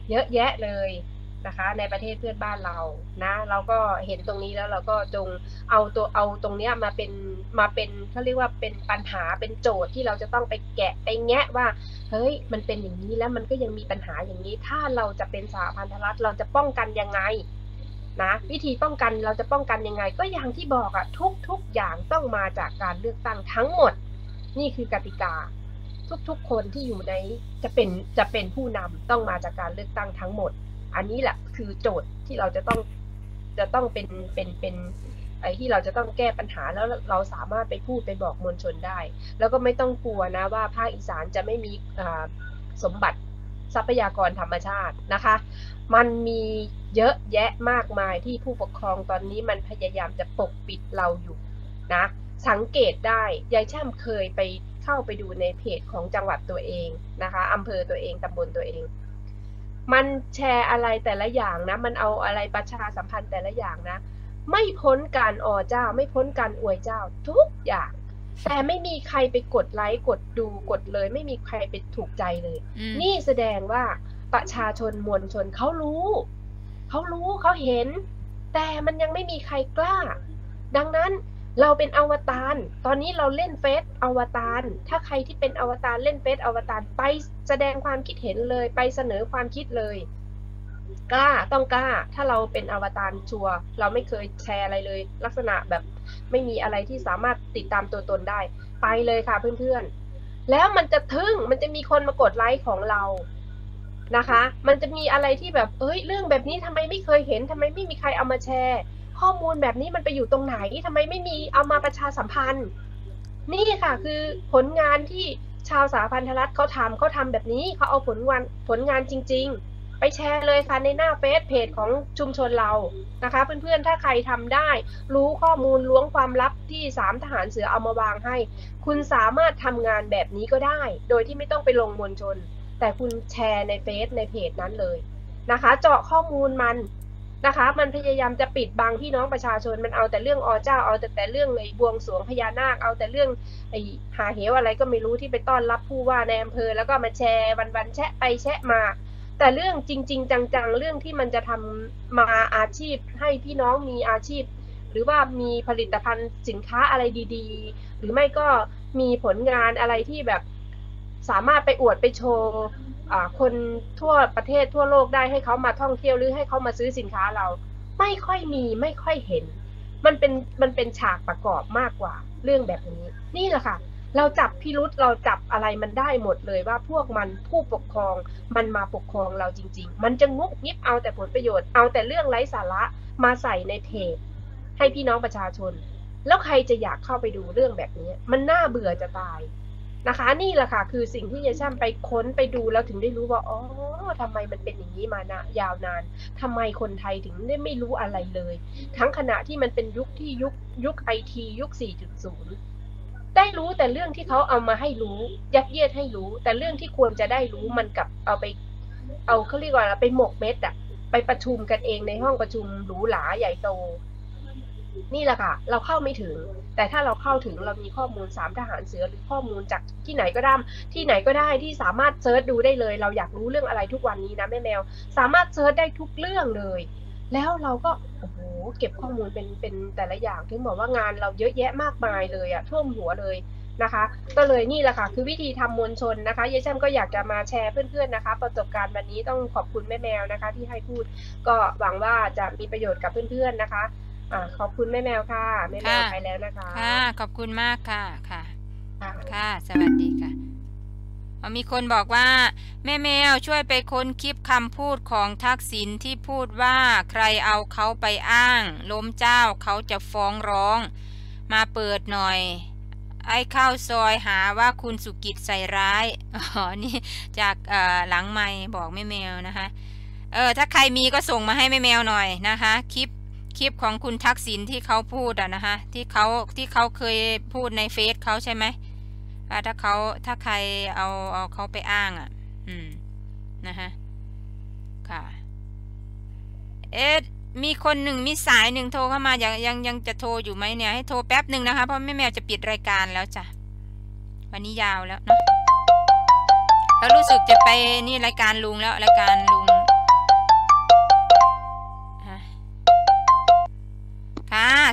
เยอะแยะเลยนะคะในประเทศเพื่อนบ้านเรานะเราก็เห็นตรงนี้แล้วเราก็จงเอาตัวเอาตรงเนี้ยมาเป็นมาเป็นเขาเรียกว่าเป็นปัญหาเป็นโจทย์ที่เราจะต้องไปแกะไปแงะว่าเฮ้ยมันเป็นอย่างนี้แล้วมันก็ยังมีปัญหาอย่างนี้ถ้าเราจะเป็นสหพันธรัฐเราจะป้องกันยังไงนะวิธีป้องกันเราจะป้องกันยังไงก็อย่างที่บอกอะทุกทุกอย่างต้องมาจากการเลือกตั้งทั้งหมดนี่คือกติกาทุกๆคนที่อยู่ในจะเป็นจะเป็นผู้นำต้องมาจากการเลือกตั้งทั้งหมดอันนี้แหละคือโจทย์ที่เราจะต้องจะต้องเป็นเป็นเป็นไอ้ที่เราจะต้องแก้ปัญหาแล้วเราสามารถไปพูดไปบอกมวลชนได้แล้วก็ไม่ต้องกลัวนะว่าภาคอีสานจะไม่มีสมบัติทรัพยากรธรรมชาตินะคะมันมีเยอะแยะมากมายที่ผู้ปกครองตอนนี้มันพยายามจะปกปิดเราอยู่นะสังเกตได้ยายแช่มเคยไปเข้าไปดูในเพจของจังหวัดตัวเองนะคะอำเภอตัวเองตำบลตัวเองมันแชร์อะไรแต่ละอย่างนะมันเอาอะไรประชาสัมพันธ์แต่ละอย่างนะไม่พ้นการอเจ้าไม่พ้นการอวยเจ้าทุกอย่างแต่ไม่มีใครไปกดไลค์กดดูกดเลยไม่มีใครไปถูกใจเลยนี่แสดงว่าประชาชนมวลชนเขารู้เขารู้เขาเห็นแต่มันยังไม่มีใครกล้าดังนั้นเราเป็นอวตารตอนนี้เราเล่นเฟซอวตารถ้าใครที่เป็นอวตารเล่นเฟซอวตารไปแสดงความคิดเห็นเลยไปเสนอความคิดเลยกล้าต้องกล้าถ้าเราเป็นอวตารชัวร์เราไม่เคยแชร์อะไรเลยลักษณะแบบไม่มีอะไรที่สามารถติดตามตัวตนได้ไปเลยค่ะเพื่อนๆแล้วมันจะทึ่งมันจะมีคนมากดไลค์ของเรานะคะมันจะมีอะไรที่แบบเอ้ยเรื่องแบบนี้ทำไมไม่เคยเห็นทำไมไม่มีใครเอามาแชร์ข้อมูลแบบนี้มันไปอยู่ตรงไหนทำไมไม่มีเอามาประชาสัมพันธ์นี่ค่ะคือผลงานที่ชาวสหพันธรัฐเขาทำเขาทำแบบนี้เขาเอาผลงานผลงานจริงๆไปแชร์เลยค่ะในหน้าเฟซเพจของชุมชนเรานะคะเพื่อนๆถ้าใครทำได้รู้ข้อมูลล้วงความลับที่สามทหารเสือเอามาวางให้คุณสามารถทำงานแบบนี้ก็ได้โดยที่ไม่ต้องไปลงมวลชนแต่คุณแชร์ในเฟซในเพจนั้นเลยนะคะเจาะข้อมูลมันนะคะมันพยายามจะปิดบังพี่น้องประชาชนมันเอาแต่เรื่องอเจ้าเอาแต่แต่เรื่องไอ้บวงสรวงพญานาคเอาแต่เรื่องไอ้หาเหวอะไรก็ไม่รู้ที่ไปต้อนรับผู้ว่าในอำเภอแล้วก็มาแชร์วันๆแชะไปแชะมาแต่เรื่องจริงๆจังๆเรื่องที่มันจะทำมาอาชีพให้พี่น้องมีอาชีพหรือว่ามีผลิตภัณฑ์สินค้าอะไรดีๆหรือไม่ก็มีผลงานอะไรที่แบบสามารถไปอวดไปโชว์คนทั่วประเทศทั่วโลกได้ให้เขามาท่องเที่ยวหรือให้เขามาซื้อสินค้าเราไม่ค่อยมีไม่ค่อยเห็นมันเป็นมันเป็นฉากประกอบมากกว่าเรื่องแบบนี้นี่แหละค่ะเราจับพิรุธเราจับอะไรมันได้หมดเลยว่าพวกมันผู้ปกครองมันมาปกครองเราจริงๆมันจะงุบงิบเอาแต่ผลประโยชน์เอาแต่เรื่องไร้สาระมาใส่ในเพจให้พี่น้องประชาชนแล้วใครจะอยากเข้าไปดูเรื่องแบบนี้มันน่าเบื่อจะตายนะคะนี่แหละค่ะคือสิ่งที่ยายช่ำไปค้นไปดูแล้วถึงได้รู้ว่าอ๋อทำไมมันเป็นอย่างนี้มานะยาวนานทำไมคนไทยถึงได้ไม่รู้อะไรเลยทั้งขณะที่มันเป็นยุคที่ยุคยุคไอทียุค สี่จุดศูนย์ ได้รู้แต่เรื่องที่เขาเอามาให้รู้ยัดเยียดให้รู้แต่เรื่องที่ควรจะได้รู้มันกับเอาไปเอาเขาเรียกว่าอะไรไปหมกเม็ดอะไปประชุมกันเองในห้องประชุมหรูหราใหญ่โตนี่แหละค่ะเราเข้าไม่ถึงแต่ถ้าเราเข้าถึงเรามีข้อมูลสามทหารเสือหรือข้อมูลจากที่ไหนก็ได้ที่ไหนก็ได้ที่สามารถเซิร์ชดูได้เลยเราอยากรู้เรื่องอะไรทุกวันนี้นะแม่แมวสามารถเซิร์ชได้ทุกเรื่องเลยแล้วเราก็โอ้โหเก็บข้อมูลเป็นเป็นแต่ละอย่างถึงบอกว่างานเราเยอะแยะมากมายเลยอะท่วมหัวเลยนะคะก็เลยนี่แหละค่ะคือวิธีทำมวลชนนะคะยายแช่มก็อยากจะมาแชร์เพื่อนๆนะคะประสบการณ์วันนี้ต้องขอบคุณแม่แมวนะคะที่ให้พูดก็หวังว่าจะมีประโยชน์กับเพื่อนๆนะคะอ่าขอบคุณแม่แมวค่ะแม่แมวไปแล้วนะคะค่ะขอบคุณมากค่ะค่ะค่ะสวัสดีค่ะมีคนบอกว่าแม่แมวช่วยไปค้นคลิปคำพูดของทักษิณที่พูดว่าใครเอาเขาไปอ้างล้มเจ้าเขาจะฟ้องร้องมาเปิดหน่อยไอ้ข้าวซอยหาว่าคุณสุกิจใส่ร้ายอ๋อนี่จากเอ่อหลังไมค์บอกแม่แมวนะคะเออถ้าใครมีก็ส่งมาให้แม่แมวหน่อยนะคะคลิปคลิปของคุณทักษิณที่เขาพูดอะนะคะที่เขาที่เขาเคยพูดในเฟซเขาใช่ไหมถ้าเขาถ้าใครเอาเอาเขาไปอ้างอ่ะอืมนะคะค่ะเอ๊ะมีคนหนึ่งมีสายหนึ่งโทรเข้ามายังยังยังจะโทรอยู่ไหมเนี่ยให้โทรแป๊บหนึ่งนะคะเพราะแม่แมวจะปิดรายการแล้วจ้ะวันนี้ยาวแล้วเนาะแล้วรู้สึกจะไปนี่รายการลุงแล้วรายการลุง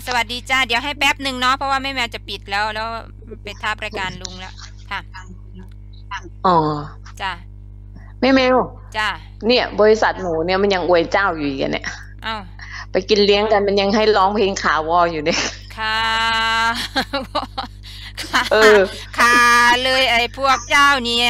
สวัสดีจ้าเดี๋ยวให้แป๊บหนึ่งเนาะเพราะว่าแม่แมวจะปิดแล้วแล้วไปทับรายการลุงแล้วค่ะอ๋อจ้าแม่แมวจ้าเนี่ยบริษัทหนูเนี่ยมันยังอวยเจ้าอยู่อีกเนี่ยอ้าวไปกินเลี้ยงกันมันยังให้ร้องเพลงขาวออยู่เนี่ยค่ะเออค่ะเลยไอ้พวกเจ้าเนี่ย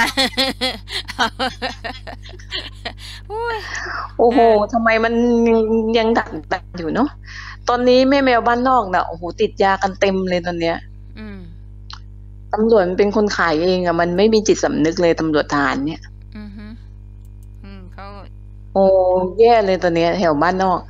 โอ้โหทำไมมันยังดักดักอยู่เนาะตอนนี้แม่แมวบ้านนอกน่ะโอ้โหติดยากันเต็มเลยตอนเนี้ยตำรวจเป็นคนขายเองอะมันไม่มีจิตสำนึกเลยตำรวจทหารเนี่ยอือฮึอืมเขาโอ้แย่เลยตอนเนี้ยแถวบ้านนอก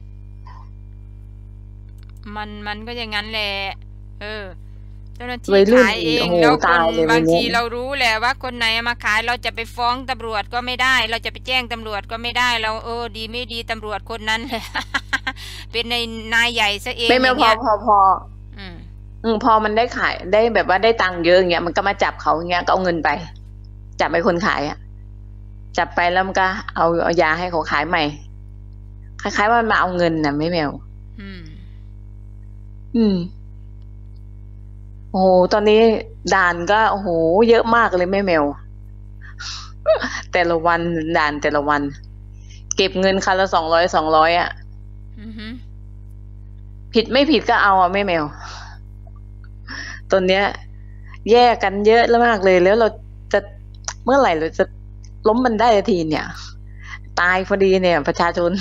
มันมันก็อย่างนั้นแหละเออเจ้าหน้าที่ขายเองแล้วคนบางทีเรารู้แหละว่าคนไหนมาขายเราจะไปฟ้องตำรวจก็ไม่ได้เราจะไปแจ้งตำรวจก็ไม่ได้เราเออดีไม่ดีตำรวจคนนั้นเป็นในนายใหญ่ซะเองไม่ไม่พอพอพออืมอืมพอมันได้ขายได้แบบว่าได้ตังค์เยอะอย่างเงี้ยมันก็มาจับเขาอย่างเงี้ยก็เอาเงินไปจับไปคนขายอ่ะจับไปแล้วมันก็เอาเอายาให้เขาขายใหม่คล้ายๆว่ามันมาเอาเงินน่ะไม่แมวอืมอืมโอ้โหตอนนี้ด่านก็โอ้โหเยอะมากเลยแม่แมวแต่ละวันด่านแต่ละวันเก็บเงินคันละสองร้อยสองร้อยอ่ะผิดไม่ผิดก็เอาอ่ะแม่แมวตอนเนี้ยแยกกันเยอะแล้วมากเลยแล้วเราจะเมื่อไหร่เราจะล้มมันได้ทีเนี่ยตายพอดีเนี่ยประชาชน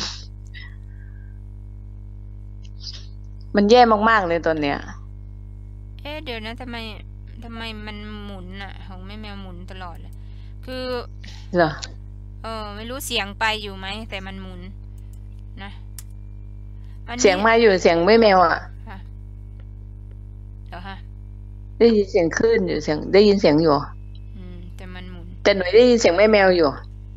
มันแย่มากๆเลยตอนเนี้ยเอ๊ะเดี๋ยวนะทำไมทำไมมันหมุนอ่ะของแม่แมวหมุนตลอดเลยคือเหรอเออไม่รู้เสียงไปอยู่ไหมแต่มันหมุนนะเสียงมาอยู่เสียงไม่แมวอ่ะเหรอฮะได้ยินเสียงคลื่นอยู่เสียงได้ยินเสียงอยู่อืมแต่มันหมุนแต่หนูได้ยินเสียงไม่แมวอยู่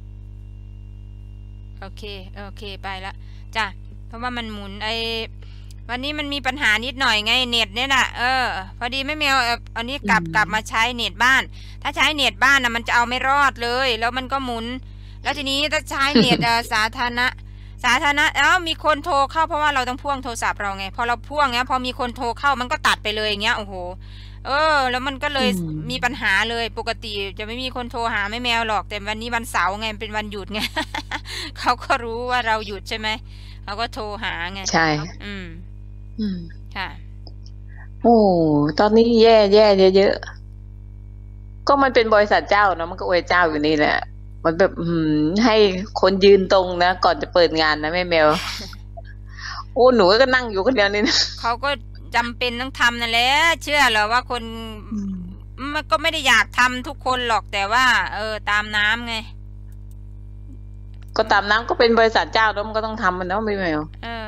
โอเคโอเคไปละจ้ะเพราะว่ามันหมุนไอวันนี้มันมีปัญหานิดหน่อยไงเน็ตเนี่ยแหละเออพอดีแม่แมวอันนี้กลับกลับมาใช้เน็ตบ้านถ้าใช้เน็ตบ้านนะมันจะเอาไม่รอดเลยแล้วมันก็หมุนแล้วทีนี้ถ้าใช้เน็ตสาธารณะสาธารณะเอ้ามีคนโทรเข้าเพราะว่าเราต้องพ่วงโทรศัพท์เราไงพอเราพ่วงเงี้ยพอมีคนโทรเข้ามันก็ตัดไปเลยอย่างเงี้ยโอ้โหเออแล้วมันก็เลยมีปัญหาเลยปกติจะไม่มีคนโทรหาแม่แมวหรอกแต่วันนี้วันเสาร์ไงเป็นวันหยุดไง เขาก็รู้ว่าเราหยุดใช่ไหมเขาก็โทรหาไงใช่อืมอืมค่ะโอ้ตอนนี้แย่แย่เยอะๆก็มันเป็นบริษัทเจ้าเนาะมันก็อวยเจ้าอยู่นี่แหละมันแบบอืมให้คนยืนตรงนะก่อนจะเปิดงานนะแม่แมวโอ้หนูก็นั่งอยู่คนเดียวนี่นะเขาก็จำเป็นต้องทำนั่นแหละเชื่อเหรอว่าคนมันก็ไม่ได้อยากทำทุกคนหรอกแต่ว่าเออตามน้ำไงก็ตามน้ำก็เป็นบริษัทเจ้าแล้วมันก็ต้องทำมันเนาะไม่แมวเออ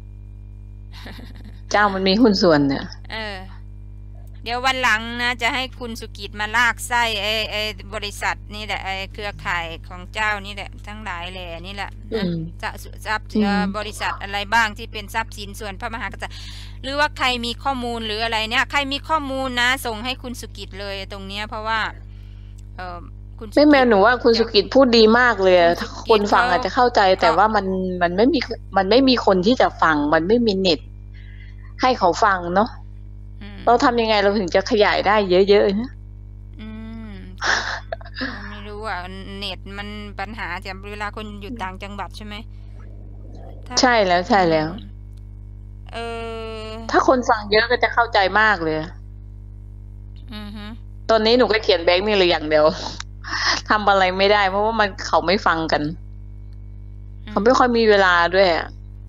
เจ้ามันมีหุ้นส่วนเนี่ยเออเดี๋ยววันหลังนะจะให้คุณสุกิจมาลากไส้ไอ้ไอ้บริษัทนี่แหละไอ้เครือข่ายของเจ้านี่แหละทั้งหลายแหล่นี่แหละนะจะทรัพย์บริษัทอะไรบ้างที่เป็นทรัพย์สินส่วนพระมหากษัตริย์หรือว่าใครมีข้อมูลหรืออะไรเนี่ยใครมีข้อมูลนะส่งให้คุณสุกิจเลยตรงเนี้ยเพราะว่าเออคุณไม่แมวหนูว่าคุณสุกิจพูดดีมากเลยคนฟังอาจจะเข้าใจแต่ว่ามันมันไม่มีมันไม่มีคนที่จะฟังมันไม่มีเน็ตให้เขาฟังเนาะเราทำยังไงเราถึงจะขยายได้เยอะๆนะอืมไม่รู้อ่ะเน็ตมันปัญหาจากเวลาคนอยู่ต่างจังหวัดใช่ไหมใช่แล้วใช่แล้วเออถ้าคนฟังเยอะก็จะเข้าใจมากเลยอือฮึตอนนี้หนูก็เขียนแบงค์นี่เลยอย่างเดียวทำอะไรไม่ได้เพราะว่ามันเขาไม่ฟังกันเขาไม่ค่อยมีเวลาด้วยอ่ะ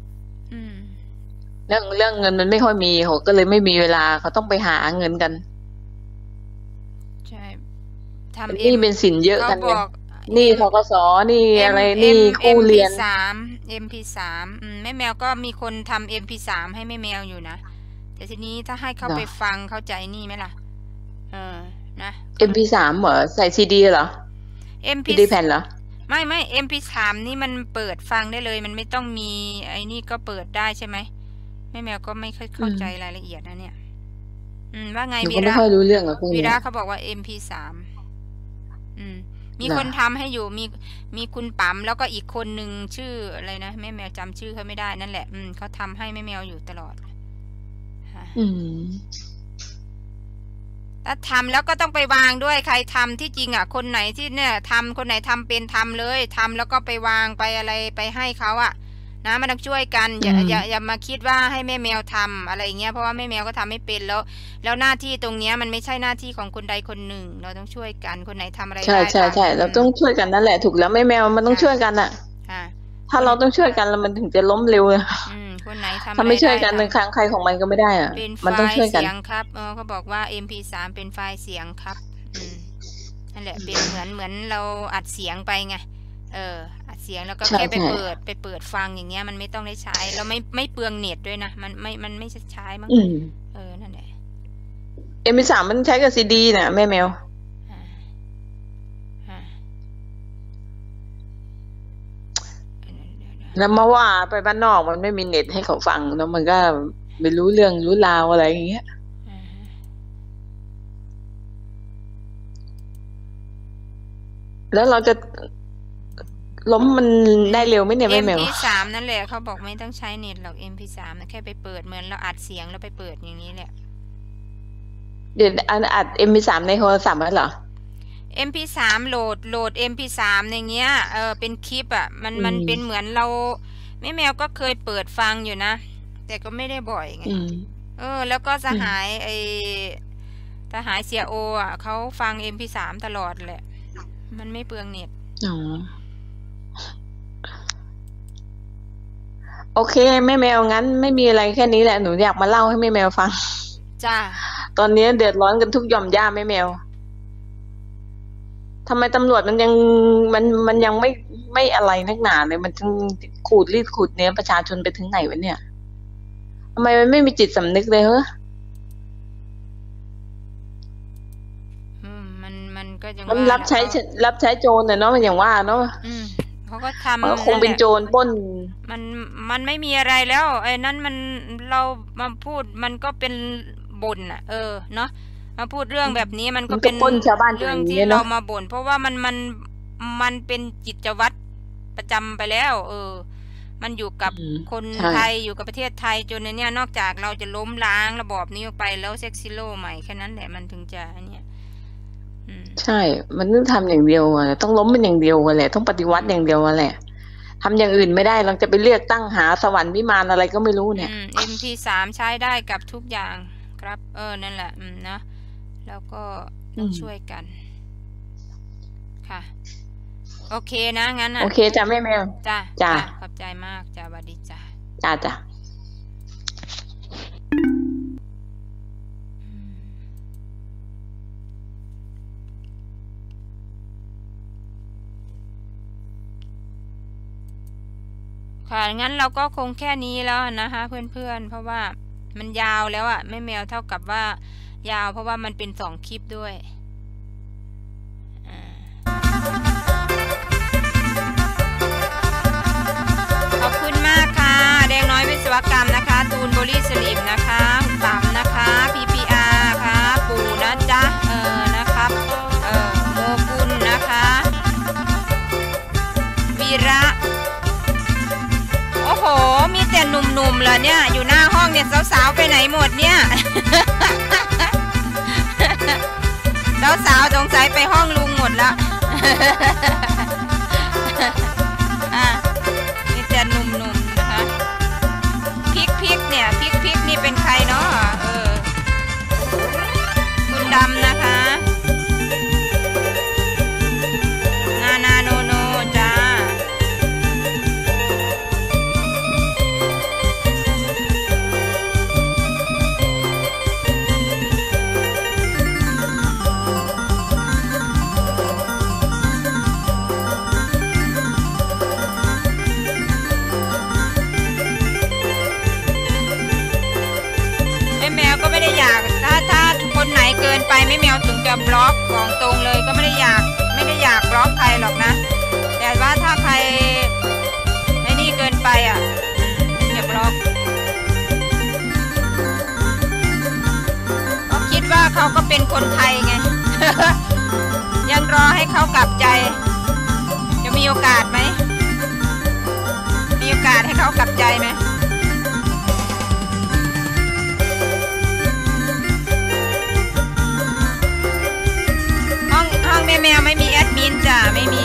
เรื่องเรื่องเงินมันไม่ค่อยมีเขาก็เลยไม่มีเวลาเขาต้องไปหาเงินกันใช่ทำนี่เป็นสินเยอะกันเนี่ยนี่ธกสนี่อะไรนี่กู้เรียนสามเอ็มพีสามแม่แมวก็มีคนทำเอ็มพีสามให้แม่แมวอยู่นะแต่ทีนี้ถ้าให้เขาไปฟังเข้าใจนี่ไหมล่ะเออนะเอ็มพีสามเหรอใส่ซีดีเหรอเอ็มพีแผ่นเหรอไม่ไม่เอ็มพีสามนี่มันเปิดฟังได้เลยมันไม่ต้องมีไอ้นี่ก็เปิดได้ใช่ไหมแม่แมวก็ไม่ค่อยเข้าใจรายละเอียดนะเนี่ยอืมว่าไงวีระไม่ค่อยรู้เรื่องอ่ะพวกนี้วีระเขาบอกว่า เอ็ม พี สาม อืมมีคนทำให้อยู่มีมีคุณปั๊มแล้วก็อีกคนนึงชื่ออะไรนะแม่แมวจำชื่อเขาไม่ได้นั่นแหละอืมเขาทำให้แม่แมวอยู่ตลอดอืมถ้าทำแล้วก็ต้องไปวางด้วยใครทำที่จริงอ่ะคนไหนที่เนี่ยทำคนไหนทำเป็นทำเลยทำแล้วก็ไปวางไปอะไรไปให้เขาอ่ะนะมันต้องช่วยกันอย่าอย่าอย่ามาคิดว่าให้แม่แมวทำอะไรเงี้ยเพราะว่าแม่แมวก็ทำไม่เป็นแล้วแล้วหน้าที่ตรงเนี้ยมันไม่ใช่หน้าที่ของคนใดคนหนึ่งเราต้องช่วยกันคนไหนทำอะไรได้ใช่ใช่ใช่เราต้องช่วยกันนั่นแหละถูกแล้วแม่แมวมันต้องช่วยกันอ่ะถ้าเราต้องช่วยกันแล้วมันถึงจะล้มเร็วเลยคนไหนทำถ้าไม่ช่วยกันในครั้งใครของมันก็ไม่ได้อ่ะมันต้องช่วยกันเสียงครับเออเขาบอกว่า เอ็ม พี สาม เป็นไฟล์เสียงครับอืมนั่นแหละเป็นเหมือนเหมือนเราอัดเสียงไปไงเอออัดเสียงแล้วก็แค่ไปเปิดไปเปิดฟังอย่างเงี้ยมันไม่ต้องได้ใช้เราไม่ไม่เปลืองเน็ตด้วยนะมันไม่มันไม่ใช้มั้งเออนั่นแหละเอ็ม พี สาม มันใช้กับซีดีน่ะแม่แมวแล้วมาว่าไปบ้านนอกมันไม่มีเน็ตให้เขาฟังแล้วมันก็ไม่รู้เรื่องรู้ราวอะไรอย่างเงี้ยแล้วเราจะล้มมันได้เร็วไหมเนี่ยแม่แมวเอ็ม พี สาม นั่นแหละเขาบอกไม่ต้องใช้เน็ตหรอก เอ็ม พี สาม นะแค่ไปเปิดเหมือนเราอัดเสียงแล้วไปเปิดอย่างนี้แหละเดี๋ยวอัด เอ็ม พี สาม ในโทรศัพท์เหรอเอ็ม พี สาม โหลดโหลด เอ็ม พี สาม อย่างเงี้ยเออเป็นคลิปอ่ะมันมันเป็นเหมือนเราแม่แมวก็เคยเปิดฟังอยู่นะแต่ก็ไม่ได้บ่อยไงเออแล้วก็สหายไอสหายเสียโออ่ะเขาฟัง เอ็ม พี สาม ตลอดแหละมันไม่เปลืองเน็ตอ๋อโอเคแม่แมวงั้นไม่มีอะไรแค่นี้แหละหนูอยากมาเล่าให้แม่แมวฟังจ้าตอนนี้เดือดร้อนกันทุกหย่อมย่าแม่แมวทำไมตำรวจมันยังมันมันยังไม่ไม่อะไรนักหนาเลยมันถึงขูดรีดขูดเนี้ยประชาชนไปถึงไหนวะเนี่ยทำไมมันไม่มีจิตสำนึกเลยเหรออืมมันมันก็ยังมันรับใช้รับใช้โจรเนาะมันอย่างว่าเนาะอืมเขาก็ทำคงเป็นโจรปล้นมันมันไม่มีอะไรแล้วไอ้นั้นมันเรามาพูดมันก็เป็นบ่นอ่ะเออเนาะมาพูดเรื่องแบบนี้มันก็เป็นเรื่องที่เรามาบ่นเพราะว่ามันมันมันเป็นกิจวัตรประจำไปแล้วเออมันอยู่กับคนไทยอยู่กับประเทศไทยจนในเนี้ยนอกจากเราจะล้มล้างระบอบนี้ออกไปแล้วเซ็กซิโลใหม่แค่นั้นแหละมันถึงจะเนี่ยใช่มันต้องทำอย่างเดียวอ่ะต้องล้มเป็นอย่างเดียวกันแหละต้องปฏิวัติอย่างเดียวกันแหละทำอย่างอื่นไม่ได้เราจะไปเลือกตั้งหาสวรรค์วิมานอะไรก็ไม่รู้เนี่ยเอ็ม พี สาม ใช้ได้กับทุกอย่างครับเออนั่นแหละอืมนะแล้วก็ต้องช่วยกันค่ะโอเคนะงั้นอ่ะโอเคจ้ะแม่แมวจ้าจ้าขอบใจมากจ้าสวัสดีจ้าจ้าจ้าค่ะงั้นเราก็คงแค่นี้แล้วนะคะเพื่อนๆเพราะว่ามันยาวแล้วอ่ะแม่แมวเท่ากับว่ายาวเพราะว่ามันเป็นสองคลิปด้วยขอบคุณมากค่ะแดงน้อยวิศวกรรมนะคะตูนโบลี่สลิมนะคะต่ำนะคะ พี พี อาร์ ค่ะปู่นะจ๊ะเออนะครับเออโมกุลนะคะวีระโอ้โหมีแต่หนุ่มๆเลยเนี่ยอยู่หน้าห้องเนี่ยสาวๆไปไหนหมดเนี่ย สาวๆสงสัยไปห้องลุงหมดแล้วมีแต่หนุ่มๆนะคะพิกพิกเนี่ยพิกพิกนี่เป็นใครเนาะเออคุณดำนะคะนานาโนโนจ้าเกินไปไม่แมวถึงจะบล็อกของตรงเลยก็ไม่ได้อยากไม่ได้อยากบล็อกใครหรอกนะแต่ว่าถ้าใครไอ้นี่เกินไปอ่ะอย่าบล็อกเขาคิดว่าเขาก็เป็นคนไทยไง ยังรอให้เขากลับใจจะมีโอกาสไหมมีโอกาสให้เขากลับใจไหมม่แมวไม่มีแอดมินจ้ะไม่มี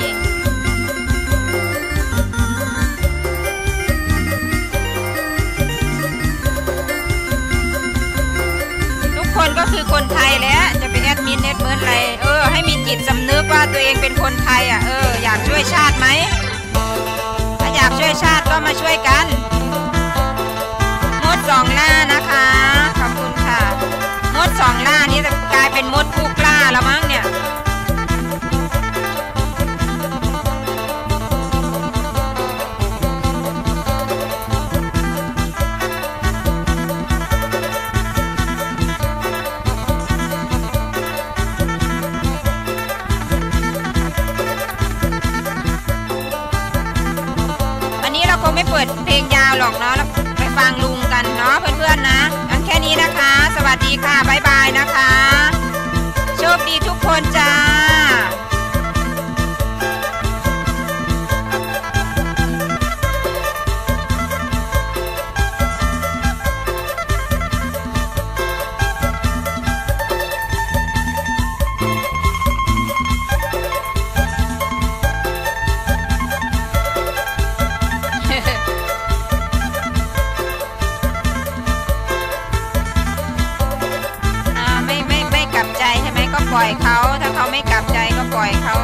ทุกคนก็คือคนไทยแล้วจะเป็นแอดมินเน็ตเมิร์ดอะไรเออให้มีจิตสำนึกว่าตัวเองเป็นคนไทยอ่ะเอออยากช่วยชาติไหมถ้าอยากช่วยชาติก็มาช่วยกันมดสองล่านะคะขอบคุณค่ะมดสองล่านี้จะกลายเป็นมดผู้กล้าแล้วมั้งเนี่ยวันนี้เราคงไม่เปิดเพลงยาวหรอกเนาะไปฟังลุงกันเนาะเพื่อนๆนะงั้นแค่นี้นะคะสวัสดีค่ะบ๊ายบายนะคะโชคดีทุกคนจ้าปล่อยเขาถ้าเขาไม่กลับใจก็ปล่อยเขา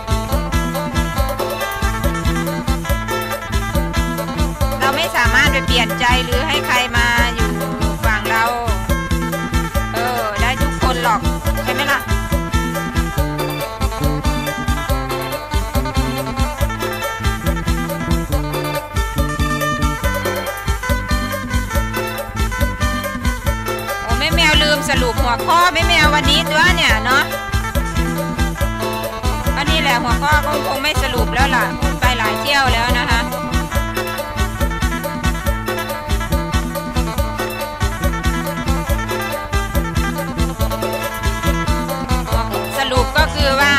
เราไม่สามารถไปเปลี่ยนใจหรือให้ใครมาอยู่ฝั่งเราเออได้ทุกคนหรอกใช่ไหมล่ะโอ้แม่แมวลืมสรุปหัวข้อแม่แมววันนี้ตัวเนี่ยเนาะก็นี่แหละหัวข้อคงคงไม่สรุปแล้วล่ะพูดไปหลายเที่ยวแล้วนะคะสรุปก็คือว่า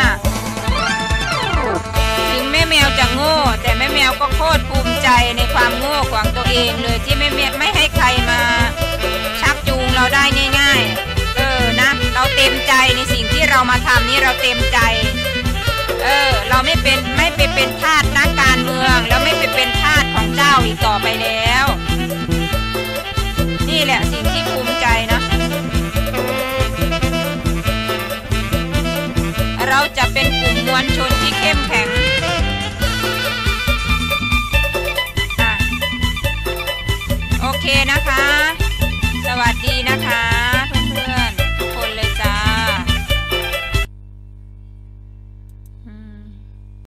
ถึงแม่แมวจะโง่แต่แม่แมวก็โคตรภูมิใจในความโง่ของตัวเองเลยที่แม่แมวไม่ให้ใครมาชักจูงเราได้ง่ายๆเออนะเราเต็มใจในสิ่งที่เรามาทำนี่เราเต็มใจเออเราไม่เป็นไม่ไปเป็นทาสนักการเมืองแล้วไม่ไปเป็นทาสของเจ้าอีกต่อไปแล้วนี่แหละสิ่งที่ภูมิใจนะเราจะเป็นกลุ่มมวลชนที่เข้มแข็ง